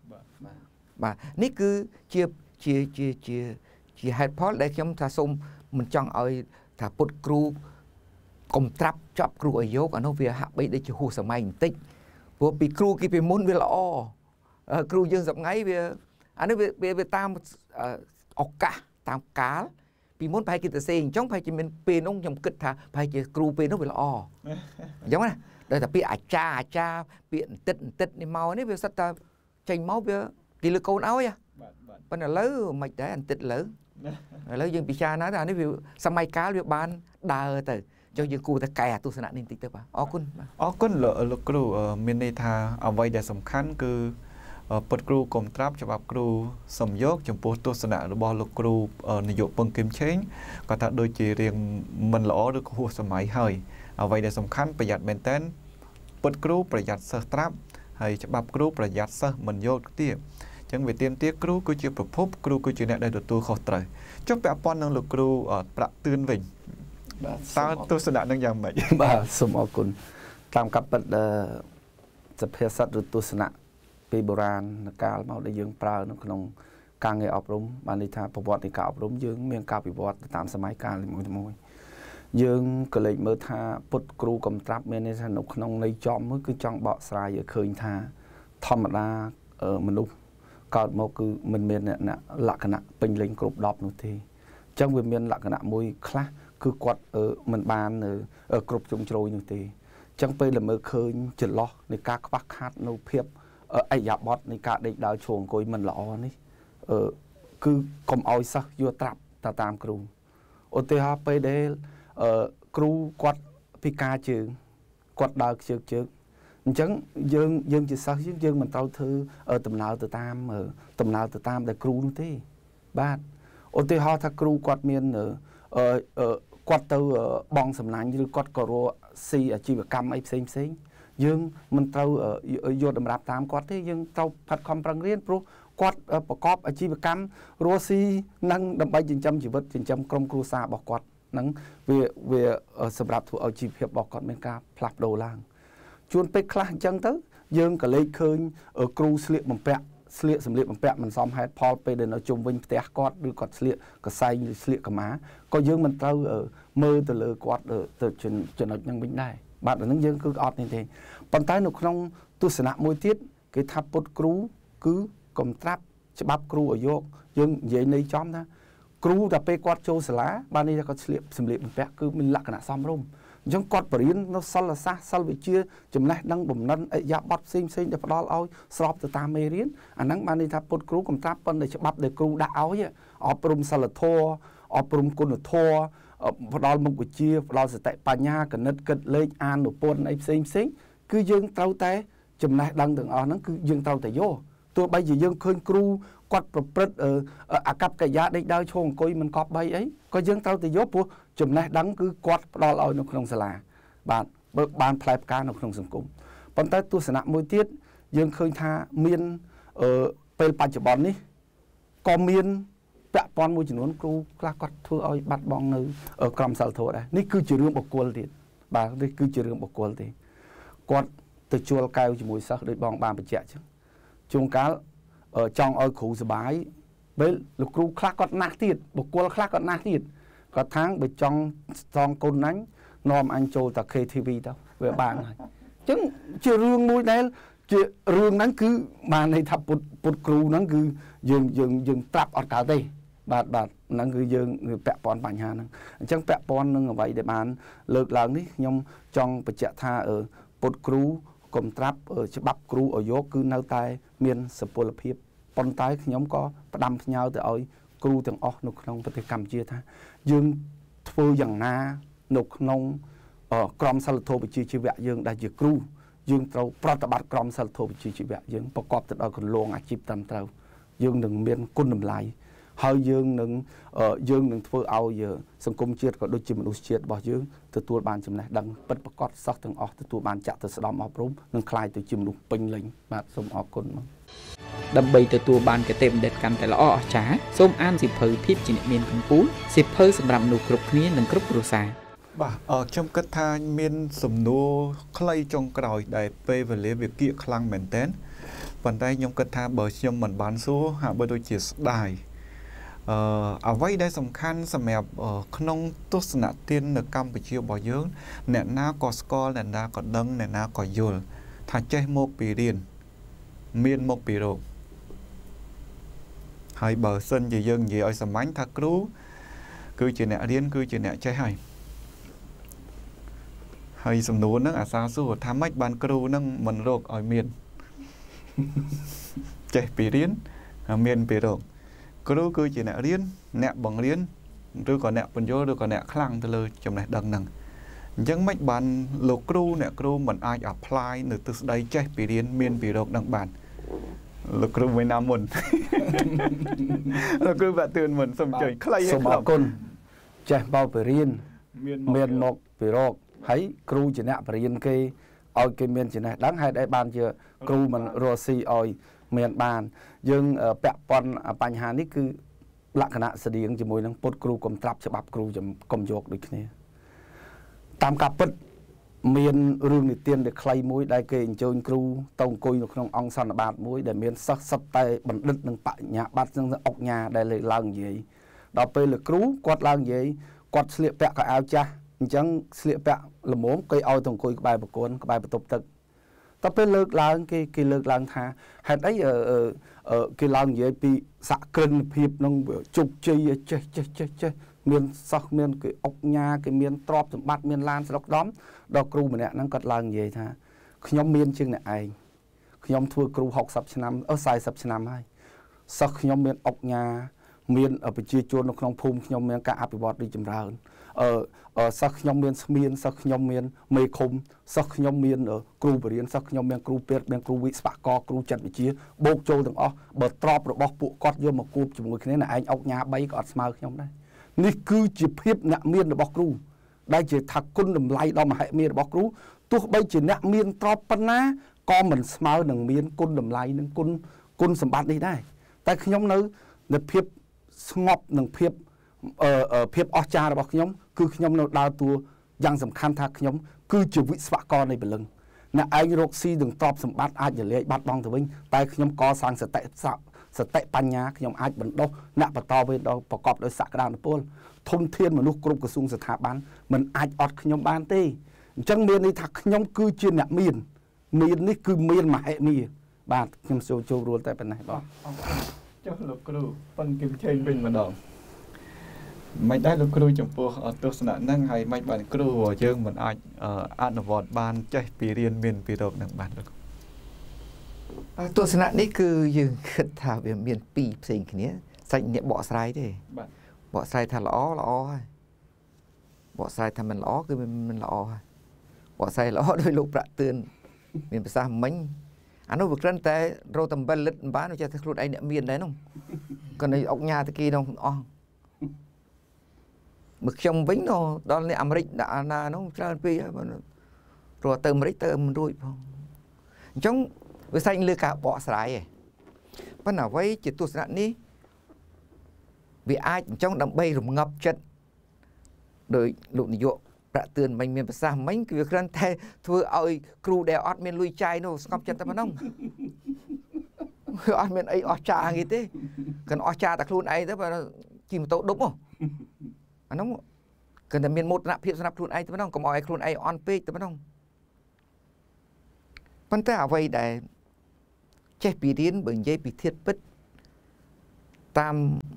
mà ní cứ chia chia chia chia chia hai part để chúng ta xung mình chọn ở thà bột group cùng trap cho group ở dốt ở nó về hạ bây để cho hồ sơ mai tích bộ bị group kia bị muốn về lo group dương dập ngay về anh ấy về về về tam ọc cả tam cá vì muốn phải kita saying trong phải chỉ mình pin ông trong kịch thà phải chỉ kêu pin nó bị lo giống này đây là bị cha cha biện tít tít đi màu này bây giờ ta tranh máu bây giờ thì lực câu áo ya bên là lớn mày để anh tít lớn lớn dân bị cha nói là nếu ví sao mai cá việc bán đa từ cho dân cô ta cài tu sanh nên tít tới bà ó kun ó kun là lực kêu miền này thà ở vậy để sầm khăn cứปดครูกรมทรัพย์ฉบับครูสมยกจำพวกตัวสนะหรือบอลครูนายกปังกิมเชงก็ถ้าโดยจีเรียงมันหล่อหรือหัวสมัยเฮยเอาไว้ในสำคัญประหยัดเมนเทนปดครูประหยัดเสตรับให้ฉบับครูประหยัดเสมันโยกเตี้ยจังเวทีเตี้ยครูก็จะประพบครูก็จะเนี่ยได้ตัวขอตรายจงแปะปอนนังลูกครูประตื่นวิ่งตาตัวสนะนังยังไม่บ้าสมอกุลตามกับจะเพียสัตหรือตัวสนะปีโบราณการมาได้ยืงปลาในขนมการเงินอบรมบานิธาประวัติการอบรมยืงเมียงการปฏิวัติตามสมัยการเลยมวยมวยยืงก็เลยเมื่อท่าปุตครูกำจับเมียในสนุกขนมในจอมเมื่อคือจังเบาสายเคยท่าธรรมดาเออมนุษย์ก่อนมาคือมันเมียเนี่ยนะหลักขณะเป็นเล็งกรุบดอกนู่นทีจังเวียนเมียนหลักขณะมวยคลาคือกวดเออมันบานเออเออกรุบจงโจยนู่นทีจังไปเลยเมื่อเคยจุดล้อในการควักขาดนูเพียบไอ้ยาบอสในการเด็กดาวโฉงกุยมันหล่อนี่เออคือกรมเอาซักยัวตรับตาตามครูโอเทฮาไปเดลเออครูกวดพิกาจึงกวดดาวจึงจึงจังยังยังจะซักยังยังมันเต้าเธอเออตำนาวตาตามเออตำนาวตาตามแต่ครูนู่นที่บ้านโอเทฮาถ้าครูกวดเมียนเออเออเออกวดเตอบองสำนักหรือกวดกอรัวซีอาชีวกรรมไอ้เซ็งเซ็งยังมันเต้าโยดดำรับตามกอดที่ยังเต้าผัดคอมปรังเรียนปลุกกอดประกอบอาชีพกรรมรัวซีนั่งดำไปจินจำชีวิตจินจำกรมครูซาบอกกอดนั่งเวเวสำหรับถูกเอาชีพเพียบบอกกอดเป็นการผลักโดล่างชวนไปคลาจังเต้ยังก็เลยเคยครูเสลียมันแปะเสลียสำเร็จมันแปะมันซ้อมให้พอไปเดินเอาจุ่มวิ่งเตะกอดหรือกอดเสลียก็ใส่เสลียกับม้าก็ยังมันเต้ามือตัวเลยกอดตัวจนจนเอายังวิ่งได้บาดนั้นยังคืออดนี่เองปัญหาหนุกน้องตุสนะมวยทิศคือทับปดครูคือกรมทรัพย์ฉบับครูอโยกยังใหญ่ในจอมนะครูแต่ไปกอดโจสละบ้านนี้ก็เสลียสำเร็จมันแปะคือมันลักษณะซ้อมร่มยังกอดปริญญาสัลซาสัลวิเชียจำแนกดังบ่มนั้นไอ้ยาบัดซิงซิงเดี๋ยวพอเอาสอบตัวตามเมรินอันนั้นบ้านนี้ทับปดครูกรมทรัพย์เป็นในฉบับเด็กครูด่าเอาเนี่ยออกปรุมสัลโทออกปรุมกุนโทพอเรามุกเชียเราสติปัญญากันนึกกันเลยอ่านหนุปนไอ้ซิงซิงคือยังเต้าแต่จำนายดังถึงอ่อนนั้นคือยังเต้าแต่โยตัวใบยี่ยังเคยครูกอดประพฤติเอออากับกายะได้ดาวโชงกุยมันกอบใบไอ้ก็ยังเต้าแต่โยปุ๊จำนายดังคือกอดเราเอาในขนมสลาบานเบิกบานพลายการในขนมสังคมปัญหาตัวสนะมวยเทียยังเคยท่าเมียนเออเป็นปัจจุบันนี้ก็เมียนแปะปอนมวยจำนวนครูกล้ากอดทั่วเอาบัดบองในกรมสัลโทได้นี่คือจุดเรื่องบกกลติบางนี่คือจุดเรื่องบกกลติกอดตัวชัวร์กายจมูกซักโดยบองบางไปเจ้าช่วงการจองเอาขู่สบายเบลลูกครูคลากอดนักติดบกกลคลากอดนักติดก็ทั้งไปจองจองคนนั้นนอมอันโจตะเคทีวีเต้าเวบางจึงจุดเรื่องมวยนั้นจุดเรื่องนั้นคือมาในทับปุดปุดครูนั้นคือยังยังยังปรับออกกาเต้บาดบาดนั่นคือยังแปะปอนปัญหานั่นจังแปะปอนนึงเอาไว้เดี๋ยวมันเลิกหลังนี้ยมจองไปเจ้าท่าเออปดครูกรมทรัพย์เออฉบับครูอโยกคือแนวตายเมียนสปุลเพียบปนตายยมก็ประดำเงาแต่เอาครูถึงออกนุกน้องปฏิกรรมเชื่อท่ายังฟูอย่างนานุกน้องเออกรมสัลโทไปชีชีวะยังได้จากครูยังเราปฏิบัติกรมสัลโทไปชีชีวะยังประกอบติดเอาคนลงอาชีพตามเรายังหนึ่งเมียนกุนน้ำลายเฮายังหนึ่งเอ่อยังหนึ่งเพื่อเอาเยอะสังคมเชียดก็โดยจิมนุษย์เชียดบอกยังตัวตัวบานจำแนกดังเป็นประกอบซักถึงออกตัวตัวบานจัดตัวสดอมออกรุ่มหนึ่งคลายตัวจิมนุษย์เป็นลิงมาสมออกคนมั้งดับเบิลตัวตัวบานกระเต็มเด็ดกันแต่ละอ้อจ้าส้มอ่านสิบเพอพิบจินเมียนคุณปูนสิบเพอสำหรับหนูกรุบนี้หนึ่งกรุบรูซา bà ở trong cách tha miên sầm nô clay trong còi đại pe và lễ việc kia khăng mền ténวันได้ยมกระทาเบอร์ชมเหมือนบานสู้หาเบอร์โดยจีสได้เอาไว้ได้สำคัญสำหรับขนมตุสนาเตียนในกัมพูชีบ่อยเยอะเนตน้ากอสกอลเนตน้ากอดังเนตน้ากอยุลถ้าใจโมกปีเรียนเมียนโมกปีโรให้เบอร์เส้นจะยังยี่อ้อยสมัยถ้ากรู้คือจีเนตเรียนคือจีเนตใจให้ให้สำนวนนั่งอาซาสู้ทำให้บานกรู้นั่งมันโรคอ้อยเมียนใจปีเรียนเมียนปีโรครูคือchỉ nè riêng nè bằng riêng rồi còn nè phần vô rồi còn nè khăng từ lời trong này đằng nằng nhưng mấy bạn lục cru nè cru mình ai apply từ từ đây chạy bị riêng miền bị độc đằng bàn lục cru với nam mình lục cru bạn tuyển mình xong trời clay xong bảo con chạy bao bị riêng miền một bị độc thấy cru chỉ nè bị riêng cái oi cái miền chỉ nè đáng hay đại ban chưa cru mình rosi oi miền bàn nhưngแปะปอนปัญหานี้คือลักษณะเสียงจมูกนั่งปดครูกลมตรับฉบับครูจะกลมโยกด้วยนี่ตามกับปดเมียนเรื่องนิเตียนเด็กใครมุ้ยได้เก่งโจนครูตรงกุยขององสันบาทมุ้ยได้เมียนสักสับไปบันดึกหนึ่งปะหยาบัดซึ่งออกหยาได้เลยล่างใหญ่ดอกไปเลยครูกอดล่างใหญ่กอดเสียแปะกับเอาจ้าจังเสียแปะละหมงเคยเอาตรงกุยกับใบประกวนกับใบประตบตึกต่อไปเลิกล้างกี่กี่เลิกล้างท่าเหตุไอ้เออเออเออกี่ล้างเยอะปีสักเกินพิบน้องจุกจีเจ๊เจ๊เจ๊เจ๊เมียนสักเมียนกี่อกยากี่เมียนตรอบสมบัติเมียนลานสลอกล้อมดอกครูเหมือนเนี่ยนั่งกัดล้างเยอะท่าขยมเมียนจึงเนี่ยไอ้ขยมทัวครูหกสับชนามเออใส่สับชนามให้สักขยมเมียนอกยาเมียนเอาไปจีจวนนกน้องภูมิขยมเมียนกะอภิวัตดีจำราเออเออสักยมเมียนเมียนสักยมเมียนเมย์คมสักยมเมียนเออครูเรียนสักยมเมียนครูเป็ดเมียนครูวิศวกรครูจัดวิเชียโบกโจถึงอ๋อเบิดตรอบระบบปุกอดโยมมาคูบจมูกแค่นี้นะไอ้เอาหญ้าใบก็อดสมาร์ยมได้นี่คือจีบเพียบเนเมียนระบบครูได้จีทักคุณดำไล่ดอมให้เมียนระบบครูตัวใบจีเนเมียนตรอบปนะก็เหมือนสมาร์หนึ่งเมียนคุณดำไล่หนึ่งคุณคุณสมบัตินี้ได้แต่ขยมนั้นเนเพียบสงบหนึ่งเพียบเออเออเพียบอจาระบบขยมคือขยมเราดาวตัวยังสำคัญทักขยมคือจีวิศวกรในเป็นลึงนะไอ้โรคซีดึงตอบสมบัติอาจจะเลี้ยบัดบองตัววิ่งแต่ขยมก่อสร้างสเตสสเตปัญญาขยมอาจบรรดกนักประตอเวดประกอบโดยสักดานปูนทุนเทียนมนุษย์กรุบกระทรวงสถาบันมันอาจอดขยมบานตีจังเมียนในทักขยมคือจีนเนี่ยมีนมีนนี่คือเมียนหมายมีบาทขยมโจโจรัวแต่เป็นไหนบ้างเจ้าลูกครูปังกิมเชนเป็นมาดองไม่ได้ลูกครูจำพวกตัวสนะนั่งให้ไม่บานครูหัวเชิงเหมือนอาอ่านวอดบานใจปีเรียนเมียนปีดอกหนังบานตัวสนะนี่คือยืนขึ้นถาเวียนเมียนปีสิ่งนี้ใส่เนี่ยบ่อสายดิบ่อสายทาล้อล้อบ่อสายทำมันล้อคือมันมันล้อบ่อสายล้อโดยลูกประเตือนเมียนภาษาเม้งอันนู้นบุกเล่นแต่เราทำบัลลัดบ้านเราจะทะลุไอ้เนี่ยเมียนได้น้องก็ในออกงานตะกี้น้องอ๋อมึกชมวิ่งเนาะตอนนี้อเมริกานาน้องเจ้าปีรัวเติมอเมริกเติมมันด้วยพอจังวิสัยเลือกกะบ่อสายปัญหาไว้จิตตัวสนะนี้วิอาจังดำใบหลุมงับจัดโดยลูกนิยมประเตือนมันมีภาษาไม่คือเครื่องไทยทัวร์เอาครูเดออดเมียนลุยใจโน่สกับจัดแต่มันน้องออดเมียนไอออจ่าอย่างงี้เต้กันออจ่าแต่ครูไอแต่ว่าจีมโตดุ๊บมั้งอันนั้นกันแต่เมียนหมดนะเพียบสนับครูไอแต่มันน้องก็มองไอครูไอออนเป๊กแต่มันน้องปัญหาเอาไว้ได้เจ็บปีเรียนเบิ่งเจ็บปีเทียดปิดตาม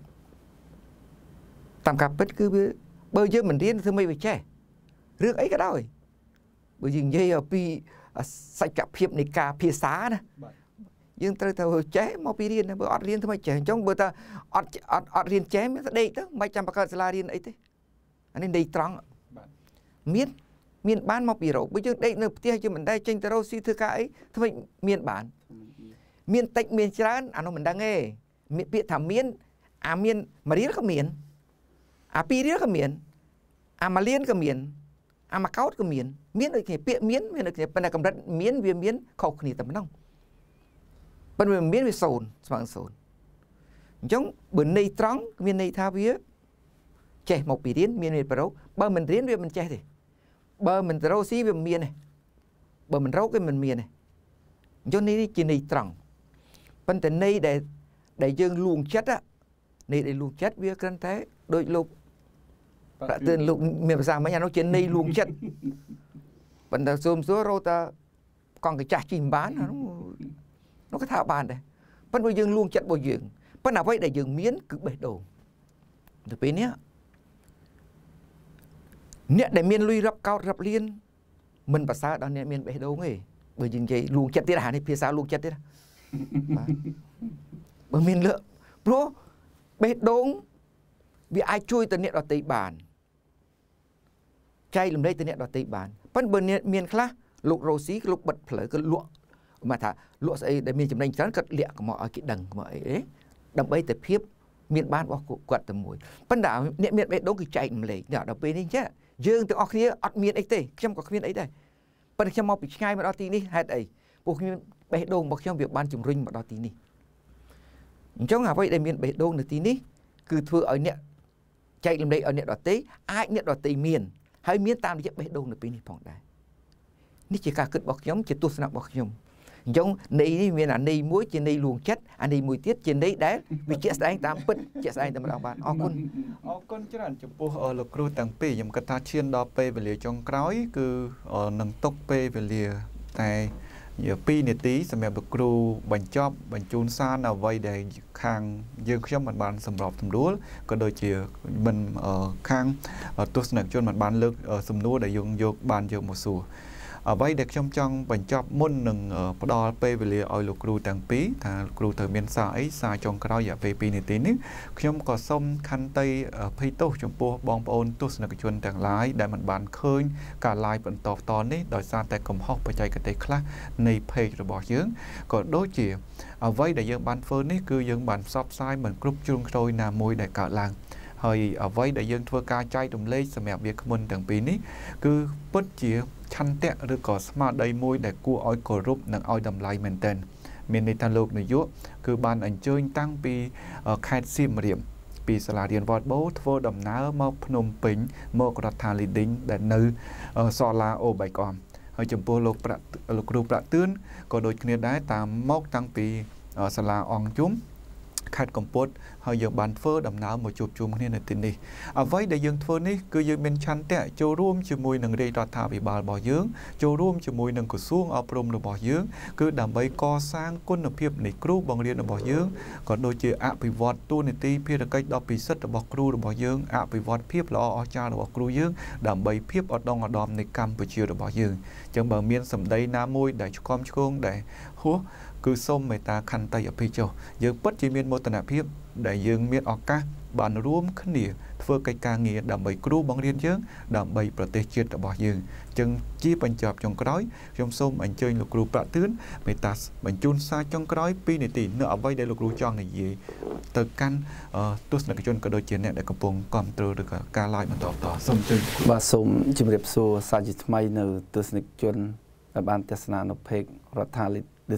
ตามกับปิดคือเบอร์เยอะเหมือนเรียนคือไม่ไปแช่เรื่องไอ้ก็ได้bởi vì như ở pi sạch cả phiệp này cả phía xá nè nhưng tới thời chế mau pi riêng bữa ọt riêng thôi mà trẻ trong bữa ta ọt ọt ọt riêng chế mới đây đó mấy trăm bạc là riêng ấy thế anh nên đây trắng miên miên bán mau pi rồi bây giờ đây nửa tia cho mình đây tranh taro si thư cái thôi miên bán miên tách miên chán anh nó mình đang nghe miên bị thảm miên à miên mà riêng không miên à pi riêng không miên à mà liên không miên à mà cáo cái miến miến được cái bịa miến miến được cái bên này cầm đất miến về miến khâu khỉ tầm nông bên mình miến về sồn bằng sồn giống bữa nay trắng miến này tha vía ចេះមកពីរៀនមានមានប្រោបើមិនរៀនវាមិនចេះទេបើមិនទៅរកស៊ីវាមិនមានទេបើមិនរកវាមិនមានទេអញ្ចឹងនេះជាន័យត្រង់ប៉ុន្តែន័យដែលដែលយើងលួងចិត្តន័យដែលលួងចិត្តវាគ្រាន់តែដូចលោកប្រទើលោកមានភាសាមិញអានោះជាន័យលួងចិត្តប៉ុន្តែសូមសួររកតាកង់កាចាស់ជីមិនបានអានោះនោះក៏ថាបានដែរប៉ុន្តែយើងលួងចិត្តរបស់យើងប៉ុន្តែអ្វីដែលយើងមានគឺបេះដូងទៅពេលនេះអ្នកដែលមានលុយរាប់កោតរាប់លានមិនប្រសើរដល់អ្នកមានបេះដូងទេបើយើងនិយាយលួងចិត្តទៀតអានេះភាសាលួងចិត្តទៀតបាទបើមានលើព្រោះបេះដូងវាអាចជួយទៅអ្នកដទៃបានចែករំលែកទៅអ្នកដទៃបានប៉ុន្តែបើមានខ្លះលោករ៉ូស៊ីលោកបិទផ្លូវក៏លក់មកថាលក់ស្អីដែលមានចំណេញច្រើនគាត់លាក់កុំឲ្យគេដឹងកុំអីទេដើម្បីតែភាពមានបានរបស់គាត់តែមួយប៉ុន្តែអ្នកមានបេះដូងគឺចែករំលែកដល់ពេលនេះចាយើងទាំងអស់គ្នាអត់មានអីទេខ្ញុំក៏គ្មានអីដែរប៉ុន្តែខ្ញុំមកពីឆ្ងាយមកដល់ទីនេះហេតុអីពួកខ្ញុំបេះដូងរបស់ខ្ញុំវាបានជំរុញមកដល់ទីនេះអញ្ចឹងអ្វីដែលមានបេះដូងនៅទីនេះគឺធ្វើឲ្យអ្នកចែករំលែកឲ្យអ្នកដទៃអាចអ្នកដទៃមានហើយមានតាមរយៈបេះដូងនៅពេលនេះផងដែរនេះជាការគិតរបស់ខ្ញុំជាទស្សនៈរបស់ខ្ញុំអញ្ចឹងន័យនេះមានអាន័យមួយជាន័យលួងចិត្តអាន័យមួយទៀតជាន័យដែលវាជាក់ស្ដែងតាមពិតជាក់ស្ដែងតែម្ដងបានអរគុណអរគុណច្រើនចំពោះលោកគ្រូទាំងពីរខ្ញុំគិតថាឈានដល់ពេលវេលាចុងក្រោយគឺនឹងទុកពេលវេលាតែពីរនាទីសម្រាប់លោកគ្រូបញ្ចប់បញ្ជូនសារនៅអ្វីដែលខាងយើងខ្ញុំមិនបានសម្របសម្រួលក៏ដូចជាមិនខាងទស្សនិកជនមិនបានលើកសំណួរដែលយើងយកបានយកមកសួរអ្វីដែលខ្ញុំចង់បញ្ចប់មុននឹងផ្ដល់ពេលវេលាឲ្យលោកគ្រូទាំងពីរថាលោកគ្រូត្រូវមានសារអីសារចុងក្រោយរយៈពេលពីរនាទីនេះខ្ញុំក៏សូមខន្តីភ័យទោសចំពោះបងប្អូនទស្សនិកជនទាំងឡាយដែលមិនបានឃើញការ live បន្តផ្ទាល់នេះដោយសារតែកំហុសបច្ចេកទេសខ្លះនៃ page របស់យើងក៏ដូចជាអ្វីដែលយើងបានធ្វើនេះគឺយើងបានផ្សព្វផ្សាយមិនគ្រប់ជ្រុងជ្រោយណាមួយដែលកើតឡើងហើយអ្វីដែលយើងធ្វើការចែករំលែកសម្រាប់វាគ្មិនទាំងពីរនេះគឺពិតជាឆន្ទៈឬក៏ស្មារតីមួយដែលគួរឲ្យគោរពនិងឲ្យតម្លៃមែនទែនមានន័យថាលោកនាយកគឺបានអញ្ជើញតាំងពីខេត្តសៀមរាបពីសាលារៀនវត្តបូធ្វើដំណើរមកភ្នំពេញមករដ្ឋាភិបាលលីឌីងដែលនៅសាលាអូបៃកមហើយចំពោះលោកលោកគ្រូប្រាក់ទឿនក៏ដូចគ្នាដែរតាមមកតាំងពីសាលាអង្គជុំខេត្តកំពតហើយយើងបានធ្វើដំណើរមកជួបជុំគ្នានៅទីនេះអ្វីដែលយើងធ្វើនេះគឺយើងមានឆន្ទៈចូលរួមជាមួយនឹងរាជរដ្ឋាភិបាលរបស់យើងចូលរួមជាមួយនឹងក្រសួងអប់រំរបស់យើងគឺដើម្បីកសាងគុណភាពនៃគ្រូបង្រៀនរបស់យើងក៏ដូចជាអភិវឌ្ឍតួនាទីភារកិច្ចដ៏ពិសិដ្ឋរបស់គ្រូរបស់យើងអភិវឌ្ឍភាពល្អអស្ចារ្យរបស់គ្រូយើងដើម្បីភាពឧត្តមឧត្តមនៃកម្ពុជារបស់យើងអញ្ចឹងបើមានសម្ដីណាមួយដែលឆ្កំឆ្គងដែលហួសគឺសូមមេត្តាខន្តីអភ័យទោសយើងពិតជាមានមោទនភាពដែលយើងមានឱកាសបានរួមគ្នាធ្វើកិច្ចការងារដើម្បីគ្រូបង្រៀនយើងដើម្បីប្រទេសជាតិរបស់យើងអញ្ចឹងជាបញ្ចប់ចុងក្រោយខ្ញុំសូមអញ្ជើញលោកគ្រូប្រាក់ទឿនមេត្តាបញ្ជូនសារចុងក្រោយពីរនាទីនៅអ្វីដែលលោកគ្រូចង់និយាយទៅកាន់ទស្សនិកជនក៏ដូចជាអ្នកដែលកំពុងគ្រប់គ្រងឬក៏ការ live បន្តបន្តសូមអញ្ជើញបាទសូមជម្រាបសួរសាជាថ្មីនៅទស្សនិកជនដែលបានទស្សនានៅ page រដ្ឋាភិបាល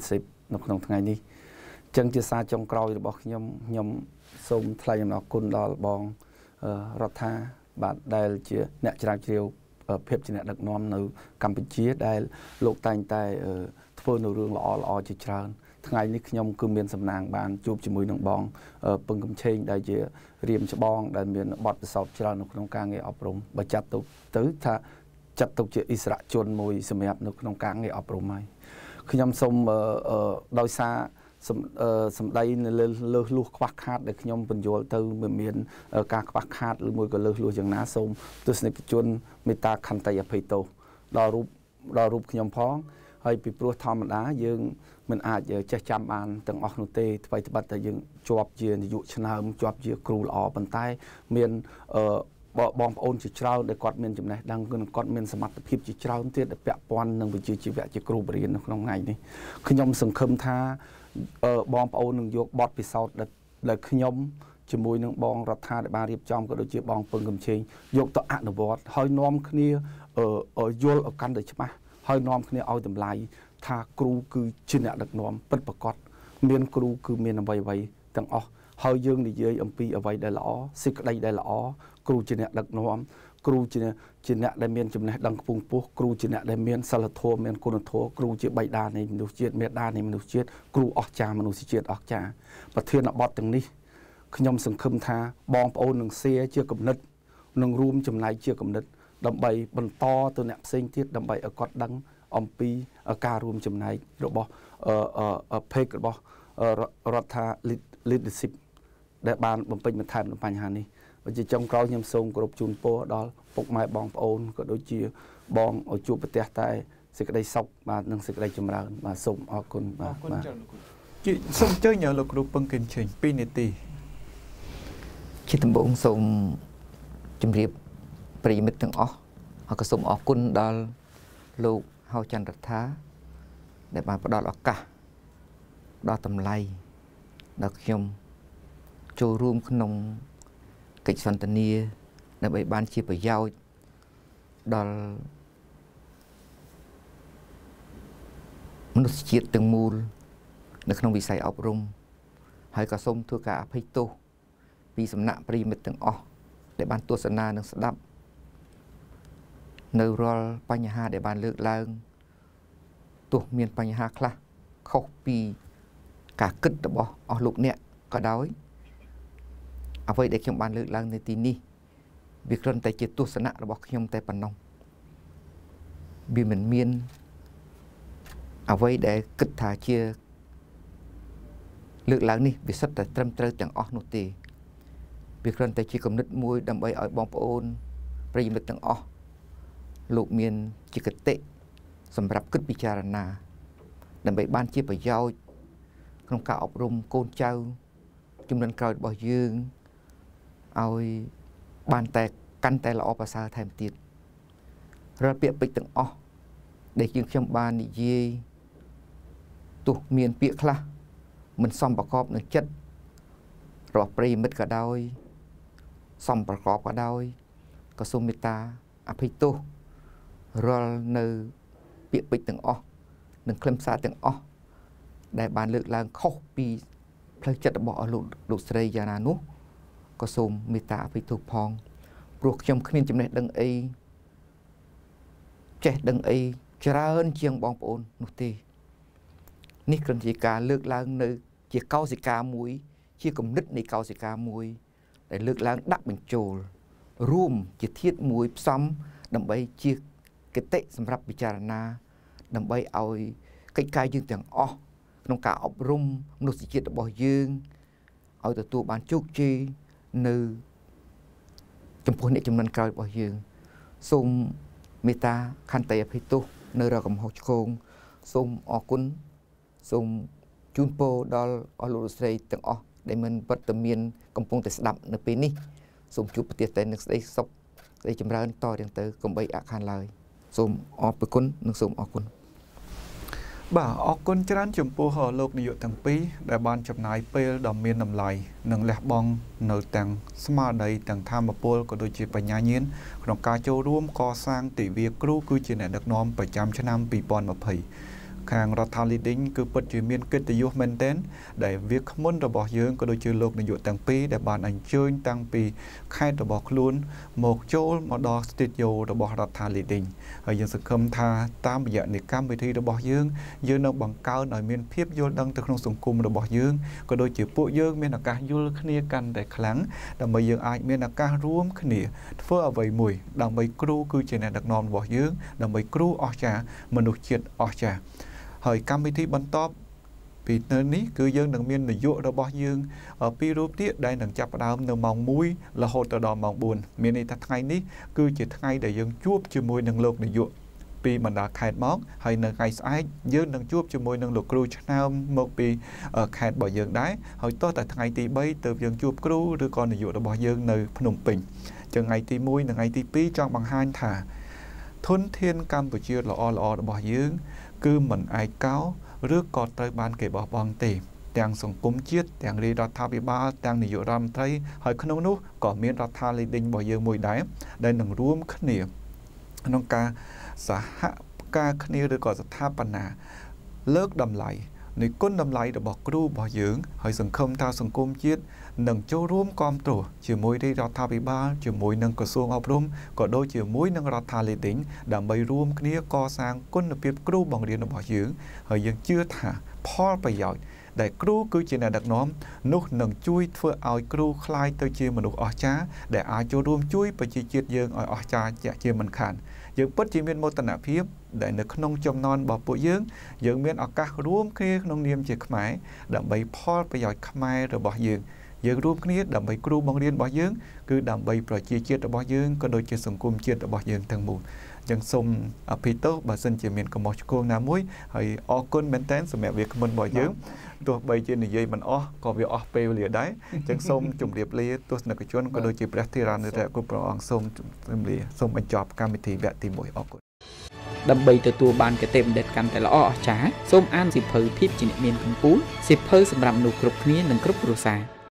នៅក្នុងថ្ងៃនេះចឹងជាសារចុងក្រោយរបស់ខ្ញុំខ្ញុំសូមថ្លែងអំណរគុណដល់បងរដ្ឋាបាទដែលជាអ្នកច្រាវជ្រាវភាពជាអ្នកដឹកនាំនៅកម្ពុជាដែលលោកតែងតែធ្វើនៅរឿងល្អល្អជាច្រើនថ្ងៃនេះខ្ញុំគឺមានសំណាងបានជួបជាមួយនឹងបងពឹងកំឆេងដែលជារៀមច្បងដែលមានបទពិសោធន៍ច្រើននៅក្នុងការងារអប់រំបើចាត់ទៅទៅថាចាត់ទុកជាអិសរាជជនមួយសម្រាប់នៅក្នុងការងារអប់រំហើយខ្ញុំសូមដោយសារសម្ដីនៅលើលើសលួសខ្វះខាតដែលខ្ញុំបញ្យល់ទៅមិនមានការខ្វះខាតឬមួយក៏លើសលួសយ៉ាងណាសូមទស្សនិកជនមេត្តាខន្តីអភ័យទោសដល់រូបដល់រូបខ្ញុំផងហើយពីព្រោះធម្មតាយើងមិនអាចចេះចាំបានទាំងអស់នោះទេថ្មីត្បិតតែយើងជាប់ជានាយកឆ្នើមជាប់ជាគ្រូល្អប៉ុន្តែមានបងប្អូនជាច្រើនដែលគាត់មានចំណេះដឹងគឺគាត់មានសមត្ថភាពជាច្រើនទៀតដែលពាក់ព័ន្ធនឹងវិជ្ជាជីវៈជាគ្រូបរិញ្ញានៅក្នុងថ្ងៃនេះខ្ញុំសង្ឃឹមថាបងប្អូននឹងយកបទពិសោធន៍ដែលខ្ញុំជាមួយនឹងបងរដ្ឋាភិបាលរៀបចំក៏ដូចជាបងពឹងកំឆេងយកទៅអនុវត្តហើយនាំគ្នាយល់ឲ្យកាន់តែច្បាស់ហើយនាំគ្នាឲ្យតម្លៃថាគ្រូគឺជាអ្នកដឹកនាំពិតប្រាកដមានគ្រូគឺមានអ្វីៗទាំងអស់ហើយយើងនិយាយអំពីអ្វីដែលល្អសេចក្តីដែលល្អគ្រូជាអ្នកដឹកនាំគ្រូជាជាអ្នកដែលមានចំណេះដឹងខ្ពង់ខ្ពស់គ្រូជាអ្នកដែលមានសិលធម៌មានគុណធម៌គ្រូជាបិតានៃមនុស្សជាតិមេដានៃមនុស្សជាតិគ្រូអស្ចារ្យមនុស្សជាតិអស្ចារ្យប្រធានបទទាំងនេះខ្ញុំសង្ឃឹមថាបងប្អូននឹងសៀជាគំនិតនឹងរួមចំណែកជាគំនិតដើម្បីបន្តទៅអ្នកផ្សេងទៀតដើម្បីឲ្យគាត់ដឹងអំពីការរួមចំណែករបស់ភេករបស់រដ្ឋា leadership ដែលបានបំពេញបន្ថែមនៅបញ្ហានេះបើជាចុងក្រោយខ្ញុំសូមគោរពជូនពរដល់ពុកម៉ែបងប្អូនក៏ដូចជាបងឲ្យជួបប្រទះតែសេចក្តីសុខបាទនិងសេចក្តីចម្រើនបាទសូមអរគុណបាទបាទសូមអញ្ជើញលោកគ្រូពឹងកិនចេញពីនាទីជាដំបូងសូមជម្រាបប្រិយមិត្តទាំងអស់ហើយក៏សូមអរគុណដល់លោកហៅច័ន្ទរដ្ឋាដែលបានផ្ដល់ឱកាសដល់តម្លៃដល់ខ្ញុំចូលរួមក្នុងកិច្ចសន្ទនាដើម្បីបានជាប្រយោជន៍ដល់មនុស្សជាតិទាំងមូលនៅក្នុងវិស័យអប់រំហើយក៏សូមធ្វើការអភ័យទោសពីសំណាក់ប្រិយមិត្តទាំងអស់ដែលបានទស្សនានិងស្ដាប់នៅរាល់បញ្ហាដែលបានលើកឡើងទោះមានបញ្ហាខ្លះខុសពីការគិតរបស់អស់លោកអ្នកក៏ដោយអ្វីដែលខ្ញុំបានលើកឡើងនៅទីនេះវាគ្រាន់តែជាទស្សនៈរបស់ខ្ញុំតែប៉ុណ្ណោះវាមិនមានអ្វីដែលគិតថាជាលើកឡើងនេះវាសុទ្ធតែត្រឹមត្រូវទាំងអស់នោះទេវាគ្រាន់តែជាគំនិតមួយដើម្បីឲ្យបងប្អូនប្រិយមិត្តទាំងអស់លោកមានជាគតិសម្រាប់គិតពិចារណាដើម្បីបានជាប្រយោជន៍ក្នុងការអប់រំកូនចៅជំនាន់ក្រោយរបស់យើងឲ្យបានតែកាន់តែល្អប្រសើរថែមទៀតរាល់ពាក្យពេចន៍ទាំងអស់ដែលយើងខ្ញុំបាននិយាយទោះមានពាក្យខ្លះមិនសមប្រកបនឹងចិត្តរបស់ប្រិយមិត្តក៏ដោយសមប្រកបក៏ដោយក៏សូមមេត្តាអភ័យទោសរាល់នៅពាក្យពេចន៍ទាំងអស់និងខ្លឹមសារទាំងអស់ដែលបានលើកឡើងខុសពីផ្លូវចិត្តរបស់លោកលោកស្រីយ៉ាងណានោះក៏សូមមេត្តាអភ័យទោសផងព្រោះខ្ញុំគ្មានចំណេះដឹងអីចេះដឹងអីច្រើនជាងបងប្អូននោះទេនេះគ្រាន់ជាការលើកឡើងនៅជាកោសិកាមួយជាគំនិតនៃកោសិកាមួយដែលលើកឡើងដាក់បញ្ចូលរួមជាធាតុមួយផ្សំដើម្បីជាគតិសម្រាប់ពិចារណាដើម្បីឲ្យកិច្ចការយើងទាំងអស់ក្នុងការអប់រំមនុស្សជាតិរបស់យើងឲ្យទទួលបានជោគជ័យនៅចំពោះអ្នកចំនួនក្រោយរបស់យើងសូមមេត្តាខន្តីអភ័យទោសនៅរកកំហុសឆ្គងសូមអរគុណសូមជូនពរដល់អស់លោកលោកស្រីទាំងអស់ដែលមិនវត្តមានកំពុងតែស្ដាប់នៅពេលនេះសូមជួបប្រទេសតែនឹងស្ដីសុខស្ដីចម្រើនតរៀងទៅកុំបីអាខានឡើយសូមអរគុណនិងសូមអរគុណបាទអរគុណច្រើនចំពោះលោកនាយកទាំងពីរដែលបានចំណាយពេលដ៏មានតម្លៃនិងលះបង់នៅទាំងស្មារតីទាំងធម៌ពលក៏ដូចជាបញ្ញាញាណក្នុងការចូលរួមកសាងទិវាគ្រូគឺជាអ្នកដឹកនាំប្រចាំឆ្នាំពីរពាន់ម្ភៃខាងរដ្ឋាភិបាលគឺពិតជាមានកិត្តិយសមែនទែនដែលវាគ្មិនរបស់យើងក៏ដូចជាលោកនាយកទាំងពីរដែលបានអញ្ជើញតាំងពីខេត្តរបស់ខ្លួនមកចូលមកដល់ស្ទូឌីយោរបស់រដ្ឋាភិបាលហើយយើងសង្ឃឹមថាតាមរយៈនៃកម្មវិធីរបស់យើងយើងនឹងបង្កើនឲ្យមានភាពយល់ដឹងទៅក្នុងសង្គមរបស់យើងក៏ដូចជាពួកយើងមានឱកាសយល់គ្នាកាន់តែខ្លាំងដើម្បីយើងអាចមានឱកាសរួមគ្នាធ្វើអ្វីមួយដើម្បីគ្រូគឺជាអ្នកដឹកនាំរបស់យើងដើម្បីគ្រូអស្ចារ្យមនុស្សជាតិអស្ចារ្យហើយកម្មវិធីបន្តពីនៅនេះគឺយើងនឹងមាននាយករបស់យើងពីររូបទៀតដែលនឹងចាប់ផ្ដើមនៅម៉ោងមួយរហូតដល់ម៉ោងបួនមានន័យថាថ្ងៃនេះគឺជាថ្ងៃដែលយើងជួបជាមួយនឹងលោកនាយកពីបណ្ដាខេត្តមកហើយនៅថ្ងៃស្អែកយើងនឹងជួបជាមួយនឹងលោកគ្រូឆ្នើមមកពីខេត្តរបស់យើងដែរហើយតោះតែថ្ងៃទីបីទៅយើងជួបគ្រូឬក៏នាយករបស់យើងនៅភ្នំពេញចឹងថ្ងៃទីមួយនិងថ្ងៃទីពីរចង់បង្ហាញថាធនធានកម្ពុជាល្អល្អរបស់យើងគឺមិនឯកោឬក៏ត្រូវបានគេបោះបង់ទេទាំងសង្គមជាតិទាំងរាជរដ្ឋាភិបាលទាំងនាយករដ្ឋមន្ត្រីហើយក្នុងនោះក៏មានរដ្ឋាភិបាលរបស់យើងមួយដែរដែលនឹងរួមគ្នាក្នុងការសហការគ្នាឬក៏ស្ថាបនាលើកតម្លៃในก้นดำไหลระบอกครูบ่อยืงให้สังคมทาสังคมเชียดหนังโจร่วมกอมตัวเชื่อมวยได้รัฐบาลเชื่อมวยนังกระทรวงอบรมก็โดยเชื่อมวยนังรัฐาเลติงดำไปรวมคนี้ก่อสร้างก้นระเบียบครูบังเรียนระบอกยืงให้ยังเชื่อถ่าพ่อประโยชน์ได้ครูคือเจนดักน้อมนุกหนังช่วยเพื่อเอาครูคลายตัวเชื่อมนุษย์ออจ้าได้อาโจร่วมช่วยไปเชียดยืงออจ้าจะเชื่อมันขันยังปัจจุบันโมตนาเพียบได้ในขนมจำนอนบอกปุยยังยังมีโอกาสร่วมเคลียขนมเนียมเจียขมายดับใบพ่อประโยชน์ขมายระบอกยังยังร่วมเคลียดับใบครูบังเรียนบอกยังคือดับใบปล่อยเจียเจียระบอกยังก็โดยเจียสังคมเจียระบอกยังทั้งหมดยังสมอภิโตบาสันเจียมีนกมอชโกงน้ำมุ้ยให้ออกก้นแมนเทนสมัยเวียกมันบอกยังตัวใบเจียนี่ยัยมันอ้อก็เวียอ้อเปรี้ยวเหลือได้ยังสมจุ่มเรียบเรียตัวนักชนก็โดยเจียประเทศรันในแต่กุปรองสมจุ่มเรียสมบรรจบการมิถีแบบตีมวยออกដើម្បីទទួលបានគតិបណ្ឌិតកាន់តែល្អអស្ចារ្យសូមអានសៀវភៅភាពជាអ្នកមានកម្ពុជាសៀវភៅសម្រាប់មនុស្សគ្រប់គ្នានិងគ្រប់គ្រួសារ